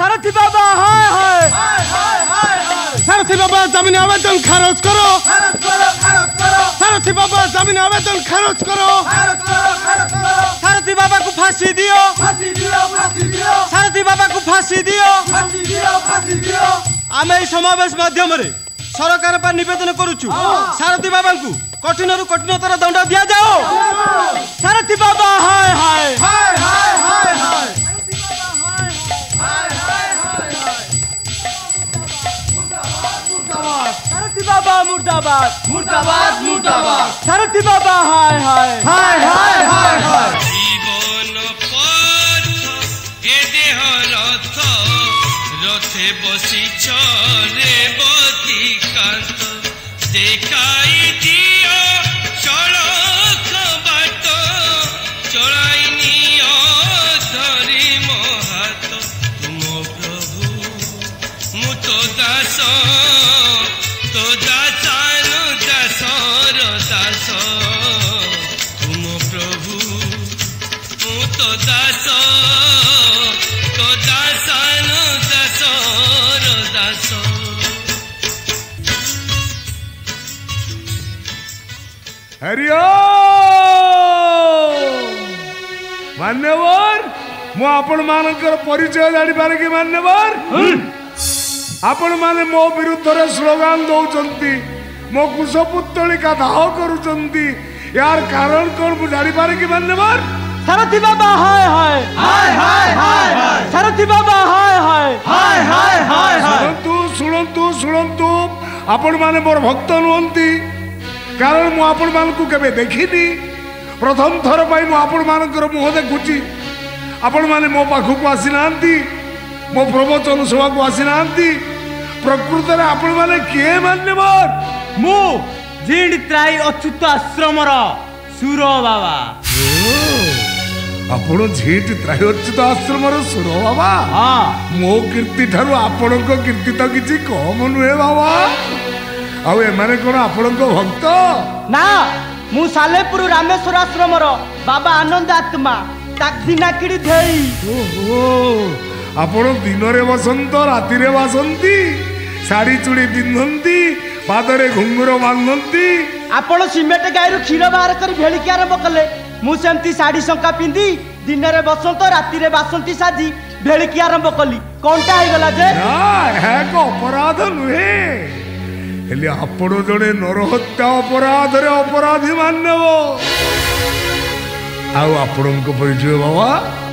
सारथी बाबा हाय हाय सारथी बाबा जमीन आवेदन खारिज करो सारथी बाबा जमीन आवेदन खारिज करो सारथी बाबा को फांसी दियो सारथी बाबा को फांसी दियो आमे समावेश माध्यम रे सरकार पर निवेदन करूछु सारथी बाबा को कठिन रु कठिनतर दंड दिया जाओ सारथी बाबा हाय हाय हाय हाय हाय हाय सारथी बाबा मुर्दाबाद मुर्दाबाद मुर्दाबाद सारथी बाबा हाय हाय हाय हाय हाय हाय जीवन पथ ए देह रथ रथे बसी रे बती कांत देखाई दियो सड़क बाट चलाई नियो धरी मो हाथ तुम प्रभु मु तो दास तो दासानु दासर दास तुम प्रभु मु तो दास तो दासानु दासर दास हरिओ मान्यवर मु आपण मानकर परिचय जानी पारे कि मान्यवर आपण माने मो विरुद्ध रे स्लोगान दौचंती मो कुशपुत्तलिका दाह करूचंती यार कारण कोन मु जानी पारे कि मान्यवर सारथी बाबा हाय हाय हाय हाय हाय हाय सारथी बाबा हाय हाय हाय हाय हाय सुनंतु सुनंतु सुनंतु आपण माने मोर भक्त नुहंती कारण मु आपण मानकु केबे देखिनी प्रथम थर पाई मु आपण मानकर मुह देखुची आपण माने मो पाखु आसी नांती मो प्रवचन सभा को आसी नांती प्रकृत रे आपण माने के मान्यवर मु जींड त्राई अच्युत आश्रम रो सुरो बाबा आपण झीट त्राई अच्युत आश्रम रो सुरो बाबा हां मो कीर्ति थारु आपण को कीर्ति तो किछि कम नुहे बाबा आउ एमाने कोन आपण को भक्त ना मु सालेपुर रामेश्वर आश्रम रो बाबा आनंद आत्मा ताकदिना किडी धेई ओहो आपण दिन रे बसंत राति रे बसंती साड़ी चूड़ी पिंधंती पादरे घुंगुर बांधंती आपण सिमेंट गायरु क्षीर बाहर करी भेलिकी आरंभ कले मु सेमती साड़ी संका पिंदी दिन रे बसंत राति रे बासंती साजी भेलिकी आरंभ कली कोनटा हे गला जे ना है को अपराध नुहे हेले आपण जड़े नरहत्या अपराध रे अपराधी मानव आउ आपण को परिचय बाबा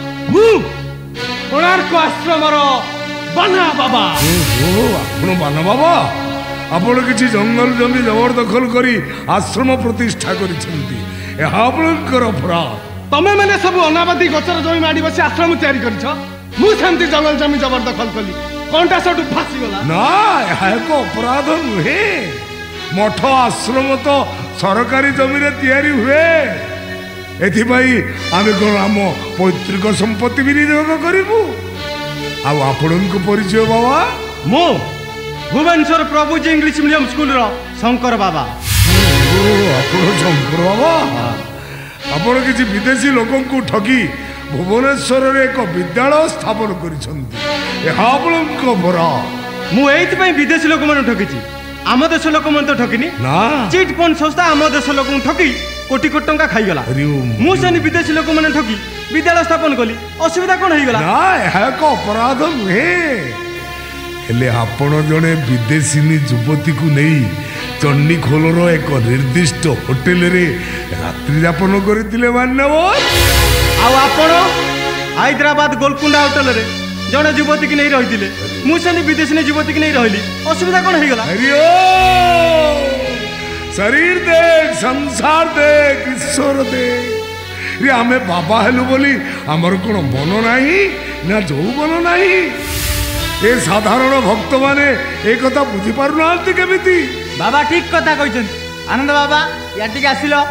कोणार्क आश्रम रो बना बाबा ओहो आपण बना बाबा आपण किछि जंगल जमी जबरदखल करी आश्रम प्रतिष्ठा करिसेंती ए आपणकर अपराध तमे माने सब अनाबादी गचर जमी माडी बसी आश्रम तयारी करिछ मु सेमती जंगल जमी जबरदखल कली कोनटा सटु फासी गला ना है को अपराध नुहे मठ आश्रम तो सरकारी जमी रे तयारी हुए एथि भाई आमे कोन आम पैतृक संपत्ति विनियोग करिबु आ आपन को परिचय बाबा मु भुवनेश्वर प्रभुजी इंग्लिश मीडियम स्कूल रो शंकर बाबा ओ आपण शंकर बाबा आपण किछि विदेशी लोकन को ठगी भुवनेश्वर रे एक विद्यालय स्थापन करिसंती ए आपन को बरा मु एइत पई विदेशी लोक मन ठगिछि आम देश लोक मन तो ठगिनी ना चिट फंड संस्था आम देश लोक ठगी कोटी कोटी टंका खाई गला मु सेनी विदेशी लोक मन ठगी विद्यालय स्थापन कली असुविधा कोन होई गला ना है को अपराध नुहे हेले आपण जने विदेशीनी युवती को नहीं चंडी खोलर एक निर्दिष्ट होटेल रे रात्रि यापन करथिले मानव आ आपण हैदराबाद गोलकुंडा होटेल रे जने युवती की नहीं रहिथिले मु सेनी विदेशी ने युवती की नहीं रहिली असुविधा कोन होई गला अरे ओ शरीर देख संसार देख ईश्वर देख रे हमें बाबा हेलु बोली हमर कोन मन नाही ना जौवन नाही ए साधारण भक्त माने ए कथा बुझी पारु नांती केमिति बाबा ठीक कथा कहिछन आनंद बाबा याटिक आसिलो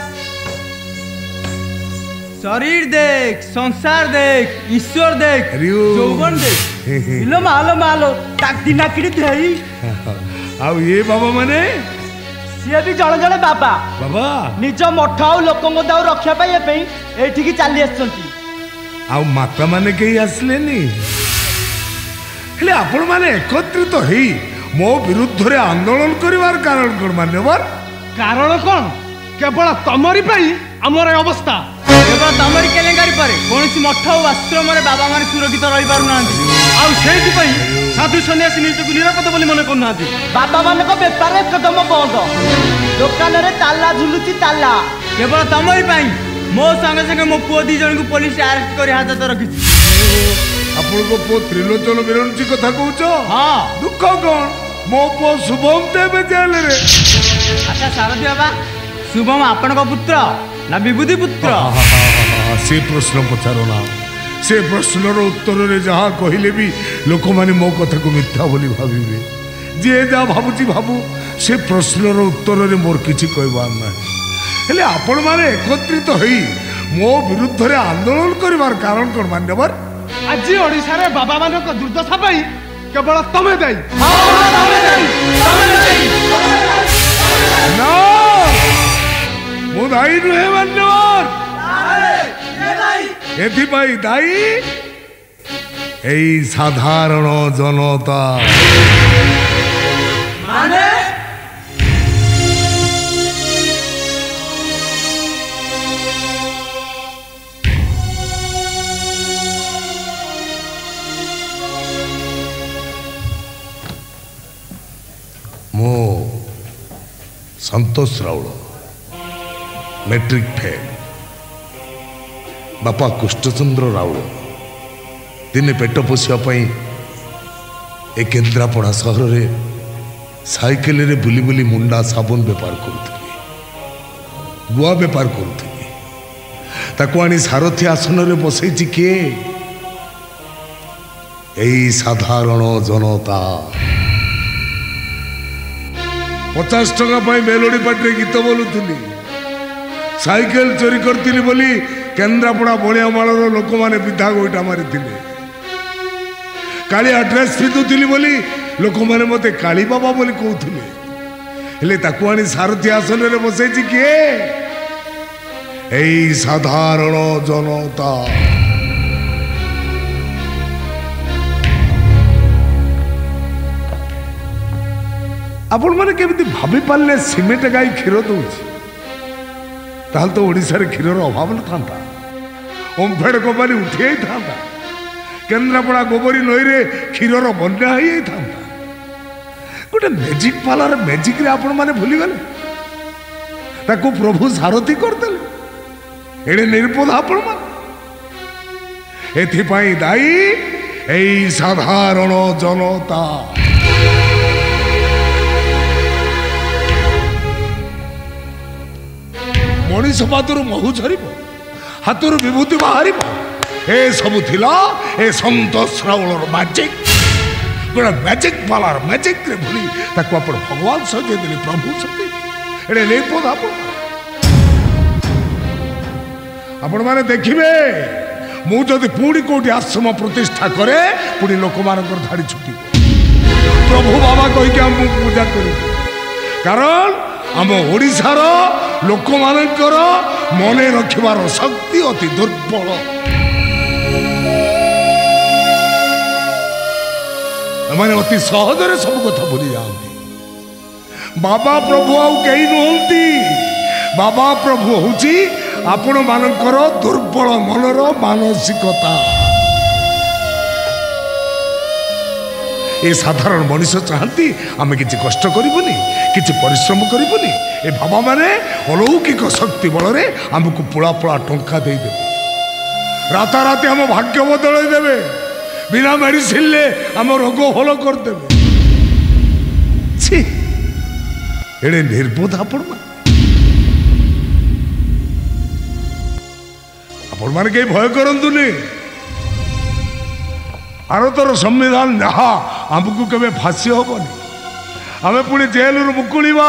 शरीर देख संसार देख ईश्वर देख जौवन देख इलो मालो ताक दिना किडी देई आ ये बाबा माने सिए भी जण जण बाबा बाबा निज मठ आ लोकंग दाउ रक्षा पाइए पई एठी की चाली आछंती आ माता माने केही आसलेनी हेले आपण माने एकत्रित हेई मो विरुद्ध रे आंदोलन करिवार कारण कोन मान्यवर कारण कौन केवल तमरी पाई हमर अवस्था केवल तमरी केलेंगारी पारे कोनसी मठ और आश्रम रे बाबा माने सुरक्षित रहि पारु नांती आउ सेति पाई साधु सन्यासी निजକୁ ନିରାପଦ ବୋଲି ମନେ କରୁନାହାନ୍ତି। बाबा माने को व्यापार कदम बंद दुकान रे ताला झुलुची ताला केवल तमरी पाई मो संगे संगे मो पुओ दी जन को पुलिस अरेस्ट करी हाजत रखिछि। आपण को पो त्रिलोचन विरंची कथा कहउछ हां दुख कोन मो पो शुभम तेबे जेल रे। अच्छा सारथी बाबा शुभम आपण को पुत्र ना विभूति पुत्र से प्रश्न पचारो ना से प्रश्नर उत्तर रे जहाँ कहले भी लोक माने मो कथा को मिथ्या बोली भाविबे जे जा भाबुची भाबू से प्रश्नर उत्तर रे मोर किछि कहबार ना हेले आपण माने एकत्रित होई मो विरुद्ध रे आंदोलन करिवार कारण कोन मान्यवर आज ओडिसा रे बाबा मानक दुर्दशा पाई केवल तमे दाई ना मो दाई नुहे मान्यवर एथिपाई दाई এই সাধারণ জনতা माने मो संतोष राउल मैट्रिक फेल बापा कृष्णचंद्र राउल दिने पेट पोषापी ए केन्द्रापड़ा सहर रे साइकेल रे बुली बुली मुंडा साबुन बेपार करुथि गुआ बेपार करुथि ताको आनी सारथी आसन रे बसैछि किए एई साधारण जनता 50 टका पाई मेलोडी पार्टी गीत बोलुथुली साइकेल चोरी करथिली बोली केन्द्रापड़ा बलियामाल लोक मैंने विधा गोईटा मारी काली आड्रेस फिदुली बोली लोक मैंने मत काली बाबा बोली कहते हेले ताकू आनी सारथी आसन रे बसैछि किए एई साधारण जनता आपण मैंने केमिति भाभी पारे सिमेंट गाई क्षीर दौची ताल तो ओडिशा रे क्षीर अभाव न था ओमफेड कंपनी उठी था केन्द्रापड़ा गोबरी नई रे क्षीर बन्या था गोटे मैजिक पार्लर मैजिक रे आपण माने भूली गले ताको प्रभु सारथी करदेले एडे निरपद आपण माने एथिपाई दाई एई साधारण जनता मनीष पादर महू झर हाथर विभूति बाहर ए सब थिला ए संतोष राउलर मैजिक गोटे मैजिक पार्लर मैजिक रे भूली ताको आपण भगवान सजे देले प्रभु सजे एडे लेपद आपण माने देखिबे मु जदि पुणी कोटी आश्रम प्रतिष्ठा करे पुणी लोक मानकर धाड़ी छुटी प्रभु बाबा कहिके हम पूजा करू कारण आम ओडिशार लोक मानकर मने रखिबार शक्ति अति दुर्बल माने अति सहजरे सब कथा भूली जाती बाबा प्रभु आउ कहीं नुहंती बाबा प्रभु होची आपण मानकर दुर्बल मनर मानसिकता ए साधारण मनुष्य चाहती आमे किसी कष्ट करिबुनी किसी परिश्रम करिबुनी ए बाबा माने अलौकिक शक्ति बल रे हमको पुला पुला टंका दे देबे राताराति हम भाग्य बदल देबे बिना मेडिसिन ले हम रोग भल कर देबे छी एडे निर्बोध आपण माने के भय करंतुनी भारतर संविधान जहा आमको केवे फांसी हेनी आम पुणी जेल मुकुड़ा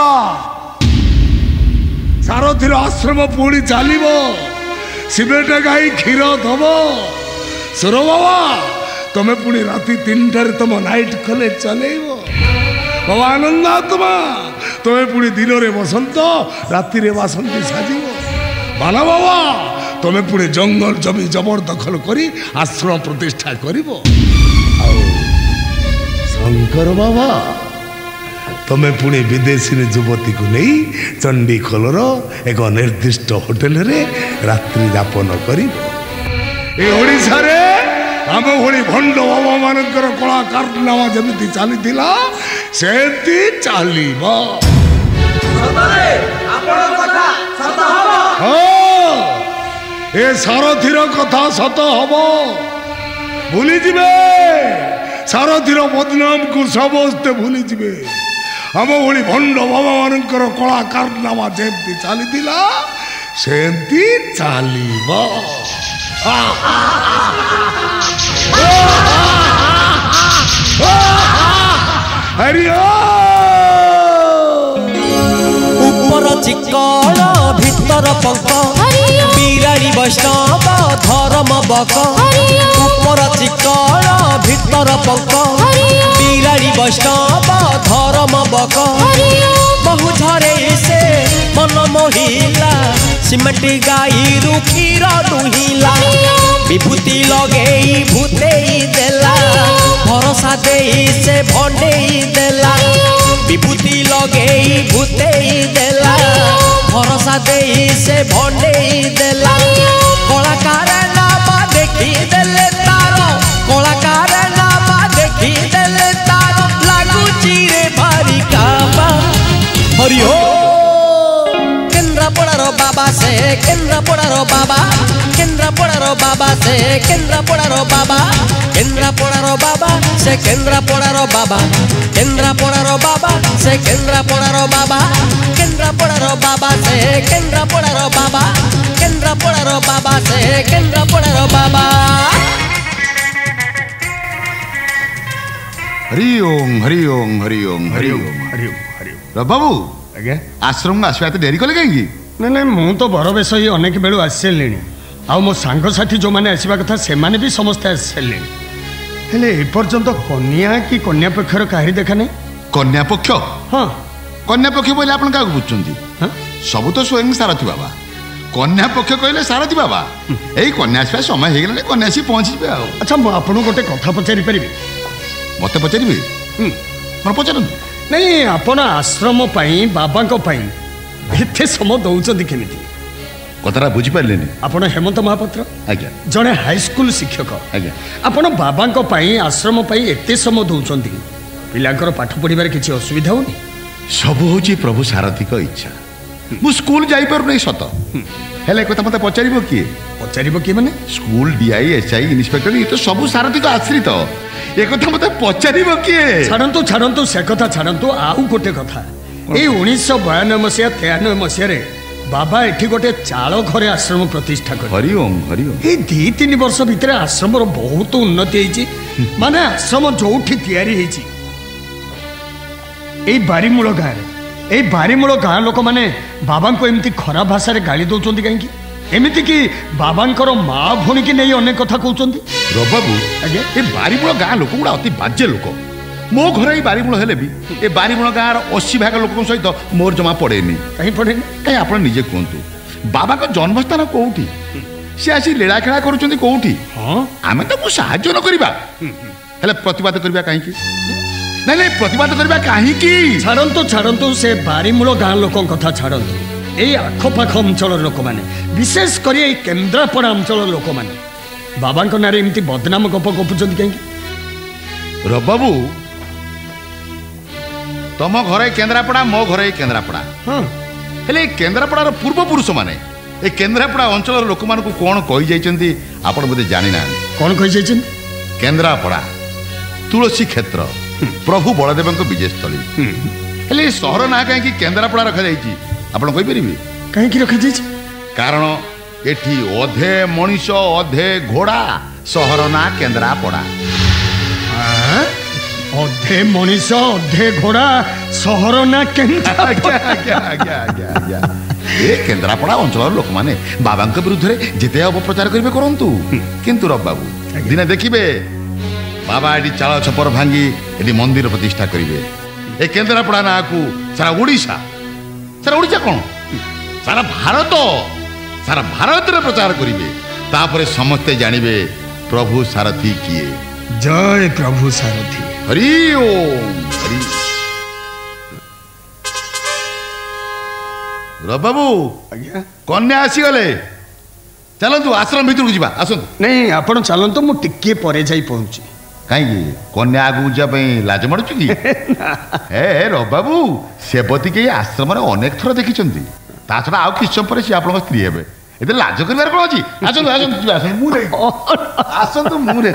सारथीर आश्रम पुणी चलो सिमेंट गाई क्षीर दब सुर बाबा तुम्हें पुणी राति 3टार तुम नाइट कॉलेज चलेब बाबा आनंदात्मा तुम्हें पुणी दिन में बसंत राति बासंती साजिब बाला बाबा तुम्हें पुणी जंगल जमी जबरदखल करी आश्रम प्रतिष्ठा कर कर बाबा तमे पुणी विदेशी युवती को नहीं चंडीखोलर एक निर्दिष्ट होटेल रे रात्रि यापन कर आम भली भंड बाबा मानकर कला कारनामा जमी चली सेमती चलो ए सारथीर कथा सत हम भूली जीवे सारथीर बदनाम को समस्ते भूली जीवे आम भली भंड बाबा मानकर कला कारनामा जमी चली सेमती चलो ऊपर चिकन भीतर पंक बिराड़ी वैष्णव धर्म बक ऊपर चिकन भीतर पंक बिराड़ी वैष्णव धर्म बक बहु झरे से मन मोहिला सिमेंट गाई रुखीर दुहिला विभूति लगेई भूतेई देला भरोसा देई से भंडेई देला विभूति लगेई भूतेई देला भरोसा देई से भंडेई देला कलाकार नामा देखी देले तार कलाकार नामा देखी देले तार लागुची रे भारी काबा हरि हो केंद्रापड़ार बाबा से केंद्रापड़ार बाबा केंद्रापड़ार बाबा से केंद्रापड़ार बाबा केंद्रापड़ार बाबा से केंद्रापड़ार बाबा केंद्रापड़ार बाबा से केंद्रापड़ार बाबा केंद्रापड़ार बाबा से केंद्रापड़ार बाबा केंद्रापड़ार बाबा से केंद्रापड़ार बाबा हरि ओम हरि ओम हरि ओम हरि ओम हरि ओम हरि ओम बाबू आज्ञा आश्रम आसवा तो डेरी कले कहीं ना मु तो बर बेश ही अनेक बेलू आसी सारे आ मो सांगसाथी जो मैंने आसवा कथा से माने भी समस्ते आसी सारे हेले एपर्यंत कन्या कि कन्या पक्षर कहारी देखा नहीं कन्या पक्ष हाँ कन्या पक्ष बोले आप क्या बुझुंट हाँ सब तो स्वयं सारथी बाबा कन्या पक्ष कहले सारथी बाबा यही कन्या आसवा समय हो गला कन्या आसी पहुँचे आ अच्छा मुझे आपको गोटे कथा पचारि पारि मत पचारे मैं पचारत नहीं आपण आश्रम बाबा एते समय दौरान केमी कथा बुझिपारे आपण हेमंत महापात्र आज्ञा जड़े हाईस्कल शिक्षक आज्ञा आपण बाबा आश्रम एते समय दौरान पिलांकर पाठ पढ़ार किसी असुविधा होनी सब हूँ प्रभु सारथी इच्छा मु स्कूल जापर नहीं सत हेले कथा मत पचार किए पचार किए मैंने स्कूल डीआई एसआई इन्स्पेक्टर ये तो सब सारथी को आश्रित एक कथा मत पचार किए छाड़ू छाड़ू से कथा छाड़ू आउ गोटे कथा ये 1992 मसीहा 93 मसीह बाबा एठी गोटे चाल घरे आश्रम प्रतिष्ठा कर हरि ओम हरि ओम ये 2-3 वर्ष भितर आश्रम बहुत उन्नति होती माने आश्रम जो बारीमूल गाँव ये बारीमूल गाँ लोक मैंने बाबा को एमती खराब भाषा गाली दौरान कहीं एमती कि बाबांकर माँ भौणी की नहीं अनेक कथा कहते रबाबू आज्ञा ये बारीमूल गाँ लोक गुड़ा अति बाज्य लोक मो घर ही बारीमूल हेले भी ये बारीमूल गाँव 80 भाग लोक सहित मोर जमा पड़ेनी कहीं पड़ेनी कहीं आप निजे कहतु बाबा का जन्मस्थान कौटी सी आसी लीला खेला करुँच कौटी आम तो साहाय्य न करवा हेले प्रतिवाद करवा कहीं नहीं नहीं प्रतिवाद करवा कहीं छाड़ू छाड़ू से बारीमूल गाँ लोक कथा छाड़ू ये आखपाख अंचल लोक मैंने विशेष कर केन्द्रापड़ा अंचल लोक मैंने बाबा नारे एमती बदनाम गप गपुंट कहीं रबाबू तुम घर केन्द्रापड़ा मो घर केन्द्रापड़ा हाँ हेले केन्द्रापड़ार पूर्वपुरुष माने ए केन्द्रापड़ा अंचल लोक मान कौन कही जाइछन्ती आपण बोधे जानि ना कौन कही जाइछन केन्द्रापड़ा तुलसी क्षेत्र प्रभु बलदेव विजयस्थली हेले सहर ना कहीं केन्द्रापड़ा रखा जाइछि आपण कहि परिबे कहीं रखा जाइछि कारण एठी अधे मनीष अधे घोड़ा सहर ना केन्द्रापड़ा अधे मनीष अधे घोड़ा सहर ना केन्द्रापड़ा अंचल लोक माने बाबा विरुद्ध में जिते अपप्रचार करेंगे करंतु किंतु रब बाबू दिने देखिए बाबा ये चाल छपर भांगी ये मंदिर प्रतिष्ठा करेंगे ए केन्द्रापड़ा ना को सारा ओडिशा कौन सारा भारत रे प्रचार करेंगे तापर समस्ते जानवे प्रभु सारथी किए जय प्रभु सारथी। हरि ओम हरि। बाबू आज्ञा कन्या आसीगले चलतु आश्रम भीतर को जावा आसतु। नहीं आपण चलतु मु टिके परे जाई पहुंची। कहीं कन्या आगू जाए लाज मारुचु कि हे बाबू सेवती के आश्रम अनेक थर देखी ता छड़ा आउ किस समय सी आप स्त्री हे ए लाज कर कौन अच्छी आसतु आसतु आसतु मुझे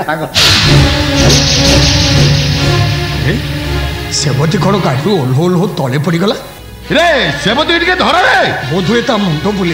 सेवती कौन गाड़ी ओल्हो ओल्हो तले पड़गला रे सेवती टे धर रे बोध हुए मुंड बुले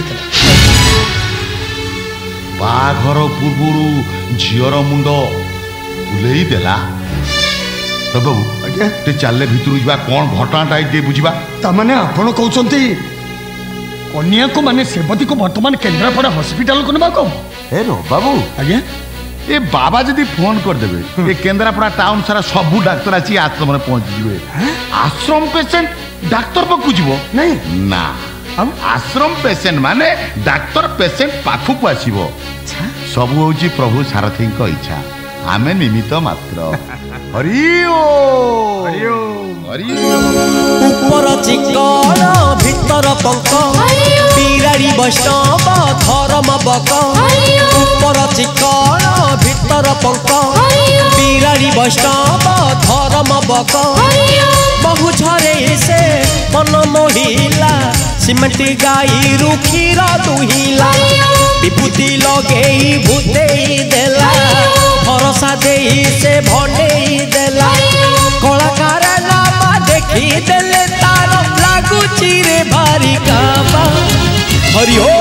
बाघर पूर्व झीर मुंड बुले देला बाबू आज्ञा टे चलले भितर जा कौन घटनाटा ये बुझा ताने आपण कहते कन्या को माने सेवती को वर्तमान केन्द्रापड़ा हॉस्पिटल को नबा को हे रो बाबू आज्ञा ए बाबा जदि फोन करदेवे ये केन्द्रापड़ा टाउन सारा सबू डाक्तर आसी आश्रम में पहुंची जिवे आश्रम पेशेंट डाक्तर पाखु जीवो नहीं ना आश्रम पेशेंट माने डाक्तर पेशेंट पाखु आसीबो सबू होची प्रभु सारथी को इच्छा आमे निमित्त मात्र हरि ओम हरि ओम हरि ओम ऊपर चिकन भीतर पंक बिराड़ी वैष्णव धर्म बक ऊपर चिकन भीतर पंक बिराड़ी वैष्णव धर्म बक बहु झरे से मन मोहिला सिमेंट गाई रुखीर दुहिला विभूति लगेई भूतेई देला भरोसा देई से भंडेई देला कलाकार नामा देखी देले तार लागुची रे भारी काबा हरि हो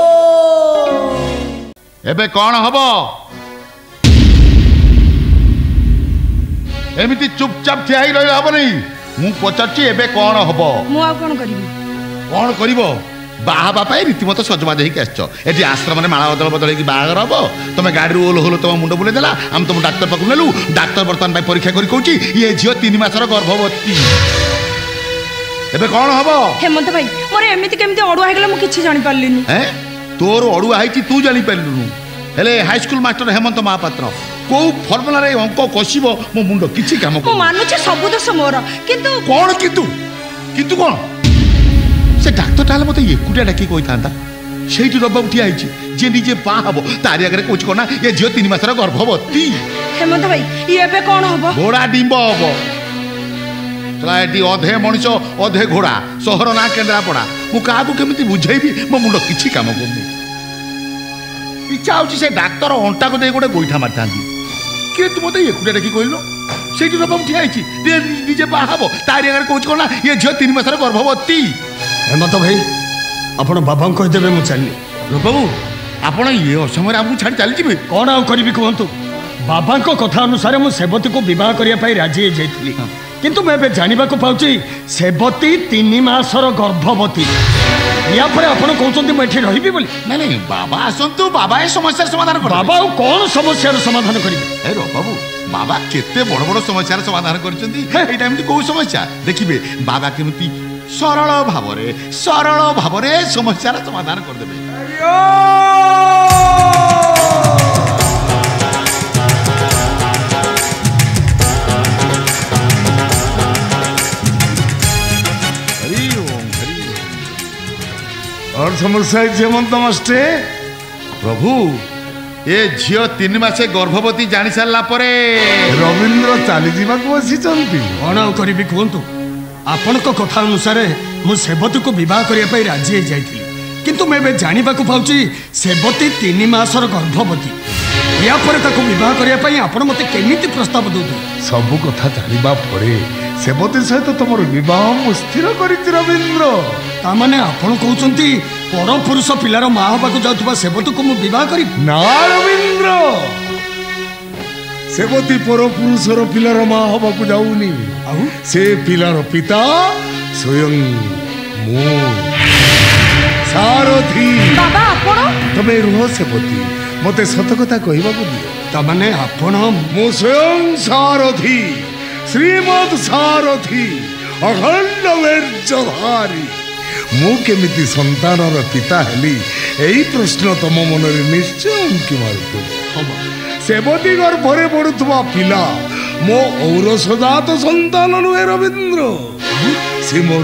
एबे कौन हबो एमिति चुपचाप ठिया ही रही हब नहीं मु पचारची एबे कौन हबो मु आ कोन करिवि कौन करिवो बाहा रीतिमत सजबाज होगी आसि आश्रम माला बदल बदल बाहर हम तुम गाड़ी ओल होल तुम मुंड बुले देला आम तुम डाक्तर पाक नेलु डाक्तर बर्तमान परीक्षा कर कहूँ ये झील 3 मासर गर्भवती एबे कौन हम हेमंत भाई मोर एमिति केमिति अडुआ हेगला मु किछि जानि पारलिनी हैं तोर अड़ुआ है तू जानी पार्लुनु हेले हाईस्कूल मास्टर हेमंत महापात्र कौ फर्मुला रे अंक कषिब मो मुंड किछि काम मु मानुछि सब दोष मोर किंतु कौन किंतु किंतु कौन से डाक्तर ताले मते एकुटिया डाकी कहि थांता सेठी रब्बा उठिया आइछि जे निजे पा हबो तारी आगरे कोच कोना ये झियो 3 मासर गर्भवती हेमंत भाई ये एबे कोन हबो घोड़ा डिंब हबो चला एटी अधे मनिषो अधे घोड़ा शहर ना केन्द्रापड़ा मु काहाकू केमिति बुझेबी मो मुंड किछि काम करनी इच्छा होछि से डाक्तर अंटा को दे गोटे गोइठा मारथांती के तू मते एकुटिया डाकी कहिलो सेठी रब्बा उठिया आइछि निजे पा हबो तारी आगरे कोच कोना ये झियो 3 मासर गर्भवती हेमंत भाई आपण बाबा कहीदेवे मुझे चलनी बाबू आपण ये असमय आमको छाड़ी चली जी कौन आउ करी कहतु बाबा कथा अनुसार मु सेवती को विवाह करने राजी हो जाइली किंतु मैं जाना पाऊँ सेवती 3 मासर गर्भवती या पर आपण कहते मुझे रही बोली नहीं बाबा आसतु बाबा ये समस्या समाधान कर बाबा कौन समस्या समाधान करेंगे बाबू बाबा केते बड़ बड़ समस्या समाधान कर कौ समस्या देखिए बाबा केमती सरल भाव समस्या समाधान करदे और समस्या हेमंत मास्टे प्रभु ये झील 3 मासे गर्भवती जानी सारा परे रवींद्र चली जावाक बसी कौन आउ करी कहतु आपण कथा अनुसार मु सेवती को विवाह करने राजी हो जाइली किंतु मैं जाना पाऊँ सेवती 3 मासर गर्भवती या पर ताको विवाह करने आपण मते केमिति प्रस्ताव दउथि सब कथा जानिबा परे सेवती सहित तुमर विवाह मु स्थिर करिछि रवींद्र तामाने आपण कहउचंती पर पुरुष पिलार मां होबाकू जाउथबा सेवती को मु विवाह करी ना रवींद्र सेवती पर पुरुषर पिलार मां होबाकू जाउनी से पिलार पिता स्वयं मु सारथी बाबा आपण तमे रुह सेवती मते सत कथा कहबाकू दियो तामाने आपण मु स्वयं सारथी श्रीमद सारथी अखंड वीर्यधारी मु केमिति संतानर पिता हेली एई प्रश्न तम मन रे निश्चय उंकी मारुतो हम सेवती गर्भरे पड़ुवा पिला मो औरसजात संतान नुहे रवींद्र से मोर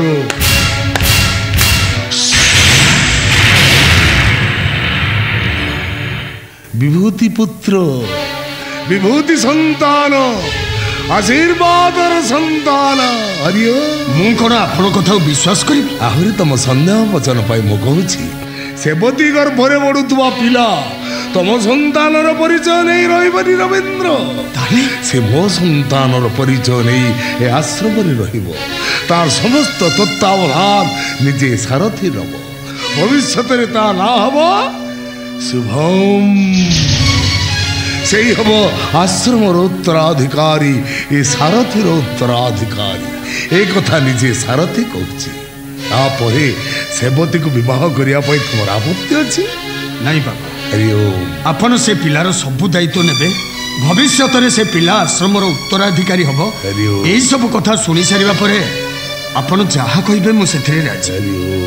विभूति पुत्र विभूति संतान आशीर्वादर संतान हरिओ ମୁଁ କଣ ଆପଣ କଥାକୁ ବିଶ୍ୱାସ କରିବି? आहरी तुम सन्देह वचन पाई मु कहूँ सेवती गर्भरे बढुवा पिला तुम संतानर परिचय नहीं रही रवींद्र से मो संतानर परिचय नहीं ए आश्रम तार समस्त तत्वावधान निजे सारथी रब भविष्य ता ना हम शुभम से हम आश्रमर उत्तराधिकारी ए सारथीर उत्तराधिकारी एक कथा निजे सारथी कहूँ सेवती को विवाह करने तुम आपत्ति अच्छी नहीं बाबा आपण से पिलार सबू दायित्व नेबे भविष्य से पिला आश्रमर उत्तराधिकारी हम यही सब कथा शुणी सारा पर आपण जहाँ कहे मुझे राजी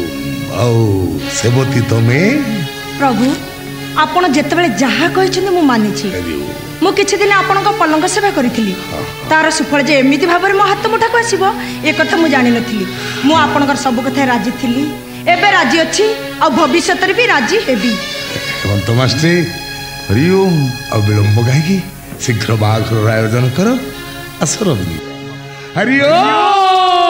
सेवती तमें प्रभु आपण जितेबाला जहाँ कहते मु मानी मु किछि दिन आपण पलंग सेवा करी तार सुफल जे एमती भाव में मो हाथ मुठा को आसब ए कथा मु जानी नथिली मु आपण सब कथा राजी थी एबे राजी अच्छी आ भविष्य भी राजी हेबी हेमंत मास्टर हरिओम आ विलंब कहीं शीघ्र बाघर आयोजन कर आस रवि हरिओम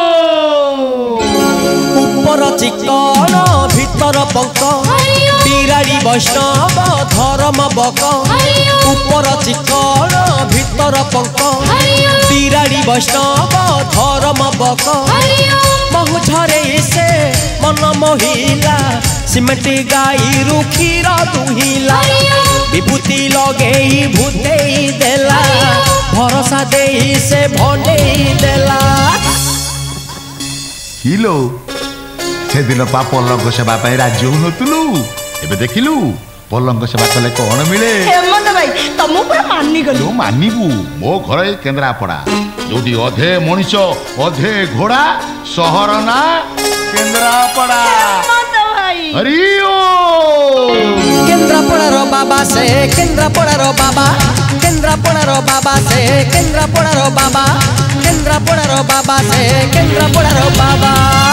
ऊपर चिकन भीतर पंक बिराड़ी वैष्णव धर्म बक ऊपर चिकन भीतर पंक बिराड़ी वैष्णव धर्म बक महु झरे से मन मोहिला सिमेंट गाई रुखीर दुहिला विभूति लगे भूते देला भरोसा दे से भंडे देला किलो से दिन पा पलंग सेवा राज्य होनुलु एबे देखिलु पलंग सेवा कले कौन मिले हेमंत भाई तुम पूरा मानी गलु मानिबू मो घर केन्द्रापड़ा जोटी अधे मनीष अधे घोड़ा सहर ना केन्द्रापड़ा हरिओ केन्द्रापड़ा रो बाबा से केन्द्रापड़ा रो बाबा केन्द्रापड़ा रो बाबा से केन्द्रापड़ा रो बाबा केन्द्रापड़ा रो बाबा से केन्द्रापड़ा रो बाबा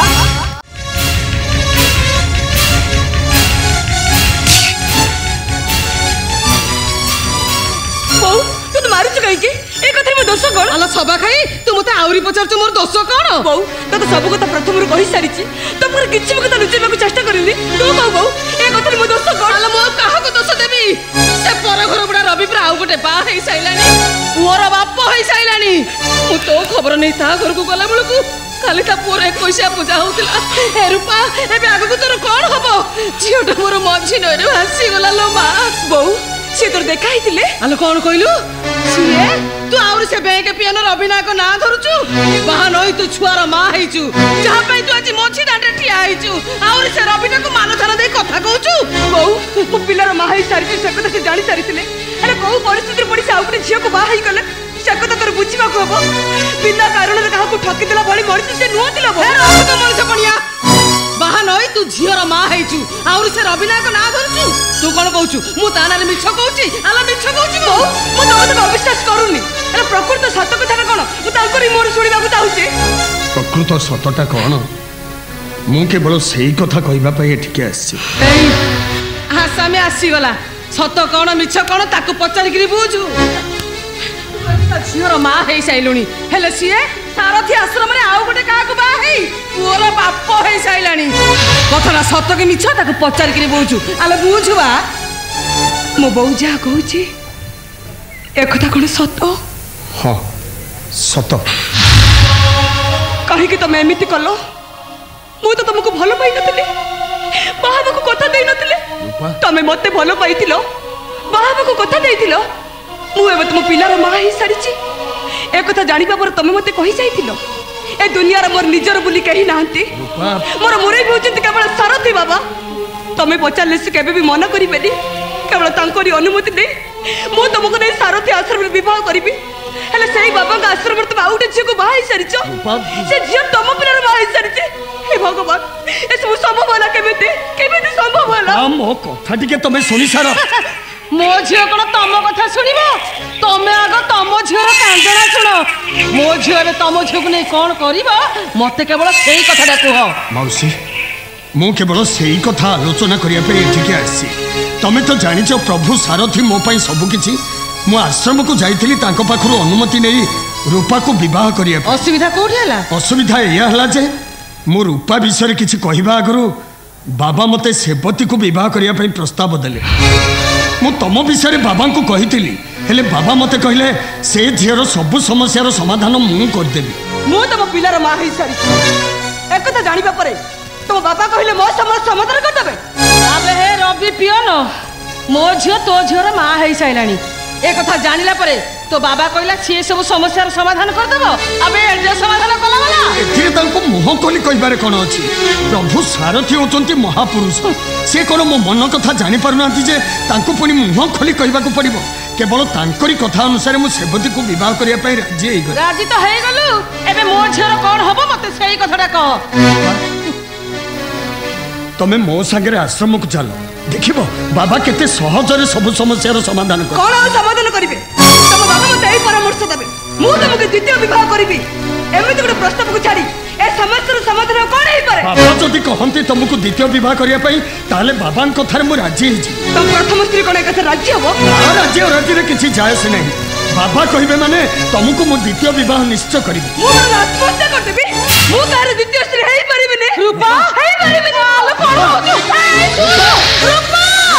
मारुच कहीं ए कथा मो दोष कौन अल सभा खाई तू मते आउरी पचार मोर दोष कौन बहू तो सब कथा प्रथम रू कहि सारी तो मोर किछि भी कथा लुचेबा को चेष्टा करिली तू कहू बहू ए कथा मो दोष कौन अल मो काहा को दोष देबी से पर घर बुढ़ा रवि पर आउ गोटे बा हेई साइलानी पुअर बाप हेई साइलानी मु तो खबर नहीं ता घर को गला बेलू खाली ता पुअर 21 पूजा होतिला ए रूपा एबे आगु को तोर कोन हबो झियोटा मोर मझी नरे भासी गला लो मा बहू से तोर देखा ही आलो कौन कहलु सीए तू आउर से बैंक पियानो रविना को ना धरुचु बाहा नई तू छुआर मां हेचु जहा पे तू आज मोछि दांडे ठिया हेचु आउर से रविना को मान धन दे कथा कहउचु बहु मो पिलार मां हेई सारी से कथा से जानि सारिथिले अरे कहू परिस्थिति पड़ी से आउटे झियो को बाहा ही गले से कथा तोर बुझिबा को हबो बिना कारण रे काहा को ठकी देला भली मरिस से नुहतिला भो तो मनुष्य पणिया बाहा नई तू झियोर मां हेचु आउर से रविना को ना धरुचु तू कोन कहउचु मु ताना रे मिछ कहउची आला मिछ कहउची बो मु तो मते अविश्वास करूनी अरे प्रकृत सत्य कथा कोन मु तांकरी मोर सुनिबा को चाहूची प्रकृत सत्यटा कोन मु केवल सेही कथा कहबा पई एठिके आसी एई आशा में आसी गला सत्य कोन मिछ कोन ताको पचारि गिरी बुझू झियोर मां हेई साइलुनी हेले सिए सारथी आश्रम रे आउ गोटे का को बा हेई पुअर बाप हेई साइलानी कथरा सत्य के मिछ ताको पचारि गिरी बुझू आले बुझुवा मो बौ जा कहूची ए कथा कोन सत्य हाँ सत कहीं तुम एमती कल मु तो तुमको भल पाई नथिले बाबा को कथा देई नथिले तमे मते भल पाइथिल बाबा को कथा देइथिल मु एबे तुम पिलार मां ही सारिची ए कथा जानिबा पर तमे मते कहि जाइथिल ए दुनिया रे मोर निजर बुली कहि नाहंती मोर मुरे भी होचंती केवल सारथी बाबा तमे पचारले से केबे भी मना करिबेनी केवल तांकोरी अनुमति दे मु तुमको नै सारथी आश्रम में विवाह करिबी हेले सेही बाबा का आश्रम में तुम आउटे झियो को बाहा सारिछ से झियो तुम पिलार बाहा सारिछ हे भगवान ए सब संभव होला केबेते संभव होला मो कथा टिके तमे सुनी सार मो झील कौन तम कथा शुणव तमें आग तम झीर कांदना शुण मो झील तम झील को नहीं कौन कर मत केवल से कथा कह मौसी मु केवल से कथा आलोचना करने आसी तमें तो जानिच प्रभु सारथी मो पाई सबकिछि मु आश्रम को जाइथिली तांको पाखरु अनुमति नहीं रूपा को विवाह करिया असुविधा कोठी हला असुविधा एया हला जे मु रूपा विषय किछि कहिबा आगरु बाबा मते सेवती को विवाह करिया पई प्रस्ताव देले मु तम विषय बाबा को कहिथिली हेले बाबा मते कहले से झियर सब समस्यार समाधान मु कर देबी मु तम पिलार मा हेई सारी एक कथा जानिबा परे तुम बाबा कहले मो समस्या समाधान कर देबे अबे हे रवि पियोन मो झियो तो झियर मा हेई साइलानी ए कथा जानिला परे तो बाबा कहला से सब समस्यार समाधान कर देबो अबे एजे समाधान कला वाला एथिरे तांको मुह कोली कहिबारे कोन अछि प्रभु सारथी होचंती महापुरुष से कोन मो मन कथा जानि परनांती जे तांको पुनी मुह खोली कहिबाको पड़िबो केवल तांकरी कथा अनुसार मु सेवती को विवाह करिया पई राजी हेई गली राजी तो हेई गलु एबे मो झियर कोन हबो मते सेही कथाटा कह तमे मो सागरे आश्रम को चलो देखिबो बाबा केते सहजरे सब समस्यार समाधान कर कोन समाधान करिवे तम बाबा मते एही परामर्श देबे मु तमके द्वितीय विवाह करिवि एमिति गुटे प्रस्ताव को छाड़ी ए समस्यार समाधान कोन हेई पारे बाबा जदि कहंती तुमको द्वितीय विवाह करिया पई ताले बाबा कथार मु राजी हेछि तम प्रथम स्त्री कोन एकथा राज्य हबो राज्य राज्य रे किछि जायस नहीं बाबा कहिबे माने तुमको मु द्वितीय विवाह निश्चय करिबि मु आत्महत्या कर देबी मु तार द्वितीय स्त्री हेई परिबि ने रूपा हेई परिबि ने आलो कोन होछु रूपा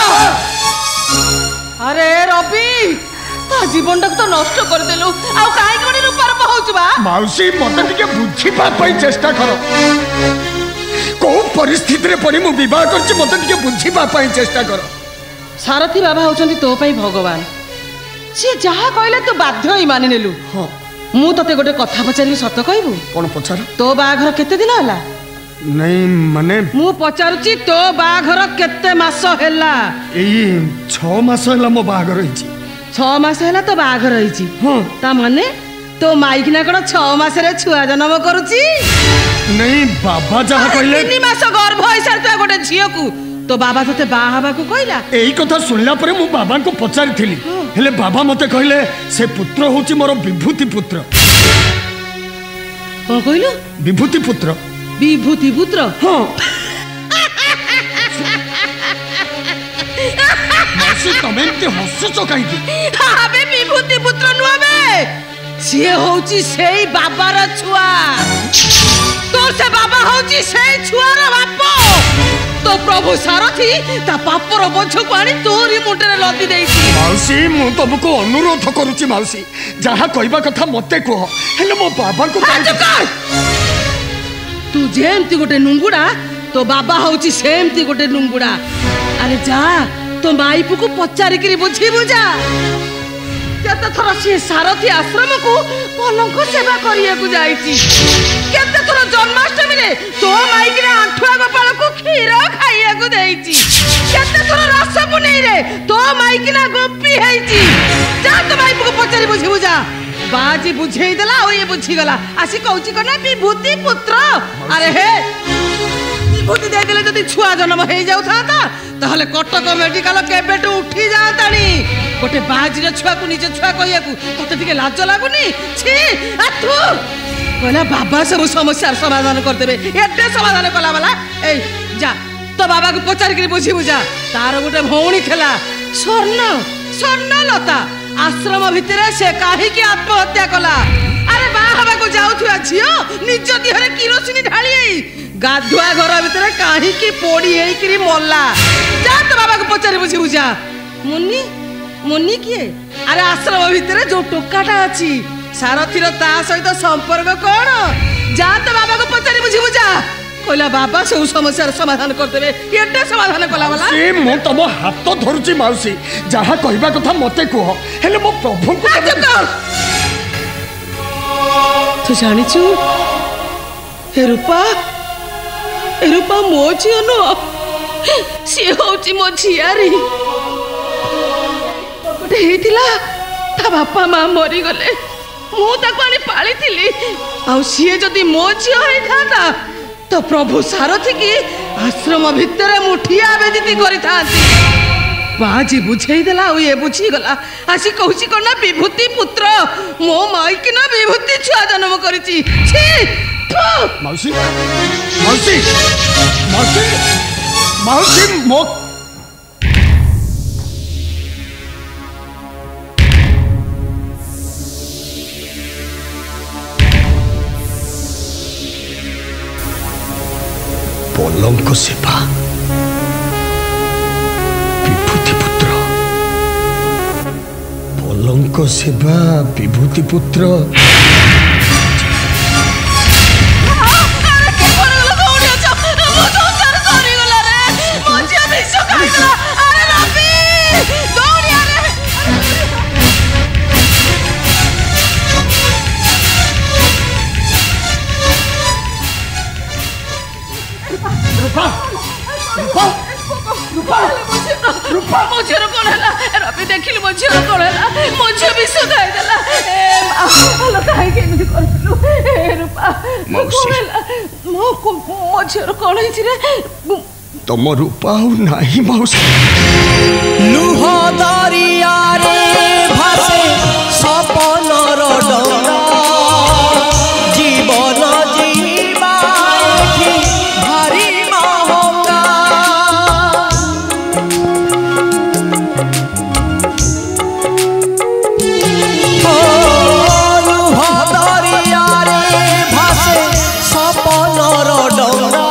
अरे रवि ता जीवन को तो नष्ट कर देलु आ काहे कोनी रूपार पहुंच बा माउसी मते टिके बुझिबा पई चेष्टा करो को परिस्थिति रे पड़ी मु विवाह करछि मते टिके बुझिबा पई चेष्टा करो सारथी बाबा होचंती तो पई भगवान से जहा कहले तू बाध्य ही मानि नेलु हां मु तते गोटे कथा पचारि सत कहबू कोन पचार तो बाघर केते दिन हला नहीं माने मु पचारुची तो बाघर केते मास हैला एई 6 मास हैला मो बाघर होईची 6 मास हैला तो बाघर होईची हां ता माने तो माइकना कोन 6 मास रे छुआ जन्म करूची नहीं बाबा जहा कहले 3 मास गर्भ होई सारता गोटे झियो को तो बाबा तते बाहाबा को कहला एई कथा सुनला परे मु बाबा को पचारिथिली हेले बाबा मते कहले से पुत्र होची मोर विभूति पुत्र कोन कहलु विभूति पुत्र विभूति पुत्र हां मासी कमेंट हसुचो काई की आबे विभूति पुत्र नुआबे से होची सेई बाबार छुआ तो से बाबा होची सेई छुआर बाप तो प्रभु सारथी ता पापर बोझ को आनी तोरी मुंडे लदी देइची माउसी मु तुमको अनुरोध करूची माउसी जहा कहबा कथा मते कह हेले मो बाबा को तू जेमती गोटे नुंगुड़ा तो बाबा होची सेमती गोटे नुंगुड़ा अरे जा तो माईपु को पचारि करी बुझी बुझा केते थरा से सारथी आश्रम को पलंक सेवा करिया को जाईची केते थरा जन्माष्टमी रे तो माईक रे आंठुआ गोपाल को खीर खाइया को देईची केते थरा रस पुनी रे तो माईक ना गोपी हेईची जा तो माईपु को पचारि बुझी बुझा बाजी बुझेई देला और ये बुझी गला आसी कहूची कना विभूति पुत्र अरे हे विभूति दे देले जदी छुआ जन्म हेई जाउ थाता ताहले कटक मेडिकल केबेटू उठी जातानी गोटे बाजीर छुआ को निज छुआ कहिया को तते टिके लाज लागुनी छी आ तू कहला बाबा सब समस्या समाधान कर देबे एते समाधान कला वाला ए जा तो बाबा को पचार के बुझी बुझा तार गोटे भौणी थला स्वर्णलता आश्रम भितर से काहे की आत्महत्या कला अरे बाहबा को जाउथुआ छियो निज दिहरे किरोसिनी ढाली गाधुआ घर भितर काहे की पोड़ी हेई करी मोल्ला जा तो बाबा को पचारि बुझी बुझा मुन्नी मुन्नी किए अरे आश्रम भितर जो टोकाटा अछि सारथीर ता सहित संपर्क कोन जा तो बाबा को पचारि बुझी बुझा कहला बाबा से समस्यार समाधान कर देबे एटे समाधान कला वाला से मो तम हाथ धरुची माउसी जहा कहबा कथा मते कह हेले मो प्रभु को तू जानिछु ए रूपा मो झियो नो सी होची मो झियारी गोटे हेतिला ता बापा मां मरी गले मु ताको आनी पाली थिली आ सी जदी मो झियो हे थाता तो प्रभु सारथी की आश्रम भितर मुठिया बेदिति करि थांती बाजी बुझेदेला ये बुझीगला आसी कहूँ कौन ना विभूति पुत्र मो माइक ना विभूति छुआ जन्म करी मौसी मौसी मौसी मौसी मो पलंक सेवा विभूति पुत्र पलंक सेवा विभूति पुत्र देखिल मो झील कौन है मो झी भी सुधाई देला रूपा मो झील कौन है तुम रूपा नहीं मौसी लुह दरिया रे भासे सपनर डोरा जीवन जीवा भारी महंगा लुह दरिया रे भासे सपनर डोरा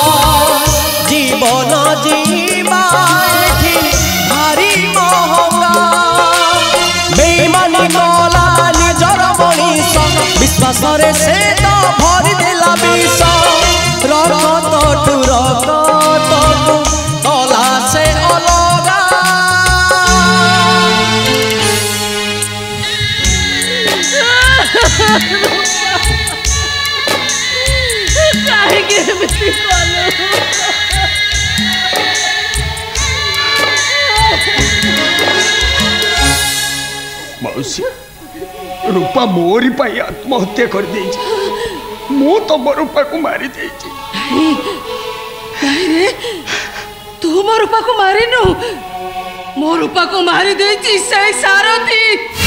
जीवन जीवा भारी महंगा बेईमानी कला निजर मनीष विश्वास रे से तो भरी देला विष रकत टू रकत कला से अलगा मौसी रूपा मोरी पाई आत्महत्या कर दे मु तुम रूपा को मारी दे तू मो रूपा को मारी नु मो रूपा को मारी दे सारथी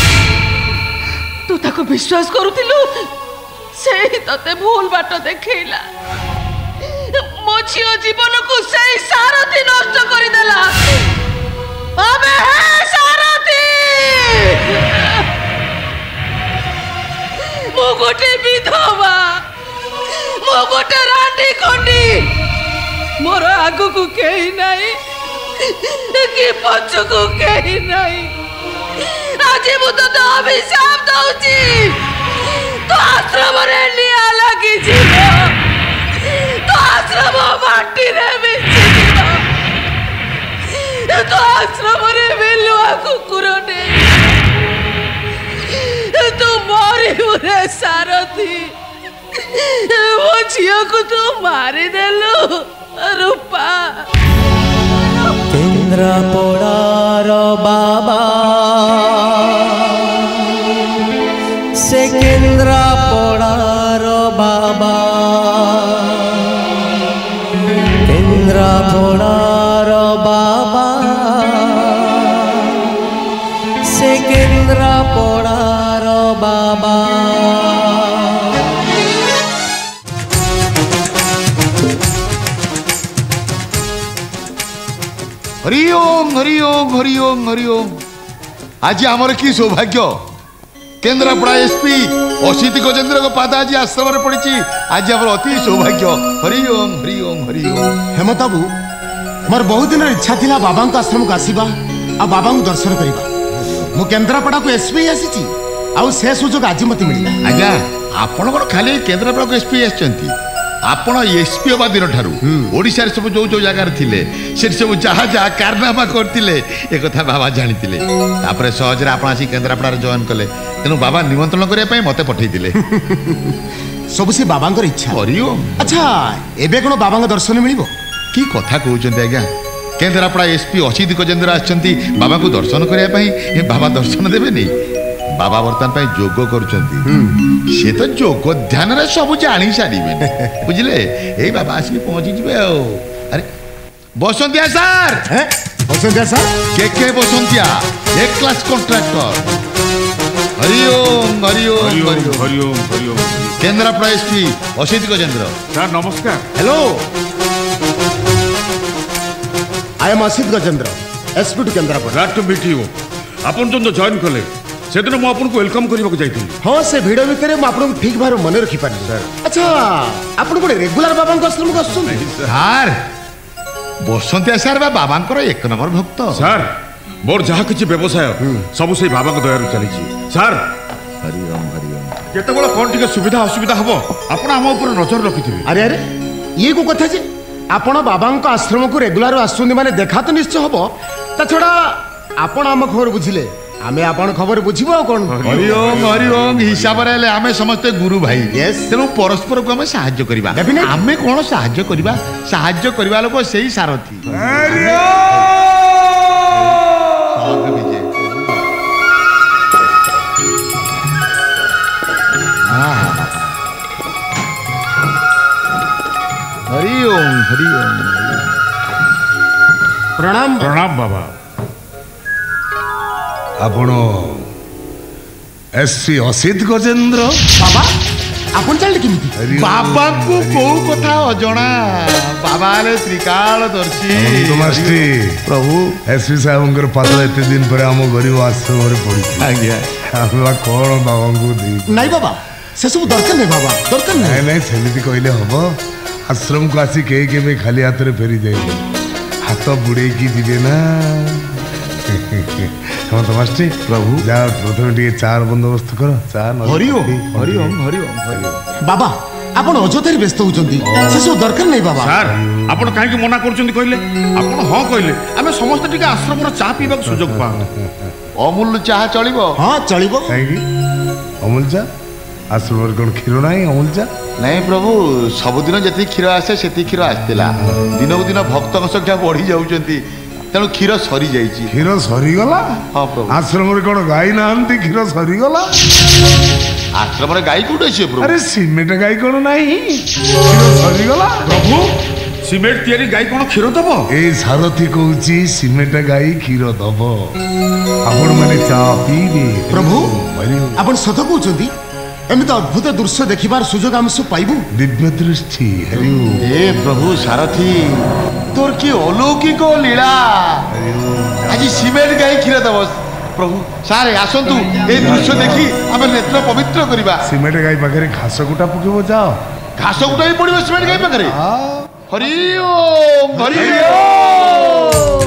तू ताको विश्वास करुथिलु से तते भूल बाट देखैला मो झियो जीवन को से सारथी नष्ट करि देला अबे हे सारथी मो गोटे विधवा मो गोटे रांडी खंडी मोर आगु को कहीं नहीं कि पछु को कहीं नहीं आज मु तो अभिशाप दउची तो आश्रम रे निया लगी जीव तो आश्रम माटी रे मिची जीव तो आश्रम रे बिलुआ कुकुर ने तू मारी रे सारथी वो झियो को तू मारी देलु रूपा केन्द्रापड़ार बाबा से केन्द्रापड़ार बाबा केन्द्रापड़ार बाबा से केन्द्रापड़ार बाबा हरिओम हरिओम हरिओम हरिओम आज आमर की सौभाग्य केन्द्रापड़ा एसपी असित गजेन्द्र को पाद आज आश्रम पड़ी आज आम अति सौभाग्य हरिओम हरिओम हरिओम हेमंत बाबू मोर बहुत दिन इच्छा थिला बाबा आश्रम को आसवा आ बाबा को दर्शन करवा मु केन्द्रापड़ा को एसपी आसी आउ से सुजोग आज मत मिला आज्ञा आपण कौन खाली केन्द्रापड़ा को एसपी आसचंती आपण एसपी हवा दिन ठारू ओडिशा रे सब जो जो जगार थिले से सब जहा जहा कारनामा करथिले ए कथा बाबा जानिथिले तापरे सहज रे आपण आसी केन्द्रापड़ा रे जॉइन कले तेनु बाबा निमंत्रण करिया पई मते पठैथिले सब से बाबा इच्छा हरिओ अच्छा एबे कोन बाबा दर्शन मिलिबो की कथा कहउचंती आज्ञा केन्द्रापड़ा एसपी असित गजेन्द्र आछंती बाबा को दर्शन करिया पई बाबा दर्शन देबे नहीं बाबा बर्तमान पे जोग करुचंती से तो जोग ध्यान रे सब जानी सारी बुझले ए बाबा आसी पहुंची जिबे अरे बसंतिया सर बसंतिया सर के बसंतिया एक क्लास कॉन्ट्रैक्टर। हरिओम हरिओम हरिओम हरिओम हरिओम। केंद्रापड़ा एसपी असित गजेंद्र सर नमस्कार। Hello I am Asit Gajendra SP to Kendrapara. Glad to meet you. आपण जो जॉइन कले सेदिन मु आपन को वेलकम करबा को जाईथि। हाँ से भिड़ भितर मैं आपको ठीक भाव मन रखी पारि सर। अच्छा आपण गोटे रेगुलर बाबा आश्रम को आसुन सर बसंतिया सर बाबा एक नंबर भक्त सर। मोर जहाँ किसी व्यवसाय सब से बाबा को दया चली सर। हरिओम हरिओम। केते बड़ कोन टिके सुविधा असुविधा हबो आपण हम ऊपर नजर रखिथिबे। अरे अरे ये को कथा जे आपण बाबा आश्रम को रेगुलर आसुन माने देखा तो निश्चय हबो ता छड़ा आपण आम खबर बुझिले आमे आपण खबर बुझिबो कोन। हरिओम हरिओम हिसाब रे आमे समस्त गुरु भाई तेणु परस्पर को आमे सहाय्य करिबा। आमे कोन सहाय्य करिबा सहाय्य करिबा लोक सेही सारथी। हरिओम हरिओम। प्रणाम प्रणाम बाबा। आपण एसपी असित गजेंद्र बाबा आपण चल किमिति बाबा को को कथा अजणा बाबा रे त्रिकालदर्शी प्रभु एसपी साहब पातल एते दिन पर हम गरीब आश्रम रे पड़ी आज्ञा हमरा कोन बाबा को दी नहीं बाबा से सब दरकार नहीं बाबा दरकार नहीं नहीं सेमिति कहले हबो। आश्रम को आसी के के में खाली हाथ रे फेरी जाइले हाथ बुड़े की दिबे ना। हम तो मास्टर प्रभु जा प्रथम टिके चार बंदोबस्त करो चार। हरिओम हरिओम हरिओम। बाबा आपण अजोतारी व्यस्त होचंती से सब दरकार नहीं बाबा। सर आपण काहे के मना करचंती कहले आपण हां कहले आमे समस्त टिके आश्रम रो चा पीबा सुयोग पा। अमूल चाह चलिबो। हां चलिबो। काहे की अमूल चा आश्रम रे कोन खीरो नाही अमूल चा नहीं प्रभु सबुदिन जी क्षीर आसे से क्षीर आसला दिन को दिन भक्त संख्या बढ़ी जाऊँगी तेणु क्षीर सरी जाइए। क्षीर सरीगला। हाँ प्रभु आश्रम रे कोन गाई नाहंती क्षीर सरीगला। आश्रम रे गाई कोठे अछि प्रभु। अरे सिमेंट गाई कोन नाही क्षीर सरीगला। प्रभु सिमेंट तियारी गाई कोन क्षीर दबो। ए सारथी कहूची सिमेंट गाई क्षीर दबो आपण माने चा पीबे। प्रभु आपण सत कहउचंती एमित अद्भुत दृश्य देखिबार सुजोग हम सब पाइबु। दिव्य दृष्टि हरिओम। हे प्रभु सारथी तोर की अलौकिक लीला आज सिमेंट गाई क्षीर दब प्रभु सारे आसतु ए दृश्य देखी आम नेत्र पवित्र करवा। सिमेंट गाई पाखे घास गुटा पकेबो जाओ घास गुटा भी पड़ो सिमेंट गाई पाखे। हरिओम हरिओम।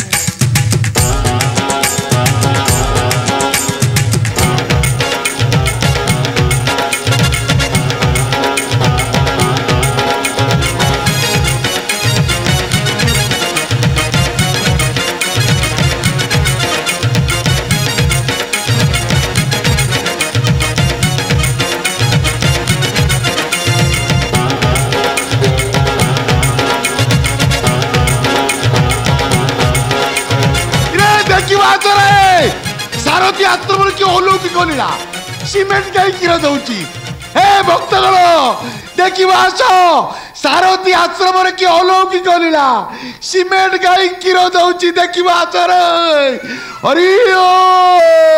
सारथी आश्रम की अलौकिक लीला सिमेंट गाई क्षीर दौची। हे भक्तगण देखिबा आस सारथी आश्रम की अलौकिक लीला सिमेंट गाई क्षीर दौची देखिबा आस रे। हरिओम।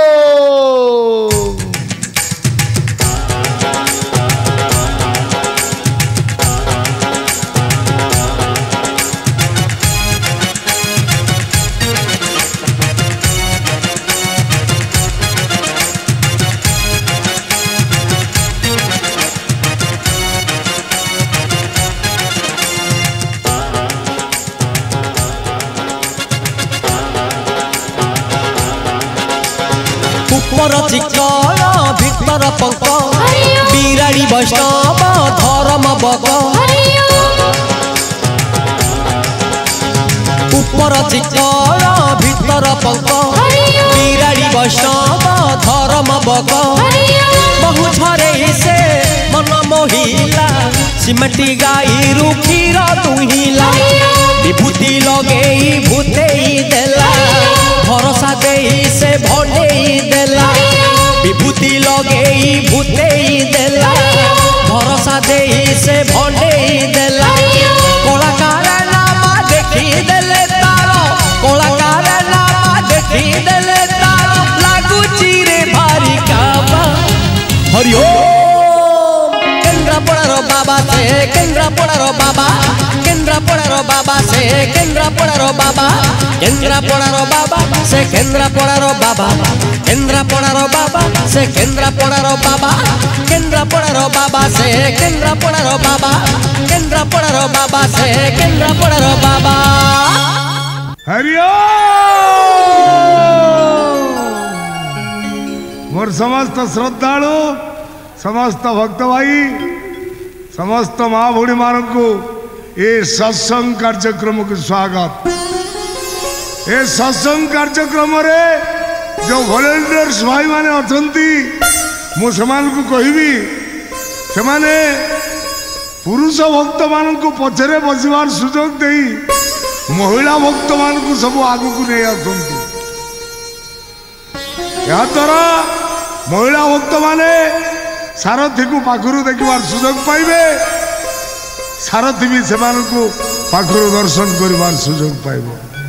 ऊपर चिकन भीतर पंक बिराड़ी वैष्णव धर्म बक। ऊपर चिकन भीतर पंक बिराड़ी वैष्णव धर्म बक। बहु झरे से मन मोहिला सिमटी गाई रुखीर दुहिला विभूति लगेई भूतेई देला भरोसा देई से भंडेई देला विभूति लगेई भूतेई देला भरोसा देई से भंडेई देला कलाकार नाम देखी देले तार कलाकार केन्द्रापड़ार बाबा से केन्द्रापड़ार बाबा केन्द्रापड़ार बाबा से केन्द्रापड़ार बाबा केन्द्रापड़ार बाबा से केन्द्रापड़ार बाबा केन्द्रापड़ार बाबा से केन्द्रापड़ार बाबा केन्द्रापड़ार बाबा से केन्द्रापड़ार बाबा केन्द्रापड़ार बाबा से केन्द्रापड़ार बाबा मोर समस्त श्रद्धालु समस्त भक्त भाई समस्त माँ भौणी मान को ये सत्संग कार्यक्रम को स्वागत। ये सत्संग कार्यक्रम रे जो वॉलंटियर्स भाई माने अछंती मु समान को कहबी से माने पुरुष भक्त मान को पछरे बसवार सुजोग देई महिला भक्त मान को सब आगु को नहीं आछंती। या द्वारा महिला भक्त माने सारथी को पाखरु देखिबार सुजोग पाइबे सारथी भी से पाखरु दर्शन करिबार सुजोग पाइबो।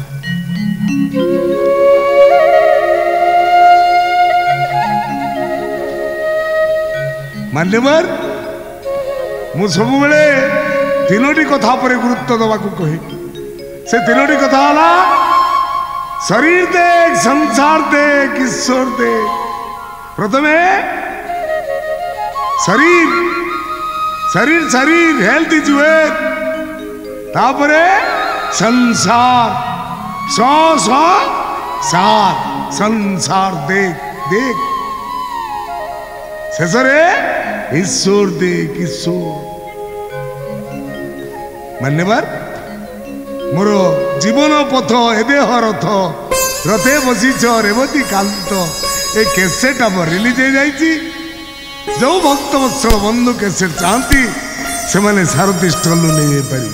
मान्यवर मु सब बेले तीनोटी कथा पर गुरुत्व दवा को कही से तीनोटी कथा हला शरीर देख संसार देख ईश्वर देख। प्रथमे शरीर शरीर शरीर हेल्थ इज वेल्थ तापरे संसार सार संसार देख देख शेषरे ईश्वर देख ईश्वर। मान्यवर मोर जीवन पथ एदेह रथ रथे बसीच रेवती कांत ए कैसेट आम रिलीज हो जाइए। जो भक्त वत्सल बंधु कैसेट चाहती से माने सारथी स्टल नहीं पारे।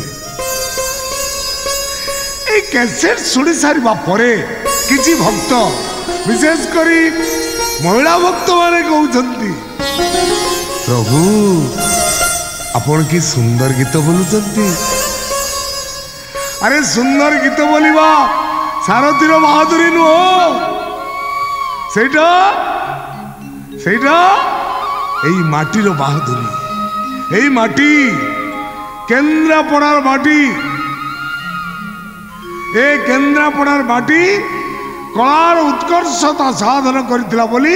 ए कैसेट शुणी सारा परे किसी भक्त विशेषकर महिला भक्त माने कहते प्रभु आपण की सुंदर गीत बोलुंट। अरे सुंदर गीत बोलिबा सारथीर बहादुरी नुह सेटा এই মাটির বাহাদুরি। এই মাটি কেন্দ্রাপড়ার মাটি এ কেন্দ্রাপড়ার মাটি কলার উৎকর্ষতা সাধন করিଥିଲା বলি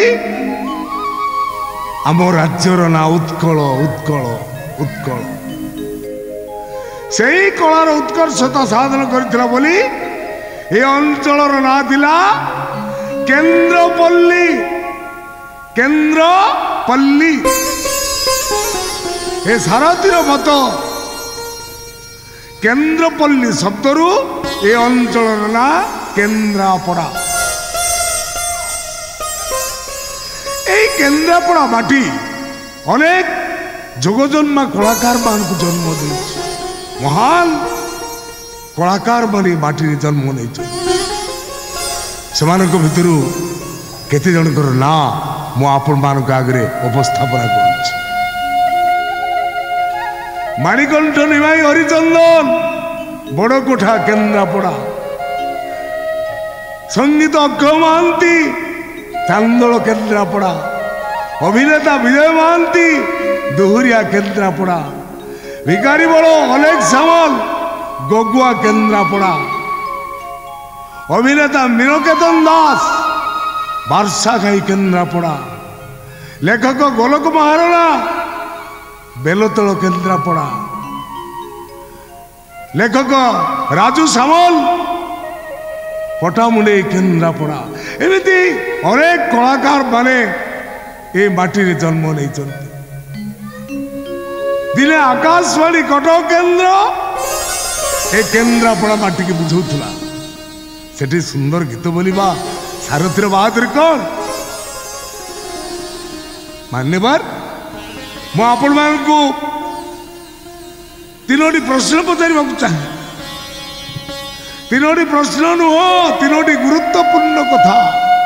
আম রাজ্যর না উৎকল উৎকল উৎকল। সেই কলার উৎকর্ষতা সাধন করিଥିଲା বলি এই অঞ্চলর না ଥିଲା কেন্দ্রপল্লী केन्द्रपल्ली। ए सारथीर मत केन्द्रपल्ली शब्दरू ए अंचल ना केन्द्रापड़ा। ए केन्द्रापड़ा माटी अनेक जोगजन्मा कलाकार मान को जन्म दे महान कलाकार मानी माटी जन्म नहीं से भितर केते जनकर ना मु आपण मान आगे उपस्थापना कर माणिकंठ निमाई हरिचंदन बड़कोठा केन्द्रापड़ा संगीत अग्र महांती चांदोल केन्द्रापड़ा अभिनेता विजय महांती दोहरिया केन्द्रापड़ा भिकारी बड़ अलेख सामल गगुआ केन्द्रापड़ा अभिनेता मीनकेतन दास बारसाखाई केन्द्रापड़ा लेखक गोलक महाराणा बेलतल केन्द्रापड़ा लेखक राजू सामल पटामुंडे केन्द्रापड़ा एमती अनेक कलाकार माने ये माटी जन्म नहीं दिने आकाशवाणी कटक केन्द्र ए केन्द्रापड़ा माटी की बुझाऊला सेठी सुंदर गीत बोलिबा सारथीर बहादुरी कौन। मान्यवर मु आपण मानकु तीनोटी प्रश्न पचार चाहे। तीनोटी प्रश्न नुह तीनोटी गुरुत्वपूर्ण कथा।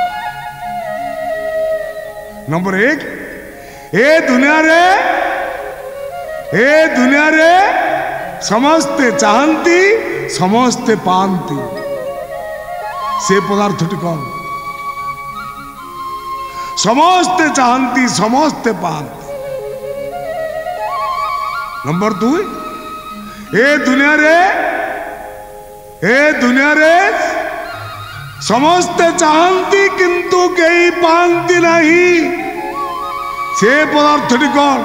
नंबर एक ए दुनिया रे समस्ते चाहती समस्ते पाती से पदार्थटी कौन। समस्ते चाहती समस्ते पाती नंबर 2 ए दुनिया रे समस्ते चाहती किंतु कई पाती नहीं से पदार्थटी कौन।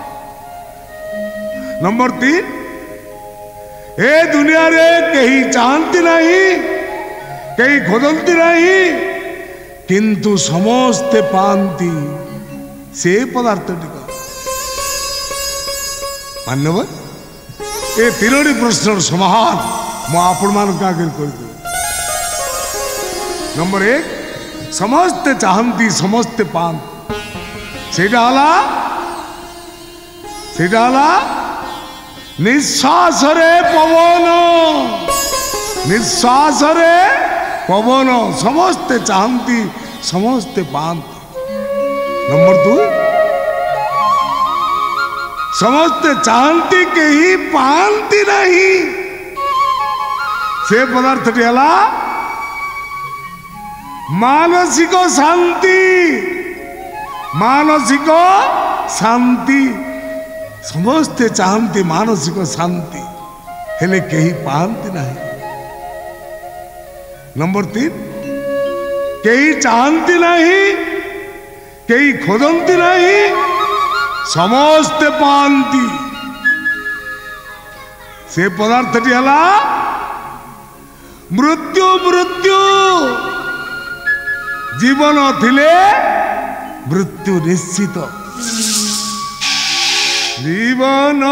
नंबर 3 ए दुनिया रे कहीं चाहती नहीं कहीं खोदती नहीं किंतु समस्ते पाती से पदार्थटी कौन। मान्यवर ए तीनोटी प्रश्न समाधान मु आपण मान आगे कर। नंबर 1 समस्ते चाहती समस्ते पाती सेटा निश्वास रे पवन समस्ते चाहती समस्ते पाती। नंबर 2 समस्ते चाहती कहीं पाती नहीं से पदार्थटी है मानसिक शांति समस्ते चाहती मानसिक शांति हेले कहीं पाती नहीं। नंबर 3 कहीं चाहती नहीं कहीं खोदती नहीं समस्ते पाती से पदार्थटी है मृत्यु जीवन थिले मृत्यु निश्चित जीवन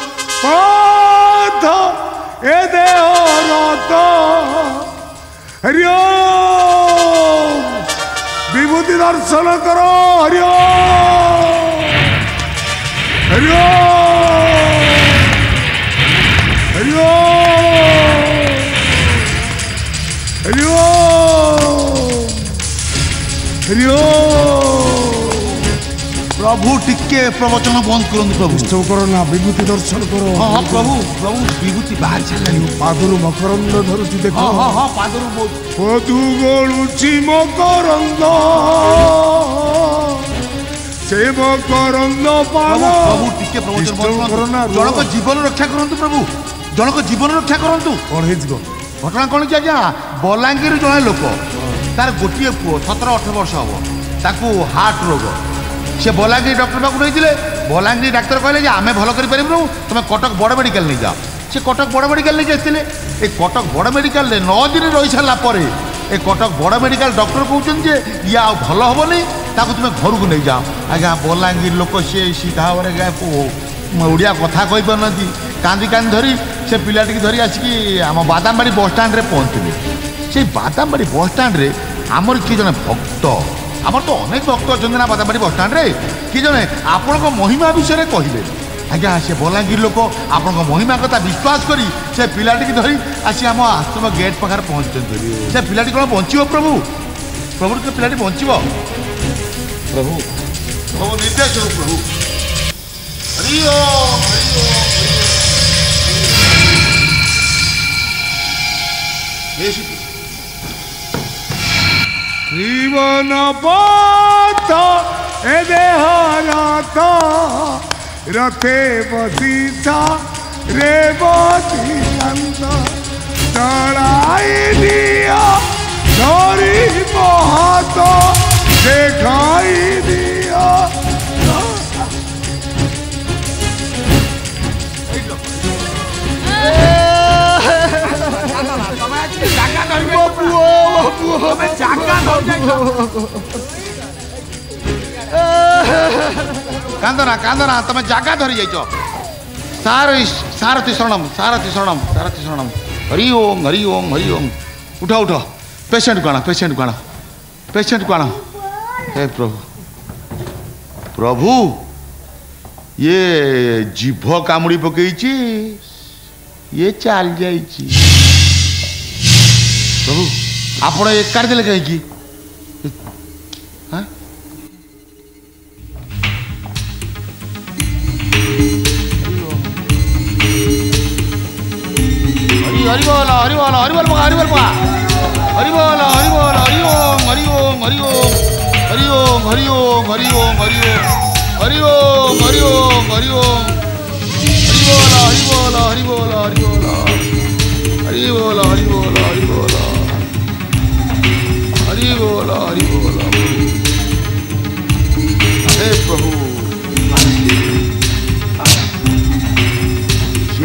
पथ ए देह रथ हरि ओम विभूति दर्शन करो हरि ओम हरि ओम हरि ओम हरि ओम प्रभु टिके प्रवचन बंद करନ୍ତୁ प्रभु इष्ट करो ना विभूति दर्शन करो। हाँ प्रभु प्रभु विभूति बाहर छाड़लानी पादरू मकरंद धरुची देखो। हाँ हाँ पादरू पदू गलुची मकरंद से मकरंद पान प्रभु टिके प्रवचन बंद करना जनक जीवन रक्षा करନ୍ତୁ प्रभु जनक जीवन रक्षा करନ୍ତୁ। कौन है घटना कौन कि आज्ञा बलांगीर जड़े लोक तार गोटे पुओ 17-18 वर्ष हम ताकू हार्ट रोग से बलांगीर डॉक्टर पाक नहीं बलांगीर डाक्तर कहले आम भल कर तुम कटक बड़ मेडिकल नहीं जाओ से कटक बड़ मेडिकल नहीं जाते ये कटक बड़ मेडिकल 9 दिन रही सारापर ये कटक बड़ मेडिकल डॉक्टर कहते ये आ भल हेनी ताकू तुम घर को नहीं जाओ। आज्ञा बलांगीर लोक सी सीधा भाव ओडिया कथा कही पारना कांदी कांदी धरी से पिलाटी धरी आसिकी आम बादामबाड़ी बस स्टाण्ड पहुँचले से बादामबाड़ी बस स्टाण्ड आमर किए जन भक्त आमर तो अनेक भक्त अच्छा ना बादामबाड़ी बस स्टाण्ड किए जन आपण महिमा विषय कहले आज्ञा से बलांगीर लोक आपण महिमा कथा विश्वास करी से पिलाटी धरी आसी आम आश्रम गेट पाखे पहुँचते से पिलाटी कौन बंचो प्रभु प्रभु तो पिलाटी बंचो प्रभु प्रभु निर्देश प्रभु हरि ओम हरि ओम जीवन पथ ए देह रथ रथे बसीछा रेवती नंद चढ़ाई दिया धरी महत देखाई दिया कांदना कांदना तुम जगह धरी जाइछ सारथी शरणम सारथी शरणम सारथी शरणम हरि ओम हरि ओम हरि ओम उठ उठ पेशेंट को आण हे प्रभु प्रभु ये जीभ कामुड़ी पकईची ये चल जाइची प्रभु आपण एक काट देले कहीं हरि बोल हरि बोल हरि बोल हरि बोल हरि बोल हरि बोल हरि ओम हरि ओम हरि ओम हरि ओम हरि ओम हरि ओम हरि ओम हरि ओम हरि ओम हरि ओम हरि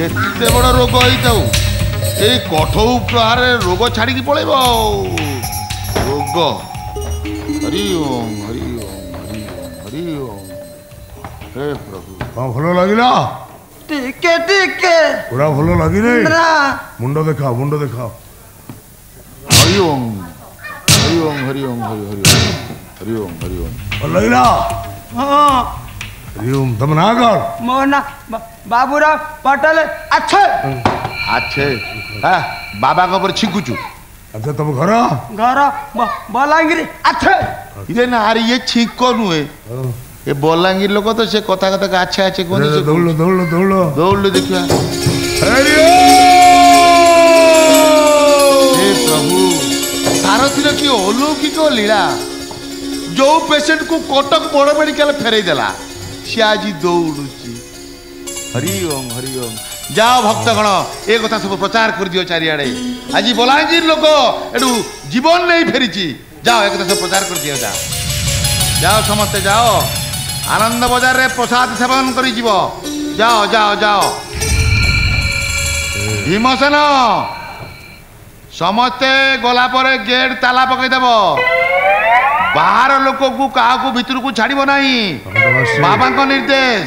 ଯେତେ ବଡ଼ ରୋଗ ହେଇଥାଉ ଏଇ କଠଉ ପ୍ରହାରରେ ରୋଗ ଛାଡ଼ିକି ପଳେଇବ ଆଉ ରୋଗ। ହରି ଓମ୍ ହରି ଓମ୍ ହରି ଓମ୍ ହରି ଓମ୍। ହେ ପ୍ରଭୁ ହଁ ଭଲ ଲାଗିଲା ଟିକେ ଟିକେ ପୁରା ଭଲ ଲାଗିନି ନା ମୁଣ୍ଡ ଦେଖାଅ ମୁଣ୍ଡ ଦେଖାଅ। ହରି ଓମ୍ ହରି ଓମ୍ ହରି ଓମ୍ ହରି ହରି ଓମ୍ ହରି ଓମ୍ ହରି ଓମ୍। ଭଲ ଲାଗିଲା ହଁ ହରି ଓମ୍। ତମ ନାଁ କ'ଣ? ମୋ ନା ବାବୁରାव ପଟେଲ। ଆଚ୍ଛା ଆଛେ ହଁ ବାବାଙ୍କ ଉପରେ ଛିଙ୍କୁଛୁ। ଆଚ୍ଛା ତମ ଘର? ଘର ବଲାଙ୍ଗୀର। ଆଚ୍ଛା ଇରେ ନା ଆରେ ଇଏ ଛିଙ୍କ ନୁହେଁ ଏ ବଲାଙ୍ଗୀର ଲୋକ ତ ସେ କଥା କଥା ଆଛେ ଆଛେ କୁହନ୍ତି। ଦୌଡ଼ ଦୌଡ଼ ଦୌଡ଼ ଦୌଡ଼ିଲେ ଦେଖିବା। ହରି ହେ ପ୍ରଭୁ ସାରଥିର କି ଅଲୌକିକ ଲୀଳା। ଯୋଉ ପେସେଣ୍ଟକୁ କଟକ ବଡ଼ ମେଡିକାଲ ଫେରେଇ ଦେଲା ସେ ଆଜି ଦୌଡୁଛି। ହରି ଓମ୍ ହରି ଓମ୍। ଯାଅ ଭକ୍ତଗଣ ଏ କଥା ସବୁ ପ୍ରଚାର କରିଦିଅ ଚାରିଆଡ଼େ। ଆଜି ବଲାଙ୍ଗୀର ଲୋକ ଏଠୁ ଜୀବନ ନେଇ ଫେରିଛି। ଯାଅ ଏ କଥା ସବୁ ପ୍ରଚାର କରିଦିଅ। ଯାଅ ଯାଅ ସମସ୍ତେ ଯାଅ ଆନନ୍ଦ ବଜାରରେ ପ୍ରସାଦ ସେବନ କରିଯିବ। ଯାଅ ଯାଅ ଯାଅ। ଭୀମସେନ ସମସ୍ତେ ଗଲା ପରେ ଗେଟ୍ ତାଲା ପକେଇଦେବ। ବାହାର ଲୋକକୁ କାହାକୁ ଭିତରକୁ ଛାଡ଼ିବ ନାହିଁ। ବାବାଙ୍କ ନିର୍ଦ୍ଦେଶ।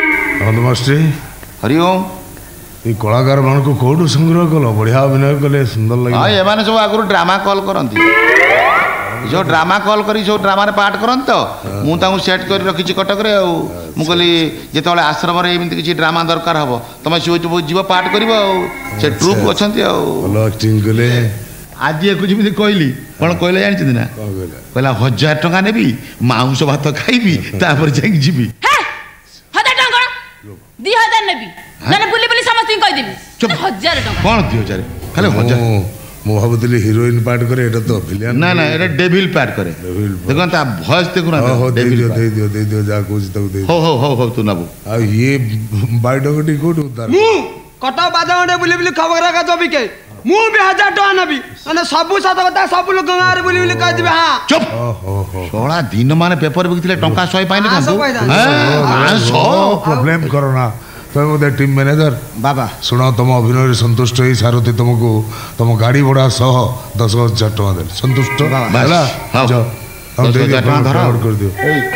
ହରି ଓମ୍। এই কলাকার মানুষ কোটু সংগ্রহ কল বড়িয়া অভিনয় কলে সুন্দর লাগে। ହଁ ଏମାନେ ସବୁ ଆଗରୁ ଡ୍ରାମା କଲ୍ କରନ୍ତି। ଯେଉଁ ଡ୍ରାମା କଲ୍ କରି ସବୁ ଡ୍ରାମାରେ ପାର୍ଟ କରନ୍ତି ତ ମୁଁ ତାଙ୍କୁ ସେଟ୍ କରି ରଖିଛି କଟକରେ। ଆଉ ମୁଁ କହିଲି ଯେତେବେଳେ ଆଶ୍ରମରେ ଏମିତି କିଛି ଡ୍ରାମା ଦରକାର ହେବ ତମେ ଯିବ ପାର୍ଟ କରିବ। ଆଉ ସେ ଟ୍ରୁପ୍ ଅଛନ୍ତି ଆଉ ଭଲ ଆକ୍ଟିଂ କଲେ। ଆଜି ଏକୁ ଯେମିତି କହିଲି କ'ଣ କହିଲେ ଜାଣିଛନ୍ତି ନା? କହିଲା 1000 ଟଙ୍କା ନେବି ମାଉଁସ ଭାତ ଖାଇବି ତାପରେ ଯାଇକି ଯିବି। 1000 ଟଙ୍କା 2000 ନେବି ମାନେ ବୁଲି ବୁଲି ସମସ୍ତଙ୍କୁ କହିଦେବି 1000 ଟଙ୍କା। କ'ଣ 2000 ଖାଲି 1000? ମୁଁ ଭାବୁଥିଲି ହିରୋଇନ ପାର୍ଟ করে এটা তো ভিলিয়ান। না না এটা ডেভিল পার্ট করে। দেখুন তা ভয়েস দেখুন না। দেই দিও যা কହୁଛି তাକୁ দেই। হো হো হো হো তু নাবু। ଆଉ ଇଏ ବାଇଡଗଟି କୋଉଠି ଉତାର? ମୁଁ କଟକ ବାଦାମଣ୍ଡେ ବୁଲି ବୁଲି ଖବର କାଗଜ ବିକେ। ମୁଁ ବି 1000 ଟଙ୍କା ନେବି ମାନେ ସବୁ ସତ କଥା ସବୁ ଲୋକ ଗାଁରେ ବୁଲି ବୁଲି କହିଦେବେ। ହଁ ଚୁପ। ଷୋଳା ଦିନ ମାନେ ପେପର ବିକିଥିଲେ ଟଙ୍କା 100 ପାଇଲେ ହଁ ପ୍ରୋବ୍ଲେମ କର ନା। তুমি বোধহয় টিম ম্যানেজার। বাবা শোনো তোমার অভিনয়ের সন্তুষ্ট হয়ে সারথী তোমাকে তোমার গাড়ি ভড়া সহ 10,000 টাকা দেন। সন্তুষ্ট ହେଲା? যাও 10,000 ଟଙ୍କା ଧର। କରିଦିଅ।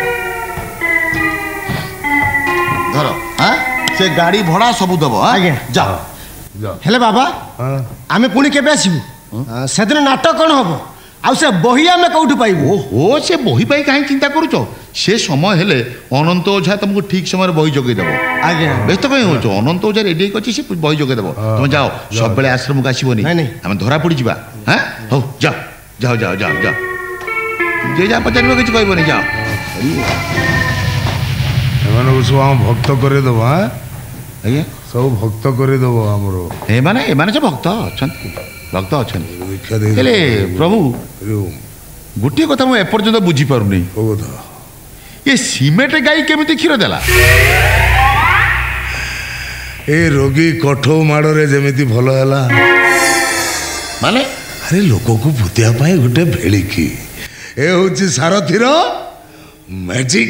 ଧର ହଁ ସେ ଗାଡ଼ି ଭଡ଼ା ସବୁ ଦେବ। ଆଜ୍ଞା। ଯାଅ ହେଲେ ବାବା ଆମେ ପୁଣି କେବେ ଆସିବୁ? ସେଦିନ ନାଟକ କ'ଣ ହବ? ଆଉ ସେ ବହି ଆମେ କୋଉଠୁ ପାଇବୁ? ଓହୋ ସେ ବହି ପାଇଁ କାହିଁ ଚିନ୍ତା କରୁଛ? ସେ ସମୟ ହେଲେ ଅନନ୍ତ ଓଝା ତମକୁ ଠିକ ସମୟରେ ବହି ଯୋଗାଇ ଦେବ। ଆଜ୍ଞା। ବ୍ୟସ୍ତ କାହିଁ ହଉଛ? ଅନନ୍ତ ଓଝା ରେଡି ହେଇକି ଅଛି ସେ ବହି ଯୋଗାଇ ଦେବ। ତମେ ଯାଅ ସବୁବେଳେ ଆଶ୍ରମକୁ ଆସିବନି। ଆମେ ଧରା ପଡ଼ିଯିବା। ହଁ ହଉ ଯାଅ ଯାଅ ଯାଅ ଯାଅ ଯାଅ। ଯେ ଯାହା ପଚାରିବ କିଛି କହିବନି। ଯାଅ। ଏମାନଙ୍କୁ ସବୁ ଆମ ଭକ୍ତ କରିଦେବ। ଆଜ୍ଞା ସବୁ ଭକ୍ତ କରିଦେବ ଆମର। ଏମାନେ ସବୁ ଭକ୍ତ ଅଛନ୍ତି। ଭକ୍ତ ଅଛନ୍ତି ଦୀକ୍ଷା ଦେଇ। ହେଲେ ପ୍ରଭୁ ଗୋଟିଏ କଥା ମୁଁ ଏପର୍ଯ୍ୟନ୍ତ ବୁଝିପାରୁନି। କୋଉ କଥା? ଏ ସିମେଣ୍ଟ ଗାଈ କେମିତି କ୍ଷୀର ଦେଲା? ଏ ରୋଗୀ କଠଉ ମାଡ଼ରେ ଯେମିତି ଭଲ ହେଲା ମାନେ ଆରେ ଲୋକକୁ ଭୂତିବା ପାଇଁ ଗୋଟେ ଭେଳିକି ଏ ହଉଛି ସାରଥିର ମ୍ୟାଜିକ।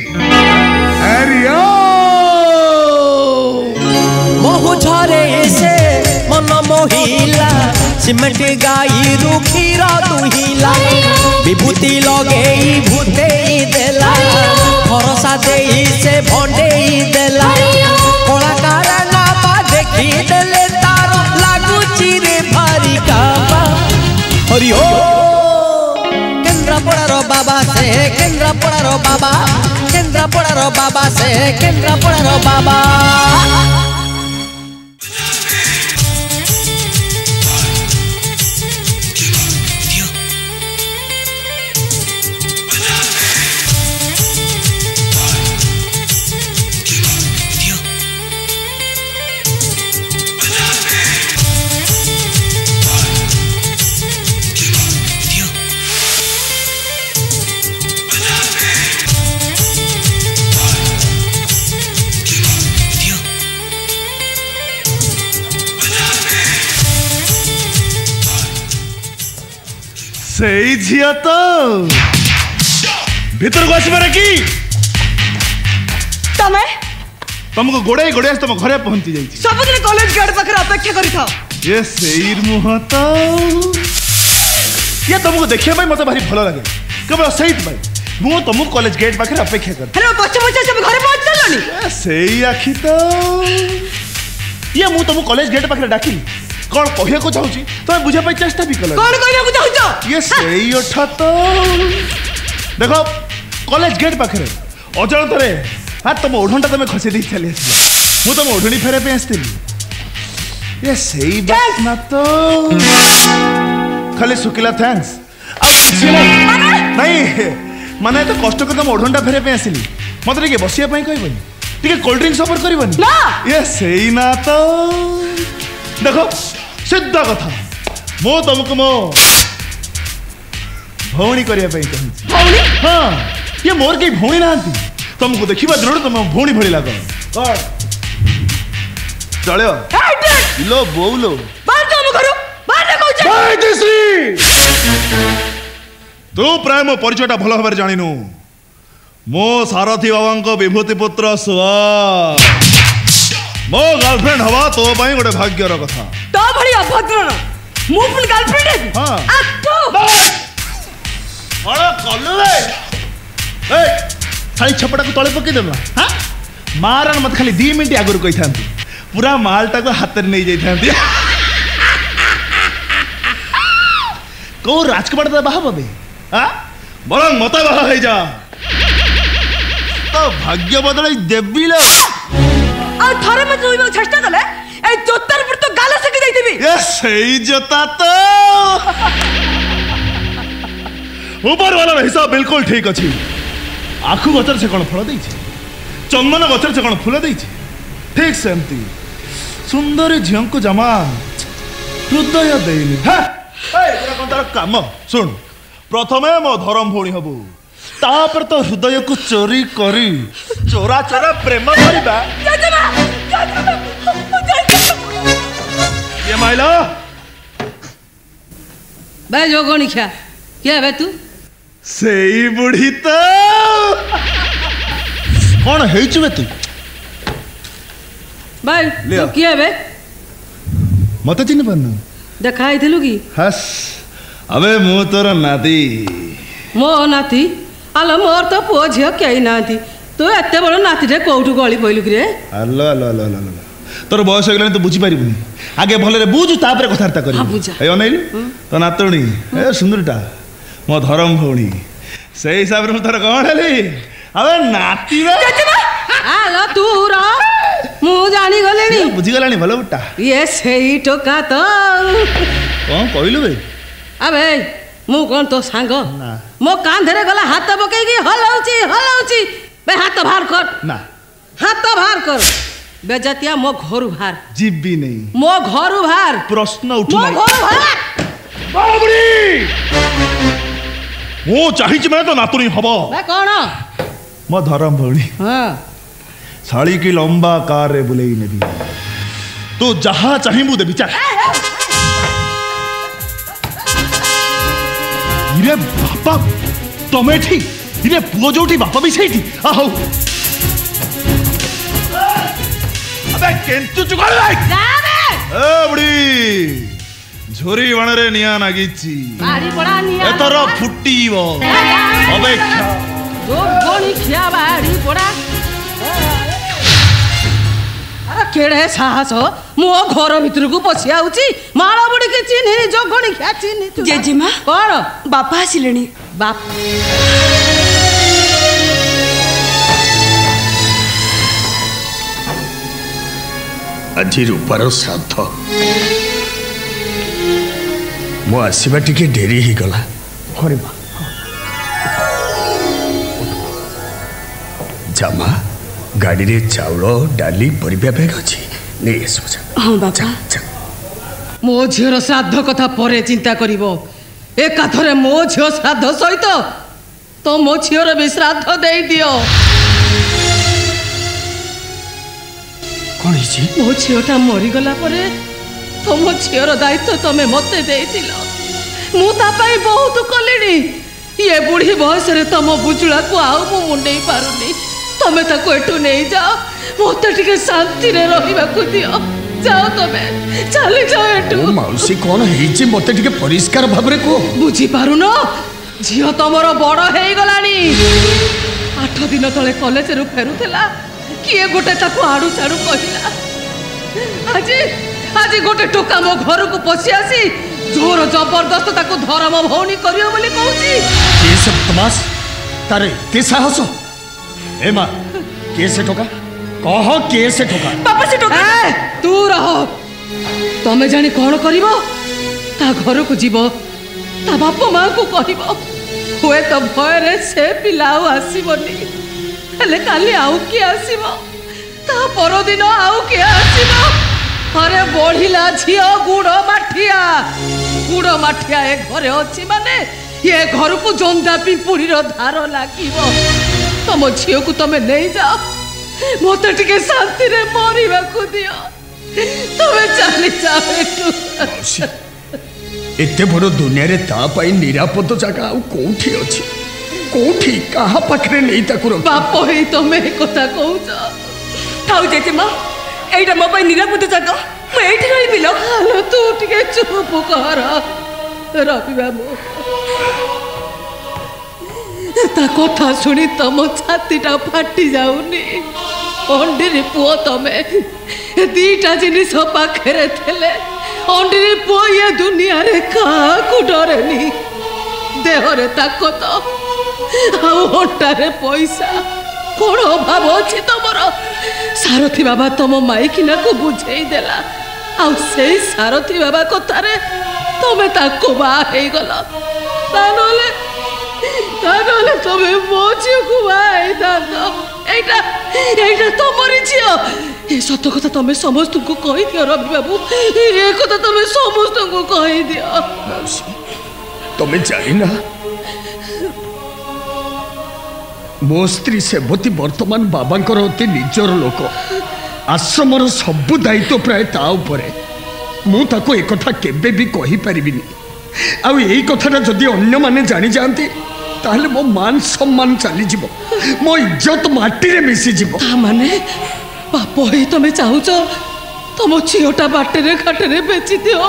বহু ঝরে সে মন মোহিলা সিমেন্ট গাইরু ক্ষীর দুহিলা বিভূতি লগেই ভূতেই দেলা ভরসা দেই সে ভণ্ডেই দেলা কলাকার নাপা দেখি দেলে তার লাগুচি রে ভারি কাপা হরি ও কেন্দ্রাপড়ার বাবা সে কেন্দ্রাপড়ার বাবা কেন্দ্রাপড়ার বাবা সে কেন্দ্রাপড়ার বাবা। ସେଇ ଝିଅ ତ ଭିତରକୁ ଆସିପାରେ କି? ତମେ तुमको गोड़े गोड़े तुम घरे पहुंची जाई सबदिन कॉलेज गेट पाखरे अपेक्षा करी था ये सेईर मुह तो ये तुमको देखिए भाई मते भारी भलो लागे केवल सहित भाई मु तुमको कॉलेज गेट पाखरे अपेक्षा कर अरे पछ पछ सब घरे पहुंच चलनी सेई आखी तो ये मु तुमको कॉलेज गेट पाखरे डाकिली कौन कहिया को चाहूची तुम बुझे पाई चेष्टा भी कल कौन कहिया को चाहूच ये सेई ओठा तो देखो कॉलेज गेट पाखरे अजल तरे हां तुम ओढणटा तुम खसी दी चली आसला मु तुम ओढणी फेरे पे आस्तिली ये सेई बात ना तो खाली सुकिला थैंक्स नहीं माने तो कष्ट कर तुम ओढणटा फेरे पे आसिली मत टिके बसिया पई कहबनी टिके कोल्ड ड्रिंक्स ऑफर करबनी ना ये सेई ना तो देखो सीधा कथा मो तुमको मो भौणी करिया पई कहूची भौणी हां ये मोर के भौणी नांती तुमको देखिबा दिन तुम भौणी भଳି लाग चलो लो बोलो बाहर जाओ घरो बाहर कहूच भाई दिश्री तू प्राय मो परिचयटा भल भाବରେ जानिनु मो सारथी बाबा विभूति पुत्र सुआ मो गर्लफ्रेंड हवा तो पाई गोटे भाग्यर कथा तो भली अभद्र मु पुन गर्लफ्रेंड है हां आतो अरे कल्लू रे ए साई छपड़ा को तळे पके देला हां मारन मत खाली 2 मिनिट आगुर कहि थांती पूरा मालटा को हाथ रे नहीं जाई थांती को राजकुमार दा बाहा बबे हां बरं मत बाहा हे जा तो भाग्य बदलाई देबी लो आ थरे में जोइबो चेष्टा कले ए जोतर पर तो गाला सके जाईथिबी ये सही जोता तो ऊपर वाला हिसाब बिल्कुल ठीक अच्छी आखु गचर से कौन फल देछि चंदन गचर से कौन फूल देछि ठीक सेमती सुंदर झियो को जमा हृदय देइली हां ए पूरा कोन तार काम सुन प्रथमे मो धरम भोणी हबु तापर तो हृदय को चोरी करी चोरा चोरा प्रेम करबा ये माइला बे जोगणी खा क्या बे तू सेई बुढ़ी तो कौन है चुबे तू भाई ले तू किए बे मत चिन्ह पानु देखा आइथिलु की हस अबे मु तोर नाती मो नाती आलो मोर तो पुओ झियो केई नाती तू एते बड़ नाती रे कोउठु गली पइलु कि रे अल्लो अल्लो अल्लो अल्लो तोर बयस हो गलानी तू बुझी पारिबुनी आगे भले रे बुझु तापरे कथार्ता करी हां बुझा ए अनैलु तो नातुणी ए सुंदरटा मो धरम भौणी से हिसाब रे तोर कोन हली अबे नाती रे आलो तू रो मु जानी गलेनी बुझी गलानी भलो बुट्टा ये सेई टोका तो कोन कहलु बे अबे मु कोन तो सांग ना मो कांधरे गला हाथ पकेगी हलाउची बे हाथ बाहर कर ना हाथ बाहर कर बेजतिया मो घरु बाहर जीबी नहीं मो घरु बाहर प्रश्न मो उठु नहीं घरु बाहर बाबुड़ी मो चाहिच मैं तो नातुनी हबो बे कोन मो धरम भौणी हां साड़ी की लंबा कार रे बुलेई नेबी तो जहां चाहिबू देबी चल इरे बापा तमे ठी इरे पुओ जोठी बापा भी सेठी आहो अबे केंतु चुगल लाइक जाबे ए बुढ़ी झोरी वणरे निया नागिची बाड़ी पड़ा निया एतर फुटीबो अपेक्षा दो गोणी खिया बाड़ी पड़ा अरे केड़े साहस मो घर भीतर को पसी आउची माला बुड़ी के चिन्ही जो गोणी खिया चिन्ही जेजेमा कोन बापा आसिलेनी बाप আজি रूपार श्राद्ध मो आसवा टिके डेरी ही गला अरे बा जामा गाड़ी रे चाउल डाली परिबा बैग अछि नै आसु हाँ बापा मो झीर श्राद्ध कथा परे चिंता करिवो एकाथरे मो झीर श्राद्ध सहित तो मो झीर भी श्राद्ध देई दियो कोन हिची मो झीटा मरी गला परे तो मो झीर दायित्व तमे मते देइतिलो मु ता पई बहुत कलिनी ये बुढ़ी बयस रे तम बुजुला को आउ मु मुंडे पारुनी तमे ताको एठू नहीं जाओ मत टिके शांति रे रहिबाकु दियो जाओ तमे चली जाओ एटू मौसी कौन है मत टिके परिष्कार भाव रे को बुझी पारु न झियो तमर बड़ हे गलानी 8 दिन तले कॉलेज रु फेरुथला किए गोटे ताकू आड़ू साड़ू कहला आज गोटे टोका मो घर को पशि आसी जोर जबरदस्त ताकू धर्म भौणी करियो बोली कहूची ये सब तमाश तारे ते साहस ए मां के से टोका कह के से टोका बापा से टोका तू रहो तमे जानी कोन करिवो ता घर को जीवो ता बाप मां को कहबो होए तो भय रे से पिलाऊ आसीबनी हेले काली आउ की आसीबो ता पर दिन आउ की आसीबो अरे बढ़िला झियो गुड़ माठिया ए घरे अच्छी माने ये घर को जंदा पिंपुड़ी धार लगे तुम झील को तुम नहीं जाओ मत टिके शांति रे मरवा को दियो तुम चली जाओ एते बड़ दुनिया रे ता पाई निरापद जगह आउ कोठी अछि कोठी कहा पाखरे नहीं ताकू रख बाप ही तुम एक कथा कहूछ थाउ जेते मां एटा मो पाई निरापद जगह मैं एठी रही बिलो हालो तू टिके चुप कर रवि बाबू ता कथा सुनी तम छातीटा फाटी जाऊनी अंडीर पुओ तमे दीटा जिनिस पाखरे थेले अंडीर पुओ ये दुनिया रे काकू डरेनी देहरे ताकत आउ हटारे पैसा कौन अभाव अच्छी तुमर सारथी बाबा तुम माइकिना को बुझे देला आउ से सारथी बाबा कथारे तुम ताको बाहे गला तानले तुम मो झील को बाहे दानो एटा तुमरी झील ए सत कथा तुम समस्त को कहि दियो रवि बाबू ए कथा तुम समस्त को कहि दियो तुम जानी ना मो स्त्री सेवती वर्तमान बाबांकर अति निजर लोक आश्रमर सबु दायित्व प्राय ता उपरे मु ताको एक कथा केबे भी कहि परिबिनी आउ एई कथाटा जदि अन्य माने जानि जानती ताहले मो मान सम्मान चली जीवो मो इज्जत माटी रे मिसी जीवो ता माने बाप ही तमे चाहुच तुम झीलटा बाटे घाटे बेची दियो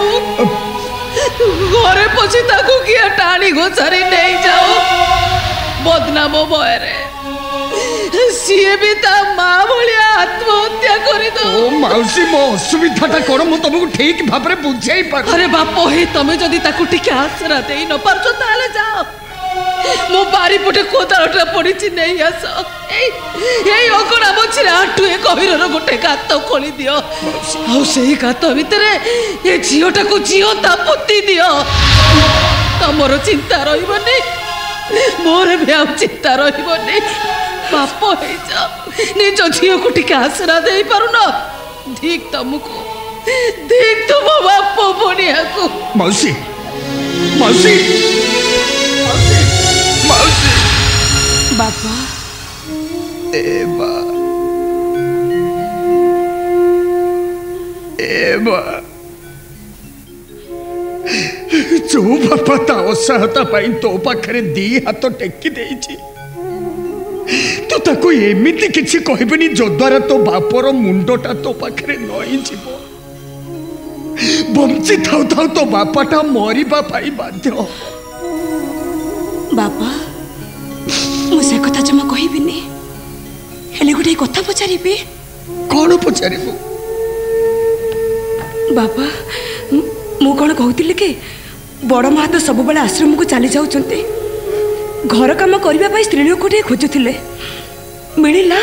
घरे पछी ताको किया टाणी घोषारी नहीं जाओ बदनाम भय सीए भी ता माँ भाया आत्महत्या कर दो मौसी मो असुविधाटा कौन मु तुमको ठीक भाव में बुझे अरे बाप ही तुम जदि ताकू टिके आसरा दे न पारछ ताले जाओ मो बारी पटे कोदालटा पड़ी नहीं आस एई अगणा मछिरे आठुए गहिरर गोटे गात खोली दियो आउ सेही गात भितरे ए झीलटा को जीवंता पोती दियो तमर चिंता रहिबनी मोर भी आउ चिंता रहिबनी बाप निज झील को टिके आसरा दे पारुन ठीक तुमको ठीक तुम बाप बनिया को मौसी मौसी मौसी बापा एबा जो बापा ता असहायता पाई तो पाखरे दी हाथ टेकी देइछि तो ताको एमिति किछि कहबेनी जो द्वारा तो बापर मुंडटा तो पाखरे नई जीवो बंची थाउ थाउ तो बापाटा मरिबा पाई बाध्य बापा मु से कथा जमा कहबिनी हेले गोटे कथा पचारिबे कौन पचारिबो बापा मु कौन कहूतिले कि बड़ माँ तो सब बेले आश्रम को चली जाउचंते घर काम करबा पई स्त्री लोक गोटे खोजुथिले मिलिला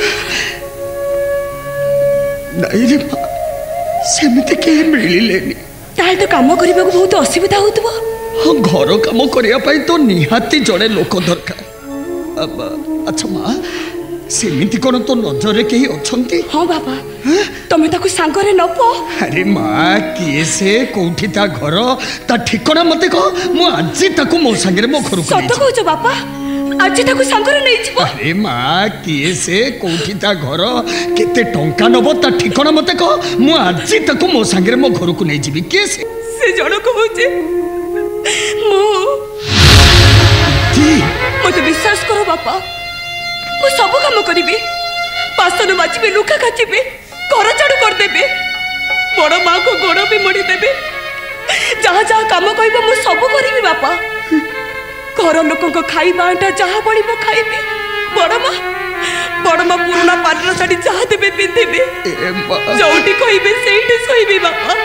नहीं रे माँ सेमिति के मिलिलेनी ताल तो काम करबा को बहुत असुविधा होतबो हाँ घर काम करबा पई तो निहाती जड़े लोक दरकार अच्छा माँ सेमिति कोन तो नजर रे केही अछंती हां बाबा तमे ताको सांगरे नपो अरे माँ किए से कोठी ता घर ता ठिकाना मते कह मु आजी ताको मो संगे मो घर को सत कहूछ बापा आजी ताको सांगरे नै छिबो अरे माँ किए से कोठी ता घर केते टंका नबो ता ठिकाना मते कह मु आजी ताको मो संगे मो घर को नै जिबी के से जण कहूछ मु जी मते विश्वास करो बापा मु सब काम करिबी बासन माजिबे लुका काचिबे घर झाड़ू करदेबे बड़ माँ को गोड़ भी मोड़ी देबे जहाँ जहाँ काम कहब मु सब करी बापा घर लोक खाइबा आंटा जहाँ बड़ो खाइबी बड़ माँ पुराना पाटर शाढ़ी जहाँ देवे पिंधे जोटी कहबे से शोबी बापा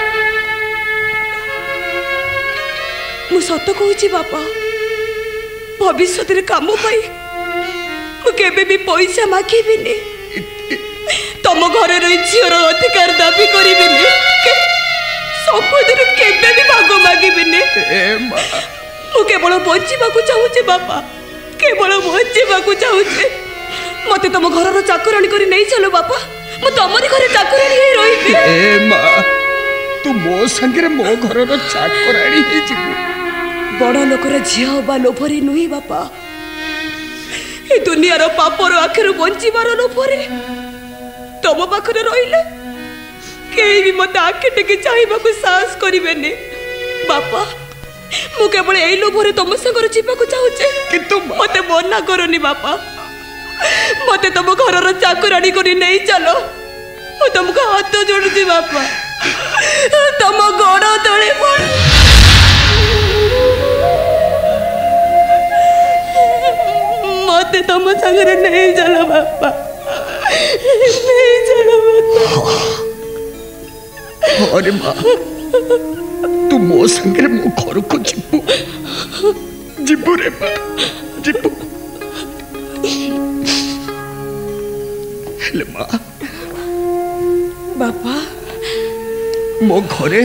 मु सत कहूँ बापा भविष्य काम पाई केबे भी पैसा मागिबिनी तम घर रही झीर अधिकार दाबी करिबिनी संपत्ति केबे भी भाग मागिबिनी मु केवल बंचिबा को चाहूचे बापा केवल बंचिबा को चाहूचे मते तम घर चाकराणी करी नहीं चलो बापा मु तमरी घर चाकराणी ही रहिबी ए मां तू मो संगे मो घर चाकराणी ही जिबू बड़ लोकर झिया बा लोभरी नुही बापा ए दुनियार पापर आखिर बंचिबार लोभरे तम पाखरे रहिले केही भी मत आखि टेके चाहबाकू साहस करिबेनी बापा मु केवल एई लोभरे तम संगर जीवाकू चाहूचे किंतु मते मना करनी बापा मते तम घरर चाकराणी करी नहीं चलो मु तुमको हाथ जोड़ुची बापा तम गोड़ तले पड़ मते तम संगरे नहीं चलो बापा नहीं चलो बापा अरे माँ तू मो संगे मो घर को जिबू जिबू रे माँ जिबू हेले माँ बापा मो घरे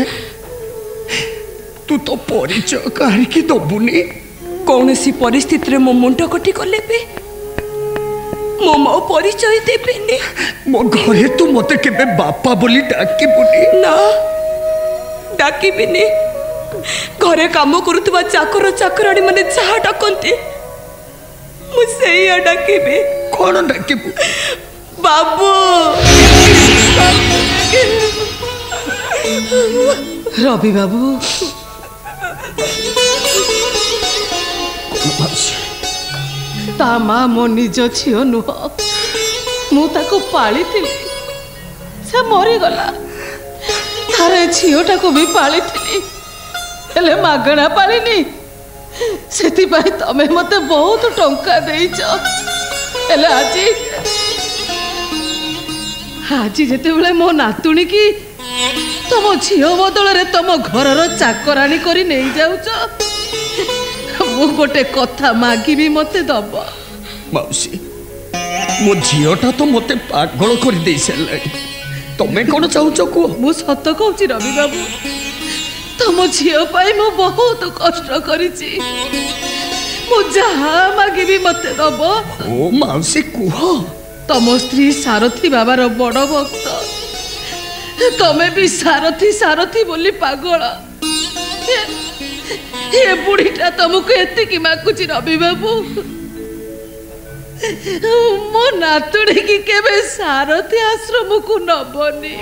तू तो परिचय कहानी की दबुनी कौन सी परिस्थिति रे मो मुंड कटी गले पे मो मो परिचय देबेनी मो घरे तू मते केबे बापा बोली डाकी बुनी ना डाकी बिनी घरे काम करुवा चाकर चाकराणी माने जहा डाकती मुझे डाकबी कौन डाकबू बाबू रवि बाबू ता माँ मो निज झील नुह मुझे पाली से मरीगला थारे झीटा को भी पाली हेले मागणा पालिनी से तमें मते बहुत टंका देइच हेले आज जेते बेले मो नातुणी की तुम झील बदल रे तुम घरर चाकराणी करी नहीं जाऊच मु गोटे कथा मागिबी मते दब मौसी मो झीटा तो मते पागल कर दे सारे तमें कौन चाहूच कह मु सत कहूँ रवि बाबू तुम झील मु बहुत कष्ट करिछि मु जहा मागिबी मते दब ओ मौसी कह तम स्त्री सारथी बाबार बड़ भक्त तमें भी सारथी सारथी बोली पागल ये बुढ़ीटा तुमको एतिकी मागुची रवि बाबू मो नातुड़ी की केबे सारथी आश्रम को नबनी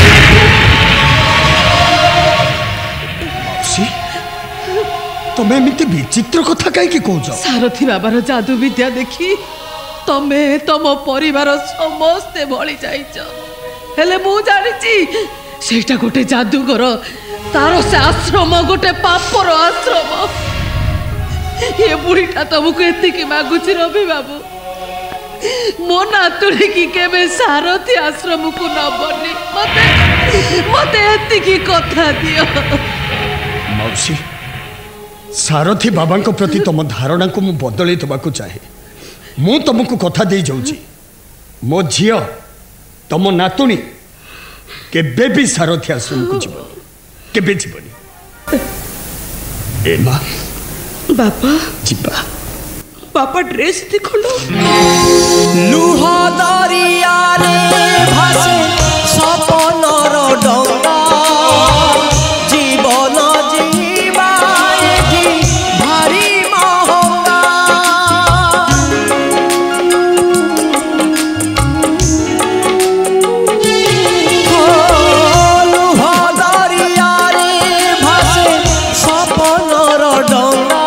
तमें एमती विचित्र कथा कहीं कौच सारथी बाबार जादू विद्या देखी तमे तम परिवार समस्ते भली जाइच हेले मु जानिची सेटा गोटे जादूगर तार से आश्रम गोटे पापर आश्रम ये बुढ़ीटा तुमको एतिकी मागुची रवि बाबू मो नातुड़ी की केबे सारथी आश्रम को नबनी मते मते एतिकी कथा दियो मौसी सारथी बाबा प्रति तुम धारणा को मु बदल देवाक चाहे मु तुमको कथा दे जाऊँगी मो झी तुम नातुणी केबे भी सारथी आश्रम को जीवनी केबे जीवनी ए मां बापा जीवा बापा ड्रेस देखलो लुह दरिया रे भासे सपनर डंगा जीवन जीवा एठी भारी महंगा लुह दरिया रे भासे सपनर डंगा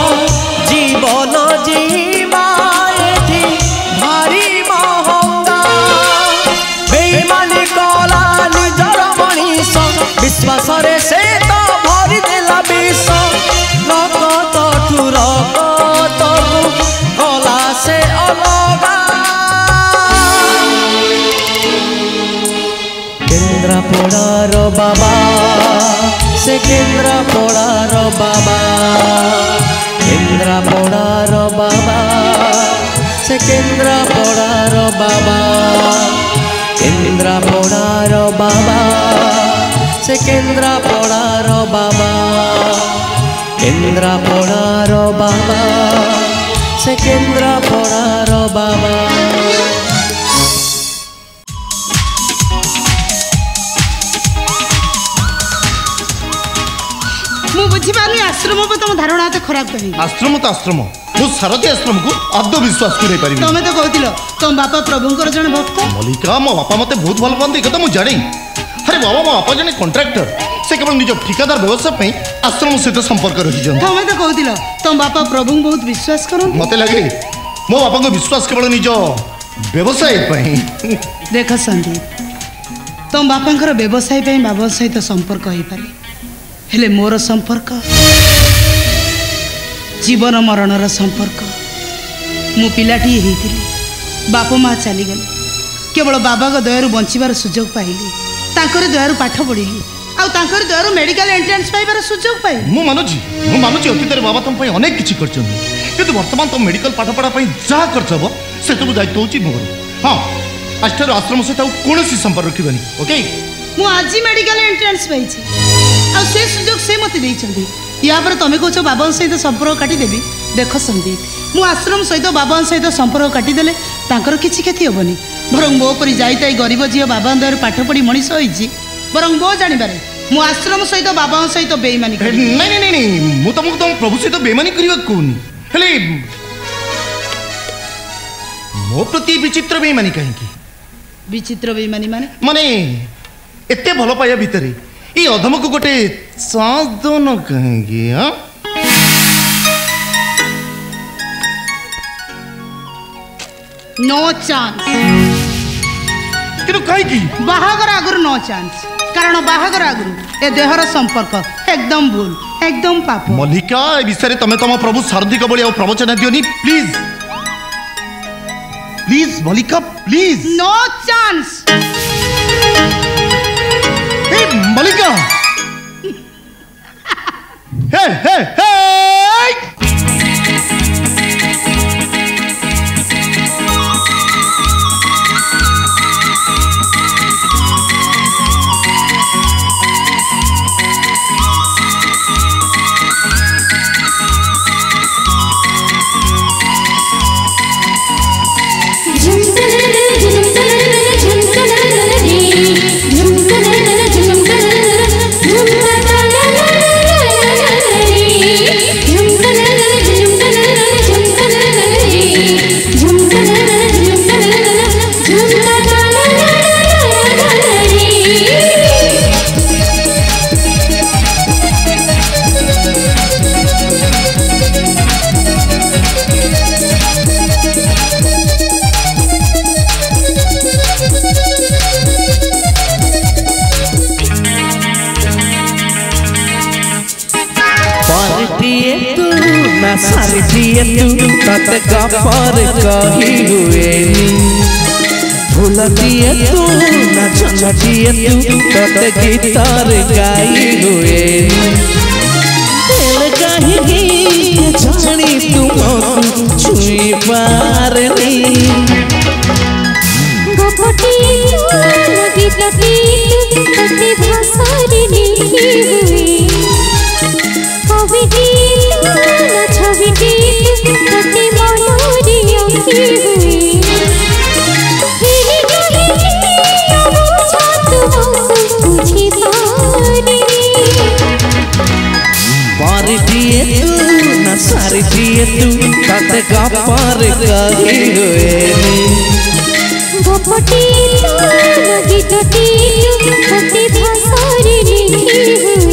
जीवन जीवा एठी भारी महंगा केन्द्रापड़ार बाबा से केन्द्रापड़ार बाबा केन्द्रापड़ार बाबा से केन्द्रापड़ार बाबा केन्द्रापड़ार बाबा से केन्द्रापड़ार बाबा केन्द्रापड़ार बाबा से केन्द्रापड़ार बाबा। बुझीपारे आश्रम पर तुम धारणा तो खराब कहीं आश्रम तो आश्रम मु सारथी आश्रम को आदौ विश्वास कर तुम्हें तो कहल तुम बापा प्रभुंकर जन भक्त मल्लिका मो बापा मते बहुत भल पाती कथा मुझे जानी अरे बाबा मो बापा जने कॉन्ट्रैक्टर से केवल निज ठिकादार व्यवसाय आश्रम सहित संपर्क रखी तुम्हें तो कहल तुम बापा प्रभु बहुत विश्वास कर मत लगे मो बापा को विश्वास केवल निज व्यवसाय देख संदीप तुम बापा व्यवसाय बाबा सहित संपर्क हो पारे हेले मोर संपर्क जीवन मरणर संपर्क मु पिलाटी होती बाप माँ चलीगले केवल बाबा दयारू बंचार सुजोग पाइली दयारू पाठ पढ़ी आर दयारू मेडिकल एंट्रेंस पाइबार सुजोग पाई मु मानुची अतीत बाबा तुम अनेक किसी कर वर्तमान तुम मेडिकल पाठ पढ़ा जहाँ खर्च हम से सब दायित्व हूँ मोर हाँ आज आश्रम सहित कौन संपर्क रखी ओके मु आज मेडिकल एंट्रेंस पाई से सुजोग से मत या पर तुम कह बाबा सहित संपर्क काटिदेवी देख संदीप मु आश्रम सहित बाबा सहित संपर्क काटिदेले किसी क्षति हेनी बरं मो परी जाई गरीब झील बाबा दयार पाठ पढ़ी मनीष होती बरं मो जानवे मु आश्रम सहित बाबा सहित बेईमानी नहीं नहीं नहीं मु तुमको तुम प्रभु सहित बेईमानी करने कहूनी मो प्रति विचित्र बेईमानी कहीं विचित्र बेईमानी माने माने एते भल पाया भितर ये अधम को गोटे सांस दो न कहेंगे हाँ नो चांस किंतु कहीं बाहागर आगुरु नो चांस कारण बाहागर आगुरु ए देहर संपर्क एकदम भूल एकदम पाप मल्लिका ए विषय तमे तम प्रभु सारथी बड़ी प्रवचन दियोनी please please Mallika please no chance Mallika हे हे हे सारी तू तत गपर कही हुए भूल दिए तू न छटिए तू तत गीतार गाई हुए कहीं जानी तुम छुई पारनी सारी दिए तू तत गपर कही हुए गपटी गीतटी तते भाषारे लिखी हुए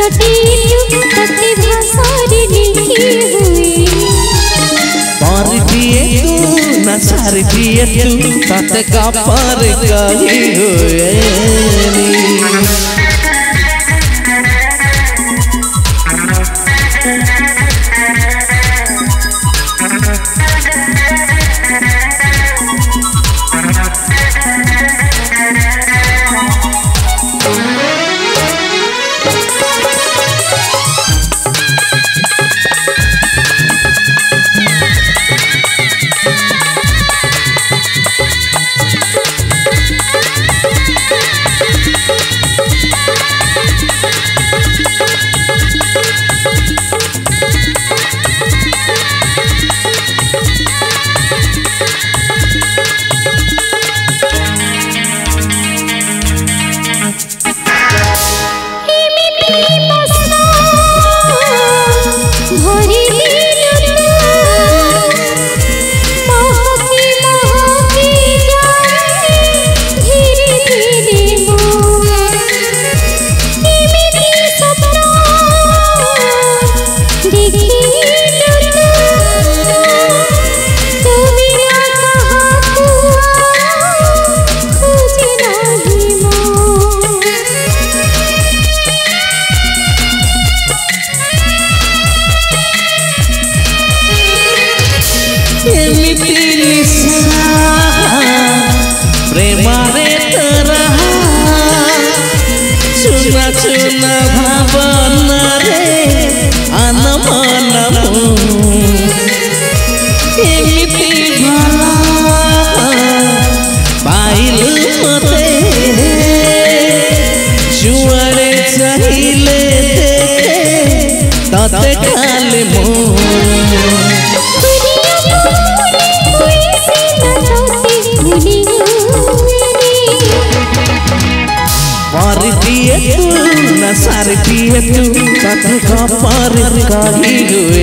गीतटी तते भाषारे लिखी हुई पार दिए तू न सार दिए तू तते का पार कही हुए सार दिए तू तते का पार कही हुए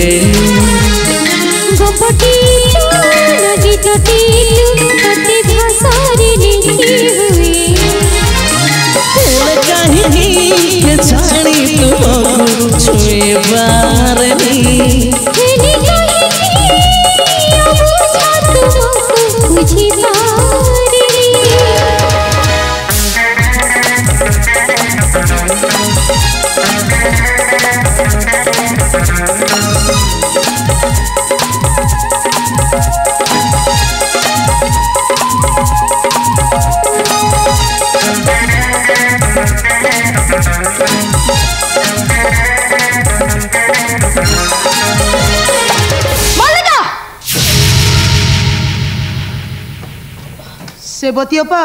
गपटी गीतटी तते भाषारे लिखी हुई कहीं के जानी तुमको छुए बारनी हेली कहीं बुझा तुमको बुझी बारनी सेवती अपा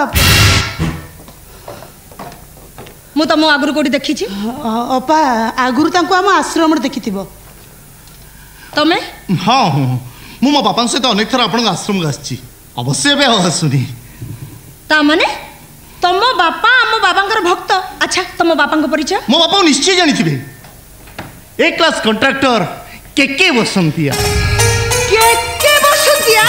मु तुम आगु कौटी देखी अपा आगु आम आश्रम देखी तमें हाँ मु मो बापा सहित अनेक थर आपण आश्रम आसी अवश्य आसुनी तामाने तुम बापा आम बाबा भक्त अच्छा तुम बापा परिचय मो बापा निश्चय जानी ए क्लास कंट्राक्टर के बसंतिया के बसंतिया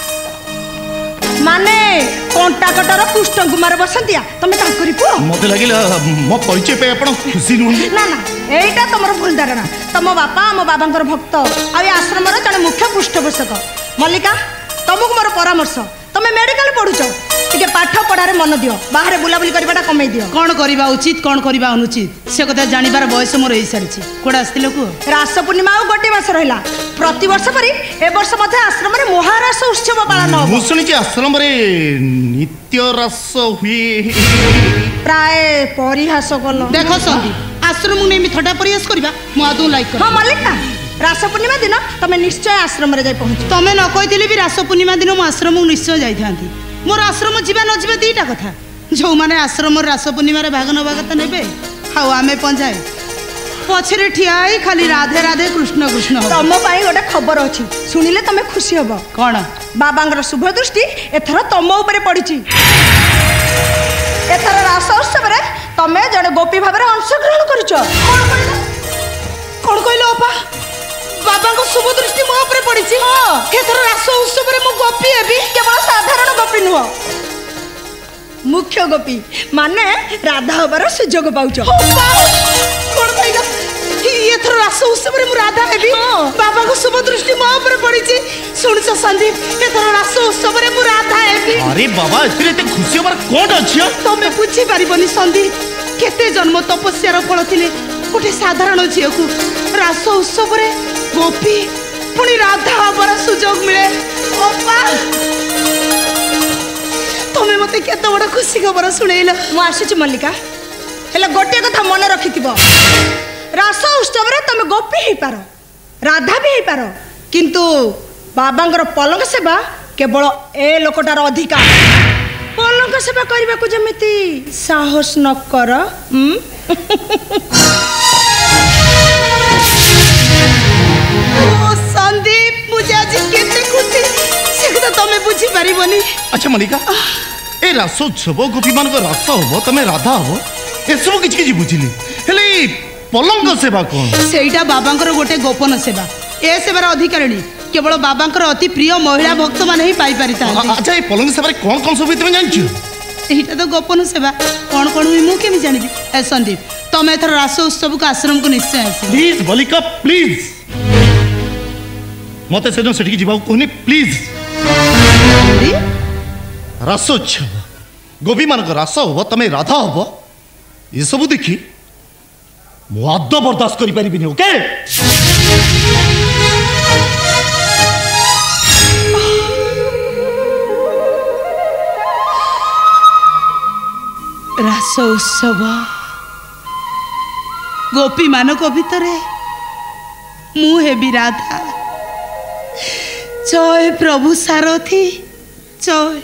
माने कंटाकटर कृष्ण कुमार बसंतिया तमे तांकरी पुओ मते लागिला मो परिचय पे आपण खुशी नुहंती ना ना एटा तमर भूल धारणा तम बापा आम बाबांकर भक्त आ आश्रम रे जने मुख्य पृष्ठपोषक मल्लिका तुमको मोर परामर्श तमे मेडिकल पढुछ टिके पाठ पढ़ारे मन दियो बाहर बुलाबुली करबाटा कमे दियो कौन करबा उचित कौन करबा अनुचित से कथा जानिबार बयस मोर होई सारिछि कोडा आस्तिले को रास पूर्णिमा आ गोटे मास रहिला प्रति वर्ष परि ए वर्ष मध्ये आश्रम रे महारास उत्सव पालन हो मु सुनि कि आश्रम रे नित्य रस हुई प्राय परिहास कल देखो संदी आश्रम ने थटा परिहास करबा मु आदु लाइक हां मालिका रास पूर्णिमा दिन तमे निश्चय आश्रम रे जाय पहुंच तमे न कहिथिले भी रास पूर्णिमा दिन मु आश्रम निश्चय जाई थांती मोर आश्रम जीवा न जीवा दीटा कथा जो माने आश्रम रास पूर्णिमा रे भाग न भागत नेबे हाउ आमे पंजाए पछरे ठियाई खाली राधे राधे कृष्ण कृष्ण तम पाई गोटे खबर अछि सुनिले तमे खुशी हबो कोन बाबांगर शुभ दृष्टि एथर तम ऊपर पड़िछि एथर रास उत्सव रे तमे जड़े गोपी भाव रे अंशग्रहण करिछ कोन कहलो अपा बाबा को शुभ दृष्टि मो ऊपर पड़िछि हां एथर रास उत्सव रे मो गोपी हेबी केवल साधारण गोपी नुह मुख्य गोपी माने राधा हबार सुजोग पाउछ कोन कहलो एथर रास उत्सव रे मु राधा हेबी बाबा को शुभ दृष्टि मो ऊपर पड़ीची सुनछ संदीप एथर रास उत्सव रे मु राधा हेबी अरे बाबा एथरे ते खुशी हमर कोन अछि तमे बुझी परिबनी संदीप केते जन्म तपस्यार फल थिले गोटे साधारण झियो को रास उत्सव रे गोपी पुणी राधा हबार सुजोग मिले ओपा तमे मते केते बड़ खुशी खबर सुनेइला मु आसुची मल्लिका हेला गोटे कथा मन रखिथिबो रास उत्सव रे तमे गोपी हे पारो राधा भी हे पारो किंतु बाबांगर पलंग सेवा केवल ए लोकटार अधिकार पलंग सेवा करबा को जेमिति साहस न कर संदीप मुझे आज केते खुशी से तो तमे बुझी परिबनी अच्छा मल्लिका ए रास उत्सव गोपी मान को रास हो तमे राधा हो ए सब किछ किछ बुझिली हेले पलंग सेवा कोन सेइटा बाबांकर गोटे गोपन सेवा ए सेवार अधिकारिणी केवल बाबांकर अति प्रिय महिला भक्त माने ही पाई परिता अच्छा ए पलंग सेवा रे कोन कोन सब तुम जानछु एटा तो गोपन सेवा कोन कोन मु केमि जानिबी ए संदीप तमे एथर रास उत्सव को आश्रम को निश्चय आसी प्लीज मल्लिका प्लीज मते से जो सेठी जीवा कोनी प्लीज रास उत्सव गोपी मान को रास हो तमे राधा हो ये सब देखी मुआद बर्दाश्त करि परिबिनी ओके रास उत्सव गोपी मान को भितरे मु हेबी राधा जय प्रभु सारथी जय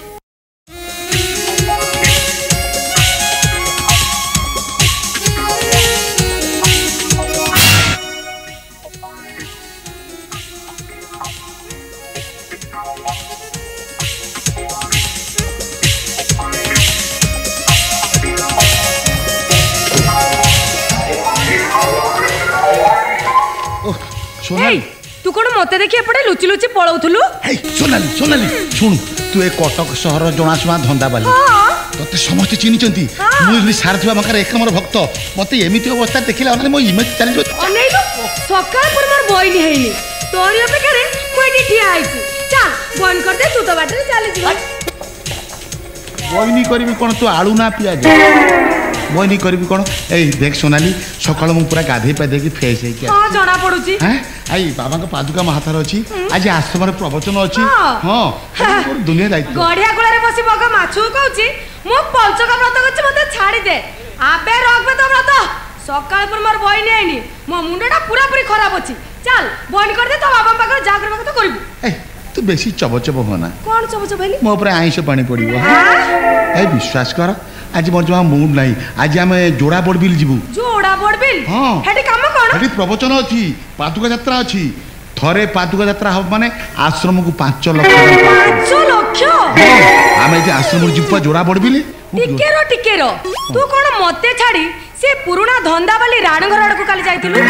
सोनाली तू कोन मते देखि एपटे लुचि लुचि पळौथुलु हे सोनाली सोनाली सुन तू ए कटक शहर जणासुमा धंदा बाली तते समस्त चिनिचंती मुई सारथिबा मकर एक नंबर भक्त मते एमिति अवस्था देखिला अने मो इमेज चली जो अनेलो सकाळ पर मोर बॉयनी हेइनी तोरी अपेक्षा रे कोइटी ठिया आइছি चल बंद कर दे तू तो बाटरे चली जी बॉयनी करबी कोन तू आळू ना पियाज बॉयनी करबी कोन ए देख सोनाली सकाळ मु पूरा गाधे पे देखि फेस हे के हां जणा पडुची हैं आई बाबा का पादुका महाथर अछि आज आश्रम रे प्रवचन अछि हां दुनिया दायित्व गड़िया गुला रे बसी बगा माछु कहउची मो पंचका व्रत करछि मते छाडी दे आबे रखबे तो व्रत सकाळ पर मोर बॉयनी आइनी मो मुंडा पूरा पूरी खराब अछि चल बंद कर दे तो बाबा पाकर जा करबा तो करबू ए तू बेसी चबचब होना कोन चबचब हेली मो ऊपर आइस पानी पड़िबो ए विश्वास कर आज मोर जमा मूड नाही आज आमे जोड़ा बोर्ड बिल जीवु जोड़ा बोर्ड बिल हां हेटी काम कोन हेटी प्रवचन अछि पादुका यात्रा अछि थरे पादुका यात्रा हो माने आश्रम को 5 लाख 5 लाख आमे जे आश्रम जीवपा जोड़ा बोर्ड बिल टिके रो तू कोन मते छाडी से पुराना धंदा वाली राण घर आड़ को काली जाइतिलु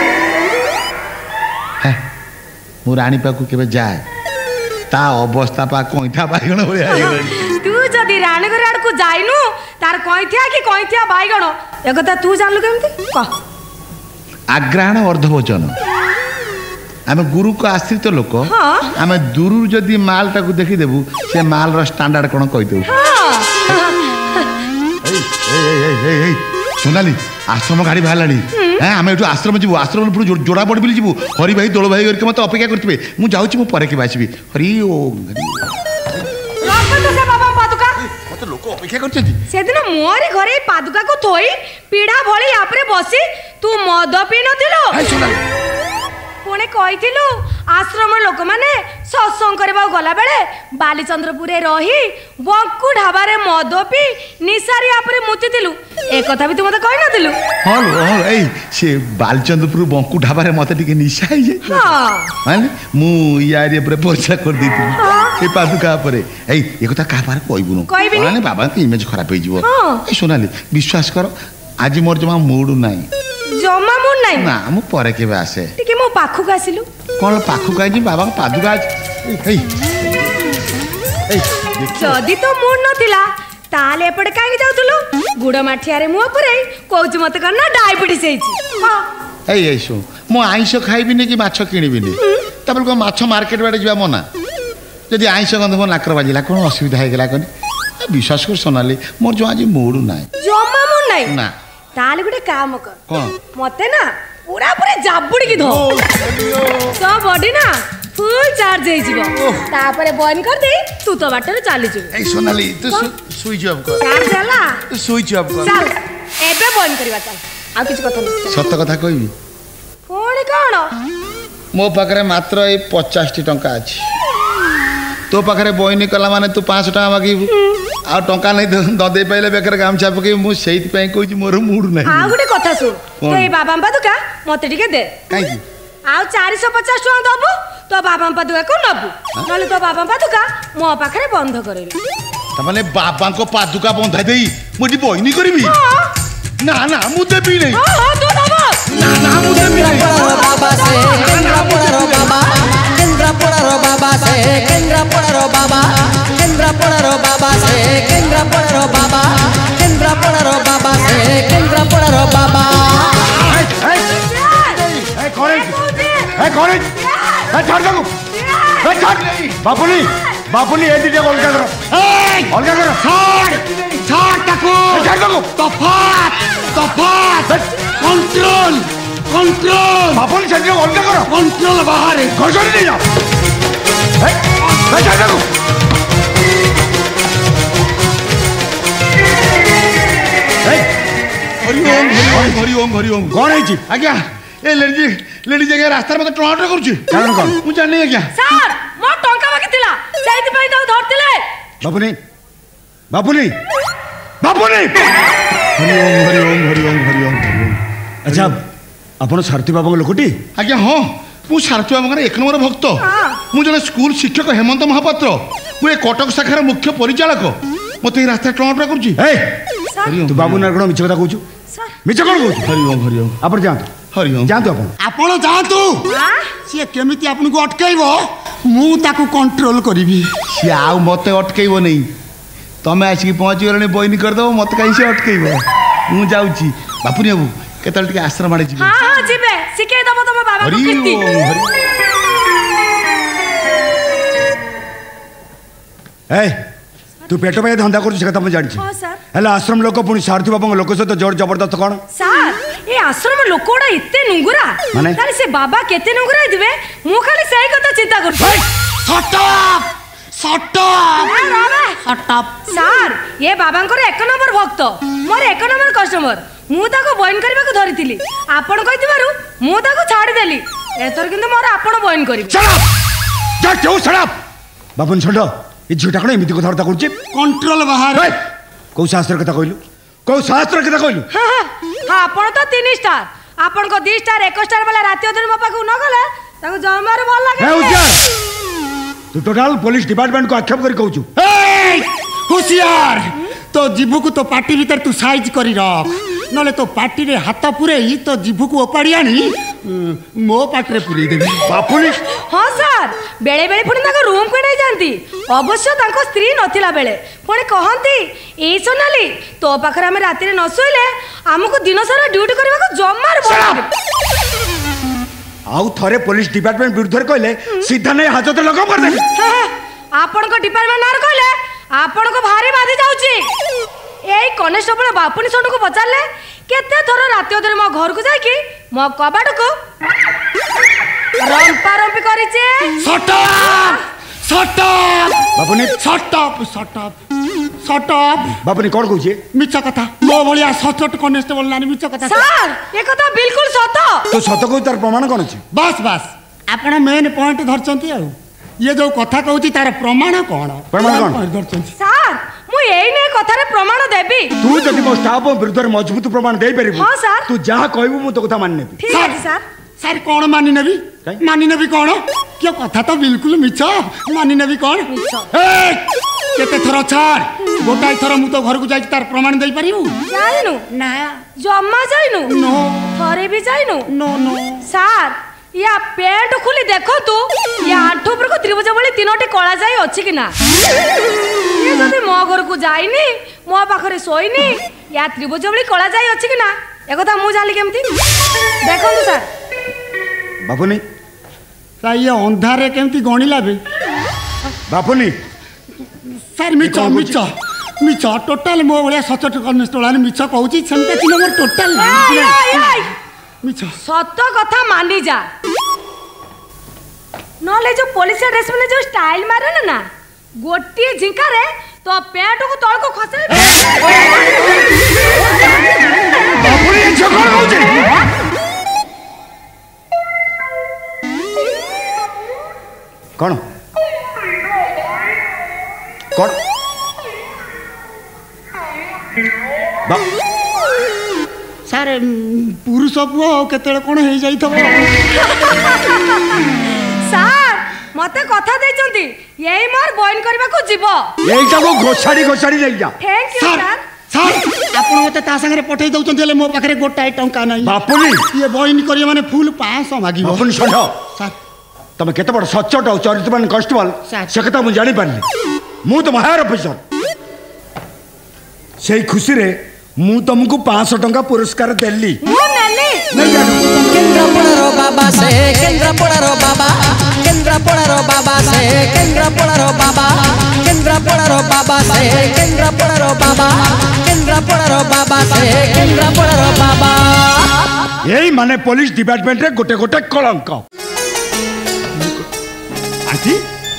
हे मु रानी पाकू केबे जाय ता अवस्था पा कोइठा बाइगण होय आइगण तू जदी राण घर आड़ को जाइनु तार कोइथिया बाइगण एकता तू जानलु केमती कह आग्रहण अर्धवचन आमे गुरु को आश्रित लोक आमे दूर जदी माल टाकू देखि देबू से माल रो स्टैंडर्ड कोन कहि देबू ए सोनाली आश्रम गाड़ी बाहलानी हैं आमे एठू आश्रम जीवु आश्रम पुरो जोड़ा बोर्ड बिल जीवु हरि भाई दोल भाई करके मते अपेक्षा करथिबे मु जाउची मु परे के बासीबी हरि ओम राखो तो से बाबा पादुका मते लोक अपेक्षा करछथि से दिन मोरी घरे पादुका को थोई पीड़ा भली आपरे बसी तू मद पी नथिलो हाय सोनाली पुणे कहिथिलु आश्रम लोक माने सत्संग करबा गला बेले बालीचंद्रपुरे रही बंकु ढाबारे मद पी निसारी आपरे मुतिथिलु ए कथा भी तू मते कहि नथिलु हां ए से बालीचंद्रपुर बंकु ढाबारे मते टिके निशा ही जे हां माने मु यारी ऊपर पोछा कर देती ए पादुका परे ए कथा का पार कहबुनु माने बाबा के इमेज खराब हो जीवो ए सोनाली विश्वास कर आज मोर जमा मूड नाही जमा मूड नाही ना मु परे के आसे टिके मो पाखु का आसिलु कोन पाखु का जी बाबा का पादुका ए जदी तो मूड नथिला ताले एपटे काई जाउतलो गुड़ माठिया रे मुह परे कोच मत करना डायबिटीज हेची ए सो ମୁଁ ଆଇଁଷ ଖାଇବିନି କି ମାଛ କିଣିବିନି ତାପରେ କ'ଣ ମାଛ ମାର୍କେଟ ବାଡ଼େ ଯିବା ମନା ଯଦି ଆଇଁଷ ଗନ୍ଧ ମୋ ନାକର ବାଜିଲା କ'ଣ ଅସୁବିଧା ହେଇଗଲା କନି ବିଶ୍ୱାସ କର ସୋନାଲି ମୋର ଯେଉଁ ଆଜି ମୁଡ୍ ନାହିଁ ଜମା ମୁଡ୍ ନାହିଁ ନା ତାହେଲେ ଗୋଟେ କାମ କର କ'ଣ ମତେ ନା ପୁରା ପୁରା ଜାବୁଡ଼ିକି ଧୋ ତୋ ବଡି ନା ফুল চার্জ হয়ে যাব তারপরে বন্ধ করে দেই তু তো বাটরে চালি যাব এই সোনালি তু সুইচ অফ কর চার্জ হলা তু সুইচ অফ কর চল এবে বন্ধ করিবা চল আর কিছু কথা নাই সত্য কথা কইবি কোন কোন মো পাখরে মাত্র এই 50 টাকা আছে তো পাখরে বইনি কলা মানে তু 500 টাকা মাগিবু আর টাকা নাই দদে পাইলে বেকার গামছা পকাই মু সেইতি পাই কইছি মোর মুড নাই আর গোটে কথা শুন তো এই বাবা পাদুকা মতে টিকে দে কাই কি আর 450 টাকা দবু তো বাবা পাদুকা কো নবু নলে তো বাবা পাদুকা মো পাখরে বন্ধ করিবি তা মানে বাবাঙ্কো পাদুকা বন্ধাই দেই মুটি বইনি করিবি না না মু দেবি নাই হ্যাঁ তো দব না না মু দেবি নাই বাবা সে কেন্দ্রাপড়ার বাবা কেন্দ্রাপড়ার বাবা সে কেন্দ্রাপড়ার বাবা কেন্দ্রাপড়ার বাবা সে কেন্দ্রাপড়ার বাবা কেন্দ্রাপড়ার বাবা সে কেন্দ্রাপড়ার বাবা এই করে এই ছাড় দাও এই ছাড় বাপুনি বাপুনি এই দিকে অলগা করো অলগা করো ছাড় তাকো ছাড় দাও তফাত কন্ট্রোল বাপুনি ছাড় দাও অলগা করো কন্ট্রোল বাহারে ঘর করে নিয়ে যাও এই ছাড় দাও হরি ওম কোন হইছি আজ্ঞা এই লেডি জায়গা রাস্তার মধ্যে টমাটো করছি কারণ কোন মু জানি আজ্ঞা স্যার মো টঙ্কা মাগিতিলা সেইতি পাই তাও ধরতিলে বাপুনি বাপুনি বাপুনি হরি ওম আচ্ছা আপন সারথী বাবুଙ୍କ ଲୋକଟି আজ্ঞা ହଁ ମୁଁ ସାରଥୀ ବାବୁଙ୍କର 1 ନମ୍ବର ଭକ୍ତ ମୁଁ ଜଣେ ସ୍କୁଲ ଶିକ୍ଷକ ହେମନ୍ତ ମହାପାତ୍ର ମୁଁ ଏ କଟକ ଶାଖାର ମୁଖ୍ୟ ପରିଚାଳକ ମୋତେ এই ରାସ୍ତା ଟମାଟୋ କରୁଛି ତୁ ବାବୁ ନା କଣ ମିଛ କଥା କହୁଛୁ ମିଛ କଣ କହୁଛୁ ହରି ଓମ ଆପଣ ଯାଆନ୍ତୁ ହରି ଓମ ଯାଆନ୍ତୁ ଆପଣ ଯାଆନ୍ତୁ ସିଏ କେମିତି ଆପଣଙ୍କୁ ଅଟକେଇବ ମୁଁ ତାକୁ କଣ୍ଟ୍ରୋଲ କରିବି ସିଏ ଆଉ ମୋତେ ଅଟକେଇବ ନାହିଁ ତମେ ଆସିକି ପହଞ୍ଚିଗଲଣି ବଇନି କରିଦେବ ମୋତେ କାହିଁ ସିଏ ଅଟକେଇବ ମୁଁ ଯାଉଛି ବାପୁନି ବାବୁ କେତେବେଳେ ଟିକେ ଆଶ୍ରମ ଆଡ଼େ ଯିବେ ହଁ ହଁ ଯିବେ ଶିଖେଇ ଦବ ତମ ବାବା ହରି କୀର୍ତ୍ତି ଏ ତୁ ପେଟ ପାଇଁ ଧନ୍ଦା କରୁଛୁ ସେ କଥା ମୁଁ ଜାଣିଛି ହଁ ସାର୍ ହେଲେ ଆଶ୍ରମ ଲୋକ ପୁଣି ସାରଥୀ ବାବୁଙ୍କ ଲୋକ ସହିତ ଜୋର ଜବରଦସ୍ତ କ'ଣ ସାର୍ ଏ ଆଶ୍ରମ ଲୋକଗୁଡ଼ା ଏତେ ନୁଙ୍ଗୁରା ମାନେ? ତାହେଲେ ସେ ବାବା କେତେ ନୁଙ୍ଗୁରା ହେଇଥିବେ ମୁଁ ଖାଲି ସେଇ କଥା ଚିନ୍ତା କରୁଛି ସାର୍ ଏ ବାବାଙ୍କର 1 ନମ୍ବର ଭକ୍ତ ମୋର 1 ନମ୍ବର କଷ୍ଟମର ମୁଁ ତାକୁ ବଇନ କରିବାକୁ ଧରିଥିଲି ଆପଣ କହିଥିବାରୁ ମୁଁ ତାକୁ ଛାଡ଼ିଦେଲି ଏଥର କିନ୍ତୁ ମୋର ଆପଣ ବଇନ କରିବେ ବାବୁନି ଛଣ୍ଡ ଏ ଝିଅଟା କ'ଣ ଏମିତି କଥାବାର୍ତ୍ତା କରୁଛି କଣ୍ଟ୍ରୋଲ ବାହାର କୋଉ ଶାସ୍ତ୍ର କଥା କହିଲୁ କୋଉ ଶାସ୍ତ୍ର କଥା କହିଲୁ ହଁ ଆପଣ ତ 3 ଷ୍ଟାର ଆପଣଙ୍କ 2 ଷ୍ଟାର 1 ଷ୍ଟାର ବାଲା ରାତି ଅଧରେ ମୋ ପାଖକୁ ନ ଗଲେ ତାକୁ ଜମାରୁ ଭଲ ଲାଗେ ତୁ ଟୋଟାଲ ପୋଲିସ ଡିପାର୍ଟମେଣ୍ଟକୁ ଆକ୍ଷେପ କରି କହୁଛୁ ହୁସିଆର ତୋ ଜିଭୁକୁ ତୋ ପାଟି ଭିତରେ ତୁ ସାଇଜ କରି ରଖ ନହେଲେ ତୋ ପାଟିରେ ହାତ ପୁରେଇ ତୋ ଜିଭୁକୁ ଓପାଡ଼ି ଆଣି ମୋ ପାଟିରେ ପୁରେଇ ଦେବି ବାପୁନି ହଁ ସାର୍ ବେଳେ ବେଳେ ପୁଣି ତାଙ୍କ ରୁମକୁ ନେଇ ଯାଆନ୍ତି ଅବଶ୍ୟ ତାଙ୍କ ସ୍ତ୍ରୀ ନଥିଲା ବେଳେ ପୁଣି କହନ୍ତି ଏଇ ସୋନାଲି ତୋ ପାଖରେ ଆମେ ରାତିରେ ନ ଶୋଇଲେ ଆମକୁ ଦିନ ସାରା ଡ୍ୟୁଟି କରିବାକୁ ଜମାରୁ ଭଲ ଲାଗେ ଆଉ ଥରେ ପୋଲିସ ଡିପାର୍ଟମେଣ୍ଟ ବିରୁଦ୍ଧରେ କହିଲେ ସିଧା ନେଇ ହାଜତରେ ଲଗାମ କରିଦେବି ଆପଣଙ୍କ ଡିପାର୍ଟମେଣ୍ଟ ନାଁରେ କହିଲେ ଆପଣଙ୍କୁ ଭାରି ବାଧି ଯାଉଛି ଏଇ କନେଷ୍ଟବଳ ବାପୁନି ସଣ୍ଡକୁ ପଚାରିଲେ କେତେ ଥର ରାତି ଅଧରେ ମୋ ଘରକୁ ଯାଇକି ମୋ କବାଟକୁ ରମ୍ପା ରମ୍ପି କରିଛି ବାପୁନି ବାପୁନି କ'ଣ କହୁଛି ମିଛ କଥା ମୋ ଭଳିଆ ସଚୋଟ କନେଷ୍ଟବଳ ନାନୀ ମିଛ କଥା ସାର୍ ଏ କଥା ବିଲକୁଲ ସତ ତୁ ସତ କହୁଛୁ ତାର ପ୍ରମାଣ କ'ଣ ଅଛି ବାସ୍ ଆପଣ ମେନ୍ ପଏଣ୍ଟ ଧରିଛନ୍ତି ଆଉ ଇଏ ଯୋଉ କଥା କହୁଛି ତାର ପ୍ରମାଣ କ'ଣ ଧରିଛନ୍ତି ସାର୍ ମୁଁ ଏଇ ନେ କଥାରେ ପ୍ରମାଣ ଦେବି ତୁ ଯଦି ମୋ ଷ୍ଟାଫ ବିରୁଦ୍ଧରେ ମଜବୁତ ପ୍ରମାଣ ଦେଇପାରିବୁ ହଁ ସାର୍ ତୁ ଯାହା କହିବୁ ମୁଁ ତୋ କଥା ମାନି ନେବି ଠିକ୍ ଅଛି ସାର୍ ସାର୍ କ'ଣ ମାନି ନେବି କ'ଣ କିଏ କଥା ତ ବିଲକୁଲ ମିଛ ମାନି ନେବି କ'ଣ କେତେ ଥର ଛାଡ଼ ଗୋଟାଏ ଥର ମୁଁ ତୋ ଘରକୁ ଯାଇଛି ତାର ପ୍ରମାଣ ଦେଇପାରିବୁ ଯାଇନୁ ନା ଜମା ଯାଇନୁ ଥରେ ବି ଯାଇନୁ ସାର୍ या पेंट खुली देखो तू या आंठू पर को त्रिभुज भली तीनोटी कला जाई अछि कि ना ये जदी मो घर को जाईनी मो पाखरे सोईनी या त्रिभुज भली कला जाई अछि कि ना ए कथा मु जाली केमती देखो तू सर बापुनी ये अंधारे केमती गणिला बे बापुनी सर मिछ मिछ मिछ टोटाल मो भलिया सचट कनिष्ठला मिछ कहूची सेमते कि मोर टोटाल मिछ सत कथा मानी जा नले जो पुलिस ड्रेस में जो स्टाइल मारे ना गोटी झिंका रे तो पेट को तळ को खसे बापुनी झगड़ होजे कौन कौन सर पुरुष पुओ केते कोन हे जाई थबो सर मते कथा दैचंती यही मोर बॉइन करबा को जीवो एइटा को घोसाड़ी घोसाड़ी ले जा थैंक यू सर सर आपण मते ता संगे पठै दउचन हेले मो पाखरे गोटाए टंका नाही बापुनी ये बॉइन करिया माने फुल 500 मागिबो बापुनी सुनो सर तमे केते बड़ सचट और चरित्रवान कांस्टेबल से कथा मु जानि पारली मु तो हायर ऑफिसर सेई खुशी रे मु तुमको 500 टंका पुरस्कार देली मु नेली नहीं जानो केंद्रापड़ारो बाबा से केंद्रापड़ारो बाबा केंद्रापड़ारो बाबा से केंद्रापड़ारो बाबा केंद्रापड़ारो बाबा से केंद्रापड़ारो बाबा केंद्रापड़ारो बाबा से केंद्रापड़ारो बाबा यही माने पुलिस डिपार्टमेंट रे गोटे गोटे कलंक आंटी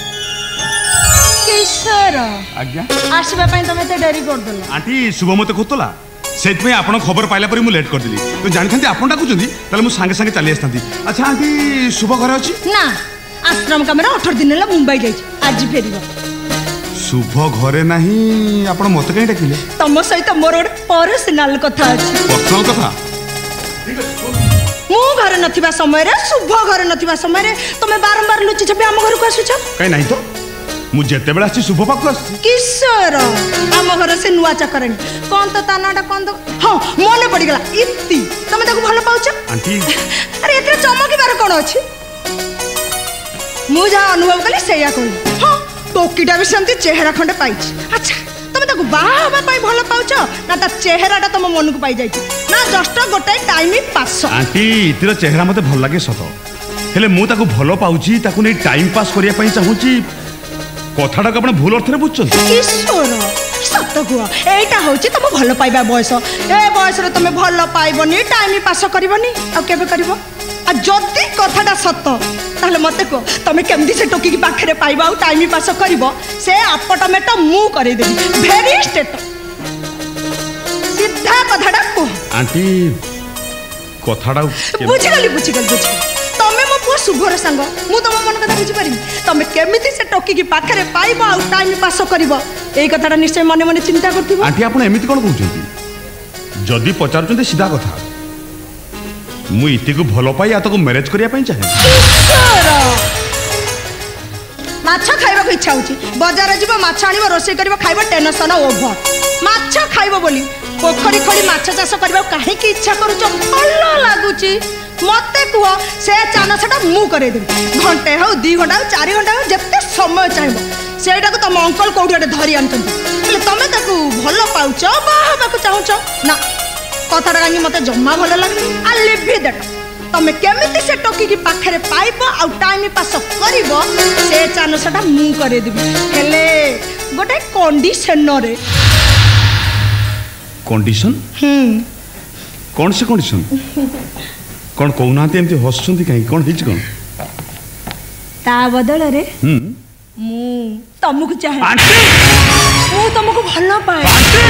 किशोर आज्ञा आसीबा पई तमे ते डेरी कर देला आंटी शुभ मते खोतला सेत में आपण खबर पाइला पर मु लेट कर दिली तो जानथंती आपण डाकुचंती तले मु संगे संगे चली आस्थंती अच्छा आंटी शुभ घर अछि ना आश्रम कमरा 18 दिन ला मुंबई जाई आज फेरिबो शुभ घरे नहीं आपण मते कहीं डाकिले तम सहित मोर पर्सनल कथा अछि पर्सनल कथा मु घर नथिबा समय रे शुभ घर नथिबा समय रे तमे बारंबार लुचि छबे हम घर को आसुछ कहीं नहीं तो मु जेते बेला आसी शुभ पाक आसी किशोर हम घर से नुआ चकरणी कोन तो तानाटा कोन तो हां मने पड़ी गला इत्ती तमे ताको भलो पाउछ आंटी अरे एते चमकी बार कोन अछि मु जा अनुभव कली सेया कहि हां टोकीटा भी संती चेहरा खंडे पाइछ अच्छा तमे ताको बाहा पाई भलो पाउछ ना ता चेहराटा तम मन को पाई जाइछ ना जस्ट गोटे टाइम पास आंटी इतिर चेहरा मते भल लागे सतो हेले मु ताको भलो पाउची ताको नै टाइम पास करिया पई चाहूची कथाटा को आपण भूल अर्थ रे बुझछन किशोर सत कुआ एटा होची तम भल पाइबा बयस ए बयस रे तमे भल पाइबनी टाइम पास करबनी आ केबे करबो आ जदी कथाटा सत ताले मते को तमे केमदी से टोकी की पाखरे पाइबा आ टाइम पास करबो से अपटमेट मु करे देबी भेरी स्टेट सीधा कथाटा को आंटी कथाटा बुझिगली तमे मो पुआ शुभर संग मु तम मन कथा बुझी पारिम तमे केमिति से टोकी की पाखरे पाइबो आ टाइम पास करबो एई कथाटा निश्चय मने मने चिंता करथिबो आंटी आपण एमिति कोन कहउछंती जदी पचारुचंती सीधा कथा मु इति को भलो पाई आ तो मैरिज करिया पई चाहे माछ खाइबा को इच्छा होची बाजार जीव माछ आनिबो रोसे करबो खाइबो टेंशन ओवर माछ खाइबो बोली पोखरी खोली माछ चाष करबा काहे की इच्छा करूचो भलो लागुची मते कुआ से चानसटा मु करे देबी घंटे हो 2 घंटा हो 4 घंटा हो जत्ते समय चाहबो सेटा को तम अंकल कोउडे धरि आनतंती એટલે તમે તાકુ ભલો પાઉଛ બાହାବାକୁ ଚାହୁଁଛ ନା କଥାଟା କାହିଁକି ମତେ ଜମା ଭଲ ଲାଗୁନି ଆ ଲିଭି ଦେଟ ତମେ କେମିତି ସେ ଟୋକିକି ପାଖରେ ପାଇବ ଆଉ ଟାଇମ ପାସ୍ କରିବ ସେ ଚାନସଟା ମୁଁ କରେଇଦେବି ହେଲେ ଗୋଟେ କଣ୍ଡିସନରେ कंडीशन कौन से कंडीशन कौन कहना एमती हसुंती कहीं कौन हिच कौन ता बदल रे मु तुमको चाहे मु तुमको भलो पाए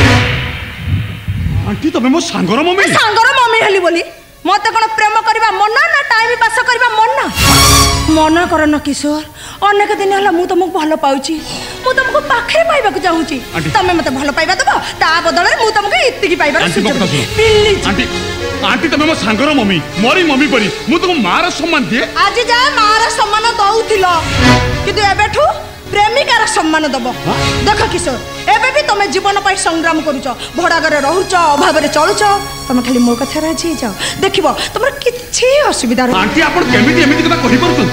आंटी तमे मो सांगर मम्मी हेली बोली मते कोन प्रेम करबा मन ना टाइम पास करबा मन मन कर न किशोर अनेक दिन हला मु तुमको भलो पाउची मु तुमको पाखे पाइबा को चाहूची तमे मते भलो पाइबा दबो ता बदल मु तुमको इत्ती की पाइबा बिल्ली आंटी आंटी तमे मो सांगर मम्मी मोरी मम्मी परी मु तुमको मार सम्मान दिए आज जा मार सम्मान दउथिलो किंतु एबेठू प्रेमिकार सम्मान दब देख किशोर एबे भी तुम जीवन पर संग्राम करुच भड़ा घरे रहुच अभाव चलुच तुम खाली मो कथा राजी जाओ देखिबो तुमर किछि असुविधा रे आंटी आपण केमिति एमिति कथा कहि परछु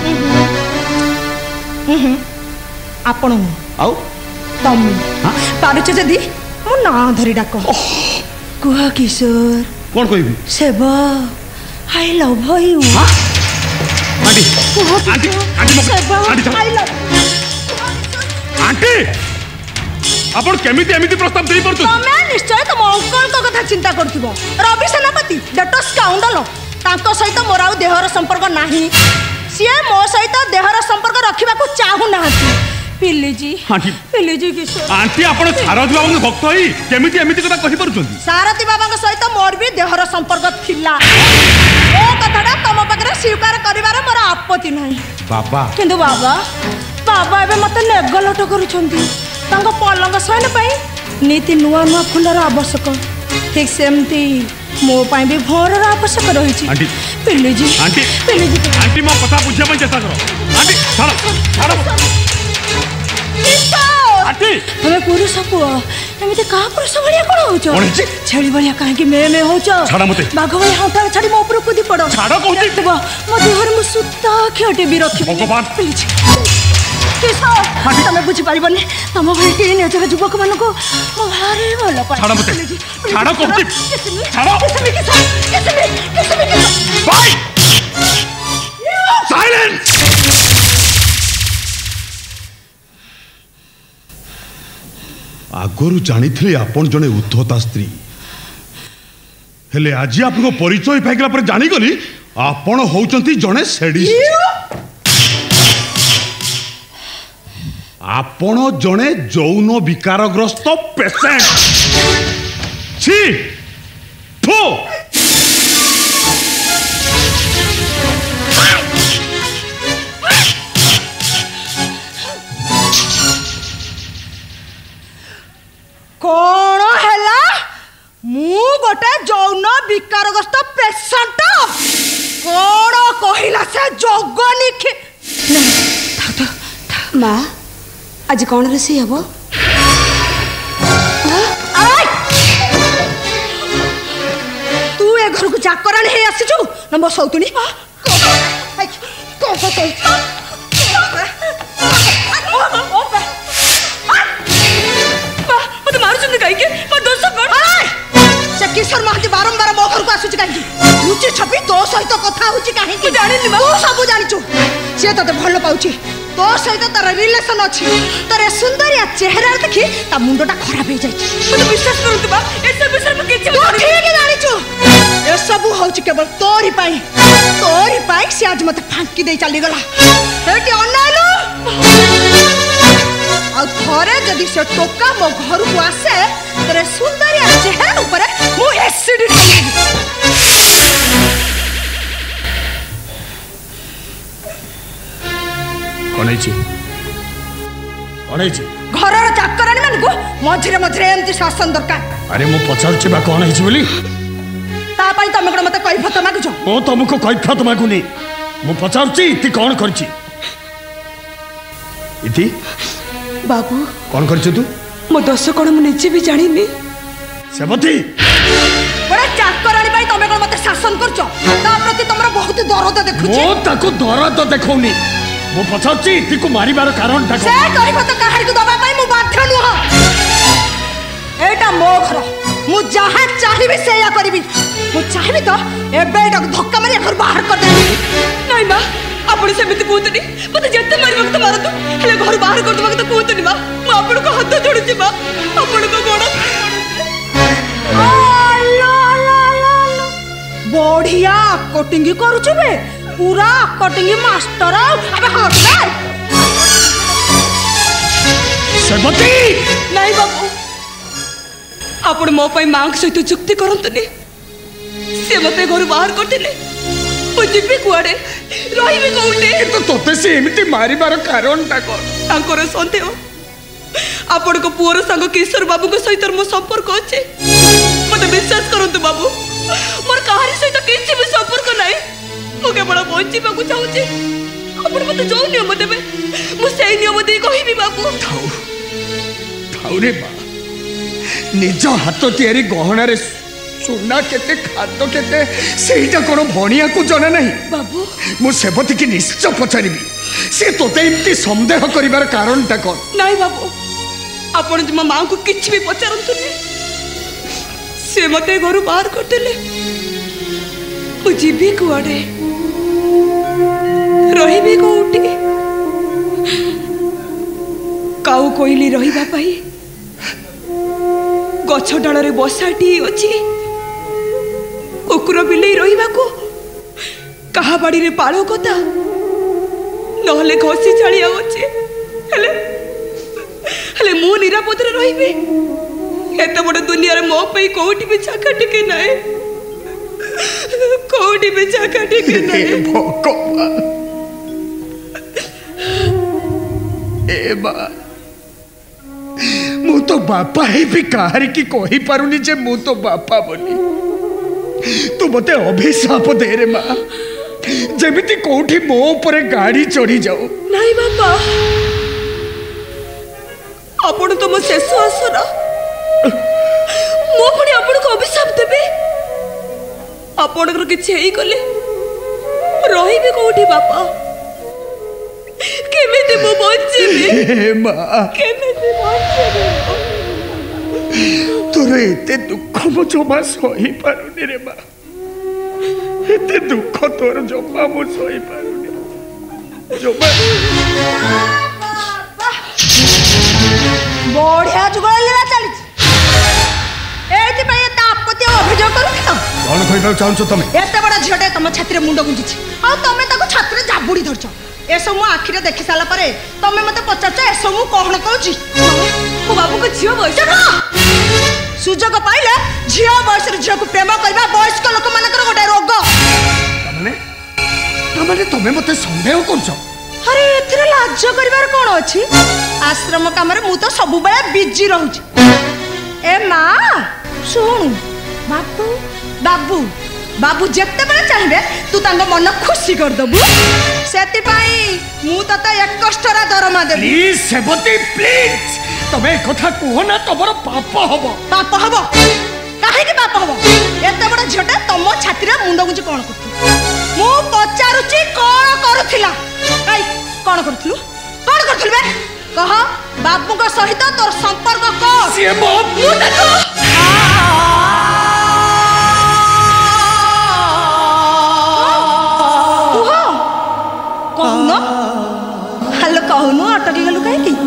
आपण आउ तुम पारुच जदी मो ना धरि डाक कुह किशोर कोन कहिबी सेब आई लव यू आंटी आपण केमिति एमिति प्रस्ताव देई परतु तमे निश्चय तुम अंकल को कथा चिंता करथिबो रवि सेनापति डेट स्काउंडल तांको सहित मोर आउ देहर संपर्क नाही सिए मो सहित देहर संपर्क रखिबा को चाहू नाहंती पिल्ली जी किशोर आंटी आपण सारथी बाबा भक्त होई केमिति एमिति कथा कहि परछुंती सारथी बाबा सहित मोर भी देहर संपर्क थिला ए कथाटा तम पाखरे स्वीकार करिवार मोर आपत्ति नाही बाबा किंतु बाबा एबे मते नेगलट करूछंती तांको पलंग शयन पई नीति नुआ नुआ फुलर आवश्यक ठीक सेमती मो पाई भी भोरर आवश्यक रही आंटी पिल्ली जी आंटी मो कथा बुझिया पई चेष्टा करो आंटी छाड़ आंटी तमे पुरुष पुओ एमिते का पुरुष भलिया कोन होचो छेली भलिया काहे कि मे होचो छाड़ मते बाघ भलिया हटा छाड़ी मो ऊपर कूदी पड़ो छाड़ कहूची मो देहर मु सुत्ता खेटे भी रखी भगवान प्लीज किशोर तमे बुझी पारिबनी तम भली टीन एजर युवक मान को मो भारी भलो पाए छाड़ मते छाड़ कहूची छाड़ किसमी बाय साइलेंस आगुरु जानी आपण जने उद्धता स्त्री हेले आज आपको परिचय पाइला पर जानी गली आपण होउचंती जने सेडिस्ट आपण जने जौन विकारग्रस्त पेशेंट छी थू कौन हैला मु गोटे जौन विकारग्रस्त पेशेंट कौन कहिला से जोगनी खि माँ आज कौन रोषे हम तू ए घर को जाकरण है आसीचु न मो सौतुनी किशोर महांती बारंबार मो घर को आसुची काहे लुचि छपी तो सहित कथा होची काहे कि जानिनी तू सब जानिचु से तते भल पाउची तो सहित तार रिलेशन अछि तोरे सुंदरिया चेहरा देखि ता मुंडटा खराब हो जाई मते विश्वास करंतु बा ए सब विषय में किछि तू ठीक जानिचु ए सब होची केवल तोरी पाई से आज मते फांकी दे चली गला एटी अनालो आ थरे जदी से टोका मो घर को आसे तोरे सुंदरिया चेहरा ऊपर मु एसिड ढाली घर चाकरानी मान को मझिरे मझिरे एमती शासन दरकार अरे मु पचारुछि बा कोन हिछि बोली ता पई तमे कोन मते कैफत मागुछ ओ तुमको कैफत मागुनी मु पचारुछि इति कोन करछि इति बाबू कोन करछि तू मो दोष कोन मु निजे भी जानिनी सेवती बड़ा चाकरानी पई तमे कोन मते शासन करछ ता प्रति तमरा बहुत दरद देखुछि मो ताको दरद देखौनी मो पचारुछि इति को मारिबार कारण ता से कैफत काहार को दबा पई मु बाध्य नुह एटा मो घर मु जहां चाहिबे सेया करबी मु चाहिबे तो एबे एटा धक्का मारी घर बाहर कर देबी नहीं मां आपण सेमिति कहतनी मते जत्ते मारी वक्त मारत हेले घर बाहर कर दबा तो कहतनी मां मु आपण को हाथ जोड़ुची मां आपण को गोड़ बढ़िया कटिंग करूछु बे पूरा कटिंग मास्टर अबे हट बे सेवती नहीं बाबू आपण मो पई मांग सहित चुक्ति करंतनी से मते घर बाहर करथिले मु जिबे कुआडे रहिबे कोउटे तो तोते से एमिति मारिबार कारण ता को तांकर संदेह आपण को पुअर संग किशोर बाबू को सहित मो संपर्क अछि मते विश्वास करंतु बाबू मोर कहारी सहित किछि भी संपर्क नाही मु केवल बंचिबा को चाहूची आपण मते जो नियम देबे मु सेही नियम दे कहिबी बाबू थाउ रे बा निज हाथ तैयारी गहना रे सोना केते खाद्य केते सेहीटा कोन भणिया को जने नहीं बाबू मु सेवती की निश्चय पचारिबी से तोते इम्ति संदेह करिवार कारण ता कोन नाही बाबू आपण जमा मां को किछि भी पचारंतु नहीं से मते घर बाहर कर देले मु जीबी कुआडे रहिबे कोउठी काउ कोइली रहिबा पाई गछ डाଳରେ बसाटी अछि कुकुर बिलेई रहिबा को कहा बाड़ी रे पाळो कथा नहले घसी छाड़िया अछि हेले मु निरापद रे रहिबे एते बड़ दुनिया रे मो पई कोउठी भी छाका टिके नै कोउठी भी छाका टिके नै भगवान ए बा मु तो बापा ही भी काहरी की कही पारुनी जे मु तो बापा बनी तू मते अभिशाप दे रे मां जेमिति कोठी मो ऊपर गाड़ी चढ़ी जाओ नहीं बापा आपण तो मो शेष आसरा मो पुणी आपण को अभिशाप देबे आपण को किछ हेई गले रहिबे कोठी बापा केमिति मो बचिबे हे मां केमिति बचिबे तोरे एते दुख मो जमा सही पारुनी रे मां एते दुख तोर जमा मो सही पारुनी जमा बढ़िया जुगला चली एति पय तापति अभियोग करू कौन कहबा चाहछो तमे एते बड़ा झियोटे तम छाती रे मुंड गुंजिछि आ तमे ताको छाती रे जाबुडी धरछ एसो मु आखि रे देखि साला परे तमे मते पचाछ एसो मु कोहण कहूछि मो बाबू को झियो बयस सुजोग पाइले झियो बयस रे झियो को प्रेम करबा वयस्क लोक मानकर गोटे रोग तमने तमे मते संदेह करछ अरे एथिरे लाज करिवार कोन अछि आश्रम काम रे मु तो सब बेले बिजी रहउछि ए मां सुन बाबू बाबू बाबू जेते बेले चाहिबे तू तांग मन खुशी कर दबु सेति पई मु तते एक कष्टरा दरमा देबी प्लीज सेबती प्लीज तमे कथा कहो ना तमरो पाप हबो काहे के पाप हबो एते बड़ झटा तम छाती रे मुंड गुंजी कोन करथि मु पचारुची कोन करथिला काई कोन करथलु बे कह बाबू को सहित तोर संपर्क को से बाबू देखो कहून हेलो कहून अटकी गलु काहे की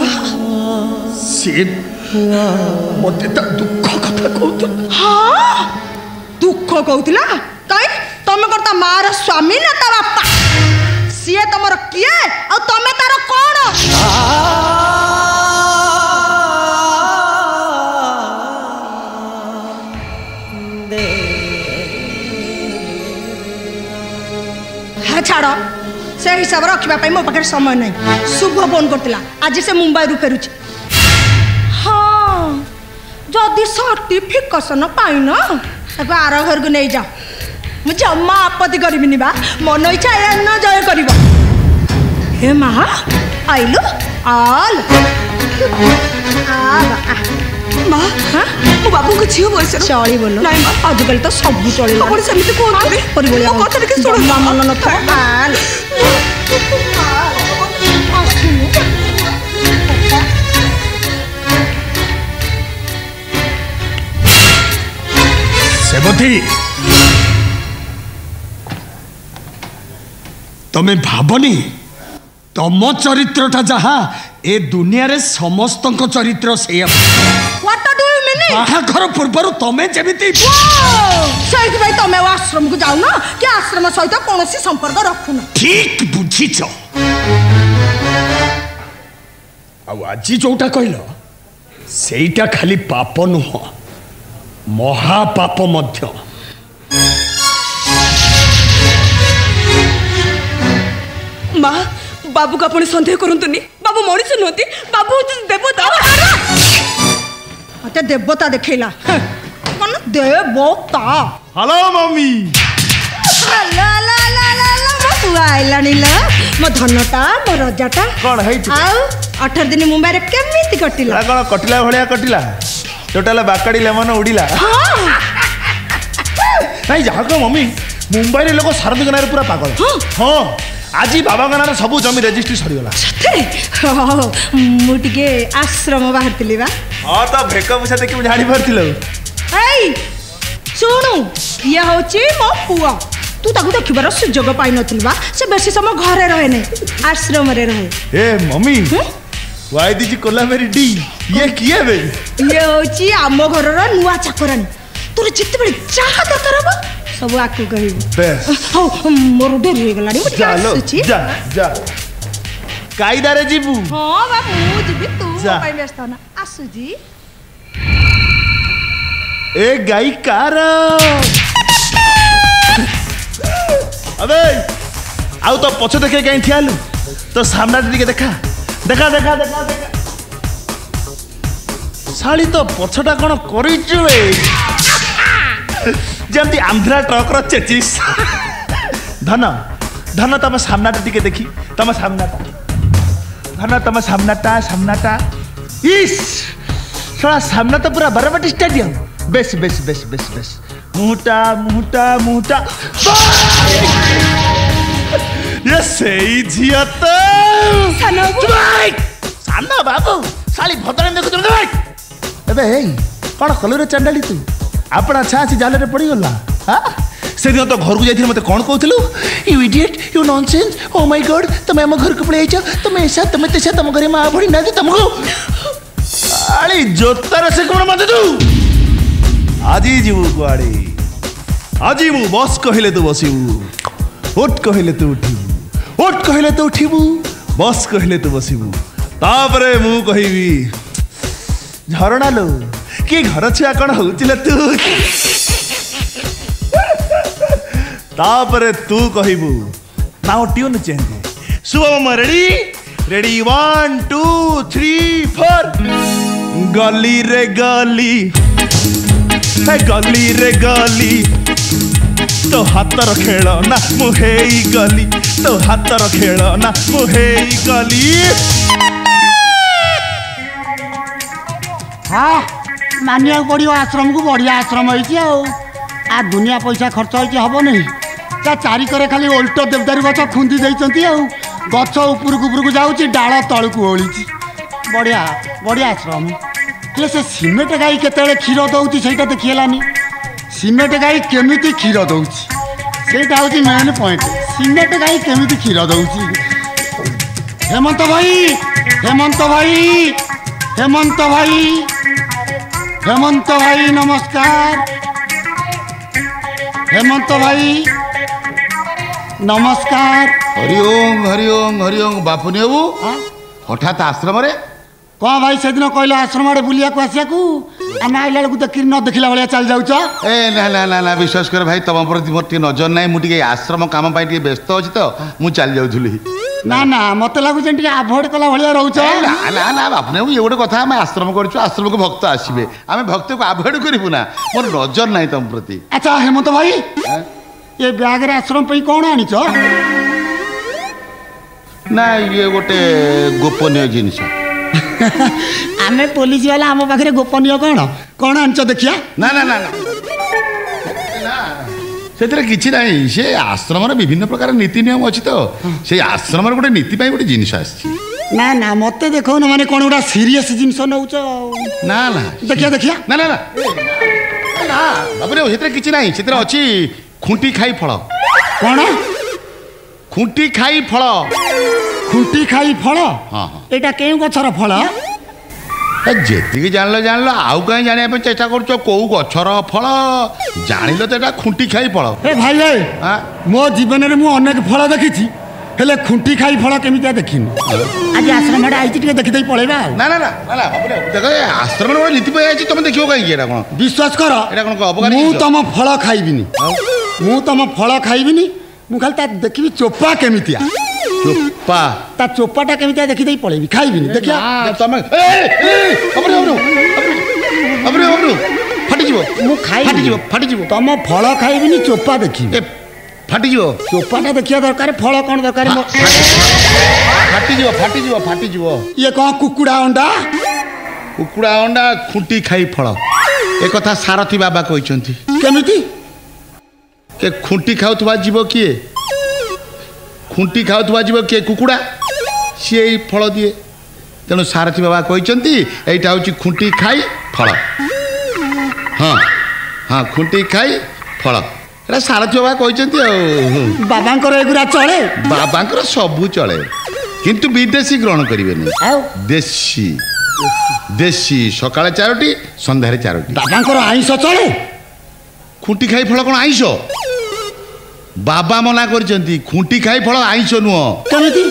से मते ता दुख कथा कहत हां दुख कहउतला काई तमे करता मार स्वामी ना ता बापा सिए तमर किए आ तमे तार कोन हा छाड़ो से हिसाब रखिबा पई मो पाखे समय नहीं शुभ फोन करतिला आज से मुंबई रु फेरुची हां जदी सर्टिफिकेशन पाइन ताको आर घर को नहीं जा मु जम्मा आपत्ति करबिनी बा मन इच्छा ए न जय करबो हे मां आइलो आल मां मो बाबू को छियो बयस चली बोलो नहीं मां आजकल तो सब चली आपण समिति कोन करे परिबोलिया मो कथा के सुन मन न था आल सेबती तमे भाबनी तम चरित्रटा जहा ए दुनिया रे समस्त चरित्र से व्हाट डू यू मीन बाहाघर पूर्वर तमे जेमिति सहित भाई तमे आश्रम को जाऊ ना कि आश्रम सहित कोनोसी संपर्क रखु ना ठीक बुझिछ आ आज जोटा कहलो सेईटा खाली पाप नुह महापाप मध्य मां बाबू को आपण संदेह करंतुनी बाबू मଣିଷ नहती बाबू देवता मते देवता देखैला कोन देवता हेलो मम्मी ला ला ला ला ला बाबू आइला नीला मो धनटा मो रजाटा कोन है आउ 18 दिन मुंबई रे केमिति कटिला कोन कटिला भलिया कटिला टोटल बाकड़ी लेमन उड़ीला नहीं जहा को मम्मी मुंबई रे लोग सारा दुनिया रे पूरा पागल हां आज बाबा गाना सब जमी रेजिस्ट्री सरीगला मुटिके आश्रम बाहर तिली बा हां तो भेक मुसा देखि मु जानि परथिलो ए सुनु ये होची मो पुआ तू ताकू देखिबार सुजोग पाई नथिलबा से बेसी समय घरे रहे ने आश्रम रे रहे। ए मम्मी वाई दिस कोला मेरी डी ये किए बे? ये होची आमो घरर नुवा चाकरानी तोर जिते बड़े चाह दरकार हबो सब आकु कहबो। बेस हो मोर देरी हो गलानी मु चलो जा जा कायदा रे जीबू। हां बाबू मु जीबी तू जा। पाई व्यस्त ना आसु जी। ए गाई कार अबे आउ तो पछ देखे कहीं ठियालु तो सामना टिके देखा देखा देखा देखा देखा साली तो पछटा कौन करिचु ए जमती आंध्रा ट्रक रो चेचिस धन धन तम सामना टिके देखी तम सामनाटा धन तम सामनाटा इस साला सामना तो पूरा बाराबाटी स्टेडियम। बेस बेस बेस बेस बेस मुहटा मुहटा मुहटा ये सही झिया तो साना बाबू साली भद्र देखु एबे हे कौन कलु रे चंडाली तू अपना छासी जाल रे पड़ी गला हां से दिन तो घर को जाइथिल मते कोन कहथलु you idiot you nonsense oh my God तुम हम घर को पळे आइछ तुम ऐसा तुम तेसा तुम घरे मां भड़ी ना तुमको आली जोतार से कोन मते तू आजी जीवु कुआड़े आजी मु बस कहले तू बसिबू उठ कहले तू उठिबू उठ कहले तू उठिबू बस कहले तू बसिबू तापरे मु कहिबी झरणा लो कि घर छुआ कौन होउतिले तू तापरे तू कहिबू now tune change Shubham ready ready 1 2 3 4 गली रे गली गली रे गली तो हातर खेल ना मुहे गली तो हातर खेल ना मुहे गली। हाँ मानिया पड़ो आश्रम को बढ़िया आश्रम होती आ दुनिया पैसा खर्च होती हम नहीं ता चारिकरे खाली ओल्ट देवदारू गछ खुंदी देइचंती आ गछ उपरकू उपरकू जाऊँगी डाल तलू ओली बढ़िया बढ़िया आश्रम हेल्ले से सीमेंट गाई केतले क्षीर दौची से देखिलानी सीमेंट गाई केमिति क्षीर दौची सेटा हूँ मेन पॉइंट सीमेंट गाई केमिति क्षीर दौची। हेमंत भाई हेमंत भाई हेमंत भाई हेमंत भाई नमस्कार हेमंत भाई नमस्कार। हरिओम हरिओम हरिओम बापुनी बाबू हठात आश्रम रे कौन भाई से दिन कहल आश्रम आड़े बुलिया को आसिया को आम आइला बेलू देख न देखला भाया चल जाऊच ए ना ना ना ना विश्वास कर भाई तुम प्रति मोर नजर ना मुझे आश्रम काम व्यस्त अच्छी तो मुझे चल जाऊली ना ना मत लगुच आभोड कला भाया रोच ना ना बापने ये गोटे कथा आम आश्रम कर आश्रम को भक्त आसबे आम भक्त को आभोड करूँ ना मोर नजर ना तुम प्रति। अच्छा हेमंत भाई ये बैग रे आश्रम पे कौन आनीच ना ये गोटे गोपनीय जिनस आमे पुलिस वाला आम पाखे गोपनीय कौन कौन आनच देखिया ना ना ना से किसी ना से आश्रम विभिन्न प्रकार नीति नियम अच्छी तो से आश्रम गोटे नीति गोटे जिनस आसी ना ना मत देखो ना माने कौन गोटा सीरियस जिनस नौच ना ना देखिया देखिया ना ना ना बाबू से किसी ना से अच्छी खुंटी खाई फल कौन खुंटी खाई फल खुंटी खाई फल हाँ एटा केउ गछर फल जेतिकी जान जान आउ कहीं जाना चेष्टा कर कौ गछर फल जान तो खुंटी खाई फल। ए भाई भाई मो जीवन में मुझे अनेक फल देखी हेले खुंटी खाई फल केमी देखनी आज आश्रम आड़े आई देखी पलैबा ना ना ना देख आश्रम गोटे नीति आई तुम देखो कहीं कौन विश्वास कर मु तुम फल खाइबिनी मु तुम फल खाइबिनी मु खाली देखी चोपा केमितिया चोपा ता चोपाटा केमितिया देखी दे पळेबी खाइबिनी देखिया तुम फाटी जीवो मु खाइ फाटी जीवो तुम फल खाइबिनी चोपा देखी फाटी जीवो चोपाटा देखिया दरकार फल कोन दरकार फाटी जीवो ये कौन कुकुड़ा अंडा खुंटी खाई फल एक कथा सारथी बाबा कहते केमिति के खुंटी खाऊवा जीव किए खुंटी खाऊवा जीव किए कुकुड़ा सी फल दिए तेणु सारथी बाबा कहते यहाँ हूँ खुंटी खाई फल हाँ हाँ खुंटी खाई फल ଏଟା ସାରଥି ବାବା କହିଛନ୍ତି ଆଉ। ବାବାଙ୍କର ଏଗୁରା ଚଳେ? ବାବାଙ୍କର ସବୁ ଚଳେ କିନ୍ତୁ ବିଦେଶୀ ଗ୍ରହଣ କରିବେନି। ଦେଶୀ ଦେଶୀ ସକାଳେ 4ଟି ସନ୍ଧ୍ୟାରେ 4ଟି। ବାବାଙ୍କର ଆଇଁଷ ଚଳେ? ଖୁଣ୍ଟି ଖାଇ ଫଳ କ'ଣ ଆଇଁଷ? ବାବା ମନା କରିଛନ୍ତି ଖୁଣ୍ଟି ଖାଇ ଫଳ ଆଇଁଷ ନୁହଁ। କେମିତି?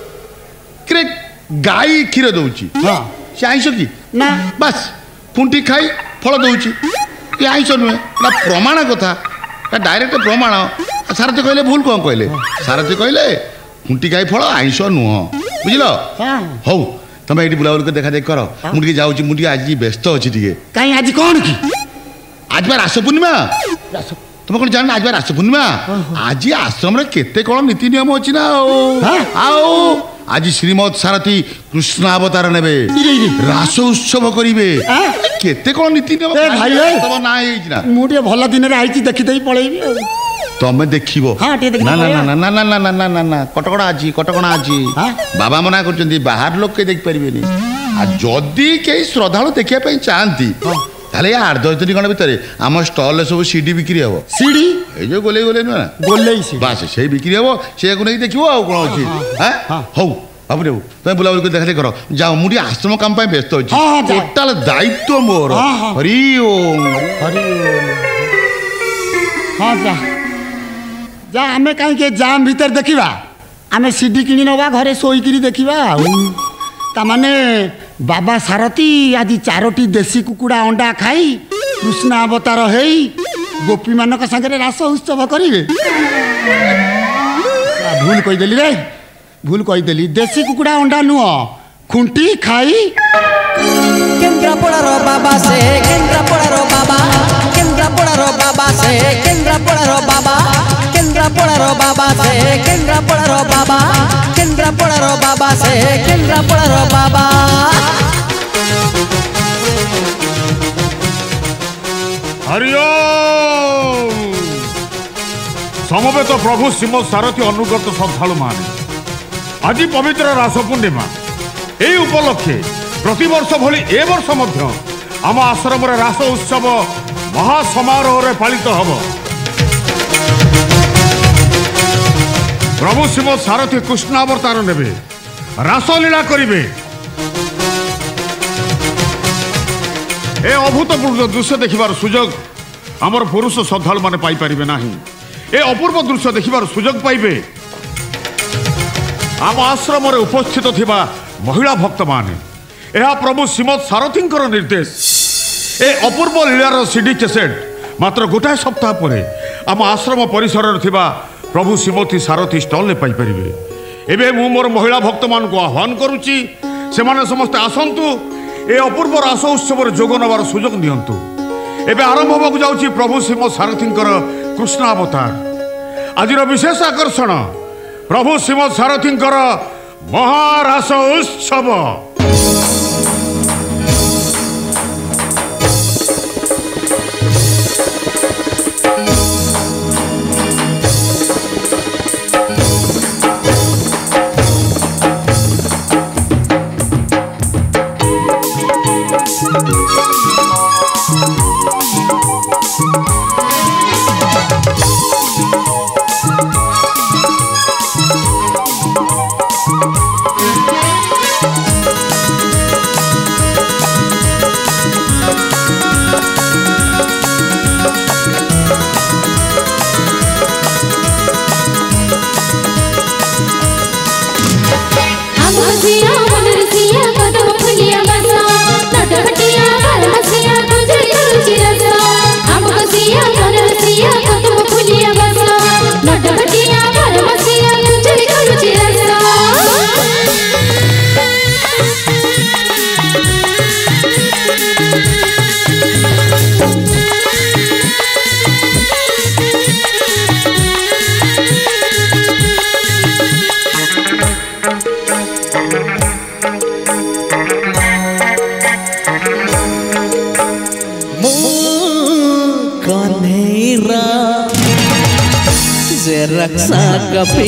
ଗାଈ କ୍ଷୀର ଦଉଛି ସେ ଆଇଁଷ କି? ନା ବାସ୍ ଖୁଣ୍ଟି ଖାଇ ଫଳ ଦଉଛି ଏ ଆଇଁଷ ନୁହେଁ। ନା ପ୍ରମାଣ କଥା ଡାଇରେକ୍ଟ ପ୍ରମାଣ। ସାରଥି କହିଲେ ଭୁଲ କ'ଣ କହିଲେ? ସାରଥି କହିଲେ ଖୁଣ୍ଟି ଖାଇ ଫଳ ଆଇଁଷ ନୁହଁ। ବୁଝିଲ? ହଉ ତମେ ଏଇଠି ବୁଲାବୁଲି କରି ଦେଖା ଦେଖି କର। ମୁଁ ଟିକେ ଯାଉଛି, ମୁଁ ଟିକେ ଆଜି ବ୍ୟସ୍ତ ଅଛି ଟିକେ। କାଇଁ ଆଜି କ'ଣ କି? ଆଜି ବା ରାସ ପୂର୍ଣ୍ଣିମା। ତମେ କ'ଣ ଜାଣିନା ଆଜି ବା ରାସ ପୂର୍ଣ୍ଣିମା? ଆଜି ଆଶ୍ରମରେ କେତେ କ'ଣ ନୀତି ନିୟମ ଅଛି ନା ଆଉ ଆଜି ଶ୍ରୀମଦ୍ ସାରଥି କୃଷ୍ଣ ଅବତାର ନେବେ, ରାସ ଉତ୍ସବ କରିବେ, କେତେ କ'ଣ ନୀତି ନିୟମ। ତମ ନାଁ ହେଇଛି ନା? ମୁଁ ଟିକେ ଭଲ ଦିନରେ ଆଇଛି ଦେଖିଦେଇ ପଳେଇବି ଆଉ। ତମେ ଦେଖିବ? ନା ନା ନା ନା ନା ନା ନା ନା ନା କଟକଣା ଅଛି, କଟକଣା ଅଛି। ବାବା ମନା କରୁଛନ୍ତି ବାହାର ଲୋକ କେହି ଦେଖିପାରିବେନି। ଆଉ ଯଦି କେହି ଶ୍ରଦ୍ଧାଳୁ ଦେଖିବା ପାଇଁ ଚାହାନ୍ତି ତାହେଲେ 8-10 ଦିନ ଖଣ୍ଡ ଭିତରେ ଆମ ଷ୍ଟଲରେ ସବୁ ସିଡି ବିକ୍ରି ହବ। ସିଡି? ଏଇ ଯୋଉ ଗୋଲେଇ ଗୋଲେଇ ନୁହେଁ ନା, ଗୋଲେଇ ବାସ୍ ସେଇ ବିକ୍ରି ହବ। ସେଇଆକୁ ନେଇକି ଦେଖିବ ଆଉ କ'ଣ ଅଛି। ହଉ ବାବୁ ଦେବୁ ତମେ ବୁଲାବୁଲି କରି ଦେଖା ଦେଖି କର। ଯାଅ ମୁଁ ଟିକେ ଆଶ୍ରମ କାମ ପାଇଁ ବ୍ୟସ୍ତ ଅଛି। ଟୋଟାଲ ଦାୟିତ୍ୱ ମୋର। ହରି ଓମ୍ ହରି ଓମ୍। ହଁ ଯା ଯା, ଆମେ କାହିଁକି ଜାମ୍ ଭିତରେ ଦେଖିବା? ଆମେ ସିଡି କିଣି ନେବା, ଘରେ ଶୋଇକିରି ଦେଖିବା ଆଉ। ତାମାନେ ବାବା ସାରଥି ଆଜି 4ଟି ଦେଶୀ କୁକୁଡ଼ା ଅଣ୍ଡା ଖାଇ କୃଷ୍ଣ ଅବତାର ହେଇ ଗୋପୀମାନଙ୍କ ସାଙ୍ଗରେ ରାସ ଉତ୍ସବ କରିବେ। ଭୁଲ କହିଦେଲି ରେ, ଭୁଲ କହିଦେଲି। ଦେଶୀ କୁକୁଡ଼ା ଅଣ୍ଡା ନୁହଁ, ଖୁଣ୍ଟି ଖାଇ। କେନ୍ଦ୍ରାପଡ଼ାର ବାବା ସେ କେନ୍ଦ୍ରାପଡ଼ାର ବାବା, କେନ୍ଦ୍ରାପଡ଼ାର ବାବା ସେ କେନ୍ଦ୍ରାପଡ଼ାର ବାବା, କେନ୍ଦ୍ରାପଡ଼ାର ବାବା ସେ କେନ୍ଦ୍ରାପଡ଼ାର ବାବା, କେନ୍ଦ୍ରାପଡ଼ାର ବାବା ସେ କେନ୍ଦ୍ରାପଡ଼ାର ବାବା। हरि ओम। समवेत प्रभु श्रीमद सारथी अनुगत श्रद्धालु माने आज पवित्र रास पूर्णिमा এই উপলক্ষে प्रतिवर्ष भली ए वर्ष मध्य आम आश्रम रास उत्सव महासमारोह पालित हब। प्रभु श्रीमद सारथी कृष्ण अवतार नेबे, रासलीला करिवे। ए अभूतपूर्व दृश्य देखिबार सुजोग आमर पुरुष श्रद्धालु माने पाई परिबे नाही। ए अपूर्व दृश्य देखिबार सुजोग पाइबे आम आश्रम रे उपस्थित थिबा महिला भक्त माने। यह प्रभु श्रीमद सारथींकर निर्देश। ए अपूर्व लीलार सीडी कैसेट मात्र गोटाए सप्ताह पर आम आश्रम परिसर थिबा प्रभु श्रीमती सारथी स्टल ने पाई परिबे। एबे मु मोर महिला भक्त मान को आह्वान करूची, से माने समस्त आसंतु ए अपूर्व रास उत्सव जोग नवार सुजोग नियंतु। एबे आरंभ होबाकु जाउची प्रभु श्रीमद सारथींकर कृष्ण अवतार। आजिर विशेष आकर्षण प्रभु श्रीमद सारथींकर महारास उत्सव। रक्षा कपी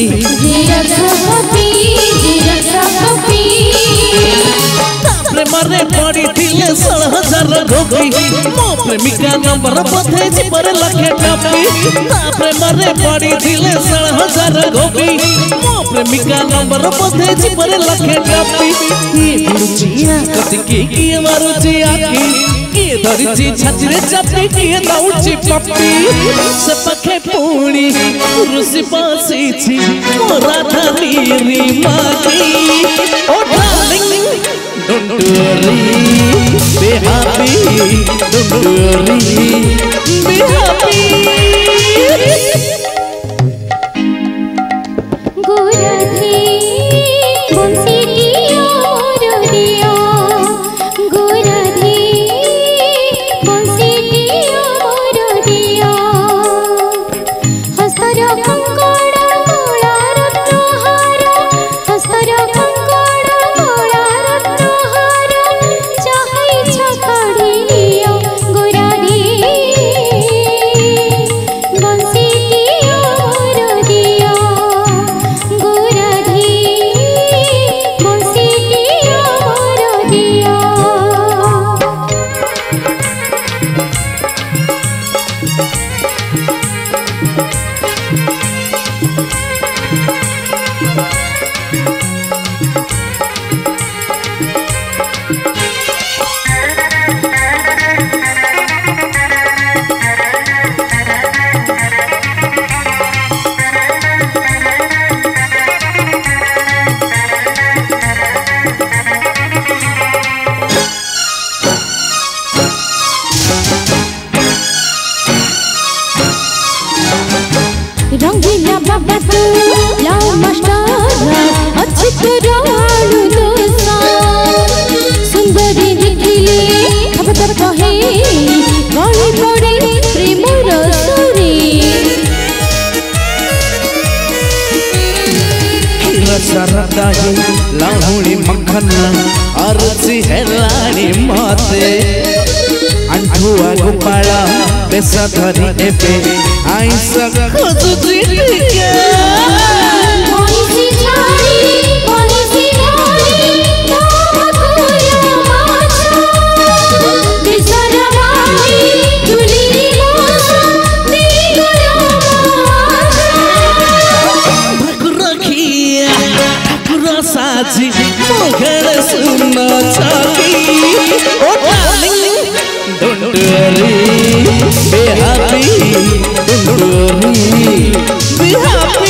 प्रेमरे पड़ी थिले 16,000 गोपी मो प्रेमिका नंबर पथे जिपर लखे टपी ता प्रेमरे पड़ी थिले 16,000 गोपी मो प्रेमिका नंबर पथे जिपर लखे टपी ये बुचिया कति की मारुची आखी किए धरिची छातीरे चापी किए दाउची पप्पी से पखे पुणी रुसी पासीची मोरा धनीरी मागी oh darling don't worry be happy don't worry be happy गोराधे बंसी दिया मोर दिया गोराधे बंसी दिया मोर दिया हस्तर कंकड़ मोला रत्नहार हस्तर कंकड़ मोला रत्नहार चाहे छकड़ी लिया गोराधे बंसी दिया मोर दिया गोराधे बंसी दिया मोर दिया रंगीला बाबा तू लाओ मास्टर अच्छी तरह आलू डोसा सुंदरी दिखिले खबर कहे गली पड़े प्रेम रसरी रसरदाई लाहुणी मखना अरसी हेलाणी माते अंठुआ गोपाला बेसा धरी एबे आइस खोजुची टिके मनीषी झाड़ी मनीषी झाड़ी नाम कोया माछा बिसर माड़ी दुली माछा नीगला ठाकुर खिया ठाकुर साजी मोघर सुन छकी oh darling don't worry be happy don't worry be happy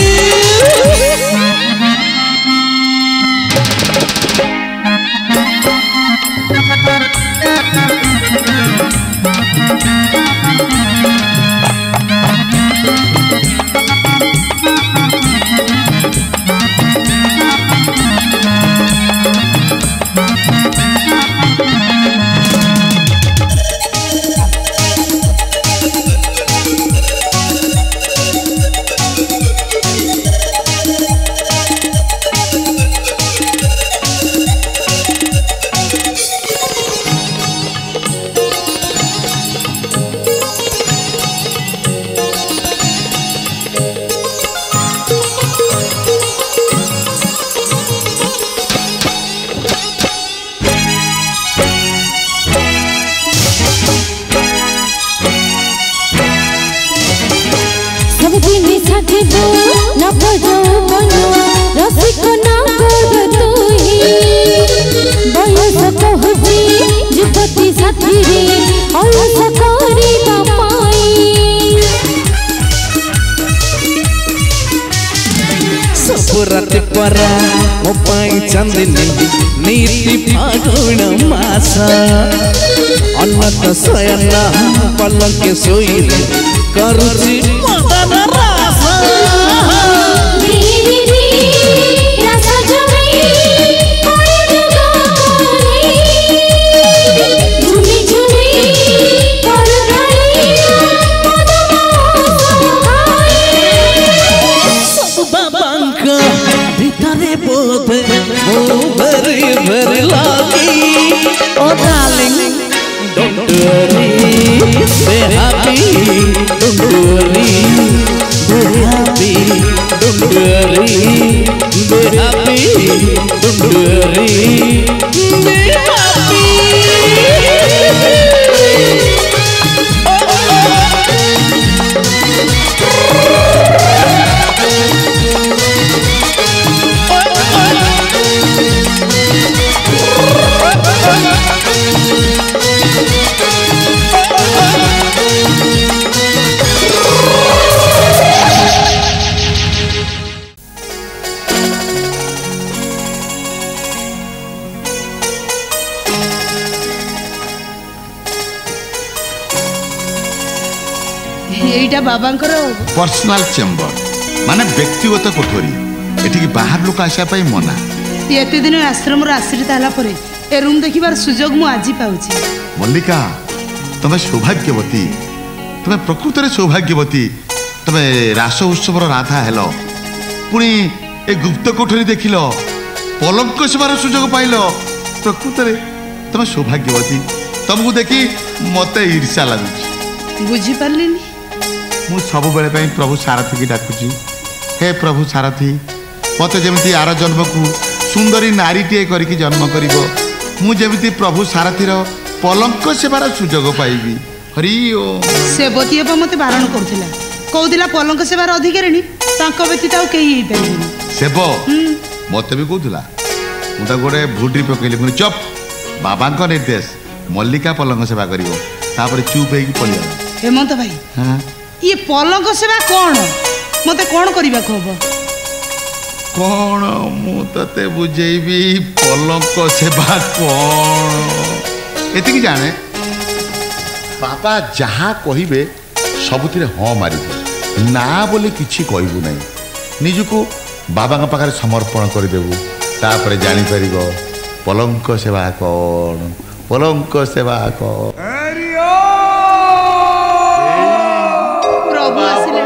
सब दिन साथे दो ना बजो बनुआ रसिक ना गोद तुही बयस कहती जुपति साथी रे अलस करी पाई सपुरत परा मो पाई चंदनी नीति फागुण मासा अन्नत सयना पलक सोईले करुची मदन रासा री री रस जमी पड़े जुगानी झुमी झुमी कर रही सब बाबांका भीतरे बोधे मो भरी भरी लागी oh darling don't worry be happy don't worry এইটা বাবাঙ্কর पर्सनाल चेम्बर माने व्यक्तिगत कोठरी एठी बाहर लोक आशा पाई मना एते दिन आश्रम आश्रित हला परे ए रूम देखिबार सुजोग मु आजि पाउछि मल्लिका तमे सौभाग्यवती तमे प्रकृत रे सौभाग्यवती तमे रास उत्सव राधा हेलो पुणी ए गुप्त कोठरी देखिल पलंक सेवार सुजोग पाइल प्रकृत रे तमे सौभाग्यवती तुमको देखी मते ईर्ष्या लगुच बुझी पारलिनी मु सब बेले पई प्रभु सारथी की डाकुची हे प्रभु सारथी मते जेमती आर जन्म को सुंदरी नारी टे करके जन्म करिवो मु जेमती प्रभु सारथी रो पलंक सेवार सुजोग पाइबी हरि ओम सेवती अब मते बारण करथिला कहउदिला पलंक सेवार अधिकारिणी तांको व्यतीत आउ केही हेई पारिबेनी सेब मते भी कहउदिला मुता गोटे भुड्री पकेली मुनि चप बाबा को निर्देश मल्लिका पलंक सेवा करिवो तापर चुप हेकी पलिया हेमंत भाई हां ये पलंक सेवा कौन मते कौन करिबा कहबो कौन मु तते बुझेबी पलंक सेवा कौन एतिकी जाने बाबा जहाँ कहिबे सबुथिरे हाँ मारिबे ना बोले किछि कहबू नै निजको बाबा पाखरे समर्पण करदेबू तापर जानी परिबो पलंक सेवा कौन पलंक सेवा कौन प्रभु आसिले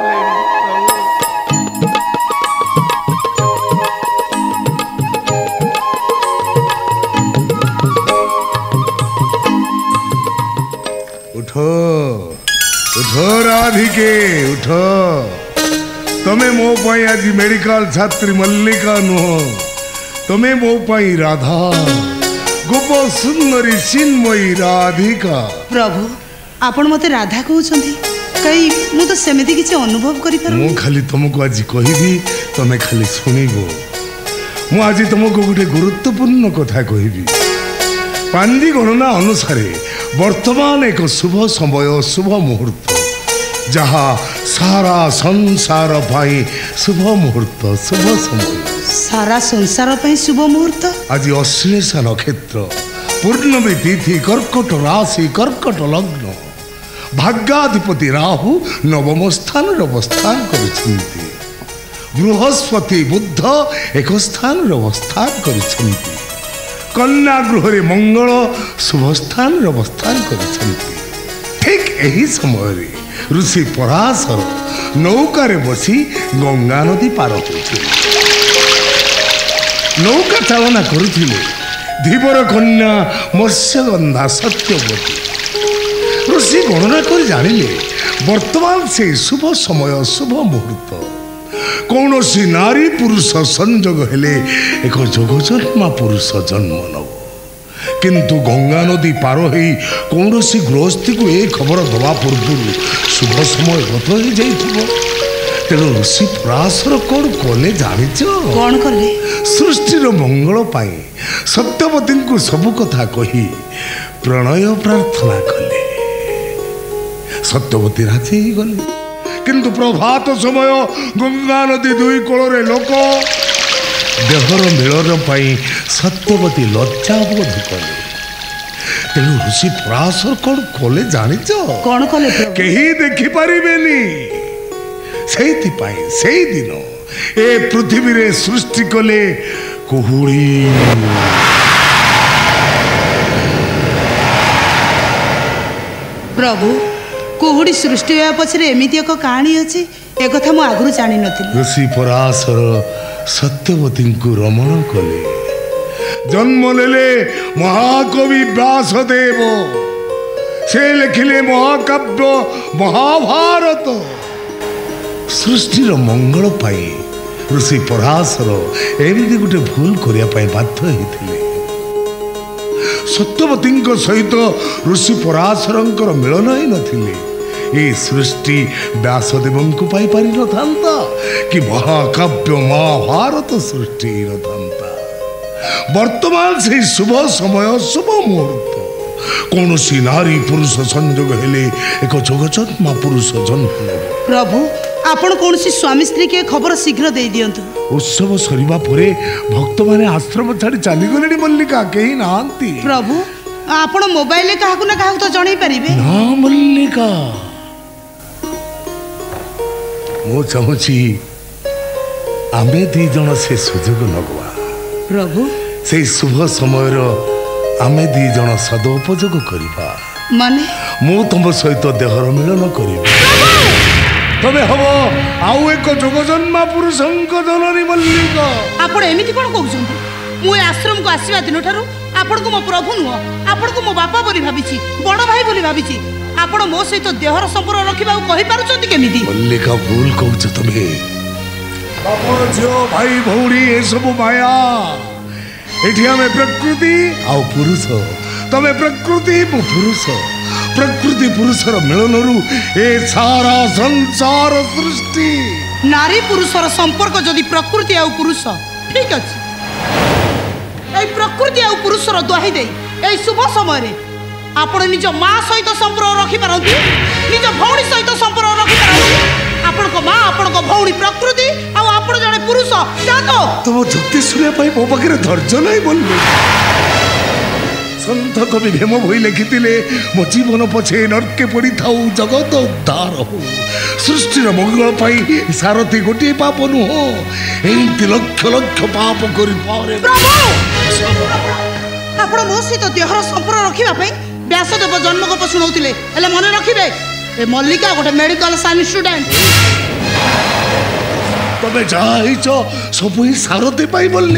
उठो उठो राधिके उठो तमे मो पाई आज मेडिकल छात्री मल्लिका नुह तमे मो पाई राधा गोप सुंदरी चिन्मयी राधिका प्रभु आपण मते राधा कहउछंती कई मु तो सेमिति किछि अनुभव करि पारु मु खाली तुमको आज कहिबी तमे खाली सुनिबो मु आज तुमको गोटे गुरुत्वपूर्ण कथा कहिबी पांजी गणना अनुसारे वर्तमान एक शुभ समय शुभ मुहूर्त जहाँ सारा संसार पाई शुभ मुहूर्त शुभ समय सारा संसार पाई शुभ मुहूर्त आज अश्लेषा नक्षत्र पूर्णमी तिथि कर्कट राशि कर्कट लग्न भाग्याधिपति राहु नवम स्थान अवस्थान करिसेंती बृहस्पति बुध एक स्थान अवस्थान करिसेंती कन्या गृह मंगल शुभ स्थान अवस्थान करिसेंती ठीक यही समय ऋषि पराशर नौकार बसी गंगा नदी पार होते नौका चालना करुथिले धीवर कन्या मत्स्यगंधा सत्यवती ऋषि गणना कर जानिले वर्तमान से शुभ समय शुभ मुहूर्त कौन सी नारी पुरुष संजोग हेले एक जोगजन्मा पुरुष जन्म नब किंतु गंगा नदी पार हो कौन सी गृहस्थी को यह खबर दवा पूर्व शुभ समय गत हो जाइथिबो तेणु ऋषि पराशर कौन कले जानिच कौन कले सृष्टिर मंगल पाई सत्यवती को सब कथा कही प्रणय प्रार्थना कले सत्यवती राजी गले किंतु प्रभात समय गंगा नदी दुई कोଳରେ लोक देहर मिलन पाई सत्यवती लज्जा बोध कले तेणु ऋषि पराशर कौन कले जानिच कौन कले केही देखि पारिबेनी सेइथिपाई सेई दिन ए पृथ्वी रे सृष्टि कले कुहुड़ी प्रभु कुहुड़ी सृष्टि होया पछरे एमिति एक कहानी अछि ए कथा मु आगरु जानि नथिली ऋषि पराशर सत्यवती को रमण कले जन्म लेले महाकवि व्यासदेव से लिखिले महाकाव्य महाभारत सृष्टिर मंगल पाई ऋषि पराशर एमती गोटे भूल करिया पाई बाध्य होइथिले सत्यवती सहित ऋषि पराशर मिलन ही नथिले ये सृष्टि व्यासदेव को पाई पारि न थांता कि महाकाव्य महाभारत सृष्टि न थांता वर्तमान से शुभ समय शुभ मुहूर्त कौन सी नारी पुरुष संजोग हेले एक जगजन्मा पुरुष जन्म प्रभु आपण कौन सी स्वामी स्त्री के खबर शीघ्र दे दियंतु उत्सव सरिबा परे भक्त माने आश्रम छाड़ी चली गलेनी मल्लिका केही नांती प्रभु आपण मोबाइल काहाकु ना काहाकु तो जणै परिबे ना मल्लिका ମୁଁ ଚାହୁଁଛି ଆମେ ଦି ଜଣ ସେ ସୁଯୋଗ ନବା ପ୍ରଭୁ ସେଇ ଶୁଭ ସମୟର ଆମେ ଦି ଜଣ ସଦୁପଯୋଗ କରିବା ମାନେ ମୁଁ ତମ ସହିତ ଦେହର ମିଳନ କରିବି ତମେ ହବ ଆଉ ଏକ ଯୋଗଜନ୍ମା ପୁରୁଷଙ୍କ ଜନନୀ ମଲ୍ଲିକା। ଆପଣ ଏମିତି କ'ଣ କହୁଛନ୍ତି? ମୁଁ ଏ ଆଶ୍ରମକୁ ଆସିବା ଦିନଠାରୁ ଆପଣଙ୍କୁ ମୋ ପ୍ରଭୁ ନୁହଁ, ଆପଣଙ୍କୁ ମୋ ବାପା ବୋଲି ଭାବିଛି, ବଡ଼ ଭାଇ ବୋଲି ଭାବିଛି। ଆପଣ ମୋ ସହିତ ଦେହର ସମ୍ପର୍କ ରଖିବାକୁ କହିପାରୁଛନ୍ତି କେମିତି? ମଲ୍ଲିକା ଭୁଲ କହୁଛ ତମେ। ବାପ ଝିଅ ଭାଇ ଭଉଣୀ ଏସବୁ ମାୟା। ଏଠି ଆମେ ପ୍ରକୃତି ଆଉ ପୁରୁଷ। ତମେ ପ୍ରକୃତି ମୁଁ ପୁରୁଷ। ପ୍ରକୃତି ପୁରୁଷର ମିଳନରୁ ଏ ସାରା ସଂସାର ସୃଷ୍ଟି। ନାରୀ ପୁରୁଷର ସମ୍ପର୍କ ଯଦି ପ୍ରକୃତି ଆଉ ପୁରୁଷ, ଠିକ ଅଛି। এই প্রকৃতি আর পুরুষর দোহাই দেই এই শুভ সময়ে আপন নিজ মা সহিত সম্পর্ক রখিপারନ୍ତି, নিজ ভৌণী সহিত সম্পর্ক রখিপারନ୍ତି। ଆପଣଙ୍କ ମା ଆପଣଙ୍କ ଭଉଣୀ ପ୍ରକୃତି ଆଉ ଆପଣ ଜଣେ ପୁରୁଷ। ଯାଆନ୍ତୁ। ତମ ଯୁକ୍ତି ଶୁଣିବା ପାଇଁ ମୋ ପାଖରେ ଧୈର୍ଯ୍ୟ ନାହିଁ ବୋଲି ସନ୍ଥ କବି ଭୀମ ଭୋଇ ଲେଖିଥିଲେ, ମୋ ଜୀବନ ପଛେ ନର୍କେ ପଡ଼ିଥାଉ ଜଗତ ଉଦ୍ଧାର ହଉ। ସୃଷ୍ଟିର ମଙ୍ଗଳ ପାଇଁ ସାରଥି ଗୋଟିଏ ପାପ ନୁହଁ, ଏମିତି ଲକ୍ଷ ଲକ୍ଷ ପାପ କରିପାରେ। ଆପଣ ମୋ ସହିତ ଦେହର ସମ୍ପର୍କ ରଖିବା ପାଇଁ ବ୍ୟାସଦେବ ଜନ୍ମଗପ ଶୁଣାଉଥିଲେ, ହେଲେ ମନେ ରଖିବେ ଏ ମଲ୍ଲିକା ଗୋଟେ ମେଡିକାଲ ସାଇନ୍ସ ଷ୍ଟୁଡେଣ୍ଟ। ତମେ ଯାହା ହେଇଛ ସବୁ ହିଁ ସାରଥି ପାଇଁ ବୋଲି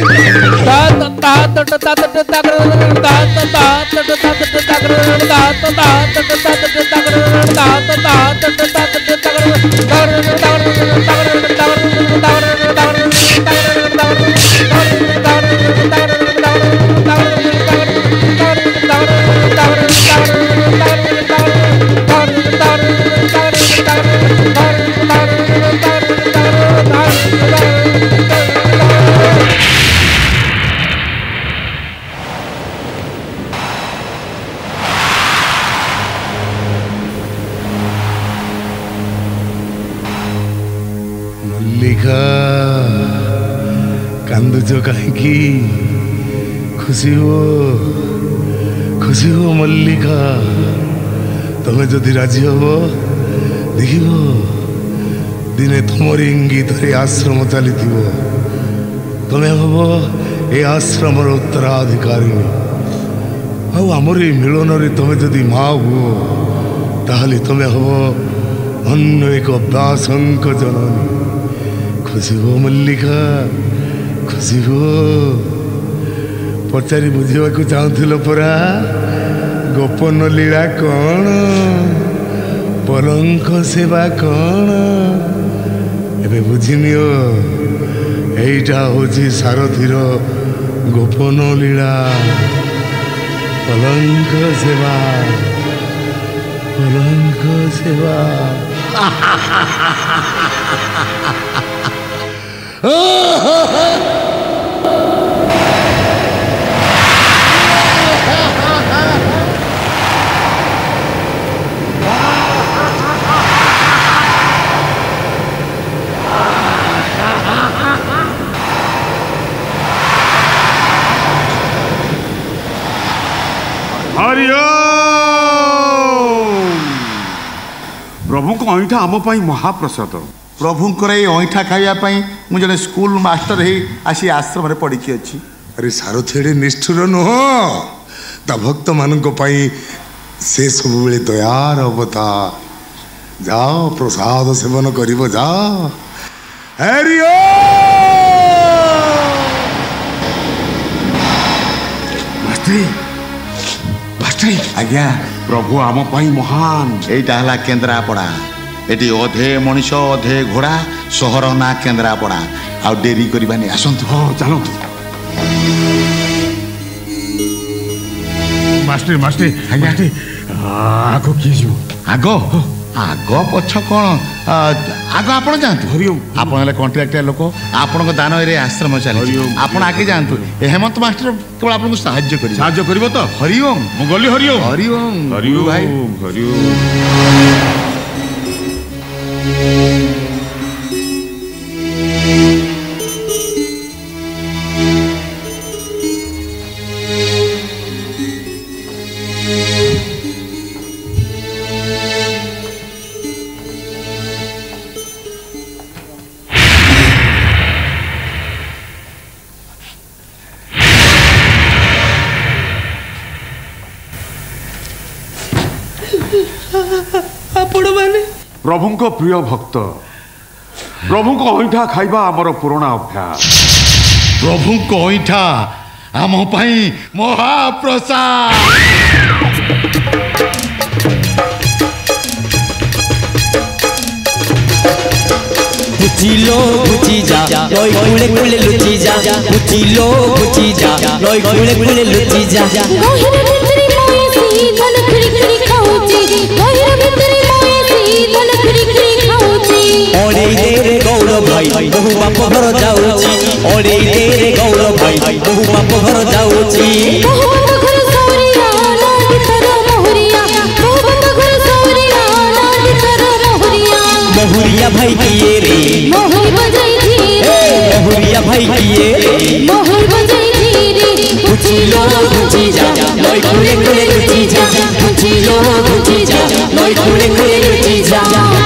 କାନ୍ଦୁଛ କାହିଁକି? ଖୁସି ହୁଅ ମଲ୍ଲିକା। ତମେ ଯଦି ରାଜି ହବ ଦେଖିବ ଦିନେ ତୁମରି ଇଙ୍ଗିତରେ ଆଶ୍ରମ ଚାଲିଥିବ। ତମେ ହବ ଏ ଆଶ୍ରମର ଉତ୍ତରାଧିକାରିଣୀ। ଆଉ ଆମର ଏଇ ମିଳନରେ ତମେ ଯଦି ମା ହୁଅ ତାହେଲେ ତମେ ହବ ଅନ୍ୟ ଏକ ବ୍ୟାସଙ୍କ ଜନନୀ। ଖୁସି ହୁଅ ମଲ୍ଲିକା, ଖୁସି ହୁଅ। ପଚାରି ବୁଝିବାକୁ ଚାହୁଁଥିଲ ପରା ଗୋପନ ଲୀଳା କ'ଣ, ପରଙ୍କ ସେବା କ'ଣ? ଏବେ ବୁଝିନିଅ, ଏଇଟା ହେଉଛି ସାରଥୀର ଗୋପନ ଲୀଳା। ପଲଙ୍କ ସେବା, ପଲଙ୍କ ସେବା। प्रभु को अईठा आम महाप्रसाद। प्रभुंकर ये अईठा खावाई मुझे जड़े स्कूल मास्टर ही आसी आश्रम पड़ी अच्छी। अरे सारथी निष्ठुर नुह, ता भक्त मान से सब बेले दयार अवतार। जाओ प्रसाद सेवन कर जाओ। आज्ञा प्रभु आम महान। यहीटा केन्द्रापड़ा। एटी अधे मनीष अधे घोड़ा, सहर ना केन्द्रापड़ा। आ डेरी करवानी आसतु। हाँ चलतु। मास्टर मास्टर मास्टर आगो किए आगो आग पछ कौन आग आप जातु। हरिओम। आपन कंट्राक्टर लोक आपण दान ए आश्रम चली आप आगे जातु। हेमंत मास्टर केवल आपको साहाय्य कर तो। हरिओम मु गली। हरिओम हरिओम हरिओम भाई हरिओम। प्रभु को प्रिय भक्त प्रभु को अईठा खाइबा आमर पुराना अभ्यास प्रभु को अईठा आम पाई महाप्रसाद बुचिलो बुची जा लय कुले कुले लुची जा बुचिलो बुची जा लय कुले कुले लुची जा गहिर भितरी मोए सी धन खरी खरी खाउची गहिर भितरी मोए सी धन खरी खरी खाउची ओरे रे गौर भाई बहु बाप घर जाउची ओरे रे गौर भाई बहु बाप घर जाउची बहु बाप घर सौरिया लाग तर मोहरिया बहु बाप घर सौरिया लाग तर मोहरिया मोहरिया भाई किए रे मोहर बजाई धीरे मोहरिया भाई किए रे मोहर बजाई धीरे बुचिलो बुची जा लय कुले कुले लुची जा बुचिलो बुची जा लय कुले कुले लुची जा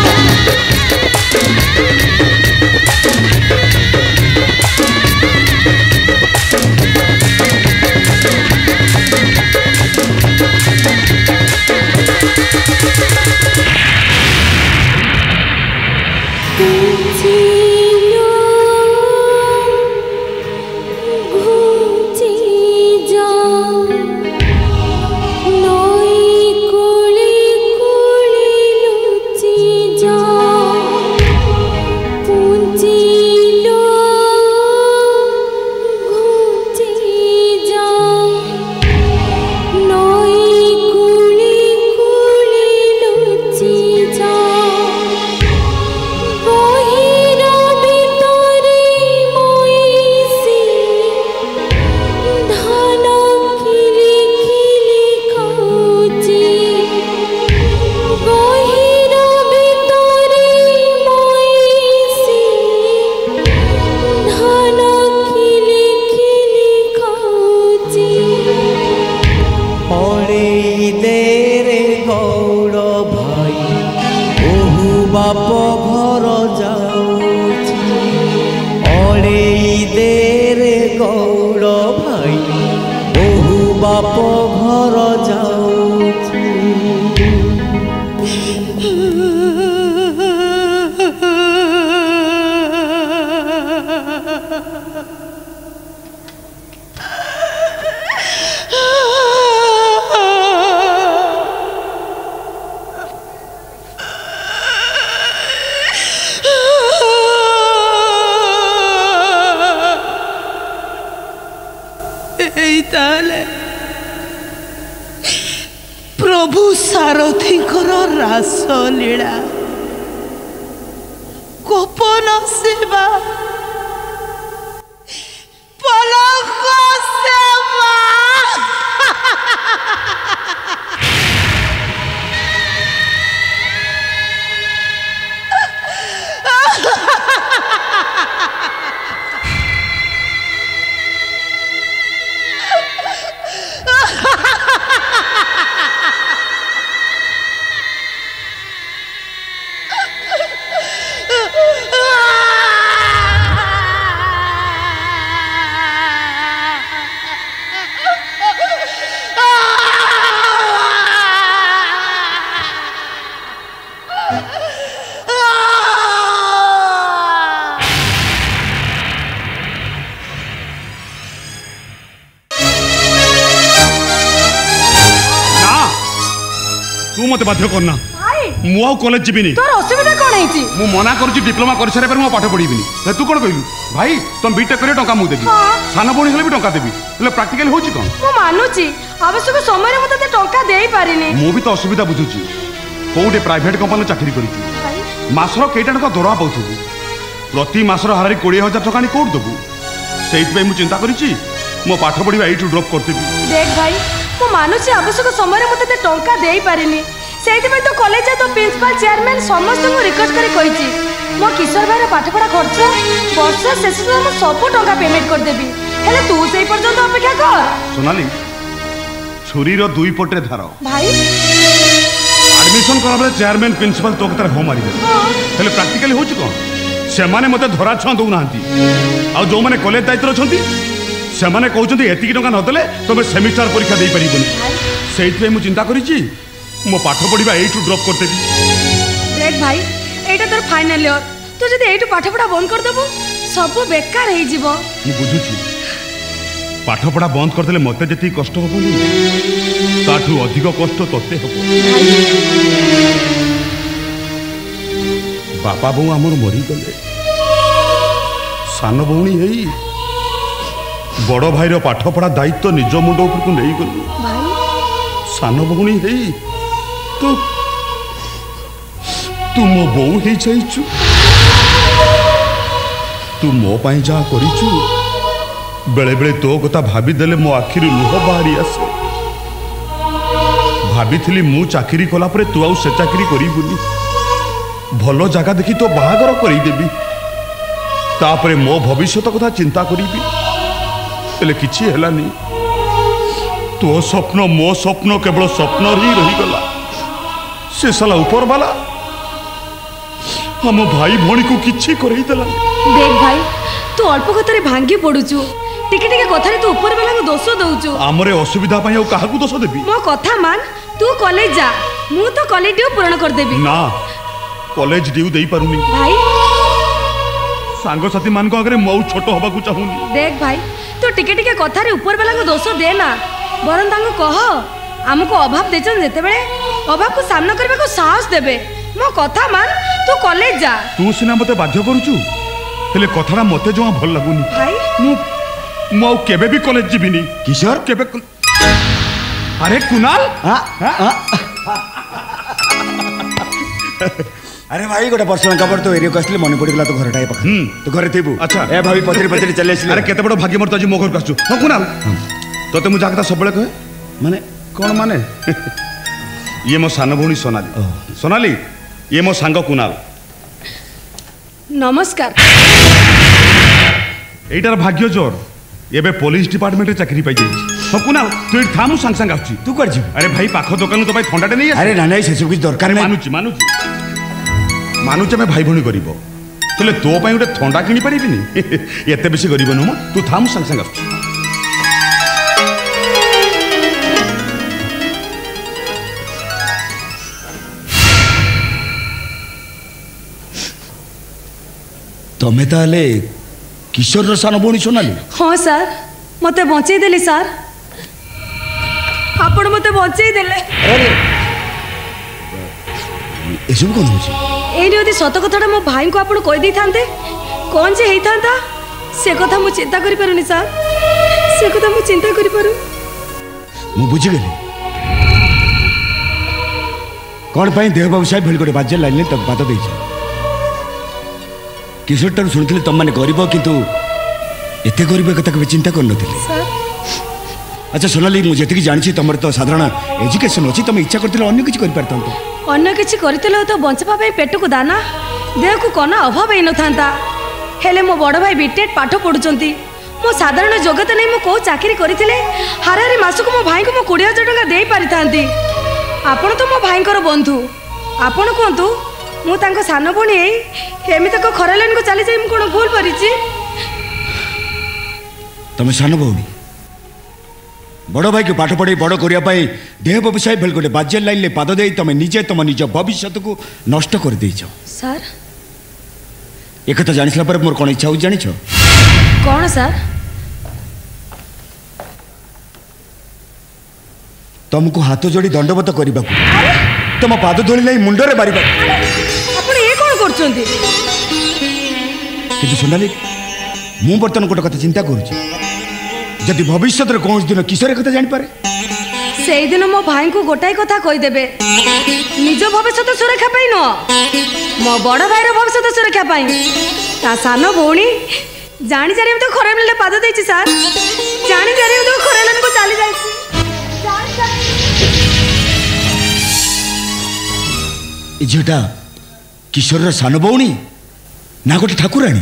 प्रभु सारथींकर रास लीला गोपन सेवा पलक सेवा मत बाध्य करना मु आउ कॉलेज जीविनी तोर असुविधा कोन हेची मु मना करछि डिप्लोमा कर सारे पर मु पाठ पढीबिनी तू कोन कहलु भाई तुम बीटेक करे टंका मु देबी साना बणी हले भी टंका देबी ले प्रैक्टिकल होची कोन मु मानुची आवश्यक समय रे मते टंका देई पारिनी मु भी तो असुविधा बुझुची कोउटे प्राइवेट कंपनी चाकरी करिछु मासर केटा टका दरवा पाउछु प्रति मासर हारारी 20000 टका नि कोड दबु सेइत पे मु चिंता करिछि मो पाठ पढीबा एटू ड्रॉप करतेबी देख भाई मु मानुची आवश्यक समय रे मते टंका देई पारिनी सेइते तो कॉलेज तो प्रिंसिपल चेयरमैन समस्त को रिक्वेस्ट करी कहिची मो किशोर भाई पाठपढ़ा खर्च वर्ष शेष मु सब टंका पेमेंट कर देबी हेले तू सेई पर्यंत अपेक्षा कर सोनाली छुरी रो दुई पटे धार भाई एडमिशन करा बेले चेयरमैन प्रिंसिपल तो कतर हो मारी दे हेले प्रैक्टिकली होची कोन से माने मते धरा छ दउ नांती आ जो माने कॉलेज दायित्व रछंती से माने कहउचंती एतिकी टंका न देले तबे सेमिस्टर परीक्षा देई परिबनी सेइत पे मु चिंता करिची मो पाठ पढ़ीबा एटू ड्रॉप करते देख भाई एटा तोर फाइनल इयर तू जदि एटू पाठ पढ़ा बंद कर देबो सब बेकार हे जीवो मु बुझुची पाठ पढ़ा बंद कर देले मते जति कष्ट होबो ताठू अधिक कष्ट तोते होबो बापा बो हमर मरी गले सान भौणी हेई बड़ भाईर पाठ पढ़ा दायित्व निज मुंड ऊपर को नहीं गलु सान भौणी हेई तू मो बो हे जाइछु तू मो पाई जा करिछु बेले बेले तो कथा भाभी देले मो आखिर लुह बाहरी आसे भाभी मु चाकरी कला परे तू आउ से चाकरी करी बुनी भलो जगह देखी तो बाहागर करी देबी तापरे मो भविष्यत कथा चिंता करीबी हेले किछि हेलानी तो स्वप्न मो स्वप्न केवल स्वप्न ही रही गला से साला ऊपर वाला हम भाई भौणी को किछि करई देला देख भाई तू अल्प कथारे भांगी पडुचु टिके टिके कथारे तू ऊपर वाला को दोष दउचु हमरे असुविधा पई काहा को दोष देबी मो कथा मान तू कॉलेज जा मु तो कॉलेज ड्यू पूर्ण कर देबी ना कॉलेज ड्यू देई पारुनी भाई सांग साथी मान को अगरे मौ छोटो होबा को चाहुनी देख भाई तू टिके टिके कथारे ऊपर वाला को दोष दे ना बरन तांको कह हमको अभाव देचन जेते बेले अभाव को सामना करबे को साहस देबे मो कथा मान तू कॉलेज जा तू सिना मते बाध्य करूचु हेले कथारा मते जोआ भल लागुनी भाई मु केबे भी कॉलेज जीबिनी किशोर केबे अरे कुणाल अरे भाई गोटे पर्सनल खबर तो एरिया को आसले मन पड़गला तो घरटा पाख तो घरे थीबू अच्छा ए भाभी पचरी पचरी चले आसले अरे केते बड़ भाग्य मोर तो आज मो घर कासु हां कुणाल तोते मु जागता सबले कहे माने कौन माने ये मो सान भौणी सोनाली सोनाली ये मो सांग कुणाल नमस्कार एटार भाग्य जोर एबे पुलिस डिपार्टमेंट चाकरी पाई जाई हां कुणाल तू था मु संग संग आछी तू कर जी अरे भाई पाख दुकान तो भाई ठंडाटे नहीं अरे ना नहीं से सब कुछ दरकार नहीं मानुचे मैं भाई भौणी करिवो तले तो पाई गोटे ठंडा किनी परिबिनी एते बेसी गरीब नु तू था मु संग संग आछी तमे ताले किशोर सान भौणी सोनाली हाँ सर मते बंचई देली सर आपण मते बंचई देले एसब कौन होची एनी यदि सत कथाटा मो भाई को आपण कहि दै थांते कोन जे हेई थांता से कथा मु चिंता करि पारुनी सर से कथा मु चिंता करि पारु मु बुझी गेली कौन पाई देह व्यवसाय भेल गोटे बाजे लाइन तक बात देई किशोर टार शुणुली तुम मैंने गरीब किंतु एते गरीब कथा के चिंता कर नथिले अच्छा सोनाली मुझे जी जानी तुम तो साधारण एजुकेशन अच्छी तुम इच्छा करते अन्य किसी कर पारता अन्य किसी करते तो बंचवा पेट को दाना देह को कना अभाव ही न था हेले मो बड़ भाई बीटेड पाठ पढ़ुंट मो साधारण योग्यता नहीं मो चाकरी करते हारे मास को मो भाई को मो 20,000 टंका दे पारि थांती आपण तो मो भाई बंधु आपण कहतु मु तांको सान भौणी एमि तक खरा लाइन को चली जाई मु कोन भूल परिची तुम सान भौणी बड़ भाई के पाठ पढ़े बड़ करने देह व्यवसाय भेल गोटे बाजे लाइन ले पाद दे तुम निजे तुम निज भविष्य को नष्ट कर देछ सर एक तो जानिसला पर मोर कोन इच्छा हो जानिछ कौन सर तुमको हाथ जोड़ी दंडवत करने तुम पाद धोली नहीं मुंडरे मारिबा आपण ए कोन करछंती किंतु सोनाली मु बर्तन गोटे कथा चिंता करूची जदि भविष्य कौन दिन किशोर कथा जानी पारे से दिन मो भाई को गोटाई कथा कही देबे निज भविष्य सुरक्षा पाई न मो बड़ भाईर भविष्य सुरक्षा पाई ता सान भौणी जानी जारी तो खरा मिले पाद देछि सर जानी जारी तो खरा लन को चली जाइछि ए झटा किशोर सान भौणी ना गोटे ठाकुराणी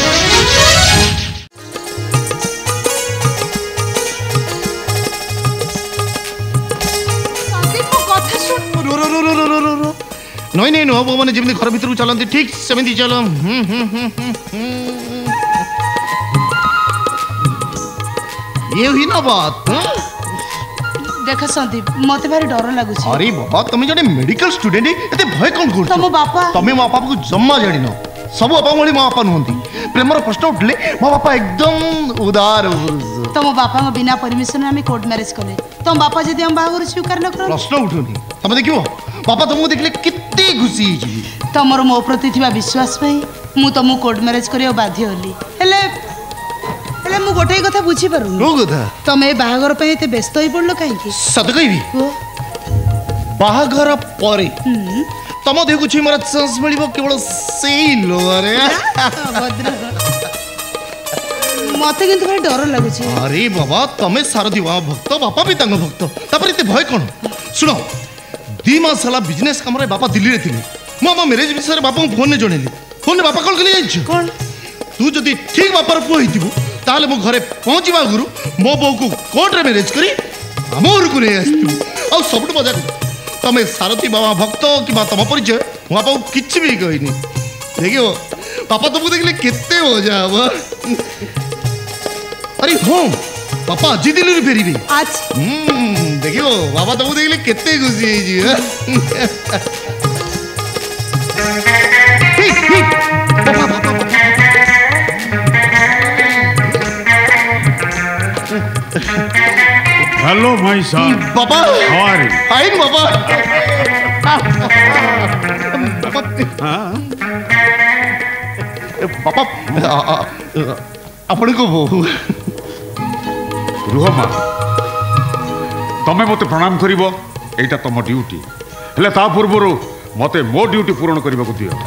नहीं नहीं नुह मैंने जमी घर भर चलती ठीक सेमती चल ये हुई ना बात देख संदीप मते भारी डर लागुଛି। अरे बाबा तुम जने मेडिकल स्टूडेंट एते भय कोन करछ? तम बापा तमे मो बापा को जम्मा जानि न सब बापा मोली मो बापा नहंती प्रेमर प्रश्न उठले मो बापा एकदम उदार। तम बापा को बिना परमिशन में कोर्ट मैरिज कले तम बापा जदी हम बाहागर स्वीकार न कर प्रश्न उठुनी तमे देखियो बापा तुमको देखले कितने खुशी जी तमर मो प्रति थिबा विश्वास पई मु तमु कोर्ट मैरिज करियो बाध्य होली हेले मु गोटे कथा बुझी पारु नो कथा तमे बाहागर पे एते व्यस्त होई पड़लो काहे की सत कहबी बाहागर परे तम देखु छी मोर चांस मिलिबो केवल सेई लो अरे मते किंतु भारी डर लागु छी। अरे बाबा तमे सारथी बाबा भक्त बापा भी तांग भक्त तापर एते भय कोन सुनो 2 मास हला बिजनेस काम रे बापा दिल्ली रे थिले मो मैरिज विषय रे बापा फोन ने जणेली फोन ने बापा कॉल कली जाइछ कोन तू जदी ठीक बापर पुआ हितिबो ताले मो घरे पहुंचीबा गुरु मो बो को कोर्ट रे मैरिज करी हमर को रे आस्तु आ सबट मजा तमे सारथी बाबा भक्त कि बा तम परिचय मो बापा किछ भी कहिनी देखियो पापा तुमको देखले केते मजा आबो। अरे हो पापा जी दिल्ली रे फेरीबे आज देखियो बाबा तुमको देखले केते खुशी है जी। हेलो भाई साहब पापा हाय आइन पापा पापा आपण को बहु रुह मा तमे मते प्रणाम करिवो एटा तम ड्यूटी हेले ता पूर्वरु मते मो ड्यूटी पूर्ण करबा को दियो।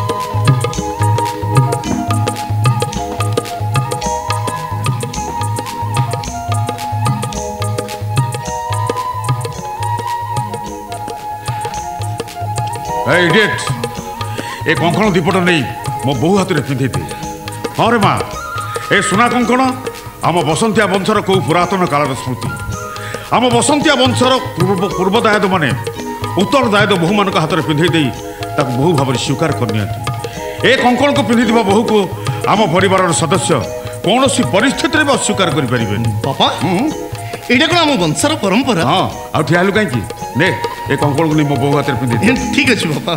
इडियट ए कंकण दीपट नहीं मो बहु हाथ में पिंधि दे। हाँ रे माँ ए सुना कंकण आम बसंतिया वंशर कौ पुरातन कालर स्मृति आम बसंतिया वंशर पूर्व दायद माने उत्तर दायद बहु मान हाथ में पिंधि दे बहु भाव स्वीकार करनी ए कंकण को पिंधि बहु को आम परिवार सदस्य कौन सी परिस्थिति में अस्वीकार करें पापा एटा कोन आम वंशर परंपरा। हाँ आ ठियालु कहीं ने ए कंकण को नहीं मो बहु हाथ में पिंधि ठीक अच्छे पापा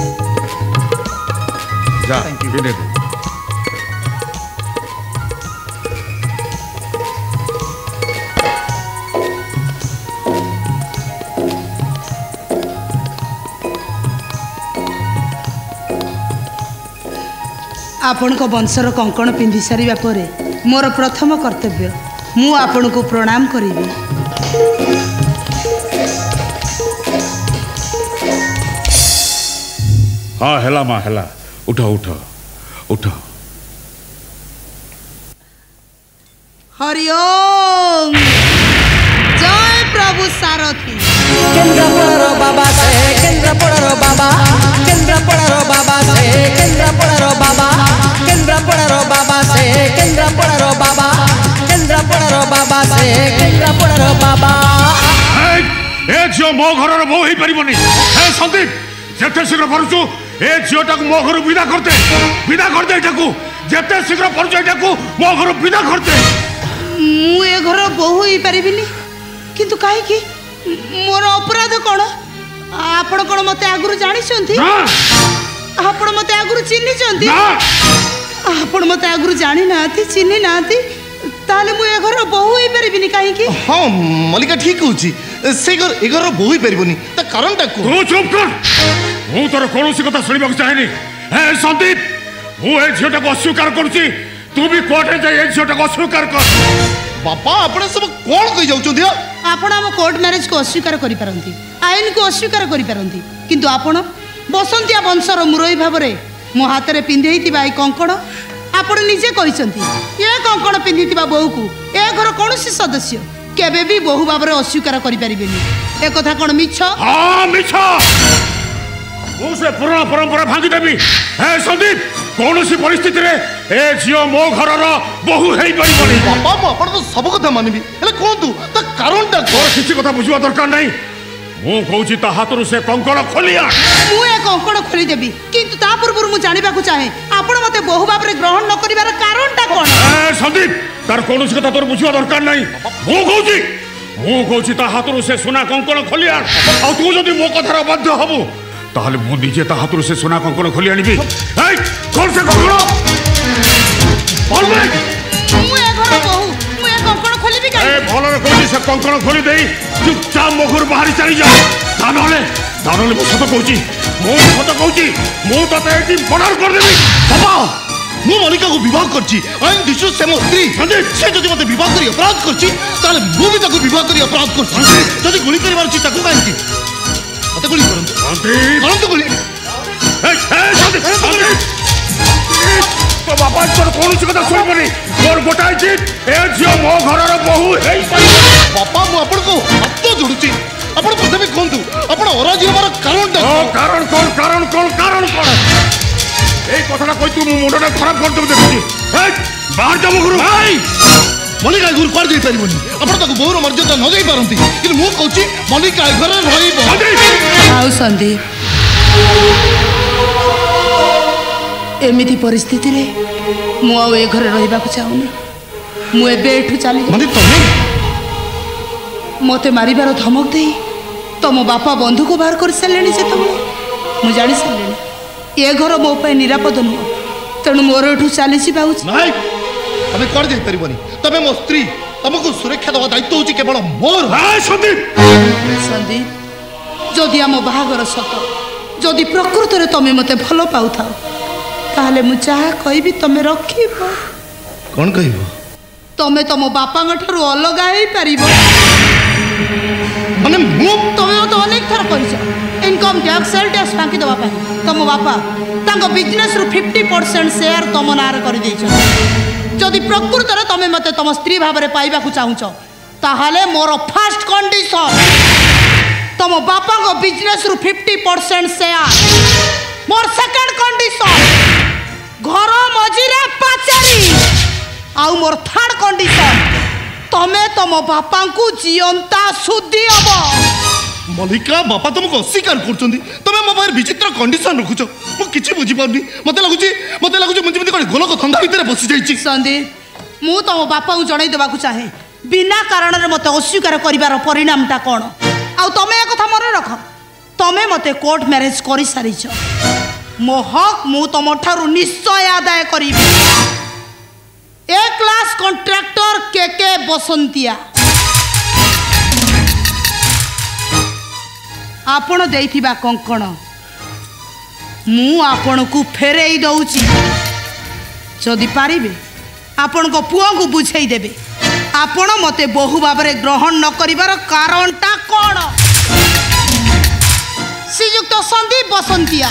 जा पिंधि दे। आपण को वंशर कंकण पिंधि सारिबा परे मोर प्रथम कर्तव्य मु आपण को प्रणाम करिबी। हाँ हेला माँ हेला उठ उठ उठ। हरिओम जय प्रभु सारथी केंद्रापड़ार बाबा से केंद्रापड़ार बाबा केंद्रापड़ार बाबा से केंद्रापड़ार बाबा केंद्रापड़ार बाबा से केंद्रापड़ार बाबा केंद्रापड़ार बाबा से केंद्रापड़ार बाबा ए झियो मो घर बो ही परिबनी ए संदीप जेते शीघ्र परछु ए झियोटा को मो घर विदा करते एटाकू जेते शीघ्र परछु एटाकू मो घर विदा करते। मु ए घर बहु ही परिबिनी किंतु काहे की मोर अपराध कोन आपण कोन मते आगुरु जानि छंती आपण मते आगुरु चिन्नी छंती आपण मते आगुरु जानि नाथी चिन्नी नाथी ताले मु ए घर बहु ही परिबिनी काहे की। हां मलिका ठीक होची से घर ए घर बहु ही परिबनी त कारण ता को तू चुप कर मु तोर कोनोसी कथा सुनिबा चाहेनी। ए संदीप मु ए झियोटा को अस्वीकार करछि तू भी कोर्ट रे जाई ए झियोटा को अस्वीकार कर। बापा आपण सब कोन कहि जाउ छथि आपण हम कोर्ट मैरिज को अस्वीकार करि परंती आईन को अस्वीकार करि परंती किंतु आपण बसंतिया वंशर मुरई भाबरे मो हाथ रे पिंधेइतिबा ए कंकण आपण निजे कहिसंती ए कंकण पिंधितिबा बहु को ए घर कोनोसी सदस्य केबे भी बहु भाबरे अस्वीकार करि परिबेनी ए कथा कोन मिछ। हां मिछ मु से पुराना परंपरा भांगी देबी। ए संदीप कौनसी परिस्थिति रे ए झियो मो घरर बहु हेई परिबनी। बापा मु आपण तो सब कथा मानबी हेले कोंतु त कारणटा तोर किछि कथा बुझवा दरकार नै मु कहूची ता हातरु से कंकण खोलिया मु ए कंकण खोली देबी किंतु ता पूर्व मु जानिबा को चाहे आपण मते बहु भाबरे ग्रहण न करिवार कारणटा कोन। ए संदीप तार कौनसी कथा तोर बुझवा दरकार नै मु कहूची ମୁଁ କହୁଛି ତା ହାତରୁ ସେ ସୁନା କଙ୍କଣ ଖୋଲି ଆଣ ଆଉ ତୁ ଯଦି ମୋ କଥାର ବାଧ୍ୟ ହବୁ ତାହେଲେ ମୁଁ ନିଜେ ତା ହାତରୁ ସେ ସୁନା କଙ୍କଣ ଖୋଲି ଆଣିବି ଏଇ କଣ ସେ କଙ୍କଣ ଭଲରେ କହୁଛି ସେ କଙ୍କଣ ଖୋଲି ଦେଇ ଚୁପଚାପ ମୋ ଘରୁ ବାହାରି ଚାଲିଯା ତା ନହେଲେ ମୁଁ ସତ କହୁଛି ମୁଁ ତତେ ଏଠି ମର୍ଡର କରିଦେବି ବାପା ମୁଁ ମଲ୍ଲିକାକୁ ବିବାହ କରିଛି ଆଇନ ଦୃଷ୍ଟିରୁ ସେ ମୋ ସ୍ତ୍ରୀ ସେ ଯଦି ମୋତେ ବିବାହ କରି ଅପରାଧ କରିଛି ତାହେଲେ ମୁଁ ବି ତାକୁ ବିବାହ କରି ଅପରାଧ କରୁଛି ଯଦି ଗୁଳି କରିବାର ଅଛି ତାକୁ କାହିଁକି ମୋତେ ଗୁଳି କରନ୍ତୁ ଗୁଳି तो बापा तोर कौन सी कथा सुनबनी तोर गोटाई चित ए झियो मो घरर बहु हेई बापा मु आपण को हाथ जोडुची आपण प्रथमे कोंतु आपण अराजी हमार कारण कारण ए कथाटा कहि तू मुंडा खराब कर दे देखुची ए बाहर जा मो घर भाई मल्लिका घर कर दे परिबनी आपण ताको बहुर मर्यादा न देई पारंती कि मु कहूची मल्लिका घर रहिबो आउ संदीप एमिति परिस्थिति रे मु आ ए घर रहिबा को चाहुनी मु एबे एठु चली माने तमे मते मारिबार धमक देई तम बापा बंधु को बाहर कर सलेनी से तम मु जानि सलेनी ए घर मो पे निरापद न तेणु मोर एठु चली छि बाउच नाही तमे कर दे परिबनी तमे मो स्त्री तुमको सुरक्षा दवा दायित्व होची केवल मोर हाय संदीप जदि आम बाहागर सत जदि प्रकृत रे तमे मते भलो पाउथाओ ताहले मु चाहा कहबी तमे रखिबो कोन कहबो तमे तम बापा गठारु अलगा हेई परिबो माने मु तमे तो अनेक थर कहिछ इनकम टैक्स सेल टैक्स बाकी दवा पाई तम बापा तांको बिजनेस रु 50% शेयर तम नार कर देछ जदि प्रकृत रे तमे मते तम स्त्री भाव रे पाइबा को चाहुछ ताहले मोर फर्स्ट कंडीशन तम बापा को बिजनेस रु 50% शेयर मोर सेकंड कंडीशन घर मझिरे पाचेरी आउ मोर थर्ड कंडीशन तमे तम बापा को जियंता सुधी हबो मल्लिका बापा तुमको अस्वीकार करछंदी तमे मो बाहर विचित्र कंडीशन रखुछ मु किछि बुझी पाउनी मते लागुची मु जेमति कोन गोलक धंधा भितरे बसि जाईची संदीप मु तम बापा को जणाई देबा को चाहे बिना कारण रे मते अस्वीकार करिवार परिणामटा कोन आउ तमे ए कथा मरे रख तमे मते कोर्ट मैरिज करि सारिछ मो हक मु तम ठारु निश्चय आदाय करिबी ए क्लास कॉन्ट्रैक्टर के बसंतिया आपण देइथिबा कंकण मु आपण को फेरेई दउची जदि पारिबे आपण को पुओ को बुझाई देबे आपण मते बहु भाबरे ग्रहण न करिवार कारणटा कोन श्रीयुक्त संदीप बसंतिया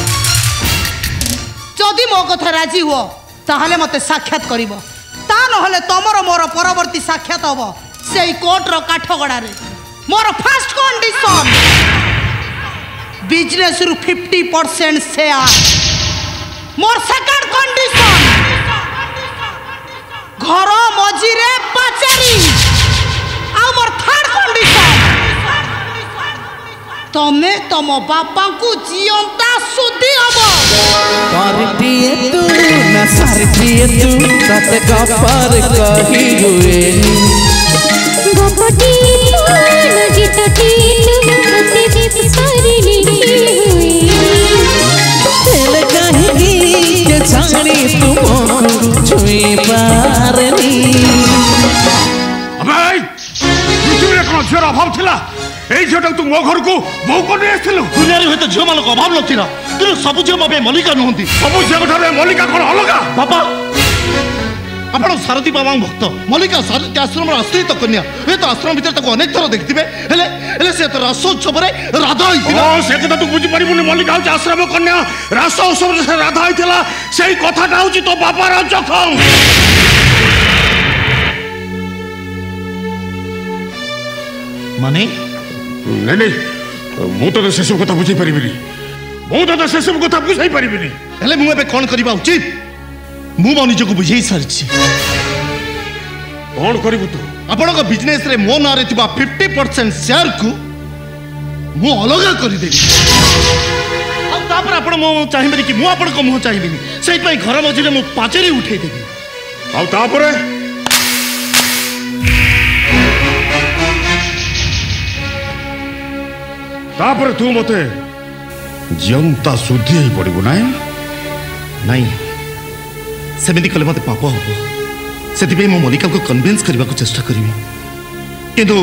जदि मो कथा राजी हो ताहले मते साक्षात करिवो ता नहले तमरो मोर परवर्ती साक्षात हबो सेई कोर्ट रो काठगडा रे मोर फर्स्ट कंडीशन बिजनेस रु 50% शेयर मोर सेकंड कंडीशन घर मझिरे पाचेरी आ मोर थर्ड कंडीशन तमे तम बापा को जियंता सुधी हबो करतिए तू न सरतिए तू सत गपर कही हुए गोपटी न जितटी तते दीप सरनी हुई चल कहीं के छानी तुम छुई पारनी अबे पृथ्वी कोन झोर अभाव थिला এই ঝিওটা তু মো ঘরকু বউ করে আসছিলু দুনিয়ারে হয়তো ঝিও ମାନଙ୍କ অভাব নথিলা কিন্তু সবু ঝিও মবে মল্লিকা নুহନ୍ତି সবু ঝিও ঠারে মল্লিকা কোন অলগা বাবা ଆପଣ ସାରଥୀ ବାବାଙ୍କ ଭକ୍ତ ମଲ୍ଲିକା ସାରଥୀ ଆଶ୍ରମର ଆଶ୍ରିତ କନ୍ୟା ଏ ତ ଆଶ୍ରମ ଭିତରେ ତାକୁ ଅନେକ ଥର ଦେଖିଥିବେ ହେଲେ ହେଲେ ସେ ତ ରାସ ଉତ୍ସବରେ ରାଧା ହେଇଥିଲା ସେ କଥା ତୁ ବୁଝିପାରିବୁନି ମଲ୍ଲିକା ହଉଛି ଆଶ୍ରମ କନ୍ୟା ରାସ ଉତ୍ସବରେ ସେ ରାଧା ହେଇଥିଲା ସେଇ କଥାଟା ହଉଛି ତୋ ବାପାର ଜଖମ ମାନେ ନାଇଁ ନାଇଁ ମୁଁ ତ ସେସବୁ କଥା ବୁଝେଇ ପାରିବିନି ମୁଁ ତ ସେସବୁ କଥା ବୁଝେଇ ପାରିବିନି ହେଲେ ମୁଁ ଏବେ କ'ଣ କରିବା ଉଚିତ ମୁଁ ମୋ ନିଜକୁ ବୁଝେଇ ସାରିଛି କ'ଣ କରିବୁ ତୁ ଆପଣଙ୍କ ବିଜନେସରେ ମୋ ନାଁରେ ଥିବା 50% ସେୟାରକୁ ମୁଁ ଅଲଗା କରିଦେବି ଆଉ ତାପରେ ଆପଣ ମୋ ଚାହିଁବେନି କି ମୁଁ ଆପଣଙ୍କ ମୁହଁ ଚାହିଁବିନି ସେଇଥିପାଇଁ ଘର ମଝିରେ ମୁଁ ପାଚେରୀ ଉଠେଇଦେବି ଆଉ ତାପରେ तापर तू मते जियंता शुद्धि ही पड़ो ना नहीं सेमिति कले मते पाप हम से मो मल्लिका को कन्विंस करने को चेष्टा करी किंतु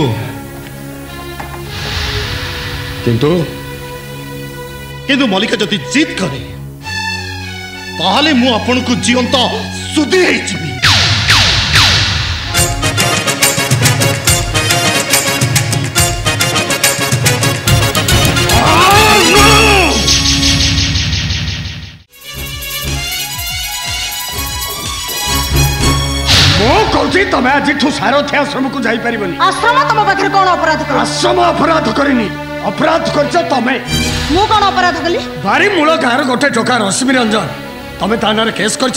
किंतु किंतु मल्लिका जदि जिद करे ताहले मु आपन को जीवंत सुधी है जीवी तमें आज सारथी आश्रम को जापर आश्रम तुम पाखे कौन अपराध कर आश्रम अपराध करनी अपराध कर तमें मु कौन अपराध कली बारी मूल गाँव गोटे टोका रश्मि रंजन तमें ताना केस कर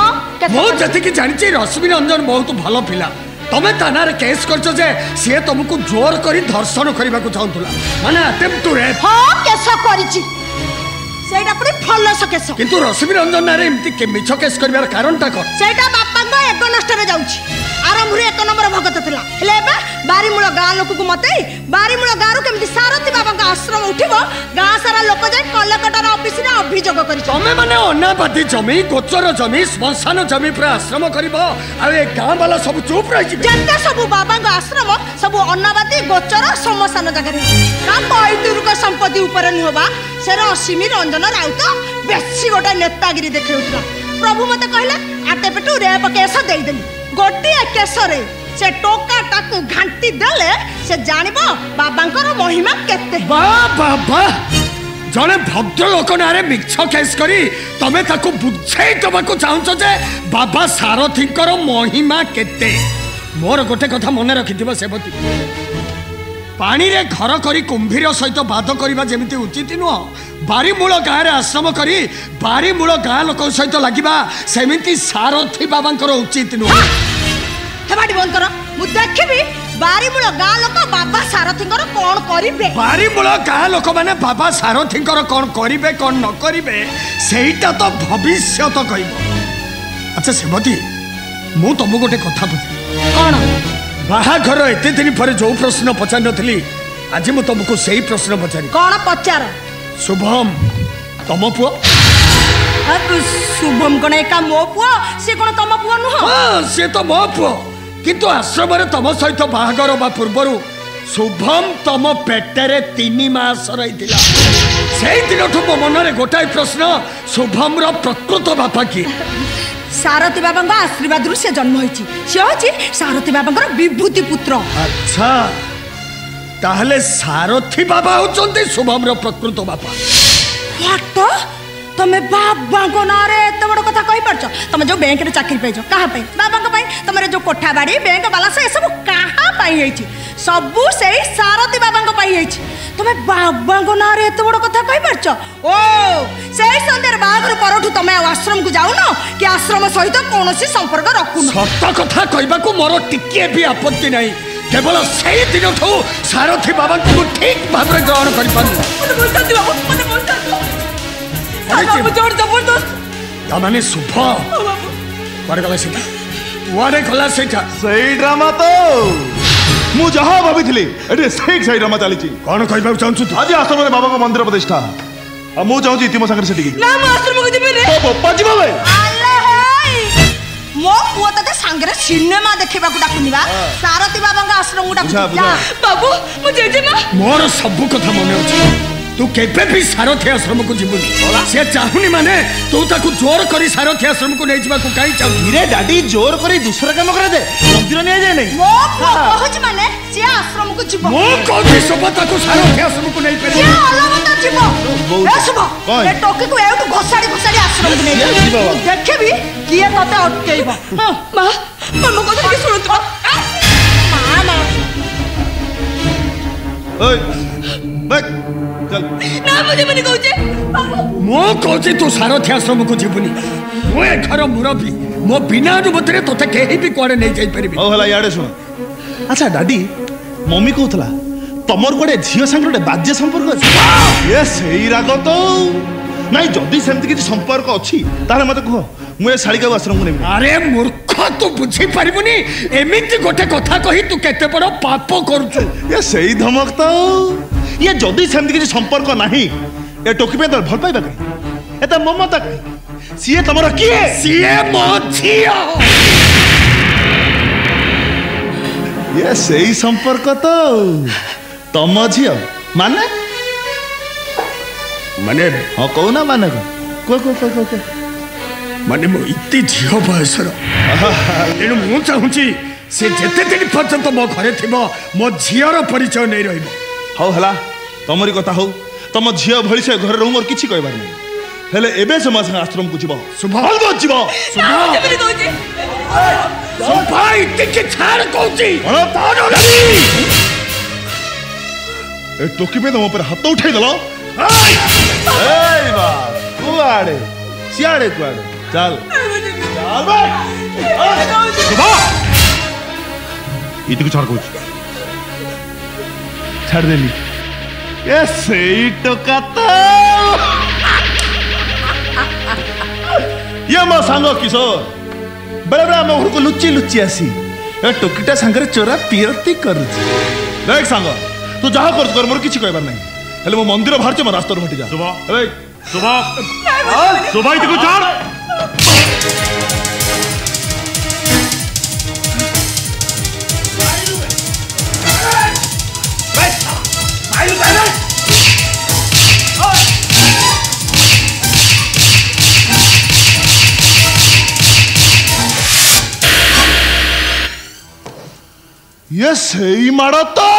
जी जानी रश्मि रंजन बहुत भल पिला तमें ताना केस कर सी तुमको जोर कर धर्षण करने को चाहूला माने अटेम्प्ट टू रेप हां केस करिछि सेटा पुरी फलस केस किंतु रश्मि रंजन नारे एमती मिछ केस करबार कारणटा को सेटा बापांग एक नष्ट रे जाउछि आरंभ रे एक नंबर भगत थिला हेले बा बारीमूल गाँ लोक को मते बारीमूल गाँ रु केमती सारथी बाबा का आश्रम उठिबो गाँ सारा लोक जाय कलेक्टर ऑफिस रे अभियोग करि तमे माने अनाबादी जमी गोचर जमी श्मशान जमी पर आश्रम करबो आ ए गाँ वाला सब चुप रहि जिबे जत्ते सब बाबा का आश्रम सब अनाबादी गोचर श्मशान जगह रे का पैतृक का संपत्ति ऊपर न होबा से रश्मि रंजन राउत बेसी गोटा नेतागिरी देखौतला प्रभु मते कहले आटे पेटू रेप केस देई देली गोटे केस रे से टोका टाकू घांटी देले से जानिबो बाबांकर महिमा केते बा बाबा जने भद्र लोक नारे मिछ केस करी तमे ताको बुझाई दबाको चाहछ जे बाबा सारथीकर महिमा केते मोर गोटे कथा मन रखिथिबो सेबती पानी रे घर करी कुंभीर सहित बाध करबा जेमिति उचित नुह बारीमूल गाँ रे आश्रम करी बारीमूल गाँ लोक सहित लागिबा सेमिति सारथी बाबांकर उचित नुह हेबाडी बंद कर मु देखिबी बारीमूल गाँ लोक बाबा सारथीकर कोन करिबे बारीमूल गाँ लोक माने बाबा सारथीकर कोन करिबे कोन न करिबे सेईटा तो भविष्य तो कहबो अच्छा सेबती मु तुम गोटे कथा बुझी कोन बाहाघर एते दिन पर जो प्रश्न पचार नथली आज मु तुमको सही प्रश्न पचारी कोन पचार शुभम तम पुओ शुभम कोन एका मो पुओ से कोन तम पुओ नुह हां से तो मो पुओ किंतु आश्रम रे तम सहित बाहाघर बा पूर्वरु शुभम तम पेटरे 3 मास रहितिला सेई दिनठु मो मन रे गोटाई प्रश्न शुभम रो प्रकृत बापा की सारथी बाबा आशीर्वाद से जन्म होइछि से होछि सारथी बाबा विभूति पुत्र अच्छा ताहले सारथी बाबा होचंती शुभम रो प्रकृत बापा व्हाट तमे बाबा को नारे एते बड़ कथा कहि परछ तमे जो बैंक रे चाकरी पाइछ कहा पई बाबा को पई तमरे जो कोठा बाड़ी बैंक वाला से सब कहा पई हेछि सब सेही सारथी बाबा को पई हेछि तमे बाबा को नारे एते बड़ कथा कहि परछ ओ सेही संदर बागर परठु तमे आश्रम को जाउ न कि आश्रम सहित कोनोसी संपर्क रखु न सत्य कथा कहबा को मोर टिके भी आपत्ति नहीं केवल सही दिन ठो सारथी बाबा को ठीक भाव रे ग्रहण करि पानु मने बोलता दियो मने बोलता बाबू जोर जबरदस्त माने शुभ कुआडे गला सेठा कुआडे गला सेठा सही ड्रामा तो मु जहा भाभी एटे सही ड्रामा चली कौन कहबा चाहछु तू आज आश्रम रे बाबा को मंदिर प्रतिष्ठा आ मु चाहू इति मो संगे सेठी ना मो आश्रम को जिबे रे ओ बप्पा जी बाबे आले होय मो पुओ तते संगे सिनेमा देखिबा को डाकुनिबा सारथी बाबा का आश्रम को डाकु बाबू मु जेजेमा मोर सब कथा मने अछि तू केबे भी सारथी आश्रम को जीवनी से चाहुनी माने तू ताकू जोर करी सारथी आश्रम को नै जीवा को काई चाहू धीरे डाडी जोर करी दूसरा काम करे दे मंदिर नै जाय नै मो कहज माने से आश्रम को जीव मो कहि सब ताकू सारथी आश्रम को नै पेरे से अलग त जीव ए सुबा ए टोकी को एउ घोसाड़ी घोसाड़ी आश्रम को नै जीव देखबी किए तते अटकेइबा मां मम्मा को देखि सुन तो मां ओए बैठ चल ना मुझे मने कहूचे मो कहूचे तू सारथी आश्रम को जीवनी मो ए घर मुरबी मो बिना अनुमति रे तोते केही भी कोड़े नै जाई परबी ओ हला याडे सुन अच्छा डाडी मम्मी कहतला तमर कोडे झियो संगटे बाज्य संपर्क अछि ये सही राग तो नाही जदी सेमति किछि संपर्क अछि तारे मते कह मु ए सालिका आश्रम को नेबी अरे मूर्ख तू बुझी पारिबुनी एमिति गोटे कथा कही तू केते बड़ पाप करछु ये सही धमक तो ये जदि सेमती किसी संपर्क नाही ए टोकी पे तो भल पाइबा कहीं एता ममता कहीं सीए तमरा किए सीए मो झियो ये सही संपर्क तो तम झियो माने माने हाँ कहू ना माने को माने मो इति झियो बयसर तेणु मु चाहूची से जेते दिन पर्यंत मो घरे थिबो मो झियर परिचय नहीं रहिबो हौ हला तमरी कथा हौ तम झियो भली से घर रहू मोर किछि कहबार नहीं हेले एबे से मास आश्रम को जीवो सुभाल गो जीवो भाई टिके छाड़ कहूची अरे तानो लगी ए टोकी पे तुम ऊपर हाथ उठाई दलो ए बा कुआड़े सियाड़े कुआड़े चल चल बे सुबह इति को छाड़ कहूची छाड़ देली ये सही टोका तो ये मो सांग किशोर बेले बेले आम घर को लुचि लुचि आसी ए टोकीटा सांगरे चोरा पियरती करूची देख सांग तू जहा कर मोर किछि कहबार नहीं हेले मो मंदिर बाहर छ मो रास्ता हटी जा सुबह ए सुबह सुबह इति को छाड़ ये सही मारा तो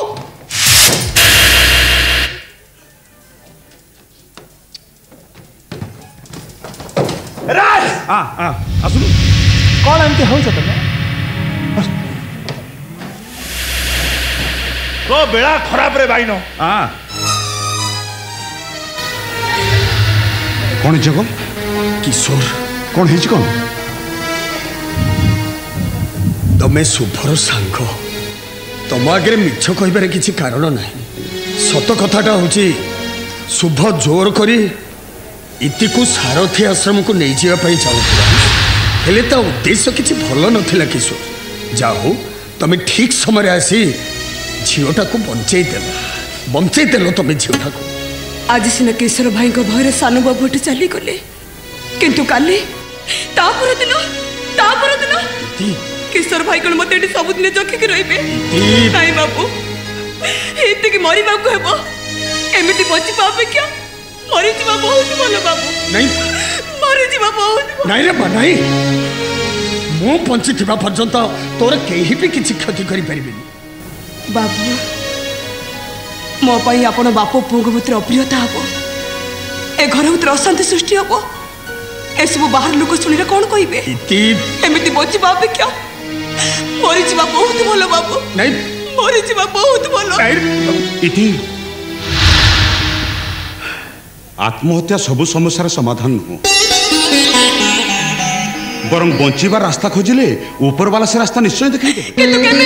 राज आसुनु कौन एमती हो तमे तो बेड़ा खराब रे भाई नो कौन जगह किशोर कौन है कौन तमें शुभर सांग तुम आगे मिछ कहबार किसी कारण ना सत कथाटा हूँ शुभ जोर करी इति को सारथी आश्रम को नहीं जावाई चाहूला हेले ता उद्देश्य किसी भल नथिला किशोर जाओ तमें ठीक समय आसी झीटा को बंचई देल तुम झीटा को आज सीना केशर भाई भयर सान बाबूटे चली गले किंतु काली तापर दिन केशर भाई कौन मत सबुदिन जगिक रे नाई बाबू ये मरी हेब एमती बचा अपेक्षा मरीजा बहुत भल बाबू नहीं मरीजा बहुत नहीं रे नहीं मु बंची पर्यंत तोर कहीं भी किसी क्षति करें बाबू मो पाई आपण बाप पुओ भितर अप्रियता हम ए घर भीतर अशांति सृष्टि हम ए सब बाहर लोक शुणिले कौन कहे एमती बचा अपेक्षा मरीजा बहुत भल बाबू नहीं मरीजा बहुत भल इति आत्महत्या सबु समस्यार समाधान नुह बरं बंचीबार रास्ता खोजिले ऊपर वाला से रास्ता निश्चय देखिए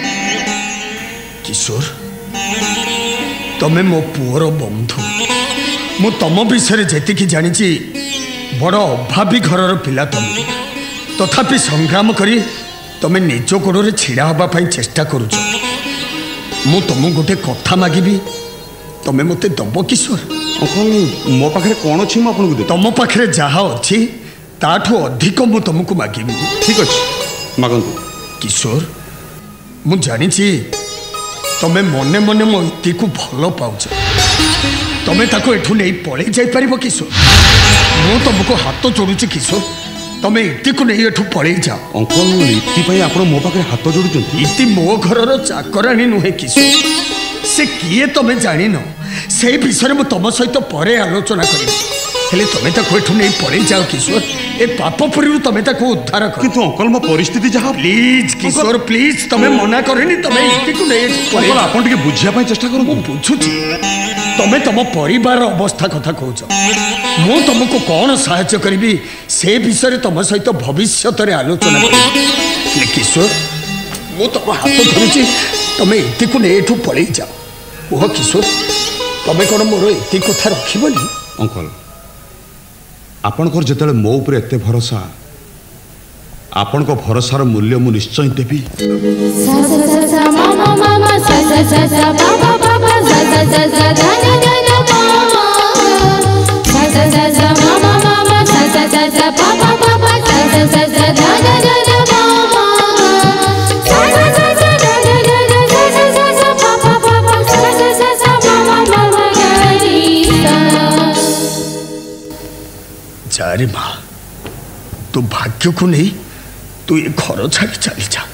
किशोर तमें मो पुअर बंधु मु तम विषय जी जानी बड़ अभावी घर पिला तमें तथापि संग्राम करी तमें निज गोड़े छिड़ा हाँपाई चेष्टा करुच मु तुम गोटे कथा मागिबी तमें मते दब किशोर अंकल मो पाखे कौन अच्छी मुझे तुम पाखे जहा अच्छी ताठू अधिक मु तुमको मागिबी ठीक अच्छे मागंतु किशोर मु जानी तमें मने मने मो इति को भल पाउछ तमें ताको एठू नहीं पळै जाई परिबो किशोर मु तुमको हाथ जोड़ुची किशोर तमें इति को नहीं एठू पळै जा अंकल इति पई आपण मो पाखे हाथ जोड़ुचंती इति मो घरर चाकराणी नुहे किशोर से किए तमें जानी न से विषय में तुम सहित परे आलोचना करी हेले तमें ताको एठू नहीं पळै जाओ किशोर ए पापपुरी तमें ताको उद्धार कर किंतु अंकल मो परिस्थिति जहा प्लीज किशोर प्लीज तमें मना करनी तमें इति को नहीं अंकल आपण टिके बुझिया पई चेष्टा करू मु बुझुची तमें तुम परिवार अवस्था कथा कहूच मु तुमको कौन साहाय्य करी से विषय तुम सहित भविष्य आलोचना करी किशोर मु तुम हाथ धरुची तमें इति को नहीं एठू पळै जाओ ओह किशोर तमें कौन मोर इति कथा रखिबनी अंकल आपणकर जेतले मो ऊपर एते भरोसा आपणक भरोसार मूल्य मु निश्चय देबी सा सा सा मा मा मा सा सा सा सा बा बा बा जारे माँ तू भाग्य को नहीं तू ये घर छाड़ी चली जा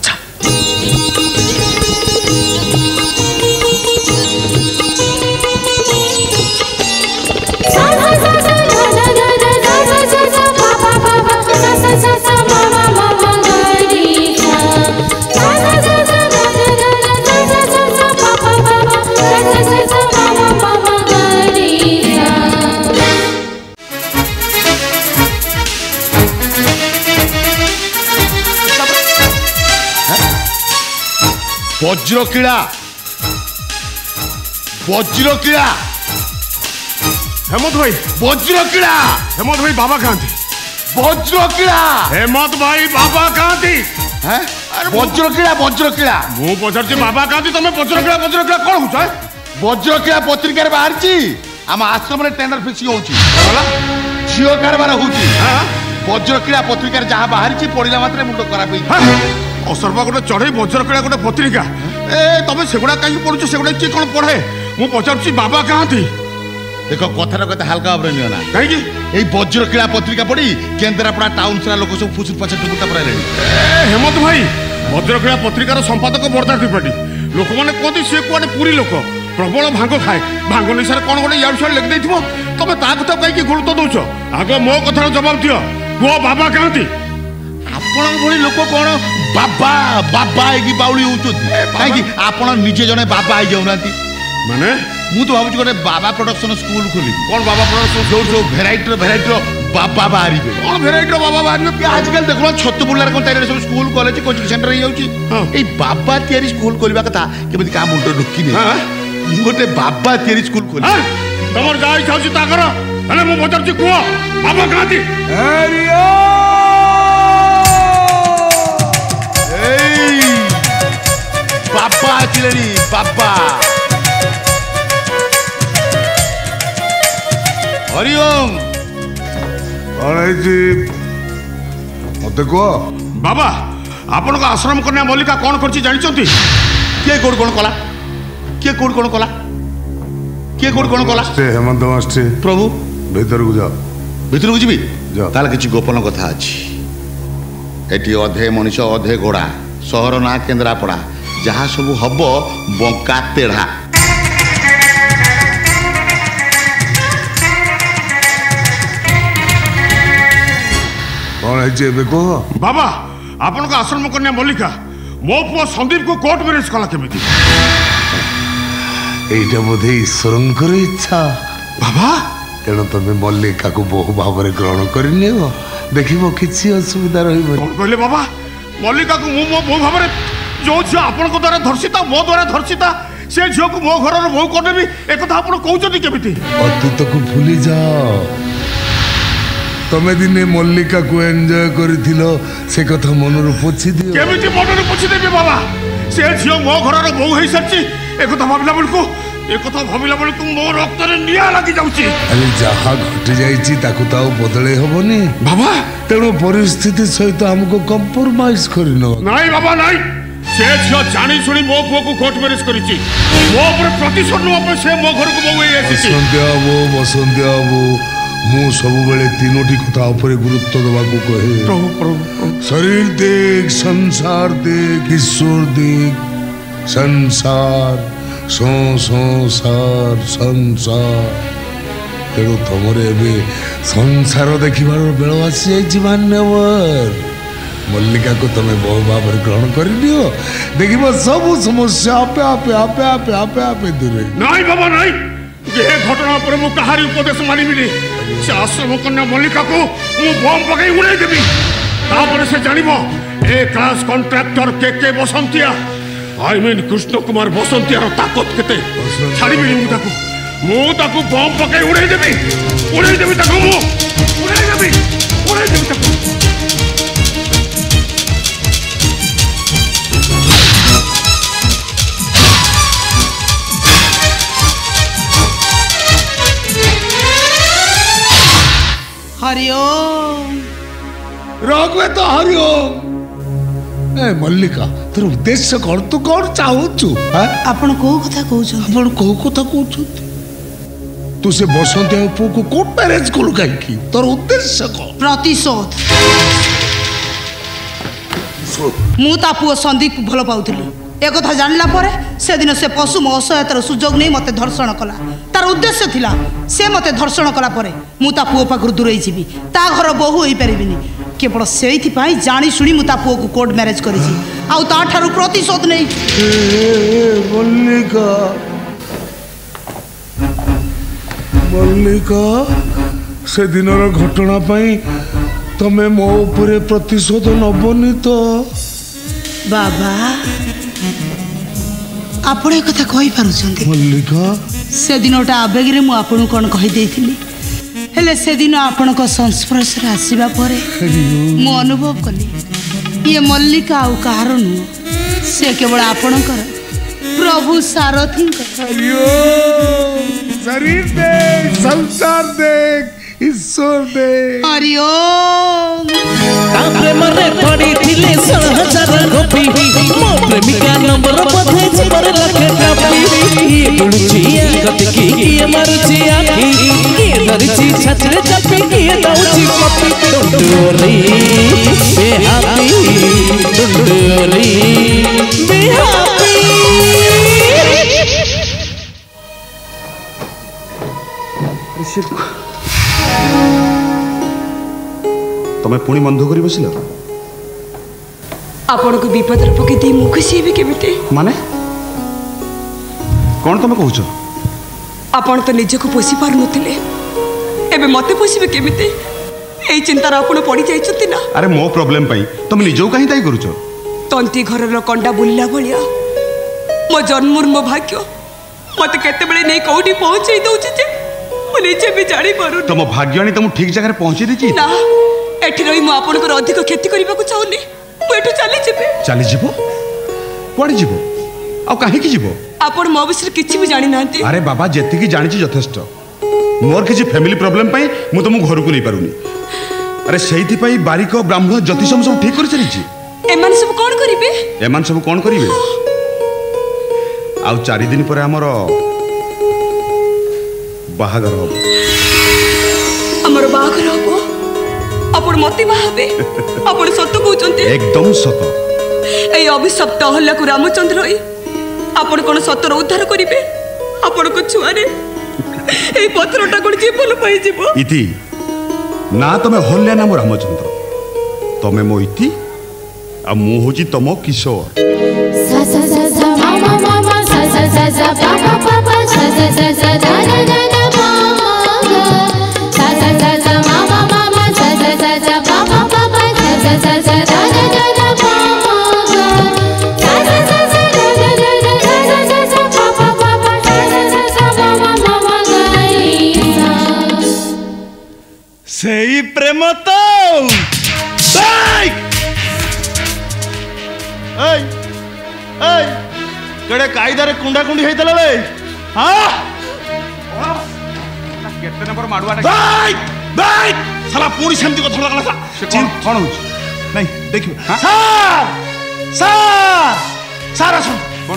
वज्र कीड़ा हेमंत भाई वज्र कीड़ा हेमंत भाई बाबा कहाँ वज्र कीड़ा हेमंत भाई बाबा कहाँ वज्र कीड़ा मु पचार बाबा कहाँ तुम वज्र कीड़ा कौन हो वज्र कीड़ा पत्रिकार बाहरी आम आश्रम टेंडर फिक्सिंग होची झील कारबार होची वज्र कीड़ा पत्रिकार जहाँ बाहरी पड़ा मात्र मुंड खराब असर्पा गोटे चढ़ई वज्र कीड़ा गोटे पत्रिका ए तमें सेगुड़ा कहीं पढ़ुच सेगुड़ा किए कौन पढ़े मु पचार बाबा कहाँ देख कथार कथा हल्का भाव नियो ना कहीं वज्र कीड़ा पत्रिका पढ़ी केन्द्रापड़ा टाउन सारा लोक सब फुसुर पछा टुकुटा पड़े हेमंत भाई वज्र कीड़ा पत्रिकार संपादक बरदा त्रिपाठी लोक मैंने कहते सी कौटे पुरी लोक प्रबल भांग खाए भांग निशा कौन गोटे यार सियाड़ लिखि तुम ता कथा कहीं गुरुत्व दौच आग मो कथार जवाब दियो पुओ बाबा कहाँ आपण भली लोक कौन बाबा बाबा की बाउली कहीं आप निजे जड़े बाबा हो जाऊना माने मु तो भावुँ गोटे बाबा प्रोडक्शन स्कूल खोली कौन बाबा प्रोडक्शन जो जो भेराइटर बाबा बाहर कौन भेराइटर बाबा बाहर आजकल देखो छतुपुर कौन चार सब स्कूल कॉलेज कोचिंग सेंटर हो बाबा तैयारी स्कूल खोलवा कथा केमी क्या मुंड ढुकी गोटे बाबा तैयारी स्कूल खोली तुम जहाँ इच्छा कर मुझे पचार कह बाबा कहाँ बाबा आचिलेनी बाबा हरिओम मत कह बाबा आपण को आश्रम कन्या मल्लिका कौन कर जानते किए कौन कौन कला किए कौन कौन कला किए कौन कौन कला हेमंत मास्टर प्रभु भीतर को जाओ भीतर को जीवी ताल किसी गोपन कथा अच्छी एटी अधे मनीष अधे घोड़ा सहर ना केन्द्रापड़ा जहाँ सब हम बंका तेढ़ा कौन है कह बाबा आपण को आश्रम कन्या मल्लिका मो पुओ संदीप को कोर्ट मैरेज कला केमी এইটা বোধে ঈশ্বরঙ্কর ইচ্ছা বাবা তেণু তুমি মল্লিকাକୁ বহু ଭାବରେ ଗ୍ରହଣ କରିନିଅ ଦେଖିବ କିଛି ଅସୁବିଧା ରହିବନି କଣ କହିଲେ ବାବା ମଲ୍ଲିକାକୁ ମୁଁ ମୋ ବୋଉ ଭାବରେ ଯୋଉ ଝିଅ ଆପଣଙ୍କ ଦ୍ୱାରା ଧର୍ଷିତା ମୋ ଦ୍ୱାରା ଧର୍ଷିତା ସେ ଝିଅକୁ ମୋ ଘରର ବୋଉ କରିନେବି ଏକଥା ଆପଣ କହୁଛନ୍ତି କେମିତି ଅତୀତକୁ ଭୁଲି ଯାଅ ତମେ ଦିନେ ମଲ୍ଲିକାକୁ ଏନ୍ଜୟ କରିଥିଲ ସେ କଥା ମନରୁ ପୋଛି ଦିଅ କେମିତି ମନରୁ ପୋଛି ଦେବି ବାବା ସେ ଝିଅ ମୋ ଘରର ବୋଉ ହେଇସାରିଛି একথা ভাবিলা বেলকু মো রক্তরে নিয়া লাগি যাଉଛି আরে যাহা ঘটে যাইছি তাকু তাও বদলে হবনি বাবা তেণু পরিস্থিতি সহিত আমাকে কম্প্রোমাইজ করি ন নাই বাবা নাই সে ঝিও জানি শুনি মো পুଅକୁ কোর্ট ম্যারেজ করিছি মো উপরে প্রতিশোধ নেওয়া ପାଇଁ সে মো ঘরକୁ বউ হয়ে আসিছি বসন্ত বাবু ମୁଁ ସବୁବେଳେ ତିନୋଟି କଥା ଉପରେ ଗୁରୁତ୍ୱ ଦେବାକୁ କହେ ଶରୀର ଦେଖ ସଂସାର ଦେଖ ଈଶ୍ୱର ଦେଖ संसार संसार संसार तेणु तुमर ए संसार देखिबार बेल आसी जाइए मान्यवर मल्लिका को तुम बहु भाव ग्रहण कर देख सब समस्या आपे आपे आपे आपे आपे आपे दूर नहीं बाबा नहीं ये घटना पर मु कहारी उपदेश मानिबिनी से आश्रम कन्या मल्लिका को मु बम पकई उड़ाई देबी तापर से जानिबो ए class contractor K Basantia I mean Krishna Kumar बसंतियार ताकत केते छाड़ीबी मु ताकू बम पकई उड़ाई देबी ताकू मु उड़ाई देबी ताकू रघुवे तो हरिओम। ए मल्लिका तोर उद्देश्य कौन तू कौन चाहूचु? आपण को कथा कहउछन? आपण को कथा कहउछु? तू से बसंत पु को कोर्ट मैरिज करू काई की? तोर उद्देश्य कौन? प्रतिशोध। मु ता पुओ संदीप भल पाउथिलु। ए कथा जानला परे से दिन से पशु मो असहायतार सुजोग नहीं मते धर्षण कला। तार उद्देश्य थिला से मते धर्षण कला परे मु ता पुओ पाखरु दूरई जीवी, ता घर बहु होई परिबिनी। केवल सेइथि पाई जानी शुणी मु ता पुओ को कोर्ट मैरिज करिछि। आउ ता ठारु प्रतिशोध नहीं। मल्लिका मल्लिका से दिनर घटना पाई तमे मो ऊपर प्रतिशोध नबनी तो? बाबा आपण एक कथा कहि पारुछन्ती? मल्लिका से दिनटा आवेग रे मु आपन कोन कहि देइथिली, हेले से दिन आपण को संस्पर्श रे आसीबा परे मु अनुभव कली ये मल्लिका आउ कहार नु, से केवल आपणकर प्रभु सारथी। शरीर देख, संसार देख, ईश्वर देख। हरिओम। प्रेम रे पड़ी थिले 16,000 गोपी, मो प्रेमिका नंबर पथे जीवन लखे कापी। ये तुलची गति की ये मरची आखी, ये दरची छचरे चपी ये दौची पपी। टुंडोरी बेहापी, टुंडोरी बेहापी। तमे पुणी मन दुख करी बसिल? आपण को विपद रे पके दे मु खुशी भी केमिते? माने कोन तमे कहउछ? आपण तो निज को पोसी पार नथिले, एबे मते पोसीबे केमिते? एई चिंतार आपण पड़ी जाइछथि ना। अरे मो प्रॉब्लम पई तमे निजो काहे ताई करूछ? तंती घर रो कंडा बुल्ला भलिया मो जन्मर मो भाग्य मते केते बेले नै कोठी पहुंचै दउछ जे मु निजे भी जानि पारु। तम भाग्यणी तुम ठीक जगह पहुंची देछि ना। एठी रही मु आपण को अधिक क्षति करबा को चाहुनी। मु एठु चली जेबे। चली जीवो? कोडी जीवो? आ काहे की जीवो? आपण मो विषय किछि भी जानि नांती। अरे बाबा जेति की जानि छी यथेष्ट। मोर किछि फैमिली प्रॉब्लम पई मु तुम घर को नै पारुनी। अरे सेहिति पई बारिक ब्राह्मण ज्योतिषम सब ठीक कर चली छी। एमान सब कोन करिवे? एमान सब कोन करिवे? आ 4 दिन पर हमर बाहागर हो। हमर बाहागर हो? आपण मती महाबे? आपण सत्य कहउचंती? एकदम सत। ए अभिशप्त हल्ला को रामचंद्र होई आपण कोन सत्यर उद्धार करिवे? आपण को छुआरे ए पत्रटा कोन जीवन पाई जीवो? इति ना तमे हल्ला नाम रामचंद्र, तमे मो इति आ मु होची तमो किशोर। सा सा सा सा मा मा मा सा सा सा सा पा पा पा पा सा सा सा सा दा दा दा दा मा गा सा सा सा सा मा मा मा मा सा सा सा सा पा पा पा पा सा सा सा सा दा दा दा दा मा गा सा सा सा सा दा दा दा दा सा सा सा पा पा पा पा सा सा सा सा मा मा मा गा सा। सेई प्रेम तो केड़े कायदारे कुंडा कुंडी हेतला बे? हां केते नंबर माडुआटा बाय बाय साला पूरी सेमती कथा लागला सा। कोन होछ? नहीं देखियो। सर सर सर सुन कोन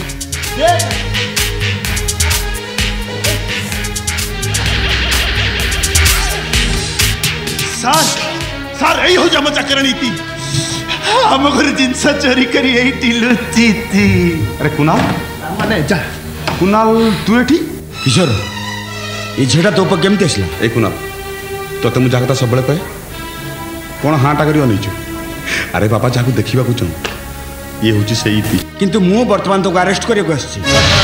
सर सर एई हो जम चक्कर नीति हम घर जिनसा चोरी करी एई लुची थी। अरे कुणाल माने जा कुणाल तू एठी किशोर ये झेड़ा तो पर केमते आसला? ए कुणाल तोते मु जागता सबले कहे कोन हाटा करी अनैछु? अरे बाबा जाकू देखिबा को चन ये होची सेई थी। किंतु मु वर्तमान तो अरेस्ट करियो आछि।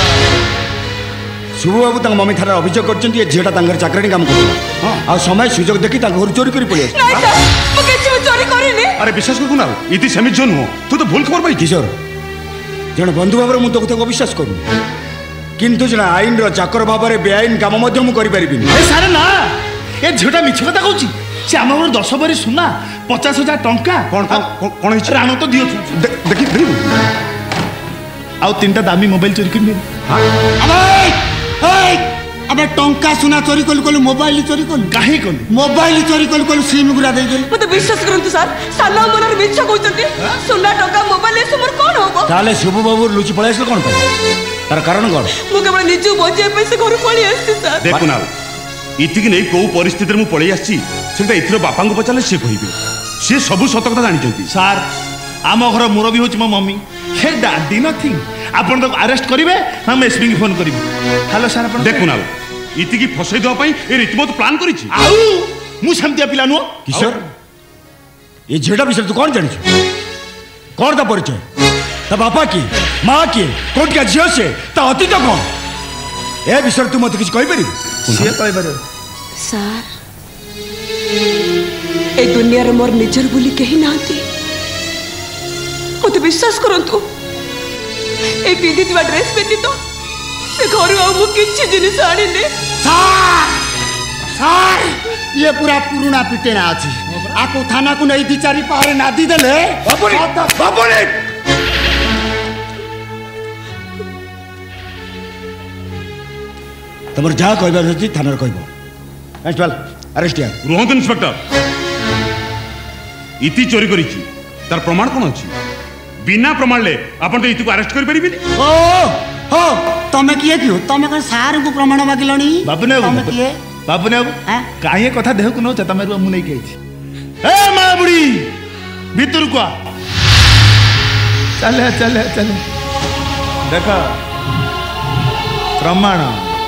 शुभ बाबू तंग मम्मी थारा अभियोग करचंती ये झेड़ा तंगर चाकरानी काम करला। हां आ समय सुयोग देखि तंग घर चोरी करी पळे। नहीं सर मु केछि चोरी करिनी। अरे विश्वास कर कुणाल इति सेमी जन हो तू तो भूल खबर पाई। किशोर जण बंधु भाव मु तो कथा विश्वास करू किंतु जण आईन रो चाकर भाव रे बेआईन काम मध्य मु करि परिबिनी। ए सारे ना ए झेड़ा मिछ कथा कहूची से हमर 10 भरी सुना 50,000 टंका कोन कोन हिच राणो तो दियो देखि देखि आउ 3टा दामी मोबाइल चोरी करनी। हां अबे हे अबे टंका सुना चोरी कलु मोबाइल चोरी कलु काहे कलु मोबाइल चोरी कलु सिम गुरा दे देलु मते विश्वास करंतु सर साला मनर मिछ कहउचंती सुना टंका मोबाइल ए समर कोन होबो ताले शिबू बाबू लुचि पळै आछल कोन पाई तार कारण कोन मु केवल निजु बजे पैसे घर पळी आछि सर देखु ना इतिक नै को परिस्थिति मु पळै आछि सेटा इथरो बापा को पचाले से कहिबे से सब सत कथा जानि जंती सर आम घर मुरबी होची मो मम्मी हे डाडी नथिंग आपण तो अरेस्ट करिवे हम एसपी की फोन करिवे हेलो सर आपण देखु ना इतिकी फसै दवा पई ए रीतिमत प्लान करिछि आउ मु समतिया पिला नु किशोर ये झेड़ा विषय तू कौन जानिछ कौन ता परिचय ता बापा की माँ की कौन का झियो से ता अतीत कौन ए विषय तू मत किछ कहि परिबी से कहि परिबो सर ए दुनिया रे मोर निजर बोली कहि नांती मते विश्वास करंतु ए पिंदितवा ड्रेस पेती तो से घर आ मु किछ जिनिस आनी ने सर ये पूरा पुराना पिटेना अछि आको थाना को नहीं दी चारी पारे नादी देले बाबुनी तमर जा कहबार अछि थाना रे कहबो कांस्टेबल अरेस्ट या रोहन इंस्पेक्टर इति चोरी करिछि तार प्रमाण कोन अछि बिना प्रमाण ले आपण तो इति को अरेस्ट कर परिबे ओ हो तमे किए कियो तमे कोन सार को प्रमाण मागिलणी बाबू ने तमे किए बाबू ने काहे कथा देह को न तमे रु मु नै कहछि ए मा बुढ़ी भीतर को चले चले चले देखा प्रमाण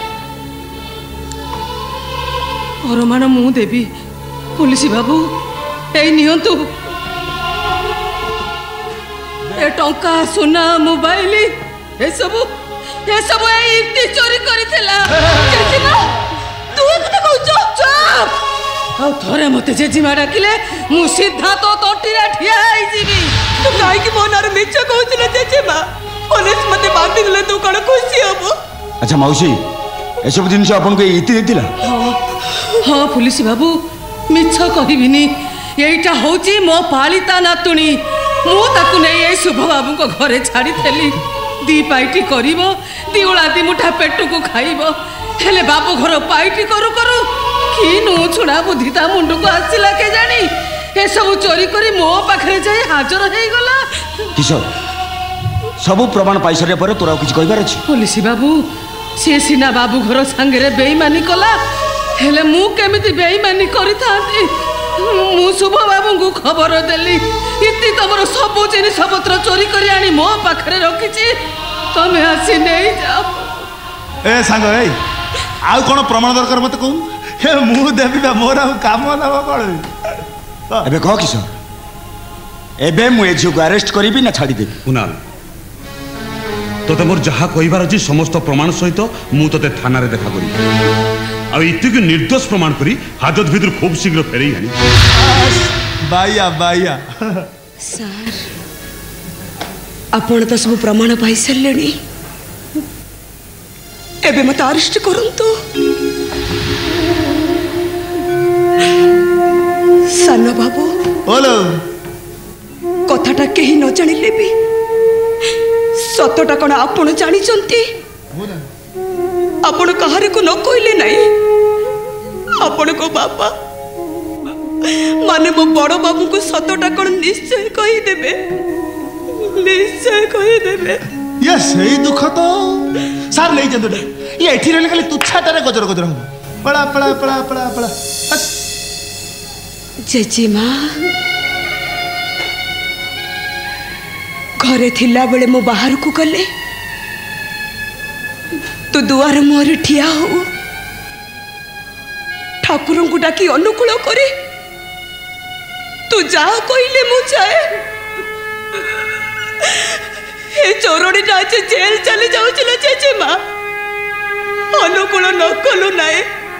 परमाण मु देवी पुलिस बाबू ए नियंतु ए टंका सोना मोबाइल ए सब इति चोरी करितला जेजिमा तू कथा कहू चुप आ थरे मते जेजिमा डाकिले मु सीधा तो तोटीरा ठिया आइ जीवी तू काहे कि मोनार मिछ कहउछले जेजिमा पुलिस मते बांधी देले तू कण खुशी हबो अच्छा मौसी ए सब दिन से अपन को इति देतिला हाँ पुलिस बाबू मिछ कहबिनी एटा होची मो पालिता नातुणी मु ताकु नै ए शुभ बाबू को घरे छाड़ी थेली दी पाइटी करिवो दिउला दी मुठा पेटु को खाइबो हेले बाबू घर पाइटी करू करू की नु छुड़ा बुद्धि ता मुंडू को आसिला के जानी ए सब चोरी करी मो पाखरे जाई हाजर हेई गला किशोर सब प्रमाण पाई सरे पर तोरा किछ कहबार अछि पुलिस बाबू से सीना बाबू घर संगे बेईमानी कला हेले मु केमिति बेईमानी करि थांती मु शुभ बाबू को खबर देली इति तमरो सब जिनिस पत्र चोरी करी आनी मो पाखरे रखिछि तमे आसी नहीं जाओ ए सांग ए आ कोन प्रमाण दरकार मते कहू हे मु देबी बा मोर काम नब कोन एबे कह किशोर एबे मु ए झियो को अरेस्ट करिबी ना छाड़ी देबी कुणाल तोते मोर जहा कहिबार अछि समस्त प्रमाण सहित मु तोते थाना रे देखा करी आ इतिक निर्दोष प्रमाण करी हाजत भीतर खूब शीघ्र फेरई आनी बाया बाया सर आपण तो सब प्रमाण पाई सारे एबे मत अरेस्ट करंतु सान बाबू बोलो कथाटा कहीं न जानिले भी सतटा कौन आपण जानी आपण कहार को न कहले नहीं आपण को बाबा माने मो बड़ बाबू को सतटा कौन निश्चय कहीदेवे निश्चय कहीदेवे ये सही दुख तो सार ले जंदुडे ये एठी रहले खाली तुच्छाटारे गजर गजर हो पड़ा पड़ा पड़ा पड़ा पड़ा जेजेमा घरे थिला बेले मो बाहर को गले तो दुआर मुहरे ठिया हो ठाकुर को डाकी अनुकूल करे तू जा कहले मु जाए ए चोरडीटा आज जेल चली जाउछिलो जेजेमा अनुकूल न कलु नाए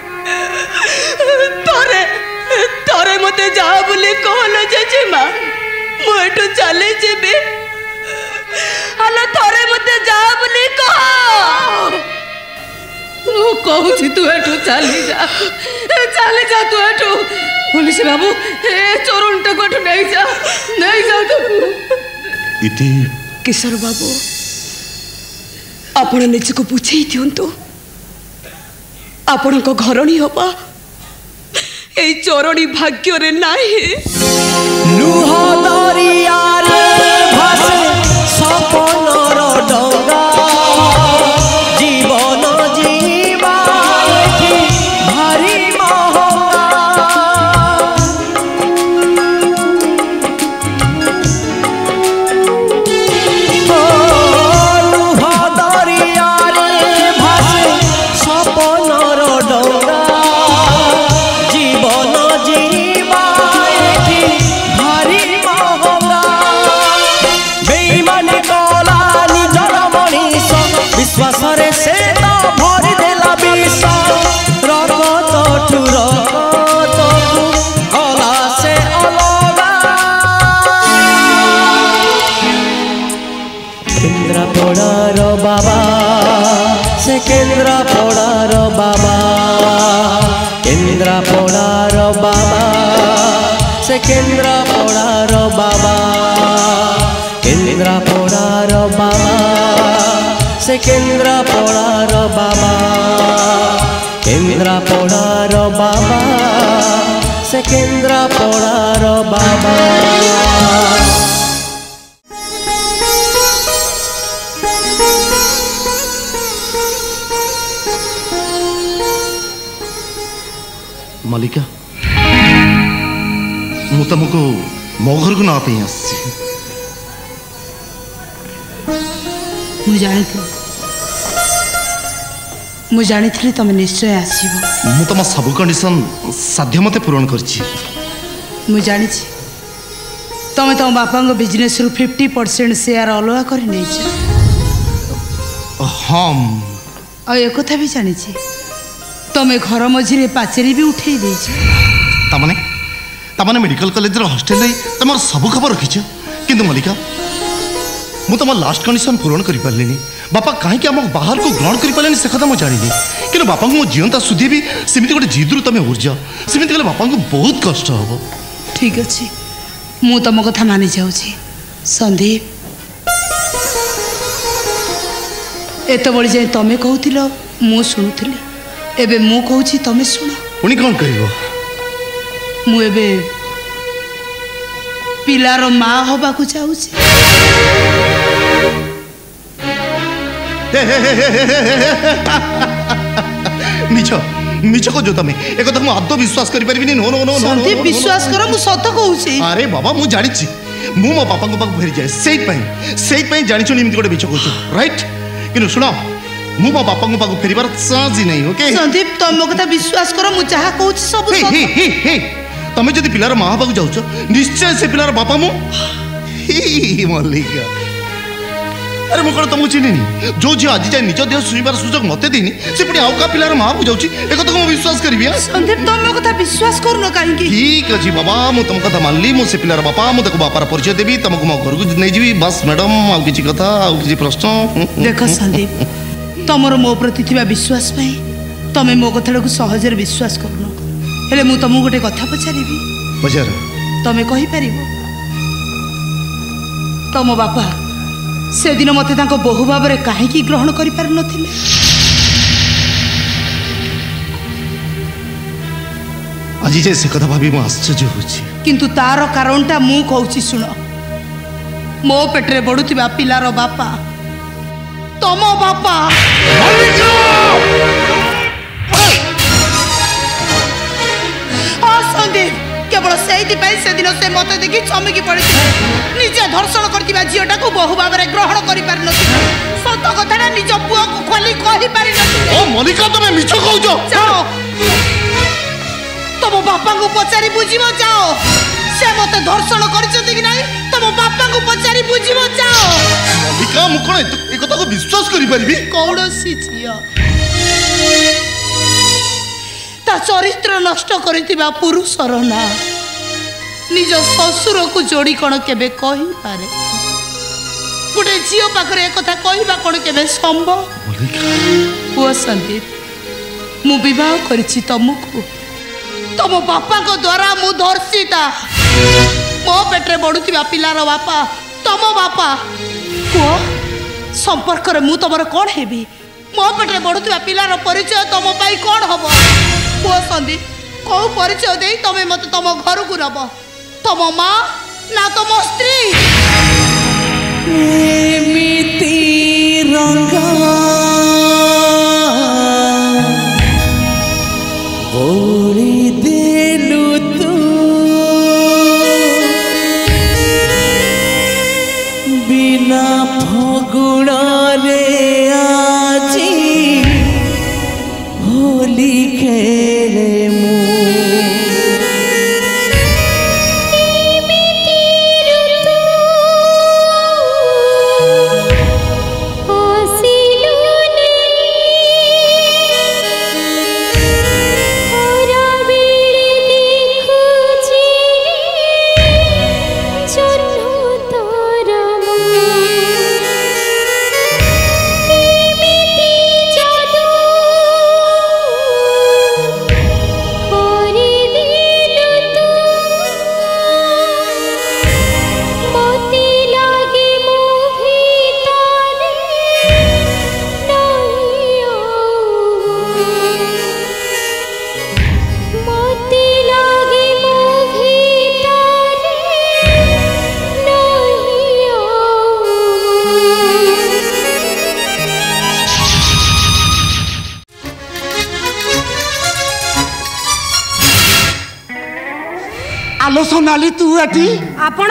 तोरे तोरे मते जा बोली कहलो जेजेमा मु एठो चले जेबे हलो थोरे मते जा बोली कह मु कहूची तू एठो चली जा तू एठो पुलिस बाबू ए चोरनटा को एठो नहीं जा तू इति किशोर बाबू आपण निज को पूछे दियंतु आपण को घरणी हवा ए चरणी भाग्य रे नाही लुह दरिया रे भासे सपनर डंगा जीवन जीवा एठी भारी महंगा लुह दरिया रे भासे सपनर डंगा जीवन जीवा एठी भारी महंगा बेईमानी कला निजर मनीष विश्वास रे से तो भरी देला विष रगत ठु रगत कला से अलगा केन्द्रापड़ार बाबा से केन्द्रापड़ार बाबा केन्द्रापड़ार बाबा से केन्द्रापड़ार बाबा केन्द्रापड़ार बाबा से केन्द्रापड़ार बाबा केन्द्रापड़ार बाबा से केन्द्रापड़ार बाबा मालिका मु तुमको मो घर को नापी आसी मु जानी तुम निश्चय आसब मु तुम सब कंडीशन साध्य मते पूरण करछि मु जानी तुम तुम बापा बिजनेस रु 50% शेयर अलगा कर नहीं हाँ और एक कथा भी जानी तुम घर मझे पाचेरी भी उठे दे तमाने मेडिकल कॉलेज हॉस्टेल तुम सब खबर रखीच किंतु मल्लिका मु तुम लास्ट कंडीशन पूरण कर पारे बापा कहीं आम बाहर को ग्रहण कर पारे से कथा मुझे जानी कि बापा को जीवंता सुधी भी सेमती गोटे जिद्रु तुम ऊर्जा सेमती गले बापा को बहुत कष्ट हम ठीक अच्छे मु तुम कथा मानि जाऊँगी संदीप एत बड़ी जाए तुम कहूल मु शुणुली एबे मु कहूँ तुम शुण पुणी कौन कह मुझे पिलार माँ हवा चाहूँ मिछ मिछ को जो तमे एक कथा मु आदौ विश्वास करि परिबिनी नो नो नो संदीप विश्वास करो मु सत कहूँ अरे बाबा मु जानि छी मु मो पापा को पाक फेरी जाए सेई पई जानि छु निमति गोटे मिछ कहू राइट किनु सुनो मु मो बापा को पाक फेरिबार चांस ही नहीं ओके संदीप तुम मो कथा विश्वास करो मु चाहा कहूँ सब सत तमे जदि पिलार माँ हवा जाउछ निश्चय से पिलार बापा मु मल्लिका अरे मुझे तुमको चिन्हनी जो झी आज जाए निज देह शुणवार सुजोग मत देनी से पुणी आउ का पिलार माँ को जाऊँगी एक तो मुझे विश्वास करी संदीप तुम मो कथा विश्वास करनो कहीं ठीक अच्छे बाबा मुझे तुम कथा मानली मुझे पिलार बापा मुझे बापार परिचय देवी तुमको मो घर को नहीं जी बस मैडम आउ किसी कथा आउ किसी प्रश्न देख संदीप तुमर मो प्रति थिबा विश्वास पाई तमे मो कथा को सहज विश्वास करनो हेले मु तुमको गोटे कथा पचारिबी पचार तमे कहि परिबो तम बापा से दिन मते तांको बहु भाव में कहीं ग्रहण कर पार नथिले आज जे से कथा भाभी मु आश्चर्य होछि किंतु तार कारणटा मु कहूछि सुन मो पेटरे बडुथिबा पिलार बापा तम बापा संदीप केवल से दिन से मत देखी चमकी पड़ी निजे धर्षण कर झीटा को बहु भाव में ग्रहण कर सत कथा निज पुआ को खोली कही पारि मल्लिका तुम मिछ कहूछ तुम बापा को पचारि बुझिबो जाओ से मत धर्षण करछथि कि नहीं तुम बापा को पचारि बुझिबो जाओ मल्लिका मु कोन ए कथा को विश्वास करि परिबी कौनसी झिया ता चरित्र नष्ट करिथिबा पुरुषर ना निज ससुर को जोड़ी कौन केबे कहि पारे गोटे झील पाखे एक कथा कहवा कौन केबे संभव पुआ संदीप मु विवाह करिछि तुमको तुम बापा को द्वारा मु धर्षिता मो पेटरे बढुथिबा पिलार बापा तुम बापा पुआ संपर्क रे मु तमर कौन हेबी मो पेटे बढ़ुवा पिलार परिचय तुम कौन हम पुओ संदीप कौ परिचय दे तमें मत तुम घर को नब तुम माँ ना तुम स्त्री एमिति रंगा बोली देलु तू बिना फगुण रे आजी होली खेले आलो सोनाली तू एटी आपण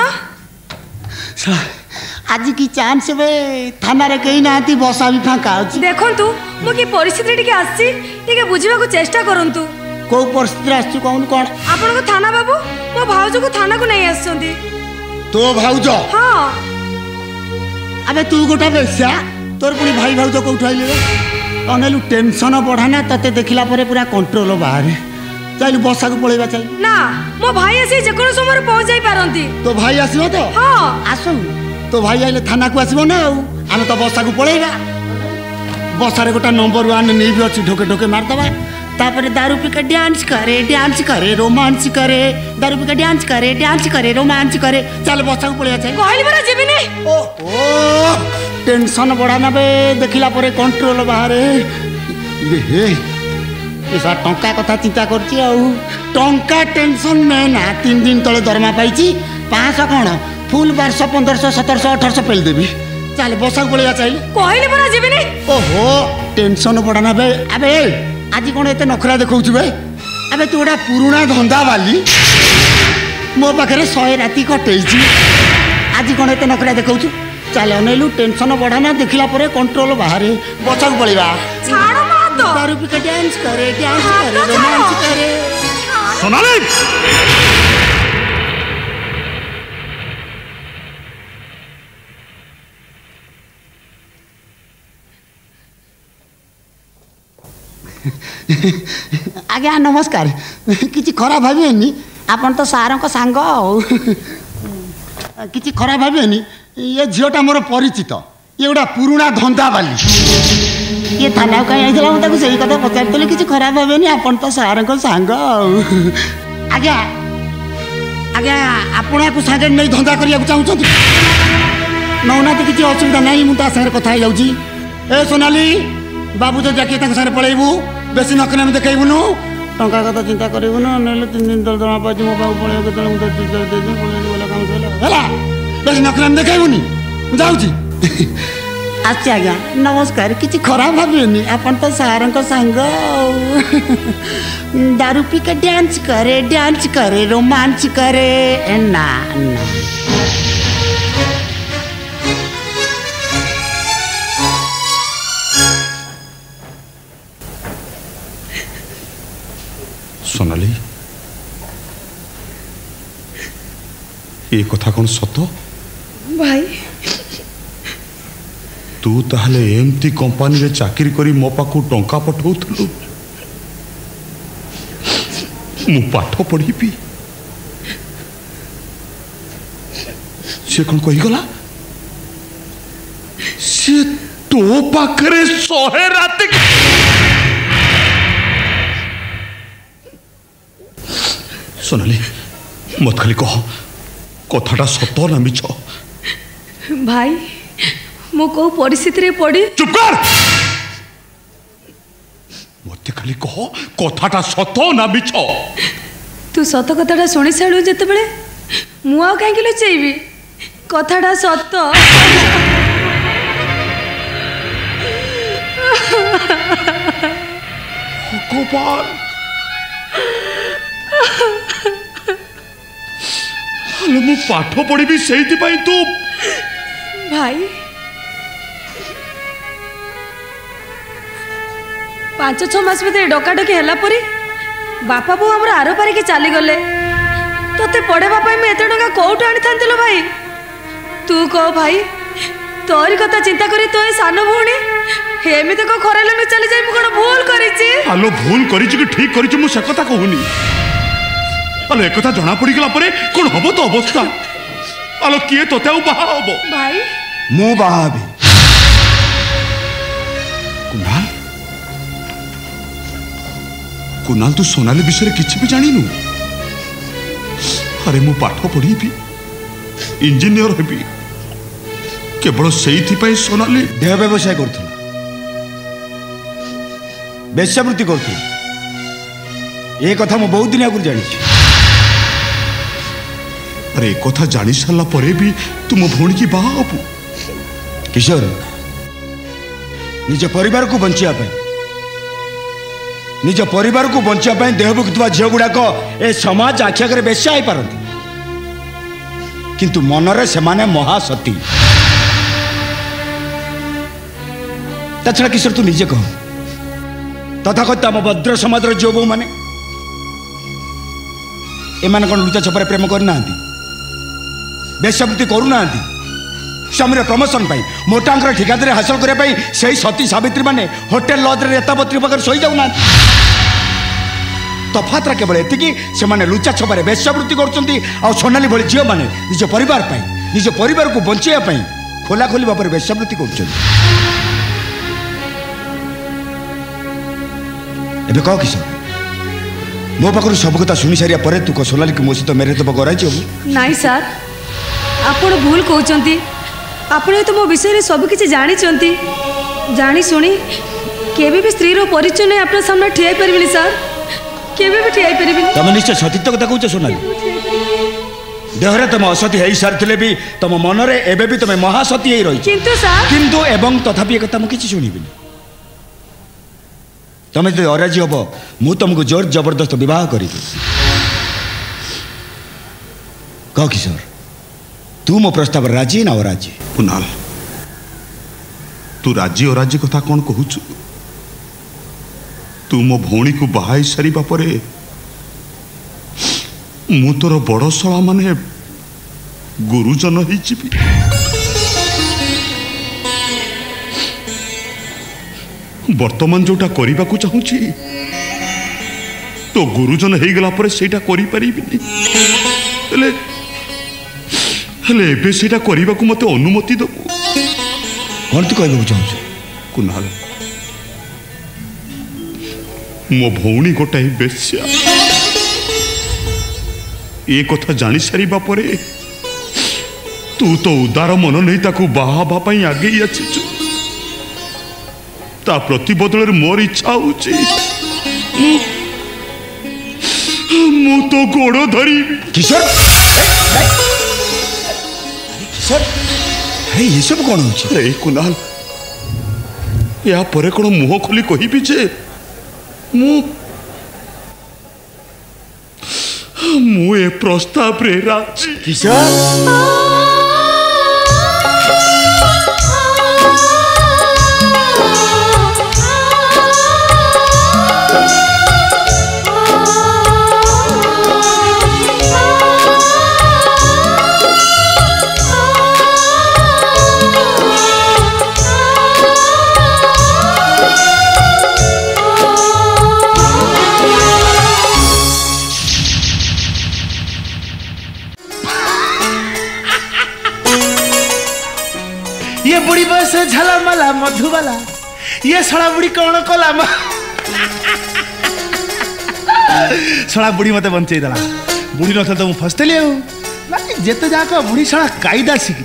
आज की चांस बे थाना रे कहीं ना बसा भी फांका अछि देखंतु मो की परिस्थिति टिके आछि टिके बुझिबा को चेष्टा करंतु को परिस्थिति आछि कोन कोन आपण को थाना बाबू मो भाउज को थाना को नहीं आछंती तो भाउज हां अबे तू गोटा बेस्या तोर पुनी भाई भाउज को उठाइले अनेलु टेंशन बढ़ाना तते देखिला परे पूरा कंट्रोल बाहर चल बसा को पळेबा चल ना मो भाई आसी जे कोनो समय पहुंच जाई पारंती तो भाई आसीबो तो हां आसु तो भाई आइले थाना को आसीबो ना हम तो बसा को पळेबा बसा रे गोटा नंबर 1 नहीं भी अछि ढोके ढोके मार दबा तापर दारू पी के डांस करे रोमांस करे दारू पी के डांस करे रोमांस करे चल बसा को पळेबा चल कहली बरा जेबी नहीं ओ टेंशन बढ़ाना बे देखिला परे कंट्रोल बाहर हे ऐसा टंका कथा चिंता करची टंका टेंशन में ना 3 दिन तले दरमा पाई 500 कौन फुल 1200 1500 1700 1800 पेल देवी चल बसा पड़ेगा चाहिए कहले बरा जेबी नहीं ओहो टेंशन बढ़ाना बे अबे आज कौन एते नखरा देखौ बे अबे तू गोटा पुराना धंदा वाली मो पाखे 100 राति कटेची आज कौन एते नखरा देखौ चल अनेलु टेंशन बढ़ाना देखिला परे कंट्रोल बाहर बसा पड़ेगा छाड़ मत दारू पी के डांस करे रोमांस करे सोनाली आज्ञा नमस्कार किसी खराब भावेनी आपन तो सार को सांग किसी खराब भावेनी ये झीटा मोर परिचित ये गोटा पुराना धंदा वाली ये थाना कहीं आई मुझे से कथा पचार किसी खराब भावेनी आपन तो सार को सांग आज्ञा आज्ञा आपण को सागे नहीं धंदा करिया चाहूँ नौना तो किसी असुविधा नहीं मुझे सागर कथा जाऊँगी ए सोनाली बाबू तो जाके सारे पलैबू बेसी नखना में देखबुनु टंका कथा चिंता करू ना 3 दिन तक दमा पाई मो बाबू पलैब के मुझे काम चला बेसी नखना में देखबुनी जाऊँगी अच्छा आज्ञा नमस्कार किसी खराब भावेनी आपन तो सार सांग दारू पी के डांस करे रोमांस करे ना ना सोनाली ये कथा कौन सत भाई तू ताहले एमती कंपानी रे चाकरी करी मो पाखु टंका पठाउथलु मु पाठ पढ़ी से कौन कही गला से तो पाखरे 100 रात सोनाली मत खाली कह कथाटा सत ना मिछ भाई मो को परिस्थिति रे पड़ी चुप कर मत खाली कह कथाटा सत ना मिछ तू सत कथाटा शुणी साड़ू जिते मु आ कहीं लुचेबी कथाटा सत भगवान मु पाठ पढ़ी से तू भाई 5-6 मास भीतर डकाडकी है बापा बो आम आर पारिक चली गले ते पढ़ेवा एत टाँग कौटू आनी था भाई तू कह भाई तोरी कथा चिंता करी तो सान भौणी एमती को खरा लगे चली जाए कौन भूल करो भूल कर ठीक कर से कथा कहूनी आलो एक जना पड़गला कौन हम तो अवस्था आलो किए तो बाहा हम भाई मु बाहाबी कुणाल कुणाल तू सोनाली विषय किसी भी जानिनु अरे मु पाठ पढ़ी इंजीनियर हेबी केवल से सोनाली देह व्यवसाय कर वेश्यावृत्ति कर कथा बहुत दिन आगुरी जानी अरे एक कथा जानी सारा परे भी तुम भौणी की बाहा हबु किशोर निज परिवार को बंचिया निज परिवार को बंचिया देह भुगुवा झील गुड़ाक ए समाज आखि आगे बेश्या हो पारती किंतु मनरे से माने महासती ता छड़ा किशोर तू निजे कह तथाकथित आम भद्र समाज झील बो मैंने एम कौन लुचा छपारे प्रेम करना वेश्यावृत्ति करूना स्वामी प्रमोशन मोटांकर ठिकादारी हासिल करने से सती सावित्री माने होटेल लज रेतापत्री पाखे शई जाऊना तफातरा केवल एति से माने लुचा छपारे वेश्यावृत्ति कर सोनाली भली झील मैंने निज परिवार को बचाई खोला खोली भाव में वेश्यावृत्ति कर कह किशोर मो पाखु सब कथा शुणी सारिया पर तू कह सोनाली की मो सहित मेरे तो गराई नाई सार आपण भूल कहते आपण तो मो विषय सब किसी जानी जानी शुणी केबे भी स्त्री रो परिचय नहीं आपन सामने ठियाई परिबिनी सर केबे भी ठियाई परिबिनी तमे निश्चय सतीत्व कथा कहूछ सोनाली देहरे तुम असती है सारी भी तुम मनरे एबे भी तुम महासती ही रही किंतु एवं तथापि एक कथा मु किछि सुनिबिनी तमे जो अराजी हम मु तुमको जोर जबरदस्त विवाह करी कह किशोर तू मो प्रस्ताव राजी ना अराजी कुणाल तू राजी अराजी कथा कौन कहूच तू मो भौणी को बाहाई सारी पर मु तोर बड़ शला माने गुरुजन ही वर्तमान जोटा करने को चाहूँगी तो गुरुजन हो गला पर सेटा करि परिबिनी एबे सेटा करने को मते अनुमति दबु कौन तू कहबो चाहूँ कुणाल मो भौणी गोटाए बेश्या ए कथा जानी सारिबा परे तू तो उदार मन नहीं ताकू बाहाबा पई आगे आछिछु ता प्रति बदल मोर इच्छा होची मु तो गोड़ धरी किशोर किशोर अरे ये सब कौन होची अरे कुणाल या परे कौन मुह खोली कहिबी जे मु ए प्रस्ताव रे राजी किशोर ये बुढ़ी बयस झलमला मधुबाला ये सड़ा बुढ़ी कौन कला सड़ा बुढ़ी मत बंचे देला बुढ़ी न तो फसतेली जेते जाक बुढ़ी सड़ा कायदा शिखी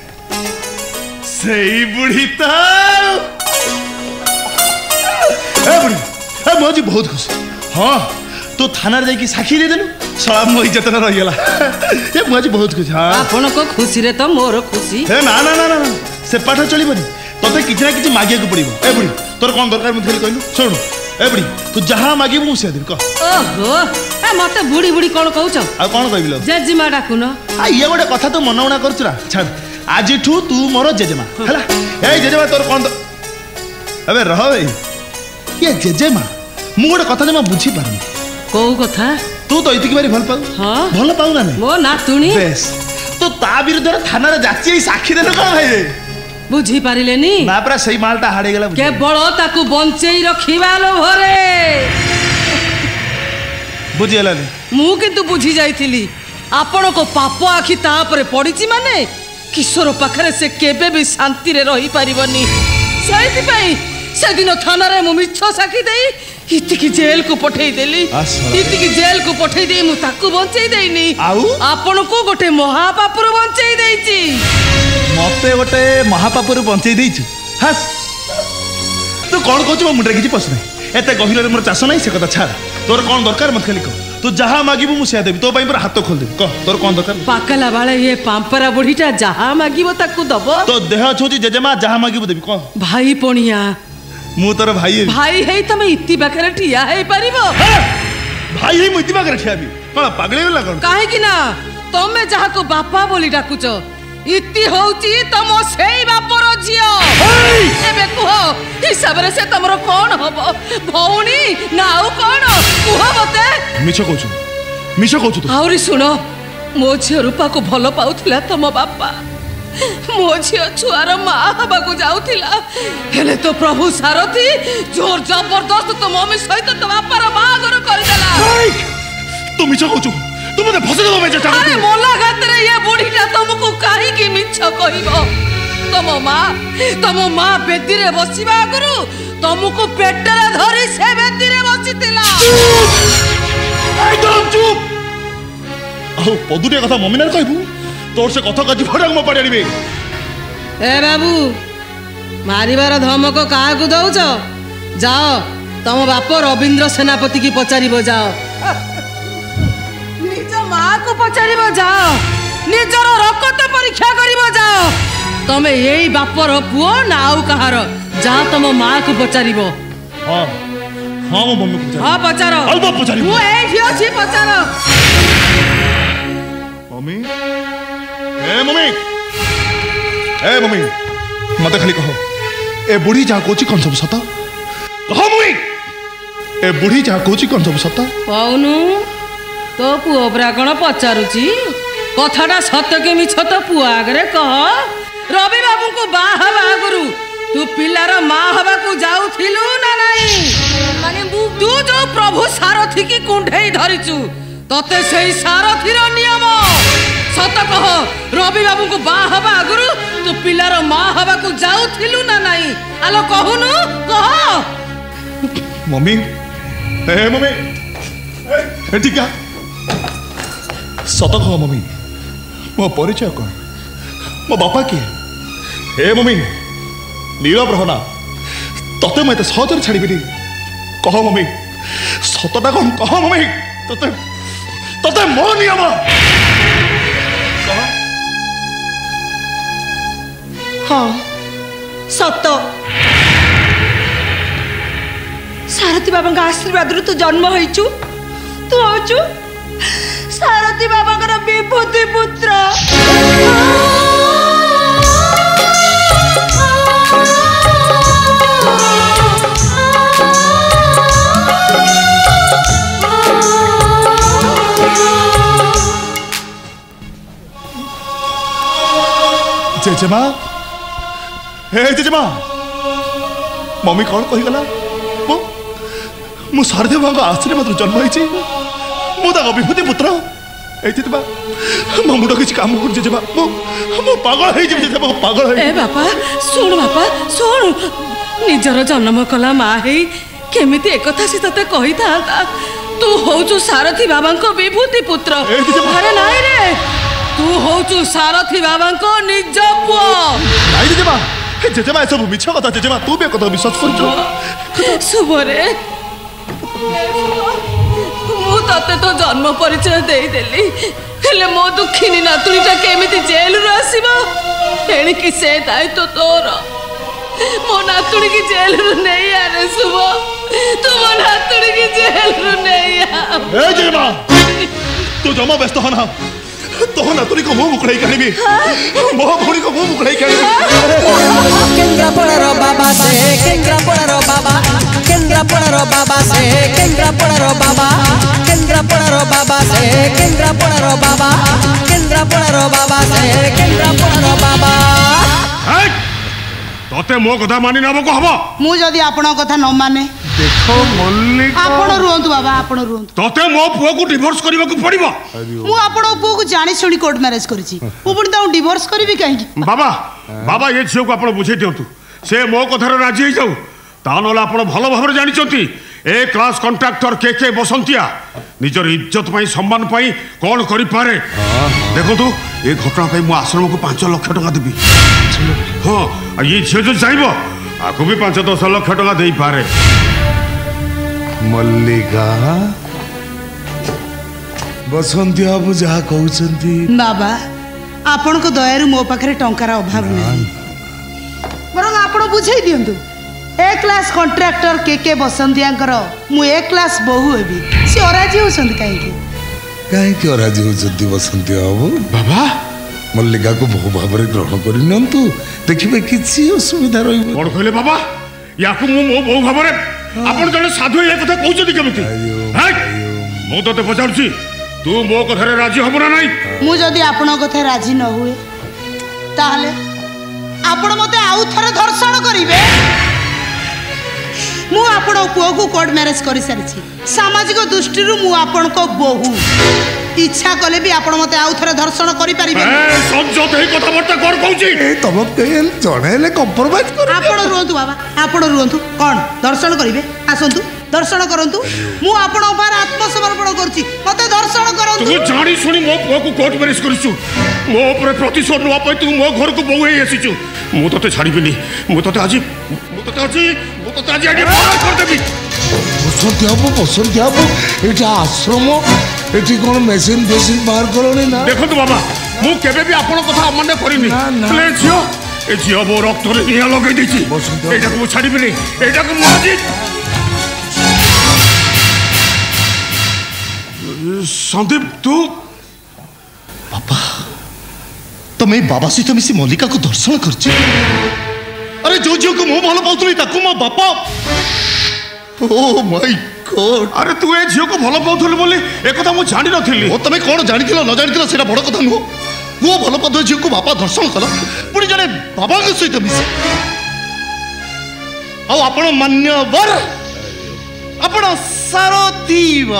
सही बुढ़ी तो ए बुढ़ी ମୁଁ ଆଜି ବହୁତ ଖୁସି। ହଁ ତୁ ଥାନାରେ ଯାଇକି ସାକ୍ଷୀ ଦେଇଦେଲୁ ଶଳା ମୋ ଇଜ୍ଜତ ରହିଗଲା। ମୁଁ ଆଜି ବହୁତ ଖୁସି। ହଁ ଆପଣଙ୍କ ଖୁସିରେ ତ ମୋର ଖୁସି। ହେ ନା ନା ନା ନା ସେ ପାଠ ଚଳିବନି। ତତେ କିଛି ନା କିଛି ମାଗିବାକୁ ପଡିବ। ଏ ବୁଢ଼ୀ ତୋର କ'ଣ ଦରକାର ମୁଁ ଖାଲି କହିଲୁ ଶୁଣୁ। ଏ ବୁଢ଼ୀ ତୁ ଯାହା ମାଗିବୁ ମୁଁ ସେୟା ଦେବି। କହ। ଓହୋ ମତେ ବୁଢୀ ବୁଢୀ କ'ଣ କହୁଛ? ଆଉ କ'ଣ କହିବି ଲୋ? ଜେଜେମା ଡାକୁନ। ଇଏ ଗୋଟେ କଥା ତୁ ମନ ଉଣା କରୁଛୁ ନା। ଛାଡ଼ ଆଜିଠୁ ତୁ ମୋର ଜେଜେମା ହେଲା। ଏଇ ଜେଜେମା ତୋର କ'ଣ ଏବେ ରହ ଭାଇ ଇଏ ଜେଜେମା ମୁଁ ଗୋଟେ କଥା ଜମା ବୁଝିପାରୁନି। କୋଉ କଥା? ତୁ ତ ଏତିକି ଭାରି ଭଲ ପାଉ। ହଁ ଭଲ ପାଉ ନା ମୋ ନାତୁଣୀ। ବେଶ ତୁ ତା ବିରୁଦ୍ଧରେ ଥାନାରେ ଯାଚି ସାକ୍ଷୀ ଦେଲୁ କ'ଣ ଭାଇ? ବୁଝି ପାରିଲେନି ନା ପରା ସେଇ ମାଲଟା ହାଡ଼େଇଗଲା। କେବଳ ତାକୁ ବଞ୍ଚେଇ ରଖିବା ଲୋଭରେ। ବୁଝିଗଲାନି। ମୁଁ କିନ୍ତୁ ବୁଝି ଯାଇଥିଲି ଆପଣଙ୍କ ପାପ ଆଖି ତା ଉପରେ ପଡ଼ିଛି ମାନେ କିଶୋର ପାଖରେ ସେ କେବେ ବି ଶାନ୍ତିରେ ରହିପାରିବନି। ସେଇଥିପାଇଁ ସେଦିନ ଥାନାରେ ମୁଁ ମିଛ ସାକ୍ଷୀ ଦେଇ ଇତିକି ଜେଲକୁ ପଠେଇ ଦେଲି। ଇତିକି ଜେଲକୁ ପଠେଇ ଦେଇ ମୁଁ ତାକୁ ବଞ୍ଚେଇ ଦେଇନି ଆଉ ଆପଣଙ୍କୁ ଗୋଟେ ମହାପାପରୁ ବଞ୍ଚେଇ ଦେଇଛି। ମତେ ଗୋଟେ ମହାପାପରୁ ବଞ୍ଚେଇ ଦେଇଛୁ? ହାସ୍ ତୁ କ'ଣ କହୁଛୁ ମୋ ମୁଣ୍ଡରେ କିଛି ପଶୁ ନାହିଁ। ଏତେ ଗଭୀରରେ ମୋର ଚାଷ ନାହିଁ ସେ କଥା ଛାଡ଼। ତୋର କ'ଣ ଦରକାର ମତେ ଖାଲି କହ। ତୁ ଯାହା ମାଗିବୁ ମୁଁ ସେୟା ଦେବି। ତୋ ପାଇଁ ପୁରା ହାତ ଖୋଲିଦେବି। କହ ତୋର କ'ଣ ଦରକାର? ପାକଲା ବାଳେ ଇଏ ପାମ୍ପରା ବୁଢ଼ୀଟା ଯାହା ମାଗିବ ତାକୁ ଦବ। ତୋ ଦେହ ଛୁଉଛି ଜେଜେମା ଯାହା ମାଗିବୁ ଦେବି। କହ। ଭାଇ ପଣିଆ ମୁଁ ତୋର ଭାଇ ହେବି। ଭାଇ ହେଇ ତମେ ଇତି ପାଖରେ ଠିଆ ହେଇପାରିବ? ଭାଇ ହେଇ ମୁଁ ଇତି ପାଖରେ ଠିଆ ହେବି? କ'ଣ ପାଗଳ ହେଇଗଲା କ'ଣ? କାହିଁକି ନା ତମେ ଯାହାକୁ ବାପା ବୋଲି ଡାକୁଛ ଇତି ହଉଛି ତମ ସେଇ ବାପର ଝିଅ। ଏବେ କୁହ ହିସାବରେ ସେ ତମର କ'ଣ ହବ? ଭଉଣୀ ନା ଆଉ କ'ଣ? କୁହ ମତେ। ମିଛ କହୁଛୁ ମିଛ କହୁଛୁ ତୁ। ଆହୁରି ଶୁଣ ମୋ ଝିଅ ରୂପାକୁ ଭଲ ପାଉଥିଲା ତମ ବାପା। ମୋ ଝିଅ ଛୁଆର ମା ହବାକୁ ଯାଉଥିଲା ହେଲେ ତ ପ୍ରଭୁ ସାରଥି ଜୋର ଜବରଦସ୍ତ ତ ମମି ସହିତ ତ ବାପାର ବାହାଘର କରିଦେଲା। ତୁ ମିଛ କହୁଛୁ। ତୁ ମତେ ଫସେଇ ଦେବା ପାଇଁ ଚେଷ୍ଟା କରୁଛୁ। ଆରେ ମୋଲା ଗାତରେ ଏ ବୁଢ଼ୀଟା ତମକୁ କାହିଁକି ମିଛ କହିବ? ତମ ମା ବେଦିରେ ବସିବା ଆଗରୁ ତମକୁ ପେଟରେ ଧରି ସେ ବେଦିରେ ବସିଥିଲା। ଚୁପ୍। ଆଉ ପଦୁଟିଆ କଥା ମମି ନାରେ କହିବୁ ତୋର ସେ କଥା କାଜି ଫଟାକୁ ମୋ ପାടി ଆଣିବେ। ଏ ବାବୁ ମାରିବାର ଧମକ କାହାକୁ ଦଉଛ? ଯାଅ ତମ ବାପ ରବୀନ୍ଦ୍ର ସେନାପତି କି ପଚାରିବ। ଯାଅ ନିଜ ମାକୁ ପଚାରିବ। ଯାଅ ନିଜର ରକ୍ତ ପରୀକ୍ଷା କରିବ। ଯାଅ ତମେ ଏଇ ବାପର ପୁଅ ନା ଆଉ କାହାର? ଯାଅ ତମ ମାକୁ ପଚାରିବ। ହଁ ହଁ ମୋ ମମ୍ମି ପଚାର। ହଁ ପଚାର। ମୁଁ ଏଇଠି ଅଛି ପଚାର। ମମ୍ମି ମମ୍ମି ମତେ ଖାଲି କହ ଏ ବୁଢ଼ୀ ଯାହା କହୁଛି କ'ଣ ସବୁ ସତ? କହ ମମ୍ମି ଏ ବୁଢ଼ୀ ଯାହା କହୁଛି କ'ଣ ସବୁ ସତ? କହୁନୁ ତୋ ପୁଅ ପରା କ'ଣ ପଚାରୁଛି? କଥାଟା ସତ କି ମିଛ ତ ପୁଅ ଆଗରେ କହ। ରବି ବାବୁଙ୍କୁ ବାହା ହେବା ଆଗରୁ ତୁ ପିଲାର ମା ହେବାକୁ ଯାଉଥିଲୁ ନା ନାହିଁ? ତୁ ଯୋଉ ପ୍ରଭୁ ସାରଥି କି କୁଣ୍ଢେଇ ଧରିଛୁ ତତେ ସେଇ ସାରଥିର ନିୟମ ସତ କହ। ରବି ବାବୁଙ୍କୁ ବାହା ହେବା ଆଗରୁ ତୁ ପିଲାର ମା ହେବାକୁ ଯାଉଥିଲୁ ନା ନାହିଁ? ଆଲୋ କହୁନୁ କହ। ମମ୍ମି ମମ୍ମି ଏଠିକା ସତ କହ ମମ୍ମି ମୋ ପରିଚୟ କ'ଣ? ମୋ ବାପା କିଏ? ହେ ମମ୍ମି ନୀଳବ୍ରହନା ତତେ ମୁଁ ଏତେ ସହଜରେ ଛାଡ଼ିବିନି। କହ ମମ୍ମି ସତଟା କ'ଣ କହ ମମ୍ମି। ତତେ ତତେ ମୋ ନିୟମ ହଁ ସତ। ସାରଥୀ ବାବାଙ୍କ ଆଶୀର୍ବାଦରୁ ତୁ ଜନ୍ମ ହେଇଛୁ। ତୁ ହଉଛୁ ସାରଥୀ ବାବାଙ୍କର ବିଭୂତି ପୁତ୍ର। ଜେଜେମା ହେ ଜେଜେମା ମମ୍ମି କ'ଣ କହିଗଲା? ମୁଁ ସାରଥୀ ବାବାଙ୍କ ଆଶୀର୍ବାଦରୁ ଜନ୍ମ ହେଇଛି। ମୁଁ ତାଙ୍କ ବିଭୂତି ପୁତ୍ର। ଏଇଥିପାଇଁ ମୋ ମୁଣ୍ଡ କିଛି କାମ କରୁଛି ଜେଜେମା। ମୁଁ ପାଗଳ ହେଇଯିବି ଜେଜେମା ପାଗଳ ହେଇ। ଏ ବାପା ଶୁଣୁ ନିଜର ଜନ୍ମ କଲା ମା ହେଇ କେମିତି ekotha ସେ ତତେ କହିଥାନ୍ତା? ତୁ ହଉଛୁ ସାରଥୀ ବାବାଙ୍କ ବିଭୂତି ପୁତ୍ର। ଆରେ ନାଇଁ ରେ ତୁ ହଉଛୁ ସାରଥୀ ବାବାଙ୍କ ନିଜ ପୁଅ। ନାଇଁ ଜେଜେମା ଜେଜେମା ଏସବୁ ମିଛ କଥା। ଜେଜେମା ତୁ ବି କଥା ବିଶ୍ୱାସ କରୁଛୁ? ଶୁଭରେ ମୁଁ ତତେ ତୋ ଜନ୍ମ ପରିଚୟ ଦେଇଦେଲି ହେଲେ ମୋ ଦୁଃଖିନୀ ନାତୁଣୀଟା କେମିତି ଜେଲରୁ ଆସିବ ଏଣିକି ସେ ଦାୟିତ୍ୱ ତୋର ମୋ ନାତୁଣୀକି ଜେଲରୁ ନେଇ ଆରେ ଶୁଭ ତୁ ମୋ ନାତୁଣୀକି ଜେଲରୁ ନେଇ ଆ ତୁ ଜମା ବ୍ୟସ୍ତ ହନା तो नातुनी को मुंह मुकड़ाई काढ़ी मो भौणी को मुंह मुकड़ाई काढ़ी केंद्रापड़ार बाबा से केंद्रापड़ार बाबा केंद्रापड़ार बाबा से केंद्रापड़ार बाबा केंद्रापड़ार बाबा से केंद्रापड़ार बाबा केंद्रापड़ार बाबा से केंद्रापड़ार बाबा तोते मो कथा मानि नबो को हबो मु जदी आपण कथा न माने देखो मल्लिका आपण रुहंतु बाबा आपण रुहंतु तोते मो पुओ को डिवोर्स करबा को पड़िबो मु आपण पुओ को जानि सुनी कोर्ट मैरिज करछि मु पुनी ताऊ डिवोर्स करबी काहे बाबा बाबा ये झियो को आपण बुझे दियंतु से मो कथार राजी हो जाऊ ता नला आपण भलो भाबरे जानि चंती ए क्लास कॉन्ट्रैक्टर के बसंतिया निजर इज्जत पाई सम्मान पाई कोन करि पारे देखो तू ए घटना पाई मु आश्रम को 5 लाख टका देबी हां ये झियो जो जाइबो आको भी 5-10 लाख टका देई पारे मल्लिका बसंती बाबू जहाँ कहते बाबा आपण को दयारु मो पाखरे टंकार अभाव नहीं बरं आपण बुझाई दियंतु ए क्लास कॉन्ट्रैक्टर के बसंतियाकर मु ए क्लास बहु हेबी से अराजी होसंत कहीं अराजी होसंती बसंती बाबू बाबा मल्लिका को बहु भाव ग्रहण करनियंतु देखिबे किछि असुविधा रहिबो कोन कहले बाबा याकु मु मो बहु भाव आपण जने साधु ए कथा कहउछथि केमिति मु तते पचारछि तू मो कथारे राजी हबो ना नाही मु जदी आपण कथा राजी न हुए ताहले आपण मते आउ थरे दर्शन करिवे मु आपण पुओ को कोर्ट मैरिज करि सारिछि सामाजिक दृष्टि रु मु आपण को बहु इच्छा कले भी आपण मते आउ थरे दर्शन करि परिबे ए संजोत हे कथा बर्ता कोन कहउछि ए तब केल जणेले कॉम्प्रोमाइज कर आपण रुहंतु बाबा आपण रुहंतु कोन दर्शन करिवे आसंतु दर्शन करंतु मु आपण पर आत्मसमर्पण करछि मते दर्शन करंतु तू जानी सुनी मो पुओ को कोर्ट मैरिज करिछु मो ऊपर प्रतिशोध नवा पई तू मो घर को बहु हे आसीछु मु तते छाड़ीबिनी मु तते आज आगे बाहर कर देबी बसंती बाबू एटा आश्रम एटी कोन मेसिन बाहर करनी ना देखो बाबा मु केबे भी आपण कथा अमान्य करिनी ले झियो ए झियो मो रक्त रे निया लगै दिछि एटा को छाड़ीबिनी एटा को माजी संदीप तू बाबा तमे बाबा सहित मिसी मल्लिका को दर्शन करछि अरे जो झियो को मो भलो पाउतली ताकू मो बापा ओ माय गॉड अरे तू ए झियो को भलो पाउथली बोली ए कथा मु जानि नथिली ओ तमे कोन जानिथिलो न जानिथिलो सेटा बड़ कथा नुहो वो भलो पाउथली झियो को बापा दर्शन कलो पुनी जने बाबा के सहित मिसी आ आपण मान्यवर आपण सारथी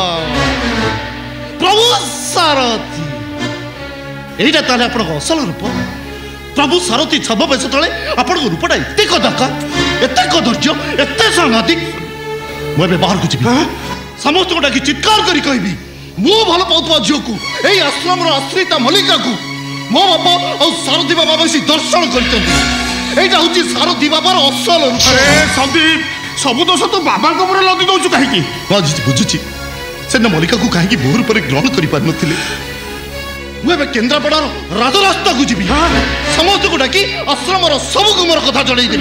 प्रभु सारथी एटा ताले आपण असल रूप प्रभु सारथी छब बेस तले आपण रूपटा एते कदका एते कदर्य एते सांघातिक मैं बाहर को जीवी समस्त गोटा की चित्कार करी कहबी मो भल पाउतबा झियो को एई आश्रम रो आश्रिता मल्लिका को मो बापा और सारथी बाबा बेसी दर्शन करतंती एटा होची सारथी बाबार असल रूप अरे संदीप सब दोष तो बाबा को पर लदी दउछु काहे की बुझुची से न मल्लिका को काहे की बहु रूप ग्रहण करि पार नथिले मुझे केन्द्रापड़ा राजरास्ता को जीवी समस्त को डाकी आश्रम सब गुमर कथा जड़ेदी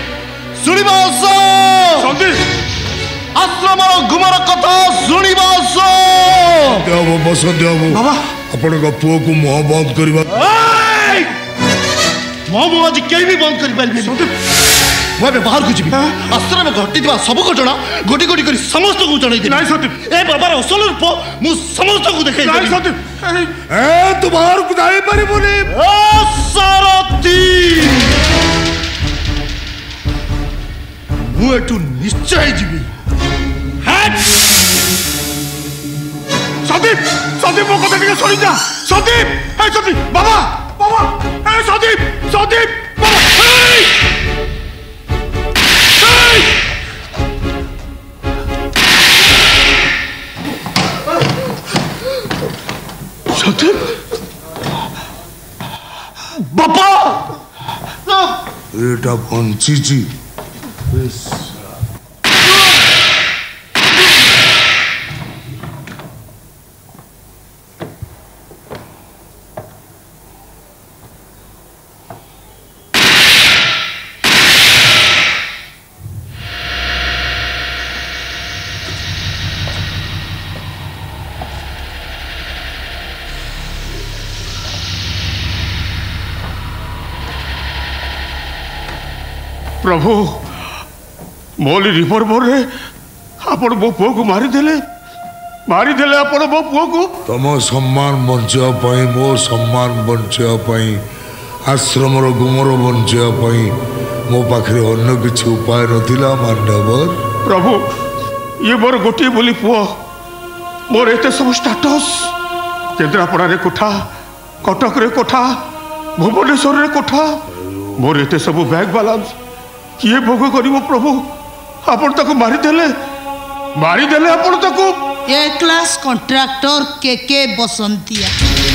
आश्रम गुमर कथा बाबा आपण पुओ को मुह बंद करबा मुह आज केही भी बंद करि पाइबे मुझे बाहर को जीवी आश्रम घटी सब घटना गोटी गोटी कर समस्त को जड़े ए बाबार असल रूप मु समस्त को देखे तू बाहर को जाई परिबुनी सारथी मु एटू निश्चय जीवी संदीप संदीप मो कथा के सुनि जा संदीप ए संदीप बाबा बाबा ए संदीप संदीप बाबा बापा एटा पंचीची प्रभु मोली रिवॉल्वर रे आपण मो पुओ को मारिदेले आपण मो पुओ को तुम सम्मान बचाई मो सम्मान बचाई आश्रम गुमर बचाई मो पाखे अन्य किसी उपाय नथिला मान्यवर प्रभु ये मोर गोटे बोली पुओ मोर एते सब स्टेटस केन्द्रापड़ा रे कोठा कटक रे कोठा भुवनेश्वर रे कोठा मोर एते सब बैंक बैलेंस किए भोग करिवो प्रभु आपण ताको मारिदेले आपण ताको ए क्लास कॉन्ट्रैक्टर के बसंतिया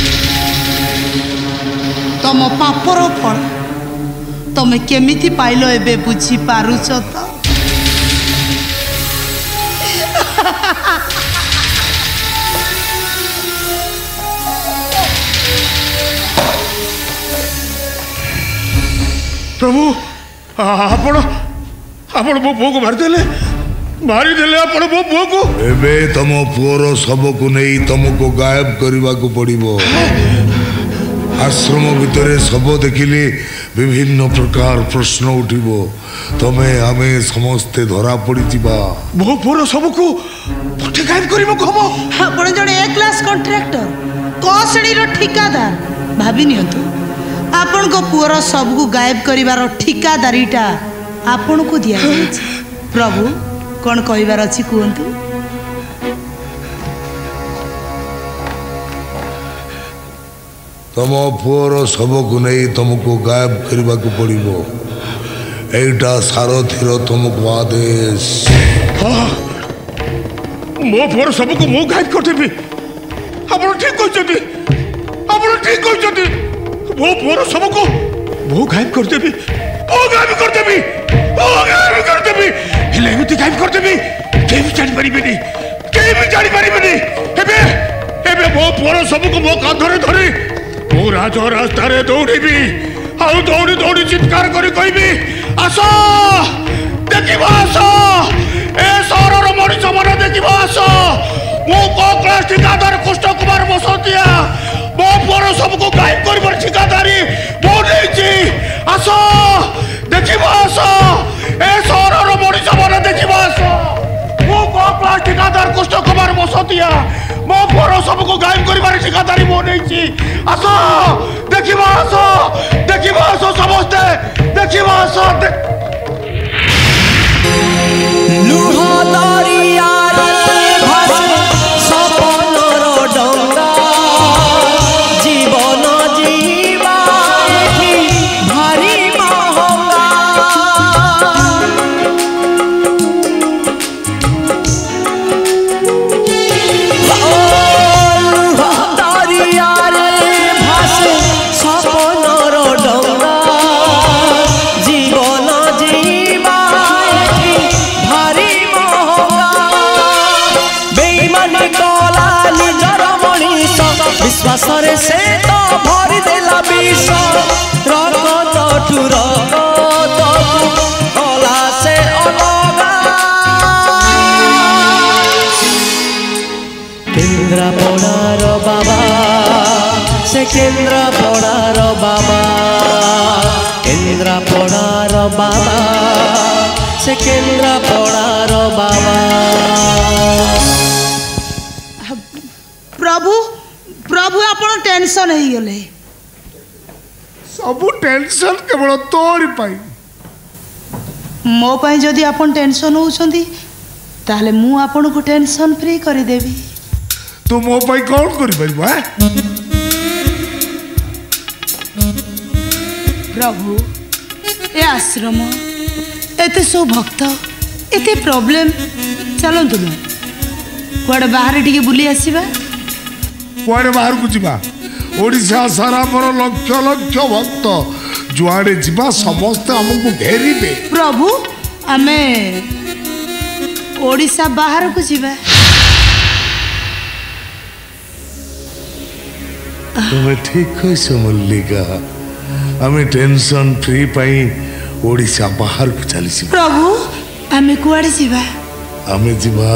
तम पापर फल तमे केमिति पाइलो एबे बुझी पारुछ त प्रभु आपण मो पुओ को मारिदेले आपण मो पुओ को एबे तम पुओर सब को नहीं तुमको गायब करने को पड़िबो आश्रम भितर सब देखिले विभिन्न प्रकार प्रश्न उठिबो तमे आमे समस्ते धरा पड़ी जिबा मो पुओर सब को पठे गायब करबो खबो आपण जने ए क्लास कॉन्ट्रैक्टर को श्रेणी रो ठिकादार भाबी नियंतु आपण को पुओर सब को गायब करिवार ठिकादारीटा आपण को दिया जाय प्रभु कौन कहबार अच्छी कहतु तम पुओर सब को नहीं तुमको गायब करने को पड़िबो एटा सारथीर तुमको आदेश मो पुओर सब को मो गायब कर देबी आपण ठीक कहछथि मो पुओर सब को मो गायब कर देबी हेले एमती गायब कर देबी केही जानि परिबेनी एबे मो पुओर सब को मो कांधरे धरी मो राज रास्ता रे दौड़ीबी आउ दौड़ी चित्कार करी कहबी आस देखिबो आस ए सहरर मଣିଷ मन देखिबो आस मो को क्लास ठिकादार कृष्ण कुमार बसंतिया मो पुओर सब को गायब करबर ठिकादारी मो नेछि आस देखिबो आस ए सहरर मଣିଷ मन देखिबो आस मो को क्लास ठिकादार कृष्ण कुमार बसंतिया मो पुओर सब को गायब करबार ठिकादारी मो नेछि आस देखिबो आस समस्ते देखिबो आस लुहा दरिया रे भासे सपनर डंगा जीवन जीवा एठी भारी महंगा लुहा दरिया रे भासे सपनर डंगा जीवन जीवा एठी भारी महंगा बेईमान कला निजर मनीष विश्वास रे से तो भरी देला विष रगत ठुर कला से अलगा केन्द्रापड़ार बाबा से केन्द्रापड़ार बाबा केन्द्रापड़ार बाबा से केन्द्रापड़ार बाबा प्रभु प्रभु आपण टेंशन हो गले सब टेंशन केवल तोरी पाई मो पाई जदि आपण टेंशन होउछंती ताहले मु आपण को टेंशन फ्री करि देबी तू मो पाई कौन करि परबो है प्रभु ए आश्रम एते सो भक्त एते प्रॉब्लम चलो तुम कुआडे बाहर टिके बुली आसीबा कुआडे बाहर को जीवा ओडिशा सारा मोर लक्ष लक्ष भक्त जुआडे जीवा समस्त हमको घेरिबे प्रभु आमे ओडिशा बाहर को जीवा तुम्हें ठीक कहिस मल्लिका हमें टेंशन फ्री पाई ओडिशा बाहर को चली प्रभु आमे कुआडे जीवा हमें जीवा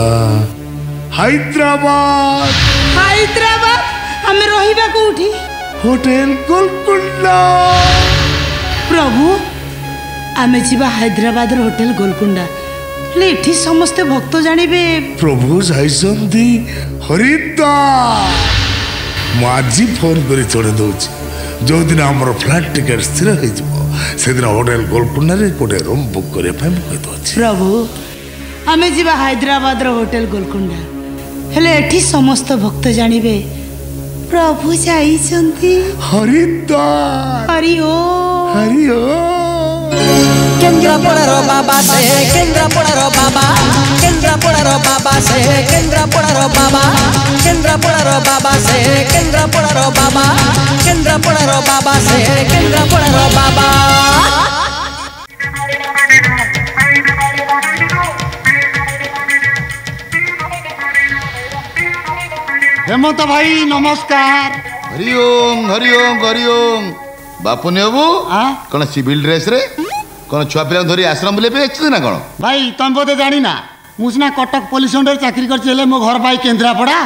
हैदराबाद हमें रहिबा कोठी होटल गोलकुंडा प्रभु आमे जीवा हैदराबाद होटल गोलकुंडा हेले एठी समस्त भक्त जानिबे प्रभु जाइसंती हरिद्वार ମୁଁ ଆଜି ଫୋନ୍ କରି ଜଣେଇ ଦେଉଛି ଯେଉଁଦିନ ଆମର ଫ୍ଲାଇଟ୍ ଟିକେଟ୍ ସ୍ଥିର ହେଇଯିବ ସେଦିନ ହୋଟେଲ ଗୋଲକୁଣ୍ଡାରେ ଗୋଟେ ରୁମ୍ ବୁକ୍ କରିବା ପାଇଁ ମୁଁ କହିଦେଉଛି प्रभु आमे जीवा हैदराबाद होटल गोलकुंडा हेले एठी समस्त भक्त जानिबे प्रभु जाइसंती हरिद्वार हरि ओ केंद्रापड़ार बाबा से केंद्रापड़ार बाबा केंद्रापड़ार बाबा से केंद्रापड़ार बाबा केंद्रापड़ार बाबा से केंद्रापड़ार बाबा केंद्रापड़ार बाबा से केंद्रापड़ार बाबा हेमंत भाई नमस्कार। हरिओम हरिओम हरिओम बापू नेबू कौन सिविल ड्रेस रे कौन छुआ पिला धरी आश्रम बुले पे अच्छे ना कौन भाई तुम बोधे जानी ना मुझना कटक पुलिस अंडर चाकरी करछि हेले मो घर भाई केंद्रापड़ा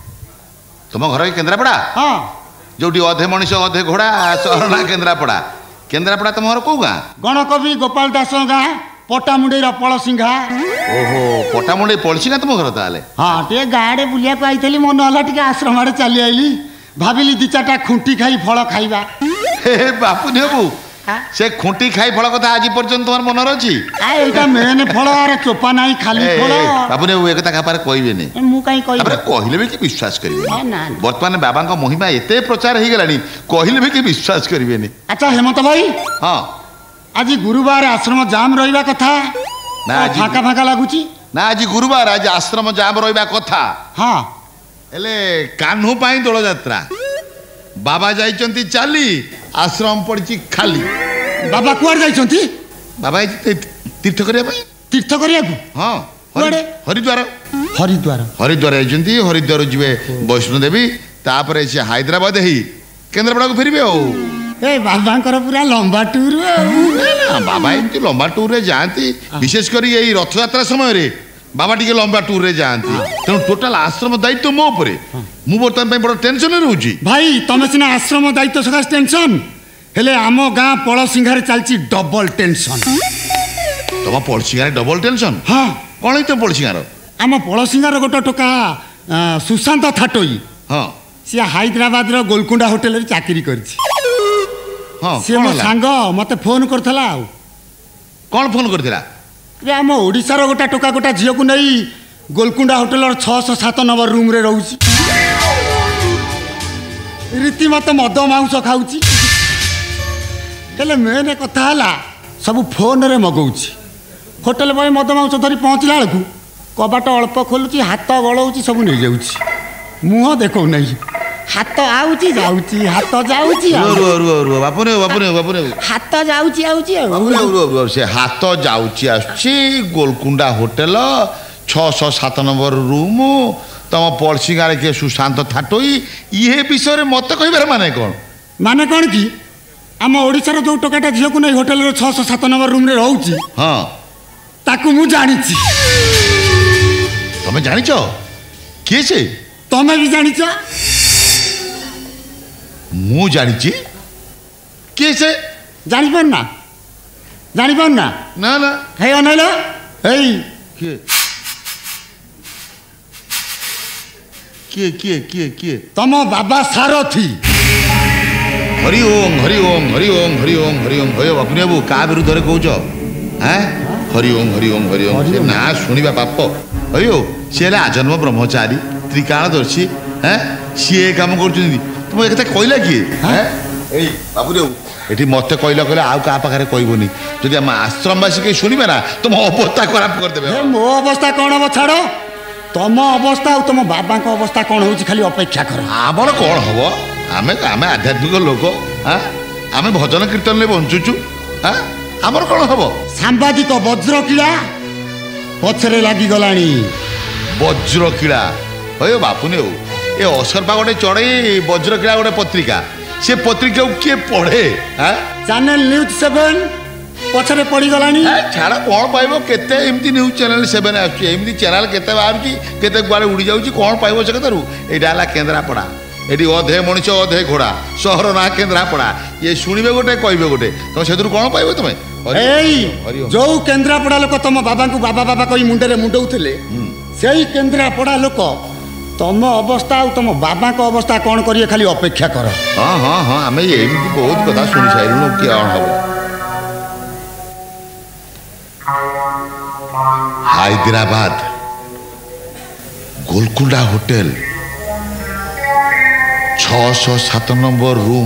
तुम घर केंद्रापड़ा हां जोटी अधे मनीष अधे घोड़ा सहर ना केंद्रापड़ा केंद्रापड़ा तुम घर को गां गणकवि गोपाल दास गां पटामुंडी पड़सिंघा ओहो पटामुंडी पड़सिंघा तुम घर ताले हाँ टे गाड़े बुलिया को आइथली मन होला टिके आश्रम आड़े चली आइली भाबिली दी चारटा खुंटी खाई फल खाइबा हे बापू नेबू से खुंटी खाई फल कथा आज पर्यंत तुम मन रही एटा मेन फल आर चोपा नाही खाली फल बापू नेबू एक कथा कापारे कहबेनी मु काई कहबे अबे कहले भी कि विश्वास करिवे ना वर्तमान बाबा का महिमा एते प्रचार हे गलानी कहले भी कि विश्वास करिवेनी अच्छा हेमंत भाई हां आज गुरुवार आश्रम जाम रहिबा कथा ना फाका फाका लागुची ना आज गुरुवार आज आश्रम जाम रहिबा कथा हां हेले कान्हू पाई दोल यात्रा बाबा जाइचंती चाली आश्रम पड़ची खाली बाबा कुआर जाइचंती बाबा तीर्थ करिया भाई तीर्थ करिया को हां हरिद्वार हरिद्वार हरिद्वार जाइचंती हरिद्वार जिवे वैष्णो देवी तापर से हैदराबाद ही केंद्रापड़ा को फेरबे ओ ए बाबांकर पूरा लंबा टूर ना बाबा एमती लंबा टूर रे जानती विशेष करी एई रथ यात्रा समय रे बाबा टिके लंबा टूर रे जानती तेणु टोटाल आश्रम दायित्व मो उपरे मु बर्तमान पे बड़ टेंशन रे रहूची भाई तमे सिना आश्रम दायित्व सकाश टेंशन हेले आमो गां पड़सिंघारे चलची डबल टेंशन तमा पड़सिंघारे डबल टेंशन हां कोन तो पड़सिंघार आमो पड़सिंघार गोटा टोका सुशांत थाटोई हां से हैदराबाद रो गोलकुंडा होटल रे चाकरी करछि हां से मो सांग मते फोन करथला कोन फोन करथिला आम ओडिशार गोटा टोका गोटा झील को नहीं गोलकुंडा होटेल 607 नंबर रूम रे रहूची रीतिमत मद मांस खाऊची हेले मेन कथा हला सब फोन रे मगौची होटेल बॉय मद मांस धरी पहुँचला बेलू कबाट अल्प खोलुची हाथ गलौची सब नहीं जाऊची मुह देखौ नहीं हाथ आउची जाउची हाथ जाउची बापू ने हाथ जाउची आउची से हाथ जाउची आछी गोलकुंडा होटेल 607 नंबर रूम तम पड़सी गाँव किए सुशांत थाटोई ये विषय मत कह माने कौन कि आम ओडिशार जो टोकाटा झील को नहीं होटेल 607 नंबर रूम रे रहउची हाँ ताकू मु जानिची तमे जानिच किए से तमे भी जानिच मु जानिची किए से जानि पार ना ना हे अनैलो हेई किए तम बाबा सारथी हरि ओम हरि ओम हरि ओम हरि ओम हरि ओम भयो बापू बाबू का विरुद्ध रे कहउछ हैं हरि ओम हरि ओम हरि ओम से ना सुनिबा पाप अयो से आजन्म ब्रह्मचारी त्रिकालदर्शी हैं सी काम करछुनी तुम एक कथा कहला कि हैं एई बापू बाबू एठी मते कहला कहले आ का पाखरे कहबोनी जदि हम आश्रमवासी के सुनिबे ना तुम अवस्था खराब कर देबे मो अवस्था कोन हो छाड़ो तम अवस्था और तुम बाबा को अवस्था कौन हो खाली अपेक्षा कर आमर कौन हम आमे आमे आध्यात्मिक लोक आमे भजन कीर्तन ले बंचुचु आमर कौन हम सांबादिक वज्र कीड़ा पछरे लागी गलानी वज्र कीड़ा अयो बापू ने ए असरपा गोटे चढ़ई वज्र कीड़ा गोटे पत्रिका से पत्रिका किए पढ़े चैनल न्यूज 7 पछरे पड़ी गलानी छाड़ा कौन पाइब केते एमती न्यूज चैनल 7 आछी एमती चैनल केते बाहरची केते गुआड़े उड़ी जाउची कौन पाइब से कतारू एटा हला केंद्रापड़ा एटी अधे मनुष्य अधे घोड़ा सहर ना केंद्रापड़ा ये शुणवे गोटे कहबे गोटे तुम से कौन पाइब तुम्हें जो केन्द्रापड़ा लोक तुम बाबा को बाबा बाबा कही मुंडे मुंडौले से केन्द्रापड़ा लोक तुम अवस्था और तुम बाबा को अवस्था कौन करिए खाली अपेक्षा कर। हाँ हाँ हाँ आम एमती बहुत कथा शुणी सारू कौन हम Hyderabad Golconda hotel 607 number room.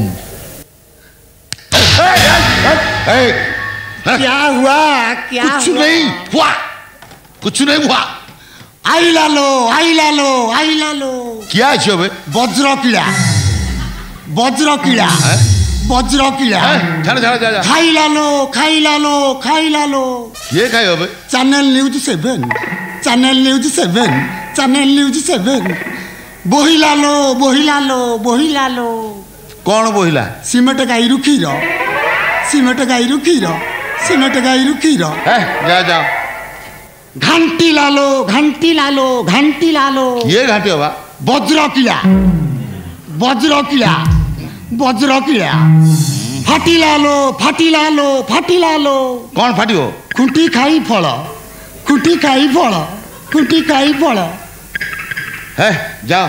क्या हुआ क्या कुछ नहीं हुआ कुछ नहीं हुआ। आई लालो आई लालो आई लालो क्या है बे वज्र कीड़ा वज्र कीड़ा वज्र कीड़ा खाई लालो खाई लालो खाई लालो। ये खाई बे channel news 7 channel news 7 channel news 7 बोही लालो बोही लालो बोही लालो। कौन बोहिला? सिमेंट गाईरु क्षीर सिमेंट गाईरु क्षीर सिमेंट गाईरु क्षीर। जा जा घंटी लालो घंटी लालो घंटी लालो। ये घंटी होगा वज्र कीड़ा वज्र कीड़ा वज्र कीड़ा। फाटी लालो फाटी लालो फाटी लालो। कौन फाटी हो? खुंटी खाई फल खुंटी खाई फल खुंटी खाई फल। है जा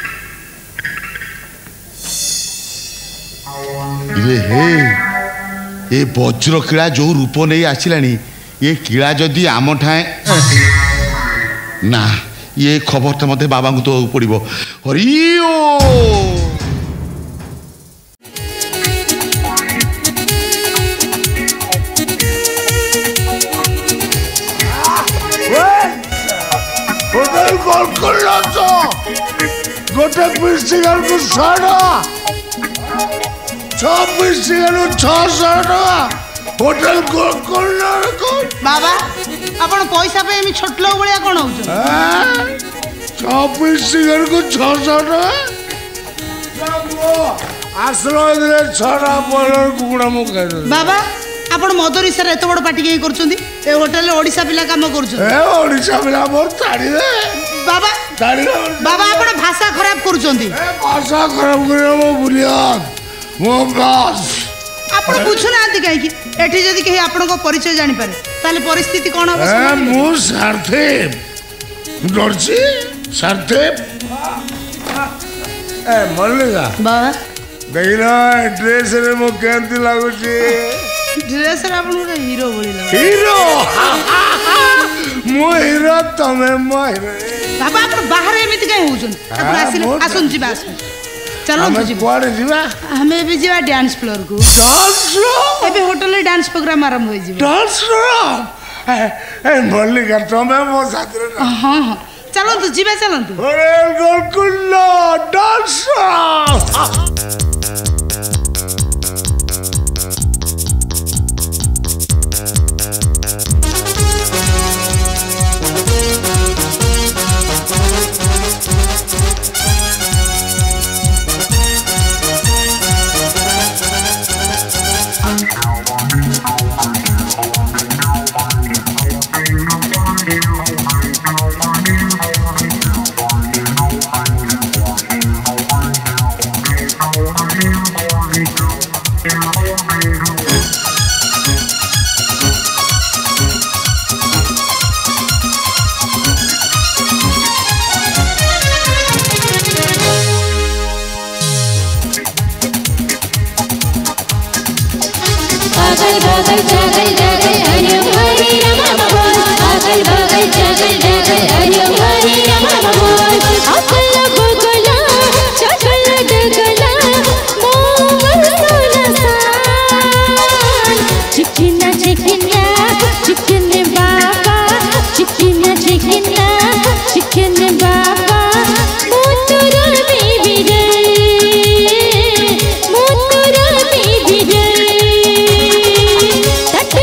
ये वज्र कीड़ा जो रूप नहीं आसिलानी ये कीड़ा जदि आम ठाए ना ये खबर तो मत बाबा को तो पड़ो। हरि होटल गोलकुंडा तो गोटे पीस चिकन को 100 टका 6 पीस चिकन को 600 टका होटल गोलकुंडा को। बाबा आपण पैसा पे एमी छोट लोग बळिया कोन होछ? 6 पीस चिकन को 600 टका आश्रय दिले 6टा बॉलर कुकुड़ा मु खाइ। बाबा आपण मदरी सर एत बड़ पार्टी के करछुंदी ए होटल ओडिसा पिला काम करछुंदी। ए ओडिसा पिला मोर ताड़ी दे बाबा ताड़ी दे बाबा आपण भाषा खराब करछुंदी। भाषा खराब करे मो बुलिया मो बस आपण पूछ ना काई कि एठी जदी कहि आपण को परिचय जानि पारे ताले परिस्थिति कोन हो? ए मु सारथे डरसी सारथे ए मल्लिका बाबा देखिला ड्रेस रे मो केंती लागुची ड्रेस रे आपण हीरो बोली लाग। हीरो मो हीरो तमे मो हीरो। बाबा आपण बाहर एमिति काई होउछन? आपण आसिन आसुन जी बास चलो जी कोड़े जीवा हमें भी जीवा डांस फ्लोर को। डांस फ्लोर एबे होटल रे डांस प्रोग्राम आरंभ होई जीवा। डांस फ्लोर ए मल्लिका तमे मो साथ रे। हां हां चलो तो जीवा चलो तो अरे गोलकुंडा डांस That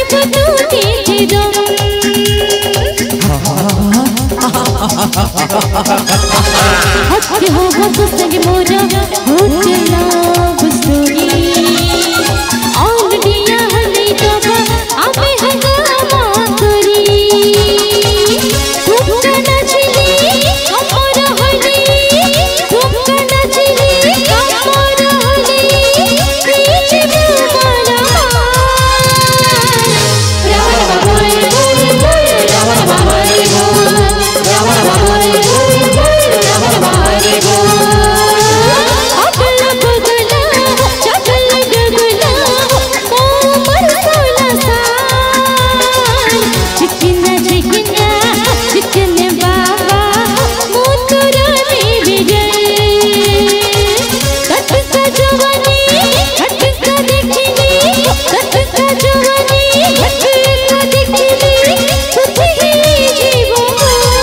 देखो तूने के दम हट हो संग मोरा होट लव स्टोरी ऑल दिया हले दबा आमे हंगामा करी तुम नचली हमरा हले तुम नचली हमरा हले बीच में मारा रावण बोल बोल बोल रावण बोल बोल रावण बोल बोल बोल रावण बोल बोल अगल बगला चगल डगला कोमल सोला साल चिकना चिकना चिकन बाबा मोतरा में विजय कटका जवानी कटका देखनी कटका जवानी कटका देखनी तुझे ही जीवन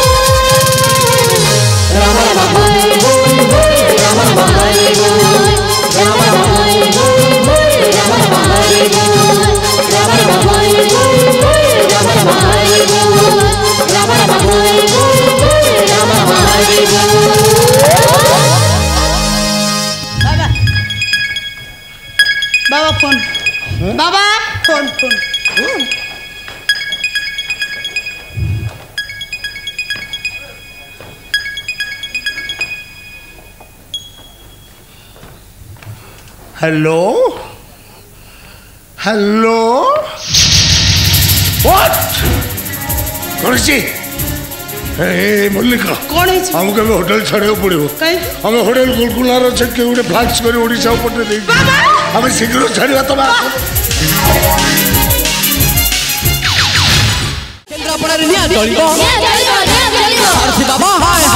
रावण बोल बोल बोल रावण बोल बोल रावण बोल बोल बोल रावण बोल बोल रावण बोल बोल बोल रावण बोल बोल रावण बोल बोल बोल रावण बोल बाबा फोन बाबा phone phone hello hello what करछि ए मल्लिका कौन है हमके भी होटल छड़े पड़ो कहीं हमें होटल गुलकुलार छे के उडे फ्लाक्स कर ओडिसा पटे दे हमें शीघ्र छड़िया तो केंद्रापड़ा रे निया चलिबो सारथी बाबा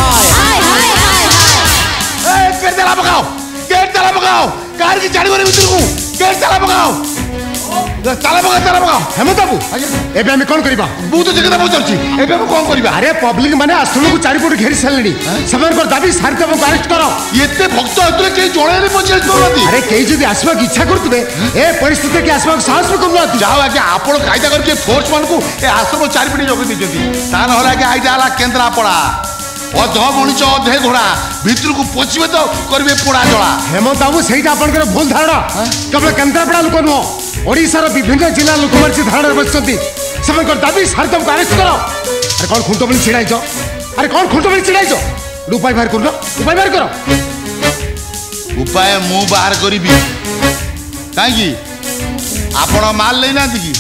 हाय ए गेट ताला पकाओ कार की चाड़ी वाले भीतर को गेट ताला पकाओ ताला पकाओ हेमंत बाबू एबे हम कोन करिबा बू तो जगह पहुंचছি एबे हम कोन करिबा अरे पब्लिक माने आश्रम को चारिपट घेरी सारलेनी समय पर दाबी सारथी बाबू अरेस्ट करो एते भक्त अतरे के जोड़े पहुंचल करती अरे केई जदी आसवा की इच्छा करतबे ए परिस्थिति के आसवा साहस में करना जाओ आगे आपण कायदा करके फोर्स मान को ए आश्रम चारिपट जगह दीजती ता न होला के आइडा आला केंद्रापड़ा अध मणिष अधे घोड़ा भितर को पचिबे तो करबे पोड़ा जला हेमंत बाबू सेटा आपनकर भूल धारणा केवल केंद्रापड़ा लोक नुह ओडिशार विभिन्न जिला लोक मारसी धारणा बसचंती समकर दाबी सारथी को अरेस्ट करो अरे कौन खुंटो बली छिड़ाइछो अरे कौन खुंटो बली छिड़ाइछो उपाय बाहर करो उपाय बाहर करो उपाय मु बाहर करिबी काई आपण माल ले ना की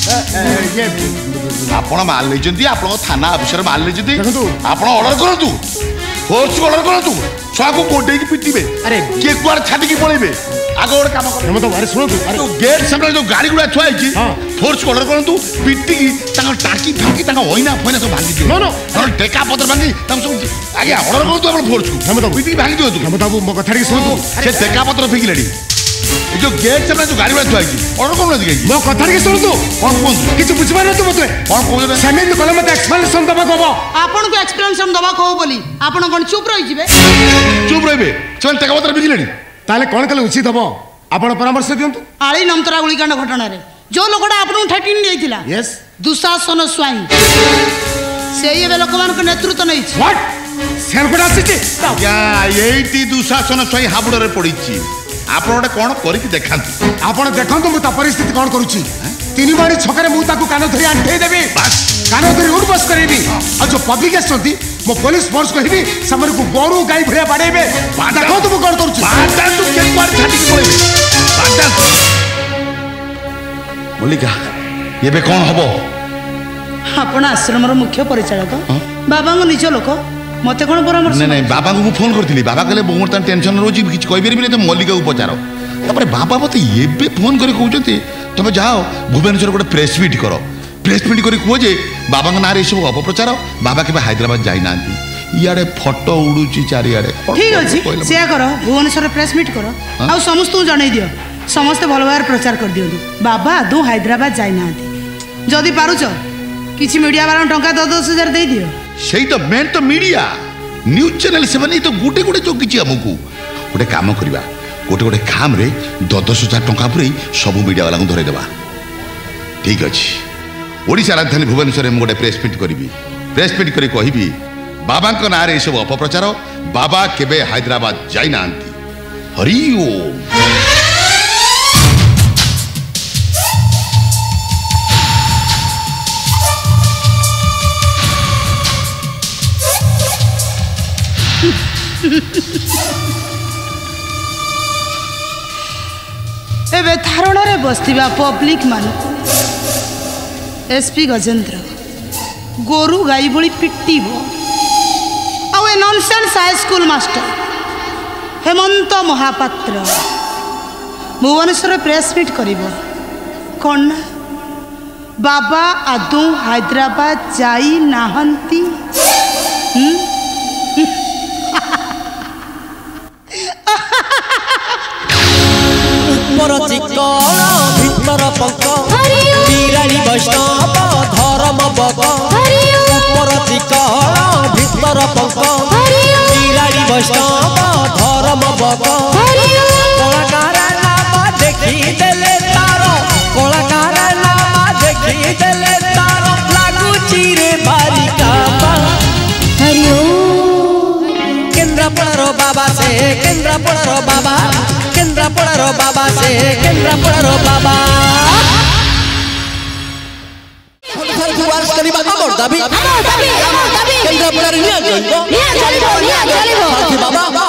आपण माल लेजंती आपण थाना ऑफिसर माल लेजंती आपण ऑर्डर करंतु फोर्स ऑर्डर करंतु छुआ को कोटे की पिटीबे अरे के कुआर छाटी की पळेबे आगो और काम कर हम तो अरे सुनो अरे तो गेट सामने जो गाड़ी गुडा छुआ छी फोर्स ऑर्डर करंतु पिटी की तांग टाकी फाकी तांग होइना फोइना सब भांगी दियो नो नो टेका पत्र भांगी तांग सब आगे ऑर्डर करंतु आपण फोर्स को हम तो पिटी भांगी दियो तू हम तो मो कथा सुनो से टेका पत्र फेंकी लेडी जो गेट सामने जो गाड़ी गुडा छुआ छी ऑर्डर कोन नदी मो कथा सुनो तू कोन कोन किछ बुझबा न तू मते कोन कोन सेमिन कोले मते एक्सप्लेनेशन दबा कहबो आपन को एक्सप्लेनेशन दबा कहबो बोली आपन कोन चुप रहि जिवे चुप रहिबे चल टेका पत्र फेंकी लेडी ताले कोन कले उचित हबो आपण परामर्श दियंतु आळी नमतरा गुलिकांड घटना रे जो लोकटा आपन ठाटी नै थिला यस दुशासन स्वाई सेई बे लोकमान को नेतृत्व नै छी व्हाट सेनकोडा आसी या एइटी दुशासन स्वाई हाबुडरे पडिछि आपण ओटे कोन करिक देखांतु आपण देखंतु मु ता परिस्थिति कोन करूची तीन बारी छकरे मु ताकू कानो धरि आंठे देबी कानो धरि उठ बस करेबी आ जो पब्लिक आसंती मो पुलिस फोर्स कहबी समर को गोरु गाई भरिया बाडेबे देखंतु मु कोन करूची बाडा तू के पर छाटी के पळेबे बाडा मल्लिका एबे कोन हबो आपण आश्रम रो मुख्य परिचालक बाबा निज लोक मते कोन परामर्श नहीं नहीं बाबा को फोन करथिली बाबा कहले बहुत टेंशन रोजी किछ कहि परबी तो मल्लिका को पचारो तापर बाबा मते एबे फोन करी कहउचती तमे जाओ भुवनेश्वर गोटे प्रेस मीट करो प्रेस मीट करी कहो जे बाबा ना रे सब अपप्रचार बाबा के हैदराबाद जाई नांती इयाडे फोटो उडुची चारियाडे ठीक अछि सेया करो भुवनेश्वर प्रेस मीट करो आ समस्त जणाई दियो समस्त भल भार प्रचार कर दियो बाबा दो हैदराबाद जाई नांती जदी पारुछ किछि मीडिया वाला टंका 10,000 दे दियो सेही तो मेन तो मीडिया न्यूज चैनल से बनी तो गुटे गुटे चौकी हमको गोटे काम करवा गोटे गोटे खाम रे 10,000 टंका पुरे सब मीडिया वाला धरे देवा ठीक अच्छे ओडिशा राजधानी भुवनेश्वर में गोटे प्रेस मीट करी प्रेस मीट करी कहबी बाबा ना रे सब अपप्रचार बाबा केबे हैदराबाद जाई नांती। हरि ओम। एबे धारणा बसथिबा पब्लिक मान एसपी गजेंद्र गोरु गाई भली पिटिब आउ ए nonsense high school master Hemant Mahapatra Bhubaneswar press meet करिब कौन ना बाबा आदौ हैदराबाद जाई नाहंती। ऊपर चिकन भीतर पंक बिराड़ी वैष्णव धर्म बक ऊपर चिकन भीतर पंक बिराड़ी वैष्णव धर्म बक कलाकार नाम देखी देले तार कलाकार नाम देखी देले तार लागुची रे बालिका हरि ओम। केन्द्रापड़ार बाबा से केन्द्रापड़ार बाबा केन्द्रापड़ार बाबा से केन्द्रापड़ार बाबा केन्द्रापड़ार निया जइबो बाबा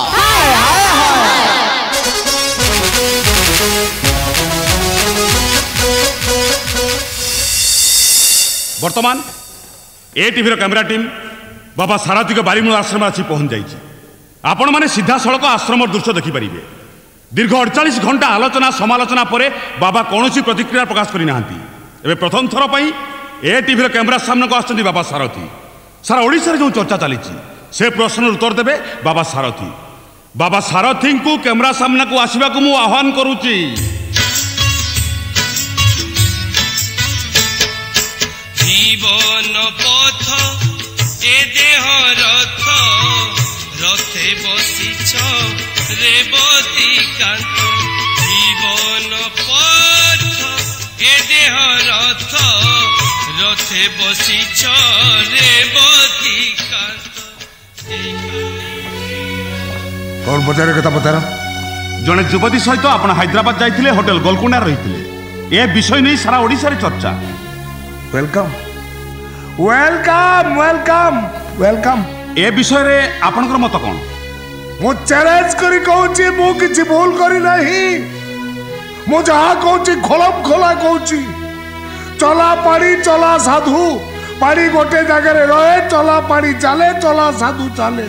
वर्तमान ए टीवी कैमेरा टीम बाबा सारथी को बारीमूल आश्रम आसी पहुंच जाइए। आपण मैंने सीधा सड़क आश्रम दृश्य देखिपारे। दीर्घ 48 घंटा आलोचना समालोचना पर बाबा कौन प्रतिक्रिया प्रकाश करना। एवं प्रथम थर पर ए टीवी कैमेरा सामने को आसछन्ति बाबा सारथी। सारा ओडिशा जो चर्चा चली से प्रश्न उत्तर देवे बाबा सारथी। बाबा सारथी को कैमेरा सामने को आसवा को मु आह्वान करुच्ची। जीवन पथ ए देह रथ रथे बसिछ रेवती कांत। जीवन पथ ए देह रथ रथे बसिछ रेवती कांत। कौन पचारे कथा पचार? जड़े युवती सहित आप हैदराबाद जाइए होटेल गोलकुंडा रही ए विषय नहीं सारा ओडिशा रे चर्चा। Welcome welcome welcome welcome. ए विषय रे आपनकर मत कौन? मु चैलेंज करी कहूची मु किछि भूल करी नहीं। मु जहा कहूची खोलम खोला कहूची। चला पाड़ी चला साधु पाड़ी गोटे जगह रे रहे चला पाड़ी चले चला साधु चले।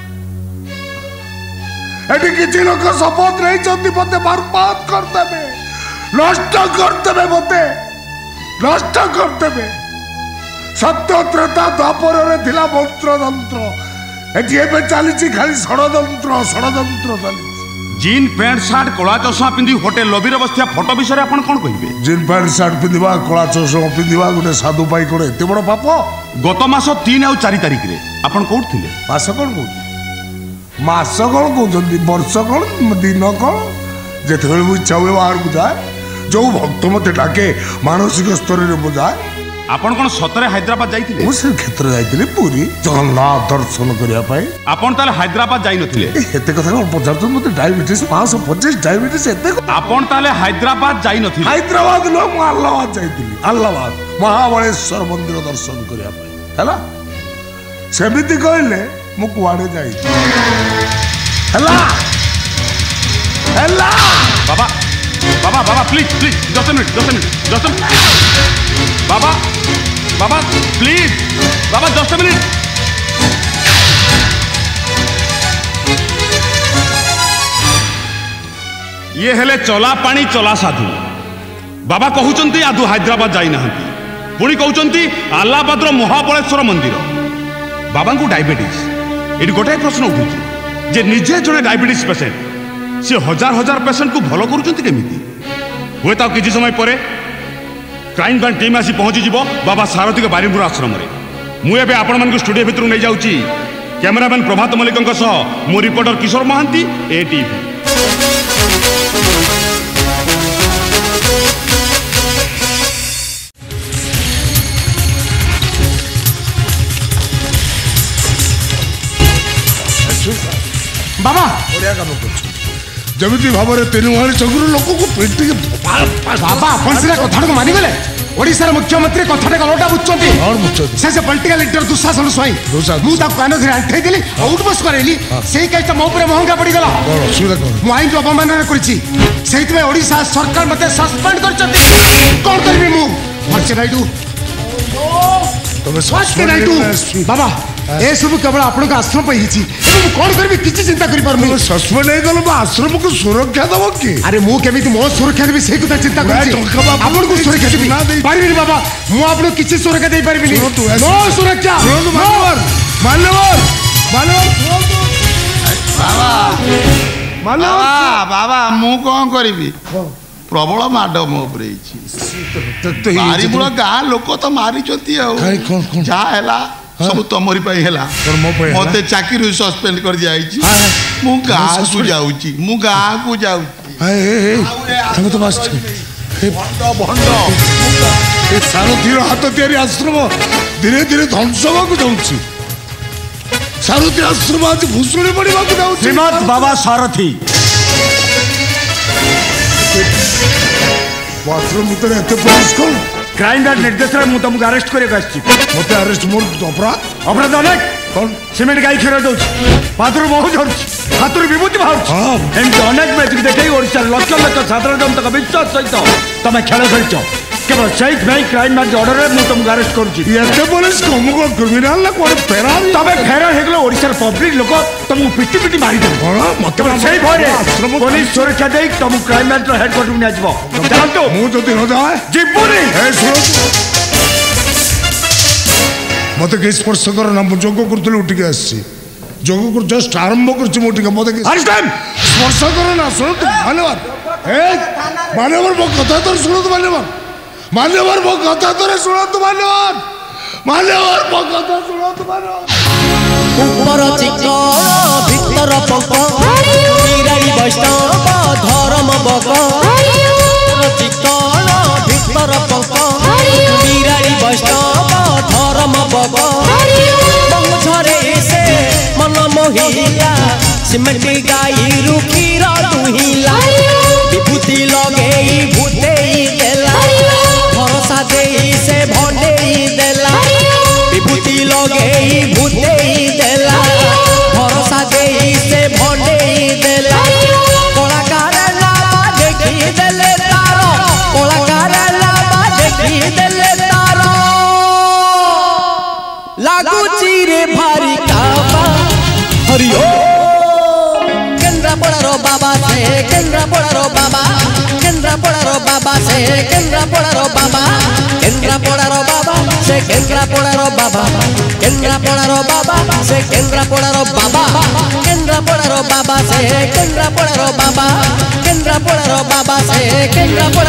एटी किछि लोक शपथ रही चंती मते बर्बाद करदेबे नष्ट करदेबे मते नष्ट करदेबे। सत्य त्रेता द्वापर रे थिला मंत्र तंत्र एटी एबे चलीछि खाली षडयंत्र षडयंत्र चली। जीन पैंट सार्ट कला चषमा पिंधि होटेल लॉबी रे बसिया फोटो विषय रे आपण कोन कहिबे? जीन पैंट सार्ट पिंधिबा कला चषमा पिंधिबा गोटे साधु पाई कोन एते बड़ पाप? गत मास 3 और 4 तारिख रे आपण कोउठ थिले? मास कोन कहू मास कोन कहउछन्ती वर्ष कोन दिन कोन जेतेबेले मु इच्छा हुए बाहर को जाए जो भक्त मते डाके मानसिक स्तर रे मु जाए। आपण कोन सतरे हैदराबाद जाइथिले? मु से क्षेत्र जाइथिले पुरी जगन्नाथ दर्शन करिया पाई। आपण ताले हैदराबाद जाई नथिले? एते कथा कोन पचारत मते डायबिटीज 525 डायबिटीज एते आपण ताले हैदराबाद जाई नथिले? हैदराबाद नो मु अल्लाहाबाद जाइथिली। अल्लाहाबाद महाबळेश्वर मंदिर दर्शन करिया पाई हैला। सेमिति कहले मु कुआडे जाई हैला हैला। बाबा बाबा बाबा please please just a minute बाबा बाबा प्लीज बाबा जस्ट अ मिनट। ये हेले चला पानी चला साधु। बाबा कहउचंती आदु हैदराबाद जाई नाहंती पुणी कहउचंती अल्लाहाबाद रो महाबळेश्वर मंदिर। बाबा को डायबिटीज एटी गोटे प्रश्न उठुची जे निजे जने डायबिटीज पेशेंट से हजार हजार पेशेंट को भलो करूचंती केमिति? हुए तो किसी समय पर क्राइम ब्रांच टीम आसी पहुंची जीवो बाबा सारथी के बारीमूल आश्रम रे। मु एबे आपण मन को स्टूडियो भितर नै जाउची। कैमरामैन प्रभात मल्लिकଙ୍କ सह मु रिपोर्टर किशोर महांती एटीवी। बाबा बढ़िया काम कर जमी भाव में 3 मुहाणी चंगुर लोक को पिटी बाबा अपन सीना कथा को मानिगले ओडिशार मुख्यमंत्री कथाटे गलटा बुझुଛନ୍ତି से पॉलिटिकल लीडर दुशासन स्वाई मु ता कान धरे आंठे देली आउट बस करेली सेही केस मो ऊपर महंगा पड़ी गला मु आइन अपमानना करछि सेहित में ओडिशा सरकार मते सस्पेंड करछନ୍ତି कोन करबी मु व्हाट्स राइट तमे बाबा ए सब केवल आपण का आश्रम पे हिची एबे कोन करबी किछि चिंता करि परमु सस्पेंड हे गलो आश्रम को सुरक्षा दबो की अरे मु केमिति मो सुरक्षा देबी सेही कथा चिंता करछि आपण को सुरक्षा देबी ना देई पारिबी बाबा मु आपण किछि सुरक्षा देई पारिबी नो सुरक्षा मान्यवर बाबा बाबा मु कोन करबी प्रबल माड मो उपरे बारी मूल गाँ लोक तो मारी जा सब तमरी हेला मत चाकरी सस्पेंड कर दिया मु गाँ को जाऊँ मु गाँ को जाऊँ सारथी हाथ तैयारी आश्रम धीरे धीरे ध्वंस होगा जाऊँ सारथी आश्रम आज भूषुणी पड़ा जाऊँ श्रीमद बाबा सारथी आश्रम भितर एत पुलिस कौन क्राइम ब्रांच निर्देशक मु तुमको अरेस्ट करके मत अरेस्ट मोर अपराध अपराध अनेक कौन सीमेंट गाई क्षीर दौर पात्र बहुत झर हाथ विभूति बाहर एमती अनेक मैच देखी ओडिशा लक्ष लक्ष साधारण जनता विश्वास सहित तुम खेल खेल केवल से क्राइम ब्रांच ऑर्डर में तुमको अरेस्ट कर पुलिस क्रिमिनाल ना कोन फेरार तबे फेरार हेगलो ओडिशा पब्लिक लोक तुमको पिटी पिटी मारी दे केवल से भय पुलिस सुरक्षा दे तुम क्राइम ब्रांच हेडक्वार्टर में आजबो जानतो मु जति न जाए जीवनी ए सुनो मते के स्पर्श कर ना जोग करतले उठी के आसी जोग कर जस्ट आरंभ करछि मोटी के मते के स्पर्श कर ना सुनो तो मान्यवर ए मान्यवर मो कथा तो सुनो तो मान्यवर मो कथा तो सुनो तो मान्यवर मो कथा सुनो तो ऊपर चिकन भीतर पक निराई वैष्णव धर्म बक चिकन भीतर पक निराई वैष्णव धर्म बक झरे से मन मोहिया सिमेंट गाई रुखीर दुहिला विभूति लगेई भूतेई देला भरोसा देई से भंडेई देला विभूति लगेई भूतेई देला भरोसा देई से भंडेई देला कलाकार लामा देखी देले तारो कलाकार लामा देखी देले तारो लागू चिरे भारी काबा हरिओ केंद्रापड़ारो बाबा से केंद्रापड़ारो बाबा केंद्रापड़ारो बाबा से केंद्रापड़ारो बाबा केंद्रापड़ारो बाबा से केंद्रापड़ारो बाबा केंद्रापड़ारो बाबा से केंद्रापड़ारो बाबा केंद्रापड़ारो बाबा से केंद्रापड़ारो बाबा केंद्रापड़ारो बाबा से केंद्रापड़ारो